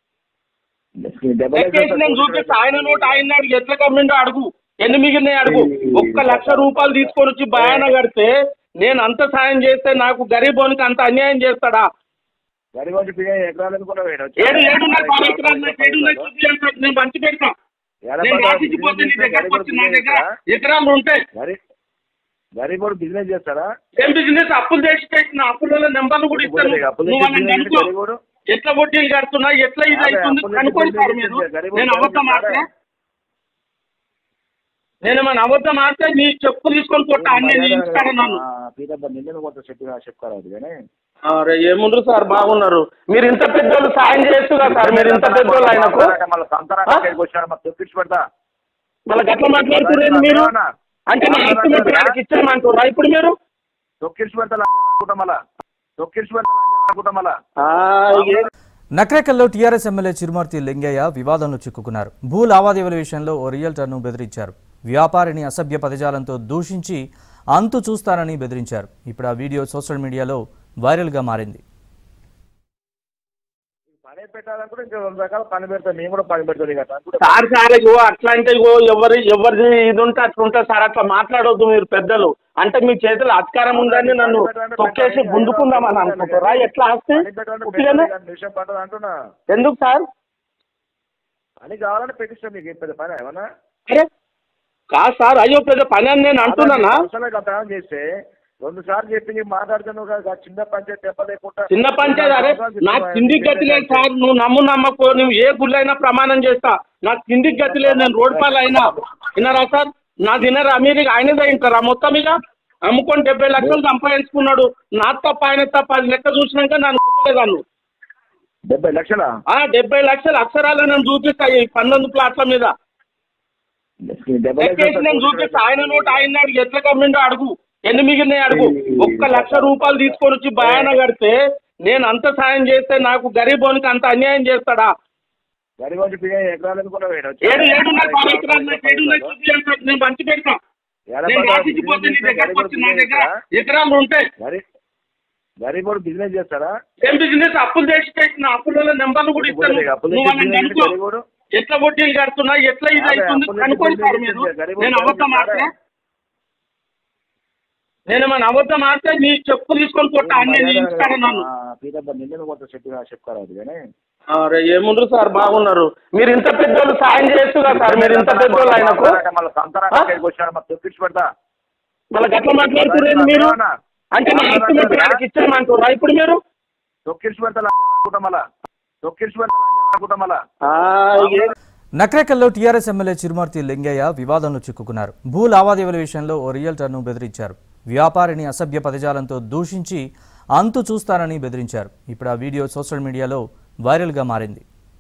నేను చూపిస్తా. ఆయన నోటు ఆయన అడుగు, ఎట్లా కమ్మిండో అడుగు. ఎన్ని మిగిలినాయి అడుగు. 1,00,000 రూపాయలు తీసుకొని వచ్చి భయాన కడితే నేను అంత సాయం చేస్తే నాకు గరీబోనికి అంత అన్యాయం చేస్తాడా? నేను పంచి పెడతా. ఎకరాలు ఉంటాయి. గరీబోడు బిజినెస్ చేస్తాడా? ఏం బిజినెస్? అప్పులు చేసి పెట్టిన అప్పుల నెంబర్లు కూడా ఇస్తాను. ఎట్లా వడ్డీలు కడుతున్నా, ఎట్లా ఇది అవుతుంది కనుక్కోండి సార్ మీరు. నేను అబద్ధం ఆడితే నేనేమైనా అబద్ధం ఆడితే నీ చెప్పు తీసుకొని కొట్టా అన్నీ ఇస్తాను నన్ను. అరే ఏముండ్రు సార్, బాగున్నారు మీరు. ఇంత పెద్దోళ్ళు సాయం చేయొచ్చు కదా సార్, మీరు ఇంత పెద్దోళ్ళు ఆయనకు మళ్ళీ గట్ల మాట్లాడుతున్నారు మీరు. అంటే నా ఎస్టిమేట్ ఇచ్చామంటారా ఇప్పుడు మీరు? నక్రేకల్లో టీఆర్ఎస్ ఎమ్మెల్యే చిరుమర్తి లింగయ్య వివాదంలో చిక్కుకున్నారు. భూ లావాదేవీల విషయంలో ఓ రియల్టర్ను బెదిరించారు. వ్యాపారిని అసభ్య పదజాలంతో దూషించి అంతు చూస్తానని బెదిరించారు. ఇప్పుడు ఆ వీడియో సోషల్ మీడియాలో వైరల్గా మారింది. పని పెట్టాలనుకుంటే ఇంకా 2 రకాల పని పెడతాను, నేను కూడా పని పెడతాను కదా సార్. సార్ అట్లా అంటే ఎవరిది ఇది ఉంటే అట్లుంటే సార్ అట్లా మాట్లాడొద్దు మీరు పెద్దలు. అంటే మీ చేతులు అధికారం ఉందని నన్ను తొక్కేసి గుంజుకుందామని అనుకుంటారా? ఎట్లా ఆస్తే విషయం పట్టదు అంటున్నా. ఎందుకు సార్? పని కావాలని పెట్టిస్తాను, మీకు పెద్ద పని ఏమన్నా? కాదు సార్, అయ్యో పెద్ద పని అని నేను అంటున్నానా? చేస్తే 2 సార్లు చెప్పి మాట్లాడుతున్నావు కదా, చిన్న పంచాయతీ చెప్పలేకుండా. చిన్న పంచాయతీ అరే నాకు కిందికి గతి లేదు సార్. నువ్వు నమ్మకు, నువ్వు ఏ గుళ్ళైనా ప్రమాణం చేస్తా. నాకు కిందికి గతి లేదు, నేను రోడ్ పాలు అయినా. విన్నారా సార్? నా తినరా మీరు? ఆయనదే ఇంటారా మొత్తం? ఇక అమ్ముకొని 70 లక్షలు సంపాదించుకున్నాడు. నా తప్ప ఆయన తప్ప అది లెక్క చూసినాక నన్ను గుర్తులేదాన్ని. 70 లక్షలా? 70 లక్షల అక్షరాలు నేను చూపిస్తాయి 19 ప్లాట్ల మీద నేను చూపిస్తా. ఆయన నోటు ఆయన అడిగి ఎట్లా కమ్మిండో అడుగు, ఎన్ని మిగిలినాయి అడుగు. 1 లక్ష రూపాయలు తీసుకొని వచ్చి భయాన కడితే నేను అంత సాయం చేస్తే నాకు గరీబోనికి అంత అన్యాయం చేస్తాడా? నేను మంచి పెడతా. నేను రాసిపోతే నీ దగ్గరకు వచ్చి నా దగ్గర ఎకరాలు ఉంటాయి. గరీబోడు బిజినెస్ చేస్తాడా? ఏం బిజినెస్? అప్పులు చేసి పెట్టిన అప్పుల నెంబర్లు కూడా ఇస్తాను. ఎట్లా వడ్డీలు కడుతున్నా, ఎట్లా ఇది అవుతుంది కనుక్కోండి సార్ మీరు. నేను అబద్ధం ఆడితే నేనేమన్నా అబద్ధం ఆడితే నీ చెప్పు తీసుకొని కొట్టా అన్నీ ఇస్తాను నన్ను. అరే ఏముండ్రు సార్, బాగున్నారు మీరు. ఇంత పెద్దోళ్ళు సాయం చేయొచ్చు కదా సార్, మీరు ఇంత పెద్దోళ్ళు ఆయనకు. మళ్ళీ గట్ల మాట్లాడుతున్నారు మీరు. అంటే నా ఎస్టిమేట్ ఆయనకి ఇచ్చామంటారా ఇప్పుడు మీరు? నక్రేకల్లో టీఆర్ఎస్ ఎమ్మెల్యే చిరుమర్తి లింగయ్య వివాదంలో చిక్కుకున్నారు. భూ లావాదేవీల విషయంలో ఓ రియల్టర్ను బెదిరించారు. వ్యాపారిని అసభ్య పదజాలంతో దూషించి అంతు చూస్తానని బెదిరించారు. ఇప్పుడు ఆ వీడియో సోషల్ మీడియాలో వైరల్గా మారింది.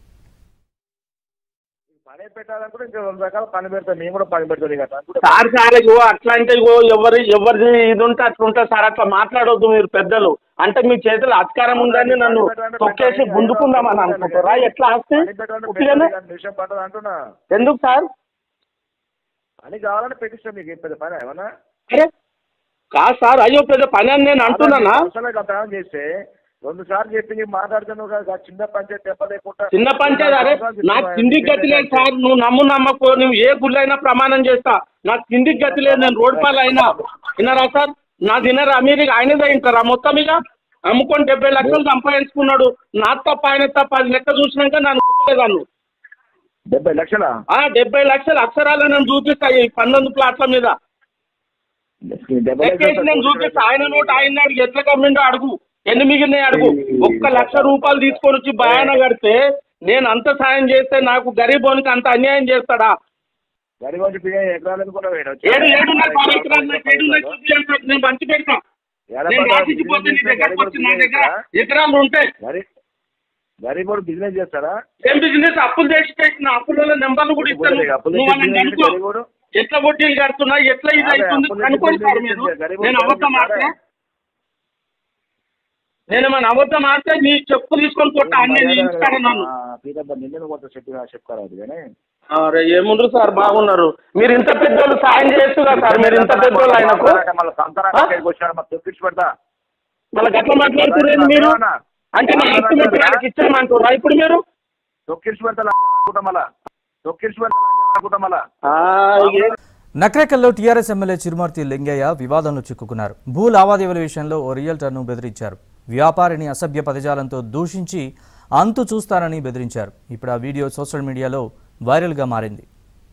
పని పెట్టాలనుకుంటే ఇంకా 2 రకాల పని పెడతాను, నేను కూడా పని పెడతాను కదా సార్. సార్ అట్లా అంటే ఎవరిది ఇది ఉంటే అట్లుంటే సార్ అట్లా మాట్లాడొద్దు మీరు పెద్దలు. అంటే మీ చేతులు అధికారం ఉందని నన్ను తొక్కేసి గుంజుకుందామని అనుకుంటారా? ఎట్లా ఆస్తే విషయం పట్టదు అంటున్నా. ఎందుకు సార్? పని కావాలని పెట్టిస్తాను, మీకు పెద్ద పని ఏమన్నా? కాదు సార్, అయ్యో పెద్ద పని అని నేను అంటున్నానా? చేస్తే 2 సార్లు చెప్పి మాట్లాడుతున్నావు కదా, చిన్న పంచాయతీ చెప్పలేకుండా. చిన్న పంచాయతీ అరే నాకు కిందికి గతి లేదు సార్. నువ్వు నమ్మకు, నువ్వు ఏ గుళ్ళైనా ప్రమాణం చేస్తా. నాకు కిందికి గతి లేదు, నేను రోడ్ పాలు అయినా. విన్నారా సార్? నా తినరా మీరు? ఆయనదే ఇంటారా మొత్తం? ఇక అమ్ముకొని 70 లక్షలు సంపాదించుకున్నాడు. నా తప్ప ఆయన తప్ప అది లెక్క చూసినాక నన్ను గుర్తులేదాన్ని. 70 లక్షలా? 70 లక్షల అక్షరాలు నేను చూపిస్తాయి 19 ప్లాట్ల మీద నేను చూపిస్తా. ఆయన నోటు ఆయన అడిగి ఎట్లా కమ్మిండో అడుగు, ఎన్ని మిగిలినాయి అడుగు. 1 లక్ష రూపాయలు తీసుకొని వచ్చి భయాన కడితే నేను అంత సాయం చేస్తే నాకు గరీబోనికి అంత అన్యాయం చేస్తాడా? నేను మంచి పెడతా. నేను రాసిపోతే నీ దగ్గరకు వచ్చి నా దగ్గర ఎకరాలు ఉంటాయి. గరీబోడు బిజినెస్ చేస్తాడా? ఏం బిజినెస్? అప్పులు చేసి పెట్టిన అప్పుల నెంబర్లు కూడా ఇస్తాను. ఎట్లా వడ్డీలు కడుతున్నా, ఎట్లా ఇది అవుతుంది కనుక్కోండి సార్ మీరు. నేను అబద్ధం ఆడితే నేనేమన్నా అబద్ధం ఆడితే నీ చెప్పు తీసుకొని కొట్టా అన్నీ ఇస్తాను నన్ను. అరే ఏముండ్రు సార్, బాగున్నారు మీరు. ఇంత పెద్దోళ్ళు సాయం చేయొచ్చు కదా సార్, మీరు ఇంత పెద్దోళ్ళు ఆయనకు. మళ్ళీ గట్ల మాట్లాడుతున్నారు మీరు. అంటే నా ఎస్టిమేట్ ఆయనకి ఇచ్చామంటారా ఇప్పుడు మీరు? నక్రేకల్లో టీఆర్ఎస్ ఎమ్మెల్యే చిరుమర్తి లింగయ్య వివాదంలో చిక్కుకున్నారు. భూ లావాదేవీల విషయంలో ఓ రియల్టర్ను బెదిరించారు. వ్యాపారిని అసభ్య పదజాలంతో దూషించి అంతు చూస్తానని బెదిరించారు. ఇప్పుడు ఆ వీడియో సోషల్ మీడియాలో వైరల్గా మారింది.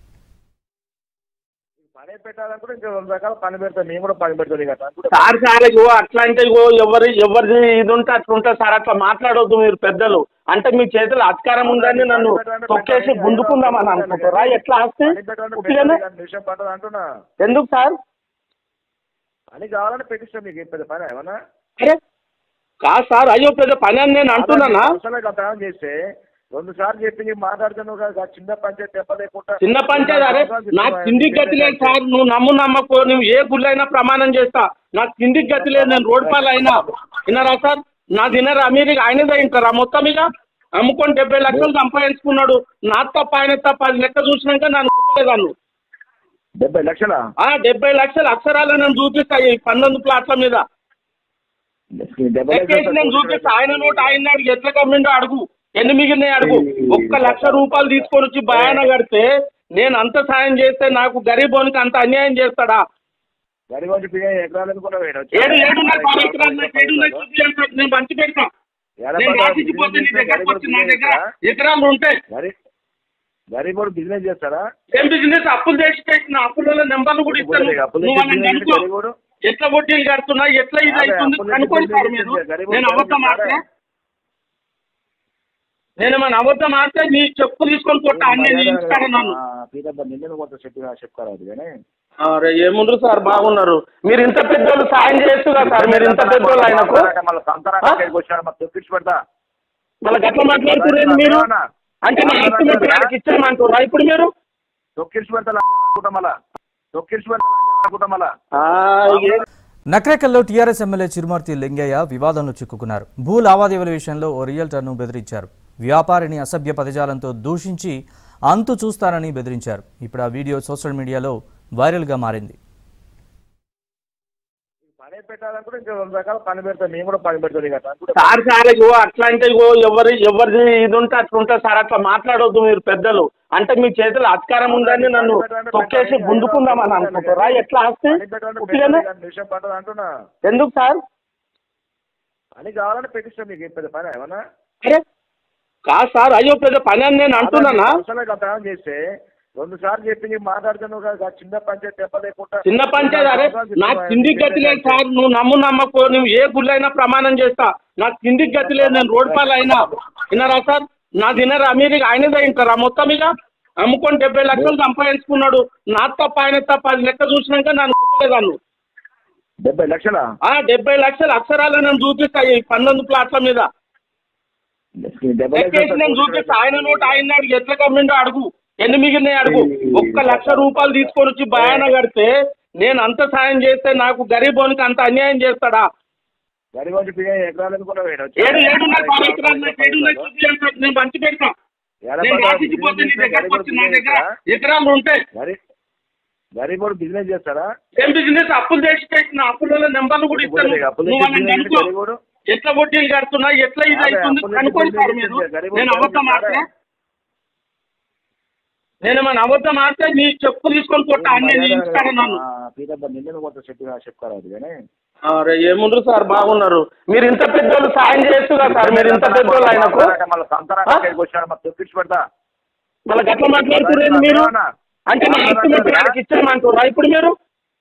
పని పెట్టాలనుకుంటే ఇంకా 2 రకాల పని పెడతాను, నేను కూడా పని పెడతాను కదా సార్. సార్ అట్లా అంటే ఎవరిది ఇది ఉంటే అట్లుంటే సార్ అట్లా మాట్లాడొద్దు మీరు పెద్దలు. అంటే మీ చేతులు అధికారం ఉందని నన్ను తొక్కేసి గుంజుకుందామని అనుకుంటారా? ఎట్లా ఆస్తే విషయం పట్టదు అంటున్నా. ఎందుకు సార్? పని కావాలని పెట్టిస్తాను, మీకు పెద్ద పని ఏమన్నా? కాదు సార్, అయ్యో పెద్ద పని అని నేను అంటున్నానా? చేస్తే 2 సార్లు చెప్పి మాట్లాడుతున్నావు కదా, చిన్న పంచాయతీ చెప్పలేకుండా. చిన్న పంచాయతీ అరే నాకు కిందికి గతి లేదు సార్. నువ్వు నమ్మకు, నువ్వు ఏ గుళ్ళైనా ప్రమాణం చేస్తా. నాకు కిందికి గతి లేదు, నేను రోడ్ పాలు అయినా. విన్నారా సార్? నా తినరా మీరు? ఆయనదే ఇంటారా మొత్తం? ఇక అమ్ముకొని 70 లక్షలు సంపాదించుకున్నాడు. నాకు తప్ప ఆయన తప్ప అది లెక్క చూసినాక నన్ను గుర్తులేదాన్ని. 70 లక్షలా? 70 లక్షల అక్షరాలు నేను చూపిస్తాయి 19 ప్లాట్ల మీద నేను చూపిస్తా. ఆయన నోట్ ఆయన అడిగి ఎట్లా కమ్మిండో అడుగు, ఎన్ని మిగిలినాయి అడుగు. 1 లక్ష రూపాయలు తీసుకొని వచ్చి భయాన కడితే నేను అంత సాయం చేస్తే నాకు గరీబోనికి అంత అన్యాయం చేస్తాడా? నేను పంచి పెడతా. నేను రాసిచ్చిపోతే నీ దగ్గరకు వచ్చి నా దగ్గర ఎకరాలు ఉంటాయి. గరీబోడు బిజినెస్ చేస్తారా? ఏం బిజినెస్? అప్పులు చేసి పెట్టిన అప్పుల నెంబర్లు కూడా ఇస్తాను. ఎట్లా వడ్డీలు కడుతున్నా, ఎట్లా ఇది అవుతుంది కనుక్కోండి సార్ మీరు. నేను అబద్ధం ఆడితే నేను మన అబద్ధం ఆడితే నీ చెప్పు తీసుకొని కొట్టా అన్నీ ఇస్తాను నన్ను. అరే ఏముండ్రు సార్, బాగున్నారు మీరు. ఇంత పెద్దోళ్ళు సాయం చేయొచ్చు కదా సార్, మీరు ఇంత పెద్దోళ్ళు ఆయనకు మళ్ళీ గట్ల మాట్లాడుతున్నారు మీరు. అంటే నా ఎస్టిమేట్ ఇచ్చామంటారా ఇప్పుడు మీరు? నక్రేకల్లో టీఆర్ఎస్ ఎమ్మెల్యే చిరుమర్తి లింగయ్య వివాదంలో చిక్కుకున్నారు. భూ లావాదేవీల విషయంలో ఓ రియల్టర్ను బెదిరించారు. వ్యాపారిని అసభ్య పదజాలంతో దూషించి అంతు చూస్తానని బెదిరించారు. ఇప్పుడు ఆ వీడియో సోషల్ మీడియాలో వైరల్గా మారింది. పని పెట్టాలంటే ఇంకా 2 రకాల పని పెడతాను, నేను కూడా పని పెడతాను కదా సార్. సార్ అట్లా అంటే ఎవరిది ఇది ఉంటే అట్లా ఉంటుంది సార్. అట్లా మాట్లాడవద్దు మీరు పెద్దలు. అంటే మీ చేతులు అధికారం ఉందని నన్ను తొక్కేసి గుంజుకుందామని అనుకుంటారా? ఎట్లా ఆస్తే విషయం పట్టదు అంటున్నా. ఎందుకు సార్? పని కావాలని పెట్టిస్తాను మీకు. పెద్ద పని ఏమన్నా? అరే కాదు సార్, అయ్యో పెద్ద పని అని నేను అంటున్నానా? చేస్తే 2 సార్లు చెప్పి మాట్లాడుతున్నావు కదా, చిన్న పంచాయతీ చెప్పలేకుండా. చిన్న పంచాయతీ? అరే నాకు తిండికి గతి లేదు సార్. నువ్వు నమ్మకో, నువ్వు ఏ గుళ్ళైనా ప్రమాణం చేస్తా. నాకు తిండికి గతి లేదు. నేను రోడ్ పాలు అయినా విన్నారా సార్? నా తినరా మీరు? ఆయనదే ఇంటారా మొత్తం? ఇక అమ్ముకొని 70 లక్షలు సంపాదించుకున్నాడు. నాకు తప్ప ఆయన తప్ప అది లెక్క చూసినాక నన్ను గుర్తులేదాన్ని. 70 లక్షలా? 70 లక్షల అక్షరాలు నేను చూపిస్తాయి 19 ప్లాట్ల మీద నేను చూపిస్తా. ఆయన నోట్ ఆయన అడిగి ఎట్లా కమ్మిండో అడుగు, ఎన్ని మిగిలినాయి అడుగు. 1 లక్ష రూపాయలు తీసుకొని వచ్చి భయాన కడితే నేను అంత సాయం చేస్తే నాకు గరీబోనికి అంత అన్యాయం చేస్తాడా? నేను పంచి పెడతా. నేను రాసిచ్చిపోతే నీ దగ్గరకు వచ్చి నా దగ్గర ఎకరాలు ఉంటాయి. గరీబోడు బిజినెస్ చేస్తారా? ఏం బిజినెస్? అప్పులు చేసి పెట్టిన అప్పుల నెంబర్లు కూడా ఇస్తాను. ఎట్లా వడ్డీలు కడుతున్నా, ఎట్లా ఇది అవుతుంది కనుక్కోండి సార్ మీరు. నేను అబద్ధం ఆడితే నేను మన అబద్ధం ఆడితే నీ చెప్పు తీసుకొని కొట్టా అన్నీ ఇస్తాను నన్ను. అరే ఏముండ్రు సార్, బాగున్నారు మీరు. ఇంత పెద్దోళ్ళు సాయం చేయొచ్చు కదా సార్, మీరు ఇంత పెద్దోళ్ళు ఆయనకు మళ్ళీ గట్ల మాట్లాడుతున్నారు మీరు. అంటే నా ఎస్టిమేట్ ఇచ్చామంటారా ఇప్పుడు మీరు?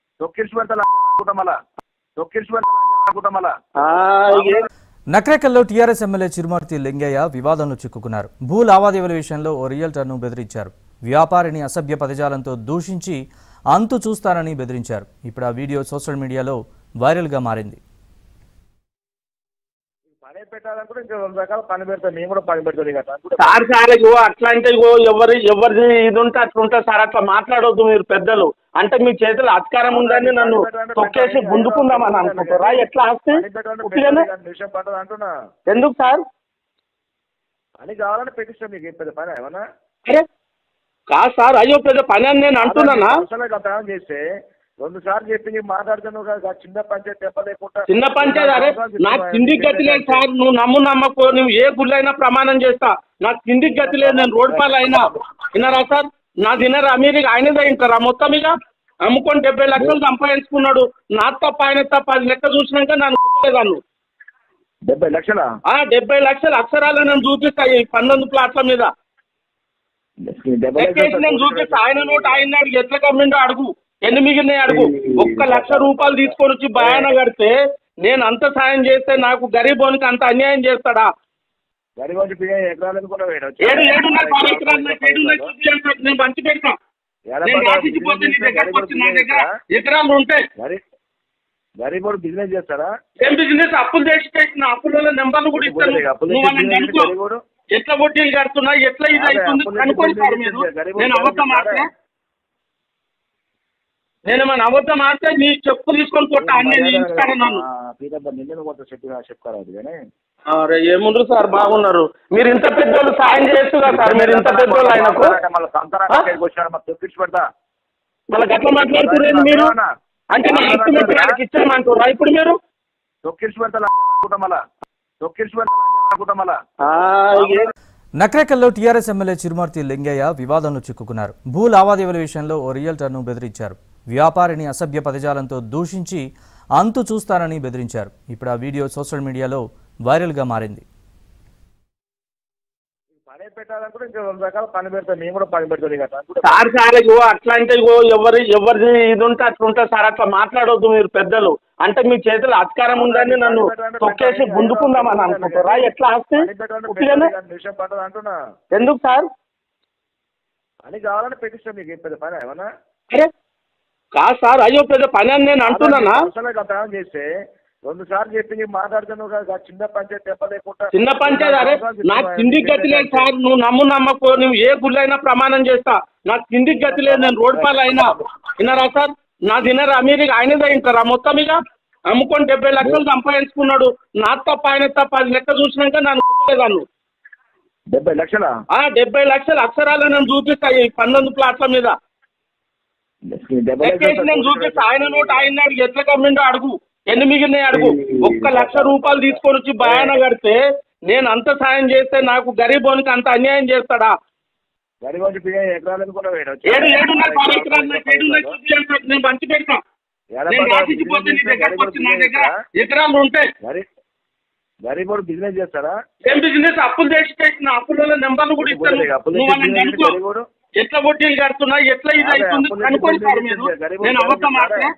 నక్రేకల్లో టీఆర్ఎస్ ఎమ్మెల్యే చిరుమర్తి లింగయ్య వివాదంలో చిక్కుకున్నారు. భూ లావాదేవీల విషయంలో ఓ రియల్టర్ను బెదిరించారు. వ్యాపారిని అసభ్య పదజాలంతో దూషించి అంతు చూస్తానని బెదిరించారు. ఇప్పుడు ఆ వీడియో సోషల్ మీడియాలో వైరల్గా మారింది. పని పెట్టాలంటే ఇంకా 2 రకాల పని పెడతాను, నేను కూడా పని పెడతాను కదా సార్. సార్ అట్లా అంటే ఎవరిది ఇది ఉంటే అట్లా ఉంటుంది సార్. అట్లా మాట్లాడవద్దు మీరు పెద్దలు. అంటే మీ చేతులు అధికారం ఉందని నన్ను తొక్కేసి గుంజుకుందామని అనుకుంటారా? ఎట్లా ఆస్తే విషయం పట్టదు అంటున్నా. ఎందుకు సార్? పని కావాలని పెట్టిస్తాను మీకు. పెద్ద పని ఏమన్నా? అరే కాదు సార్, అయ్యో పెద్ద పని అని నేను అంటున్నానా? చేస్తే 2 సార్లు చెప్పి మాట్లాడుతున్నావు కదా, చిన్న పంచాయతీ చెప్పలేకుండా. చిన్న పంచాయతీ? అరే నాకు తిండికి గతి లేదు సార్. నువ్వు నమ్మకో, నువ్వు ఏ గుళ్ళైనా ప్రమాణం చేస్తా. నాకు తిండికి గతి లేదు. నేను రోడ్ పాలు అయినా విన్నారా సార్? నా తినరా మీరు? ఆయనదే ఇంటారా మొత్తం? ఇక అమ్ముకొని 70 లక్షలు సంపాదించుకున్నాడు. నాకు తప్ప ఆయన తప్ప అది లెక్క చూసినాక నన్ను గుర్తులేదాన్ని. 70 లక్షలా? 70 లక్షల అక్షరాలు నేను చూపిస్తాయి 19 ప్లాట్ల మీద నేను చూపిస్తా. ఆయన నోట్ ఆయన అడిగి ఎట్లా కమ్మిండో అడుగు, ఎన్ని మిగిలినాయి అడుగు. 1 లక్ష రూపాయలు తీసుకొని వచ్చి భయాన కడితే నేను అంత సాయం చేస్తే నాకు గరీబోనికి అంత అన్యాయం చేస్తాడా? నేను పంచి పెడతా. నేను రాసిచ్చిపోతే నీ దగ్గరకు వచ్చి నా దగ్గర ఎకరాలు ఉంటాయి. గరీబోడు బిజినెస్ చేస్తారా? ఏం బిజినెస్? అప్పులు చేసి పెట్టిన అప్పుల నెంబర్లు కూడా ఇస్తాను. ఎట్లా వడ్డీలు కడుతున్నా, ఎట్లా ఇది అవుతుంది కనుక్కోండి సార్ మీరు. నేను అబద్ధం ఆడితే నేను మన అబద్ధం ఆడితే నీ చెప్పు తీసుకొని కొట్ట అన్నీ ఇస్తాను నన్ను. నిన్ను కొంత చెప్పుకోరాదు కానీ అరే ఏముండ్రు సార్ బాగున్నారు. మీరు ఇంత పెద్దోళ్ళు సాయం చేస్తుగా సార్, మీరు ఇంత పెద్దోళ్ళు ఆయనకు పెడతా మళ్ళీ గట్ల మాట్లాడుతున్నారు మీరు. అంటే నా ఆస్తి మొత్తం ఆయనకి ఇచ్చామంటారా ఇప్పుడు మీరు? తొక్కించి పెడతా మళ్ళా తొక్కించి పెడతా మళ్ళా. నక్రేకల్లో టీఆర్ఎస్ ఎమ్మెల్యే చిరుమర్తి లింగయ్య వివాదంలో చిక్కుకున్నారు. భూ లావాదేవీల విషయంలో ఓ రియల్టర్ను బెదిరించారు. వ్యాపారిని అసభ్య పదజాలంతో దూషించి అంతు చూస్తానని బెదిరించారు. ఇప్పుడు ఆ వీడియో సోషల్ మీడియాలో వైరల్గా మారింది. పని పెట్టాలనుకుంటే ఇంకా 2 రకాల పని పెడతాం, మేము కూడా పని పెడతాం సార్. సార్ ఇగో అట్లా అంటే ఇగో ఎవరిది ఇది ఉంటే అట్లా ఉంటుంది సార్. అట్లా మాట్లాడవద్దు మీరు పెద్దలు. అంటే మీ చేతులు అధికారం ఉందని నన్ను తొక్కేసి గుంజుకుందామని అనుకుంటారా? ఎట్లా ఆస్తి విషయం పట్టదు అంటున్నా. ఎందుకు సార్? పని కావాలని పెట్టిస్తాం మీకు. పెద్ద పని ఏమన్నా? అరే కాదు సార్, అయ్యో పెద్ద పని అని నేను అంటున్నానా? చేస్తే 2 సార్లు చెప్పి మాట్లాడుతున్నావు కదా. చిన్న పంచాయతీ చెప్పలేకుండా చిన్న పంచాయతీ. అరే నాకు తిండికి గతి లేదు సార్. నువ్వు నమ్మకో, నువ్వు ఏ గుళ్ళైనా ప్రమాణం చేస్తా. నాకు తిండికి గతి లేదు. నేను రోడ్ పాలు అయినా విన్నారా సార్? నా తినరా మీరు? ఆయనదే వింటారా మొత్తం? ఇక అమ్ముకొని 70 లక్షలు సంపాదించుకున్నాడు. నా తప్ప ఆయన తప్ప అది లెక్క చూసినాక నన్ను గుర్తులేదాను. 70 లక్షలా? 70 లక్షల అక్షరాలు నేను చూపిస్తా ఈ 19 ప్లాట్ల మీద నేను చూపిస్తా. ఆయన నోటు ఆయన అడుగు, ఎట్లా కమ్మిండో అడుగు, ఎన్ని మిగిలినాయి అడుగు. 1 లక్ష రూపాయలు తీసుకొని వచ్చి భయాన కడితే నేను అంత సాయం చేస్తే నాకు గరీబోనికి అంత అన్యాయం చేస్తాడా? నేను మంచి పెడతా. నా దగ్గర ఎకరాలు ఉంటాయి. గరీబోడు బిజినెస్ చేస్తారా? ఏం బిజినెస్? అప్పులు చేసి పెట్టిన అప్పుల నెంబర్లు కూడా ఇస్తాను. ఎట్లా వడ్డీలు కడుతున్నా, ఎట్లా ఇది అవుతుంది కనుక్కోండి సార్ మీరు. నేను అబద్ధం ఆడితే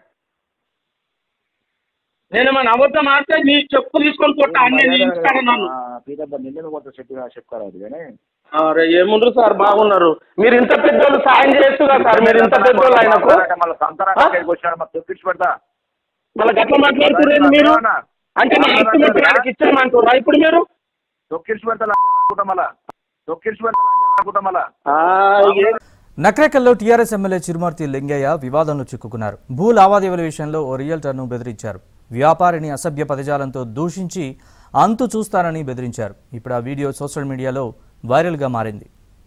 మన అబద్ధం ఆడితే నీ చెప్పు తీసుకొని కొట్ట అన్నీ ఇస్తాను నన్ను. నిన్ను కొంత చెప్పుకోరాదు కానీ అరే ఏముండ్రు సార్ బాగున్నారు. మీరు ఇంత పెద్దోళ్ళు సాయం చేస్తుగా సార్, మీరు ఇంత పెద్దోళ్ళు ఆయనకు తొక్కించి పెడతా. మళ్ళీ గట్ల మాట్లాడుతున్నారు మీరు. అంటే నా ఆస్తి మొత్తం ఆయనకి ఇచ్చామంటారా ఇప్పుడు మీరు? తొక్కించి పెడతా మళ్ళా తొక్కించి పెడతా మళ్ళా. నక్రేకల్లో టీఆర్ఎస్ ఎమ్మెల్యే చిరుమర్తి లింగయ్య వివాదంలో చిక్కుకున్నారు. భూ లావాదేవీల విషయంలో ఓ రియల్టర్ను బెదిరించారు. వ్యాపారిని అసభ్య పదజాలంతో దూషించి అంతు చూస్తానని బెదిరించారు. ఇప్పుడు ఆ వీడియో సోషల్ మీడియాలో వైరల్గా మారింది.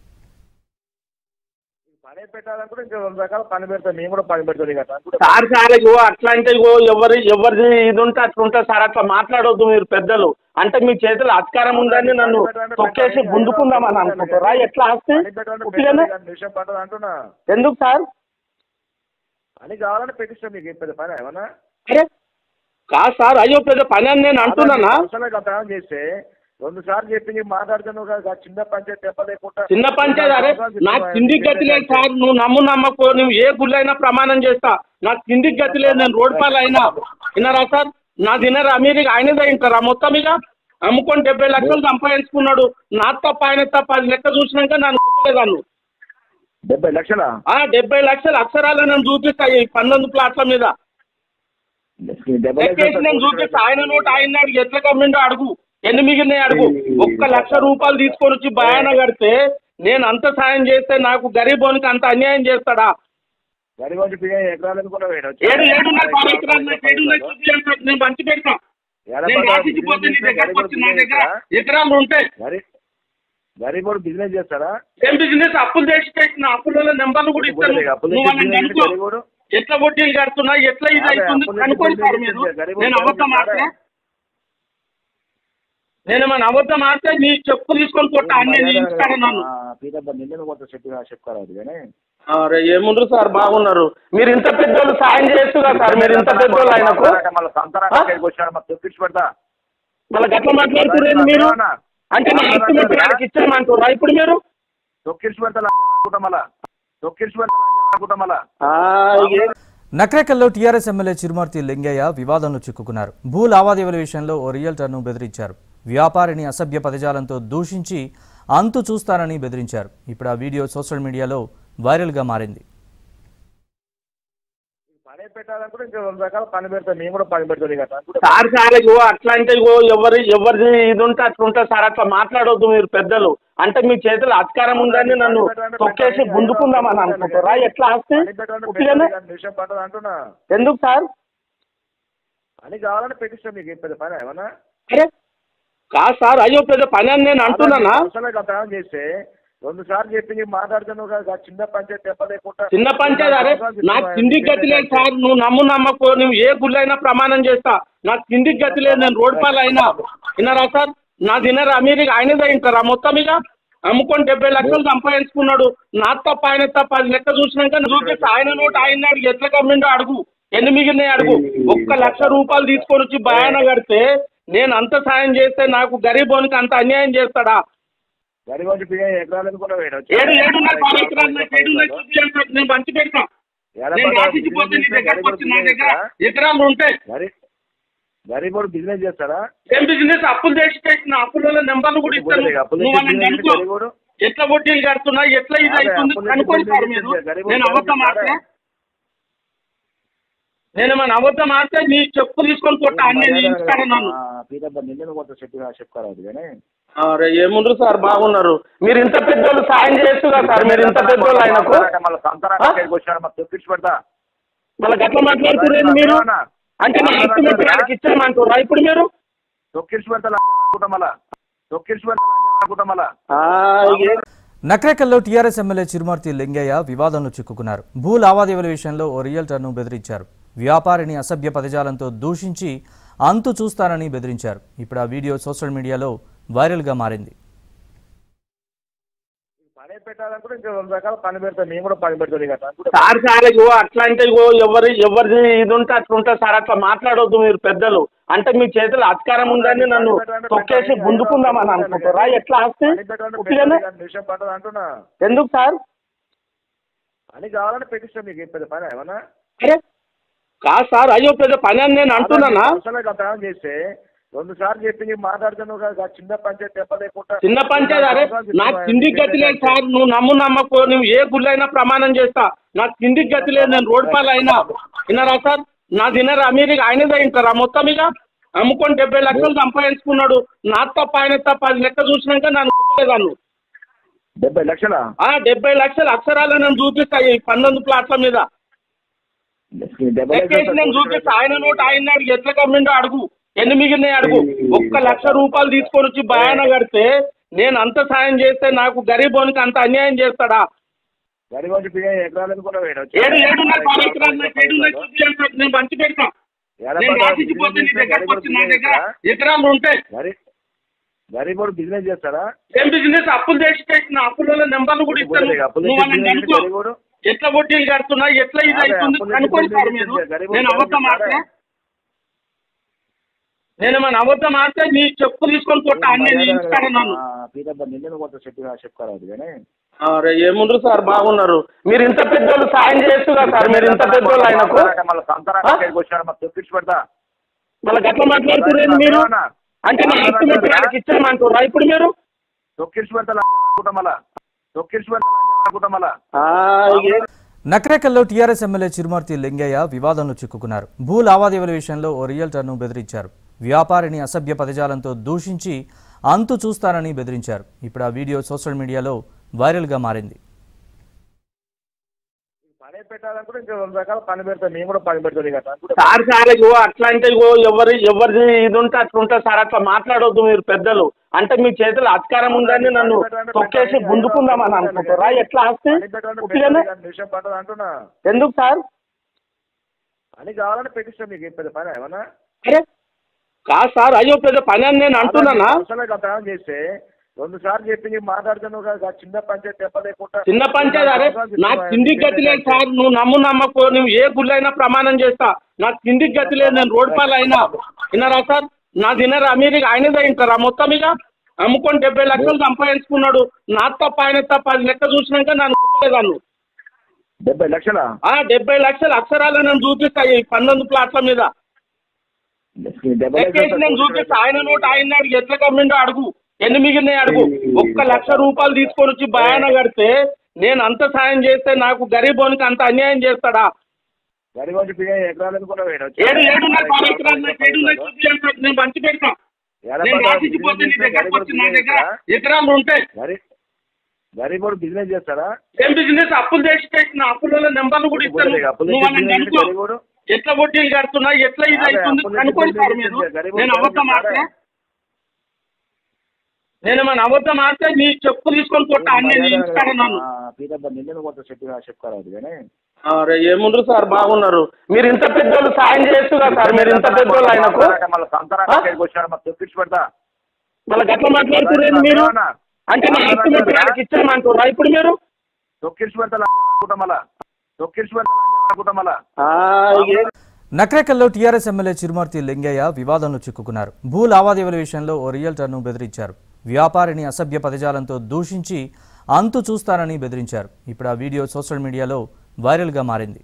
పని పెట్టాలనుకుంటే ఇంకా 2 రకాల పని పెడతాం, మేము కూడా పని పెడతాం సార్. సార్ ఇగో అట్లా అంటే ఇగో ఎవరిది ఇది ఉంటే అట్లా ఉంటుంది సార్. అట్లా మాట్లాడవద్దు మీరు పెద్దలు. అంటే మీ చేతులు అధికారం ఉందని నన్ను తొక్కేసి గుంజుకుందామని అనుకుంటారా? ఎట్లా ఆస్తి? విషయం పట్టదు అంటున్నా. ఎందుకు సార్? పని కావాలని పెట్టిస్తాం మీకు. పెద్ద పని ఏమన్నా? అరే కాదు సార్, అయ్యో పెద్ద పని అని నేను అంటున్నానా? చేస్తే 2 సార్లు చెప్పి మాట్లాడుతున్నావు కదా. చిన్న పంచాయతీ చెప్పలేకుండా చిన్న పంచాయతీ. అరే నాకు తిండికి గతి లేదు సార్. నువ్వు నమ్మకో, నువ్వు ఏ గుళ్ళైనా ప్రమాణం చేస్తా. నాకు తిండికి గతి లేదు. నేను రోడ్ పాలు అయినా విన్నారా సార్? నా తినరా మీరు? ఆయనదే వింటారా మొత్తం? ఇక అమ్ముకొని 70 లక్షలు సంపాదించుకున్నాడు. నా తప్ప ఆయన తప్ప అది లెక్క చూసినాక నన్ను గుర్తులేదాను. 70 లక్షలా? 70 లక్షల అక్షరాలు నేను చూపిస్తా ఈ 19 ప్లాట్ల మీద నేను చూపిస్తా. ఆయన నోటు ఆయన అడుగు, ఎట్లా కమ్మిండో అడుగు, ఎన్ని మిగిలినాయి అడుగు. 1 లక్ష రూపాయలు తీసుకొని వచ్చి భయాన కడితే నేను అంత సాయం చేస్తే నాకు గరీబోనికి అంత అన్యాయం చేస్తాడా? నేను మంచి పెడతా. నా దగ్గర ఎకరాలు ఉంటాయి. గరీబోడు బిజినెస్ చేస్తారా? ఏం బిజినెస్? అప్పులు చేసి పెట్టిన అప్పుల నెంబర్లు కూడా ఇస్తాను. ఎట్లా వడ్డీలు కడుతున్నా, ఎట్లా ఇది అవుతుంది కనుక్కోండి సార్ మీరు. నేను అబద్ధం ఆడితే మన అబద్ధం ఆడితే నీ చెప్పు తీసుకొని కొట్ట అన్నీ ఇస్తాను నన్ను. నిన్ను కొంత చెప్పుకోరాదు కానీ అరే ఏముండ్రు సార్ బాగున్నారు. మీరు ఇంత పెద్దోళ్ళు సాయం చేస్తుగా సార్, మీరు ఇంత పెద్దోళ్ళు ఆయనకు తొక్కించి పెడతా. మళ్ళీ గట్ల మాట్లాడుతున్నారు మీరు. అంటే నా ఆస్తి మొత్తం ఆయనకి ఇచ్చామంటారా ఇప్పుడు మీరు? తొక్కించి పెడతా మళ్ళా తొక్కించి పెడతా మళ్ళా. నక్రేకల్లో టీఆర్ఎస్ ఎమ్మెల్యే చిరుమర్తి లింగయ్య వివాదంలో చిక్కుకున్నారు. భూ లావాదేవీల విషయంలో ఓ రియల్టర్ను బెదిరించారు. వ్యాపారిని అసభ్య పదజాలంతో దూషించి అంతు చూస్తానని బెదిరించారు. ఇప్పుడు ఆ వీడియో సోషల్ మీడియాలో వైరల్గా మారింది. పని పెట్టాలనుకుంటే ఇంకా 2 రకాల పని పెడతాం, మేము కూడా పని పెడతాం కదా. సార్ సార్ ఇగో అట్లా అంటే ఇగో ఎవరిది ఇది ఉంటే అట్లా ఉంటుంది సార్. అట్లా మాట్లాడొద్దు మీరు పెద్దలు. అంటే మీ చేతిలో అధికారం ఉందని నన్ను తొక్కేసి గుంజుకుందామని అనుకుంటారా? ఎట్లా ఆస్తి విషయం పట్టదు అంటున్నా. ఎందుకు సార్? అని కావాలని పెట్టిస్తాం మీకు. పెద్ద పని ఏమన్నా? అరే కాదు సార్, అయ్యో పెద్ద పని అని నేను అంటున్నానా? చేస్తే 2 సార్లు చెప్పి మాట్లాడుతున్నావు కదా. చిన్న పంచాయతీ చెప్పలేకుండా చిన్న పంచాయతీ. అరే నాకు కిందికి గతి లేదు సార్. నువ్వు నమ్మకు, నువ్వు ఏ గుళ్ళు అయినా ప్రమాణం చేస్తా. నాకు కిందికి గతి లేదు. నేను రోడ్ పాలు అయినా విన్నారా సార్? నా తినరా మీరు? ఆయనదే ఇంటారా మొత్తం? ఇక అమ్ముకొని 70 లక్షలు సంపాదించుకున్నాడు. నా తప్ప ఆయన తప్ప అది లెక్క చూసినాక చూపిస్తే ఆయన నోటు ఆయన అడుగు. ఎట్లా కమ్మిండో అడుగు, ఎన్ని మిగిలినాయి అడుగు. 1 లక్ష రూపాయలు తీసుకొని వచ్చి భయాన కడితే నేను అంత సాయం చేస్తే నాకు గరీబోనికి అంత అన్యాయం చేస్తాడా? నేను మంచి పెడతా. నేను రాసిపోతే నీ దగ్గరకు వచ్చి నా దగ్గర ఎకరాలు ఉంటాయి. గరీబోడు బిజినెస్ చేస్తాడా? ఏం బిజినెస్? అప్పులు చేసి పెట్టిన అప్పుల నెంబర్లు కూడా ఇస్తాను. ఎట్లా వడ్డీలు కడుతున్నా, ఎట్లా ఇది అవుతుంది కనుక్కోండి సార్ మీరు. నేను అబద్ధం ఆడితే నేనేమన్నా అబద్ధం ఆడితే నీ చెప్పు తీసుకొని కొట్టా అన్నీ ఇస్తాను నన్ను. అరే ఏముండ్రు సార్, బాగున్నారు మీరు. ఇంత పెద్దోళ్ళు సాయం చేస్తుగా సార్. మీరు ఇంత పెద్దోళ్ళు ఆయనకు మళ్ళీ గట్ల మాట్లాడుతున్నారు మీరు. అంటే నా ఎస్టిమేట్ ఇచ్చామంటారా ఇప్పుడు మీరు? నక్రేకల్లో టీఆర్ఎస్ ఎమ్మెల్యే చిరుమర్తి లింగయ్య వివాదంలో చిక్కుకున్నారు. భూ లావాదేవీల విషయంలో ఓ రియల్టర్ను బెదిరించారు. వ్యాపారిని అసభ్య పదజాలంతో దూషించి అంతు చూస్తానని బెదిరించారు. ఇప్పుడు ఆ వీడియో సోషల్ మీడియాలో వైరల్గా మారింది. పని పెట్టాలనుకుంటే ఇంకా 2 రకాల పని పెడతాం, మేము కూడా పని పెడతాం కదా. సార్ సార్ ఇగో అట్లా అంటే ఇగో ఎవరిది ఇది ఉంటే అట్లా ఉంటుంది సార్. అట్లా మాట్లాడొద్దు మీరు పెద్దలు. అంటే మీ చేతిలో అధికారం ఉందని నన్ను తొక్కేసి గుంజుకుందామని అనుకుంటారా? ఎట్లా ఆస్తి విషయం పట్టదు అంటున్నా. ఎందుకు సార్? అని కావాలని పెట్టిస్తాం మీకు. పెద్ద పని ఏమన్నా? అరే కాదు సార్, అయ్యో పెద్ద పని అని నేను అంటున్నానా? చేస్తే 2 సార్లు చెప్పి మాట్లాడుతున్నావు కదా. చిన్న పంచాయతీ చెప్పలేకుండా చిన్న పంచాయతీ. అరే నాకు కిందికి గతి లేదు సార్. నువ్వు నమ్మకు, నువ్వు ఏ గుళ్ళు అయినా ప్రమాణం చేస్తా. నాకు కిందికి గతి లేదు. నేను రోడ్ పాలు అయినా విన్నారా సార్? నా తినరా మీరు? ఆయనదే ఇంటారా మొత్తం? ఇక అమ్ముకొని 70 లక్షలు సంపాదించుకున్నాడు. నా తప్ప ఆయన తప్ప అది లెక్క చూసినాక నన్ను గుర్తులేదాన్ని. 70 లక్షలా? 70 లక్షలు అక్షరాలు నేను చూపిస్తా. ఈ 19 ప్లాట్ల మీద నేను చూపిస్తా. ఆయన నోటు ఆయన అడుగు. ఎట్లా కమ్మిండో అడుగు, ఎన్ని మిగిలినాయి అడుగు. 1 లక్ష రూపాయలు తీసుకొని వచ్చి భయాన కడితే నేను అంత సాయం చేస్తే నాకు గరీబోనికి అంత అన్యాయం చేస్తాడా? నేను మంచి పెడతా. నేను రాసిపోతే నీ దగ్గరకు వచ్చి నా దగ్గర ఎకరాలు ఉంటాయి. గరీబోడు బిజినెస్ చేస్తాడా? ఏం బిజినెస్? అప్పులు చేసి పెట్టిన అప్పుల నెంబర్లు కూడా ఇస్తాను. ఎట్లా వడ్డీలు కడుతున్నా, ఎట్లా ఇది అవుతుంది కనుక్కోండి సార్ మీరు. నేను అబద్ధం ఆడితే నేనేమన్నా అబద్ధం ఆడితే నీ చెప్పు తీసుకొని కొట్టా అన్నీ ఇస్తాను నన్ను. అరే ఏముండ్రు సార్, బాగున్నారు మీరు. ఇంత పెద్దోళ్ళు సాయం చేస్తుగా సార్. మీరు ఇంత పెద్దోళ్ళు ఆయనకు మళ్ళీ గట్ల మాట్లాడుతున్నారు మీరు. అంటే నా ఎస్టిమేట్ ఇచ్చామంటారా ఇప్పుడు మీరు? నక్రేకల్లో టీఆర్ఎస్ ఎమ్మెల్యే చిరుమర్తి లింగయ్య వివాదంలో చిక్కుకున్నారు. భూ లావాదేవీల విషయంలో ఓ రియల్టర్ను బెదిరించారు. వ్యాపారిని అసభ్య పదజాలంతో దూషించి అంతు చూస్తానని బెదిరించారు. ఇప్పుడు ఆ వీడియో సోషల్ మీడియాలో వైరల్గా మారింది. పని పెట్టాలనుకుంటే ఇంకా 2 రకాల పని పెడతాం, మేము కూడా పని పెడతాం కదా. సార్ సార్ ఇగో అట్లా అంటే ఇగో ఎవరిది ఇది ఉంటే అట్లా ఉంటుంది సార్. అట్లా మాట్లాడొద్దు మీరు పెద్దలు. అంటే మీ చేతిలో అధికారం ఉందని నన్ను తొక్కేసి గుంజుకుందామని అనుకుంటారా? ఎట్లా ఆస్తి విషయం పట్టదు అంటున్నా. ఎందుకు సార్? అని కావాలని పెట్టిస్తాం మీకు. పెద్ద పని ఏమన్నా? అరే కాదు సార్, అయ్యో పెద్ద పని అని నేను అంటున్నానా? చేస్తే 2 సార్లు చెప్పి మాట్లాడుతున్నావు కదా. చిన్న పంచాయతీ చెప్పలేకుండా చిన్న పంచాయతీ. అరే నాకు కిందికి గతి లేదు సార్. నువ్వు నమ్మకు, నువ్వు ఏ గుళ్ళు అయినా ప్రమాణం చేస్తా. నాకు కిందికి గతి లేదు. నేను రోడ్ పాలు అయినా విన్నారా సార్? నా తినరా మీరు? ఆయనదే ఇంటారా మొత్తం? ఇక అమ్ముకొని 70 లక్షలు సంపాదించుకున్నాడు. నా తప్ప ఆయన తప్ప అది లెక్క చూసినాక నన్ను గుర్తులేదాన్ని. 70 లక్షలా? 70 లక్షలు అక్షరాలు నేను చూపిస్తా. ఈ 19 ప్లాట్ల మీద నేను చూపిస్తా. ఆయన నోటు ఆయన అడుగు. ఎట్లా కమ్మిండో అడుగు, ఎన్ని మిగిలినాయి అడుగు. 1 లక్ష రూపాయలు తీసుకొని వచ్చి భయాన కడితే నేను అంత సాయం చేస్తే నాకు గరీబోనికి అంత అన్యాయం చేస్తాడా? గరిబోజు పియ్య ఎకరాలు కూడా వేయడం ఏడు ఏడున్నర పది ఎకరాలు నాకు 7 చూపించాను సార్, నేను పంచి పెడతా. నేను రాసిపోతే నీ దగ్గరకు వచ్చి నా దగ్గర ఎకరాలు ఉంటాయి. గరిబోడు బిజినెస్ చేస్తారా? ఏం బిజినెస్? అప్పులు చేసి పెట్టిన అప్పుల నెంబర్లు కూడా ఇస్తాను. నువ్వు వాళ్ళని కనుక్కో, ఎట్లా వడ్డీలు కడుతున్నా, ఎట్లా ఇది అవుతుంది కనుక్కోండి సార్ మీరు. నేను అబద్ధం ఆడితే, నేను మన అబద్ధం ఆడితే నీ చెప్పు తీసుకొని కొట్టా అన్నీ ఇస్తాను నన్ను. అరే ఏముండ్రు సార్, బాగున్నారు మీరు. ఇంత పెద్దోళ్ళు సాయం చేస్తుగా సార్, మీరు ఇంత పెద్దోళ్ళు ఆయనకు మళ్ళీ గట్ల మాట్లాడుతున్నారు మీరు. అంటే నా హక్కు మీకు ఇచ్చామంటారా ఇప్పుడు మీరు? నక్రేకల్లో టీఆర్ఎస్ ఎమ్మెల్యే చిరుమర్తి లింగయ్య వివాదంలో చిక్కుకున్నారు. భూ లావాదేవీల విషయంలో ఓ రియల్టర్ను బెదిరించారు. వ్యాపారిని అసభ్య పదజాలంతో దూషించి అంతు చూస్తానని బెదిరించారు. ఇప్పుడు ఆ వీడియో సోషల్ మీడియాలో వైరల్గా మారింది.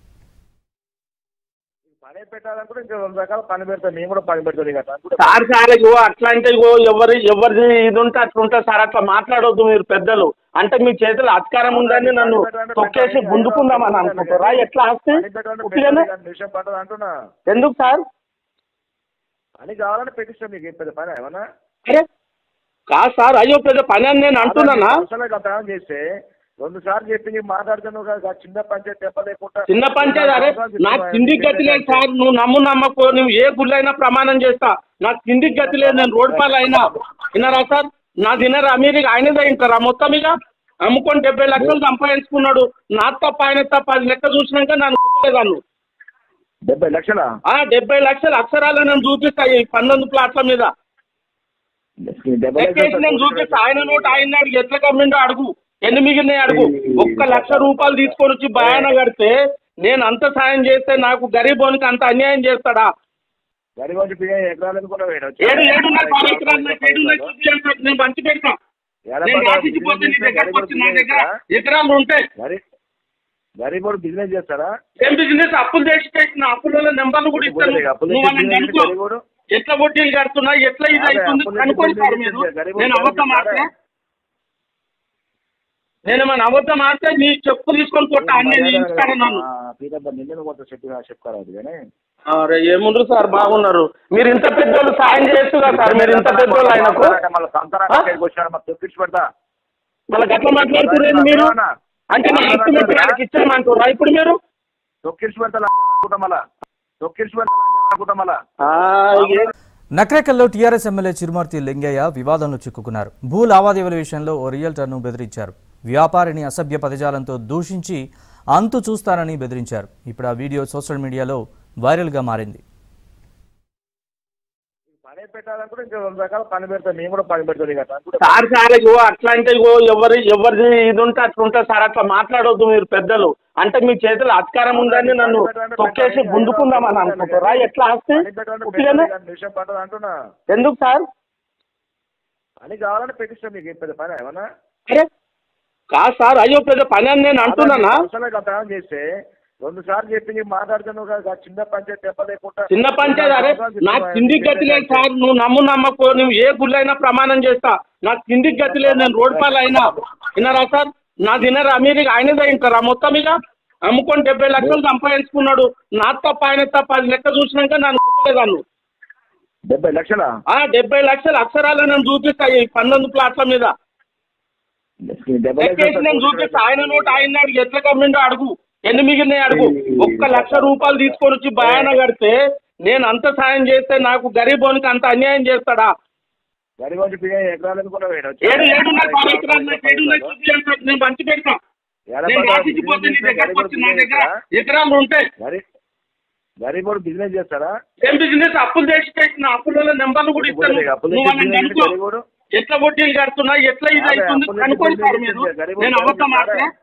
పని పెట్టాలనుకుంటే ఇంకా 2 రకాల పని పెడతాను, నేను కూడా పని పెడతాను కదా సార్. సార్ అట్లా అంటే ఎవరిది ఇది ఉంటే అట్లా ఉంటుంది సార్. అట్లా మాట్లాడొద్దు మీరు పెద్దలు. అంటే మీ చేతిలో అధికారం ఉందని నన్ను తొక్కేసి గుంజుకుందామని అనుకుంటారా? ఎట్లా ఆస్తే అంటున్నా. ఎందుకు సార్? పని కావాలని పెట్టిస్తాను మీకు. పెద్ద పని ఏమన్నా? కాదు సార్, అయ్యో పెద్ద పని అని నేను అంటున్నానా? చేస్తే 2 సార్లు చెప్పి మాట్లాడుతున్నావు కదా, చిన్న పంచాయతీ చెప్పలేకుండా. చిన్న పంచాయతీ? అరే నాకు కిందికి గతి లేదు సార్. నువ్వు నమ్మకు, నువ్వు ఏ గుళ్ళైనా ప్రమాణం చేస్తా. నాకు కిందికి గతి లేదు. నేను రోడ్ పాలు అయినా విన్నారా సార్? నా తినరా మీరు? ఆయనదే ఇంటారా మొత్తం? ఇక అమ్ముకొని 70 లక్షలు సంపాదించుకున్నాడు. నా తప్ప ఆయన తప్ప అది లెక్క చూసినాక నన్ను గుర్తులేదాన్ని. 70 లక్షలా? 70 లక్షల అక్షరాలు నేను చూపిస్తా ఈ 12 ప్లాట్ల మీద నేను చూపిస్తా. ఆయన నోటు ఆయన అడుగు, ఎట్లా కమ్మిండో అడుగు, ఎన్ని మిగిలినాయి అడుగు. 1 లక్ష రూపాయలు తీసుకొని వచ్చి భయాన కడితే నేను అంత సాయం చేస్తే నాకు గరీబోనికి అంత అన్యాయం చేస్తాడా? ఏడు ఏడున్నర 10 ఎకరాలు నాకు 7 చూపించాను సార్, నేను పంచి పెడతా. నేను రాసిపోతే నీ దగ్గరకు వచ్చి నా దగ్గర ఎకరాలు ఉంటాయి. గరిబోడు బిజినెస్ చేస్తారా? ఏం బిజినెస్? అప్పులు చేసి పెట్టిన అప్పుల నెంబర్లు కూడా ఇస్తాను. నువ్వు వాళ్ళని కనుక్కో, ఎట్లా వడ్డీలు కడుతున్నా, ఎట్లా ఇది అవుతుంది కనుక్కోండి సార్ మీరు. నేను అబద్ధం ఆడితే, నేను మన అబద్ధం ఆడితే నీ చెప్పు తీసుకొని కొట్టా అన్నీ ఇస్తాను నన్ను. అరే ఏముండ్రు సార్, బాగున్నారు మీరు. ఇంత పెద్దోళ్ళు సాయం చేస్తుగా సార్, మీరు ఇంత పెద్దోళ్ళు ఆయనకు మళ్ళీ గట్ల మాట్లాడుతున్నారు మీరు. అంటే నా హక్కు మీకు ఇచ్చామంటారా ఇప్పుడు మీరు? నక్రేకల్లో టీఆర్ఎస్ ఎమ్మెల్యే చిరుమర్తి లింగయ్య వివాదంలో చిక్కుకున్నారు. భూ లావాదేవీల విషయంలో ఓ రియల్టర్ను బెదిరించారు. వ్యాపారిని అసభ్య పదజాలంతో దూషించి అంతు చూస్తానని బెదిరించారు. ఇప్పుడు ఆ వీడియో సోషల్ మీడియాలో వైరల్గా మారింది. పని పెట్టాలనుకుంటే ఇంకా 2 రకాల పని పెడతాను, నేను కూడా పని పెడతాను కదా సార్. సార్ అట్లా అంటే ఎవరిది ఇది ఉంటే అట్లా ఉంటుంది సార్. అట్లా మాట్లాడొద్దు మీరు పెద్దలు. అంటే మీ చేతిలో అధికారం ఉందని నన్ను తొక్కేసి గుంజుకుందామని అనుకుంటారా? ఎట్లా ఆస్తే అంటున్నా. ఎందుకు సార్? పని కావాలని పెట్టిస్తాను మీకు. పెద్ద పని ఏమన్నా? కాదు సార్, అయ్యో పెద్ద పని అని నేను అంటున్నానా? చేస్తే 2 సార్లు చెప్పి మాట్లాడుతున్నావు కదా, చిన్న పంచాయతీ చెప్పలేకుండా. చిన్న పంచాయతీ? అరే నాకు కిందికి గతి లేదు సార్. నువ్వు నమ్మకు, నువ్వు ఏ గుళ్ళైనా ప్రమాణం చేస్తా. నాకు కిందికి గతి లేదు. నేను రోడ్ పాలు అయినా విన్నారా సార్? నా తినరా మీరు? ఆయనదే ఇంటారా మొత్తం? ఇక అమ్ముకొని 70 లక్షలు సంపాదించుకున్నాడు. నా తప్ప ఆయన తప్ప అది లెక్క చూసినాక నన్ను గుర్తులేదాన్ని. 70 లక్షలా? 70 లక్షల అక్షరాలు నేను చూపిస్తా ఈ 12 ప్లాట్ల మీద నేను చూపిస్తా. ఆయన నోటు ఆయన అడుగు, ఎట్లా కమ్మిండో అడుగు, ఎన్ని మిగిలినాయి అడుగు. 1 లక్ష రూపాయలు తీసుకొని వచ్చి భయాన కడితే నేను అంత సాయం చేస్తే నాకు గరీబోనికి అంత అన్యాయం చేస్తాడా? ఏడు ఏడున్నర 10 ఎకరాలు నాకు 7 చూపించాను సార్, నేను పంచి పెడతా. నేను రాసిపోతే నీ దగ్గరకు వచ్చి నా దగ్గర ఎకరాలు ఉంటాయి. గరిబోడు బిజినెస్ చేస్తారా? ఏం బిజినెస్? అప్పులు చేసి పెట్టిన అప్పుల నెంబర్లు కూడా ఇస్తాను. నువ్వు వాళ్ళని కనుక్కో, ఎట్లా వడ్డీలు కడుతున్నా, ఎట్లా ఇది అవుతుంది కనుక్కోండి సార్ మీరు. నేను అబద్ధం ఆడితే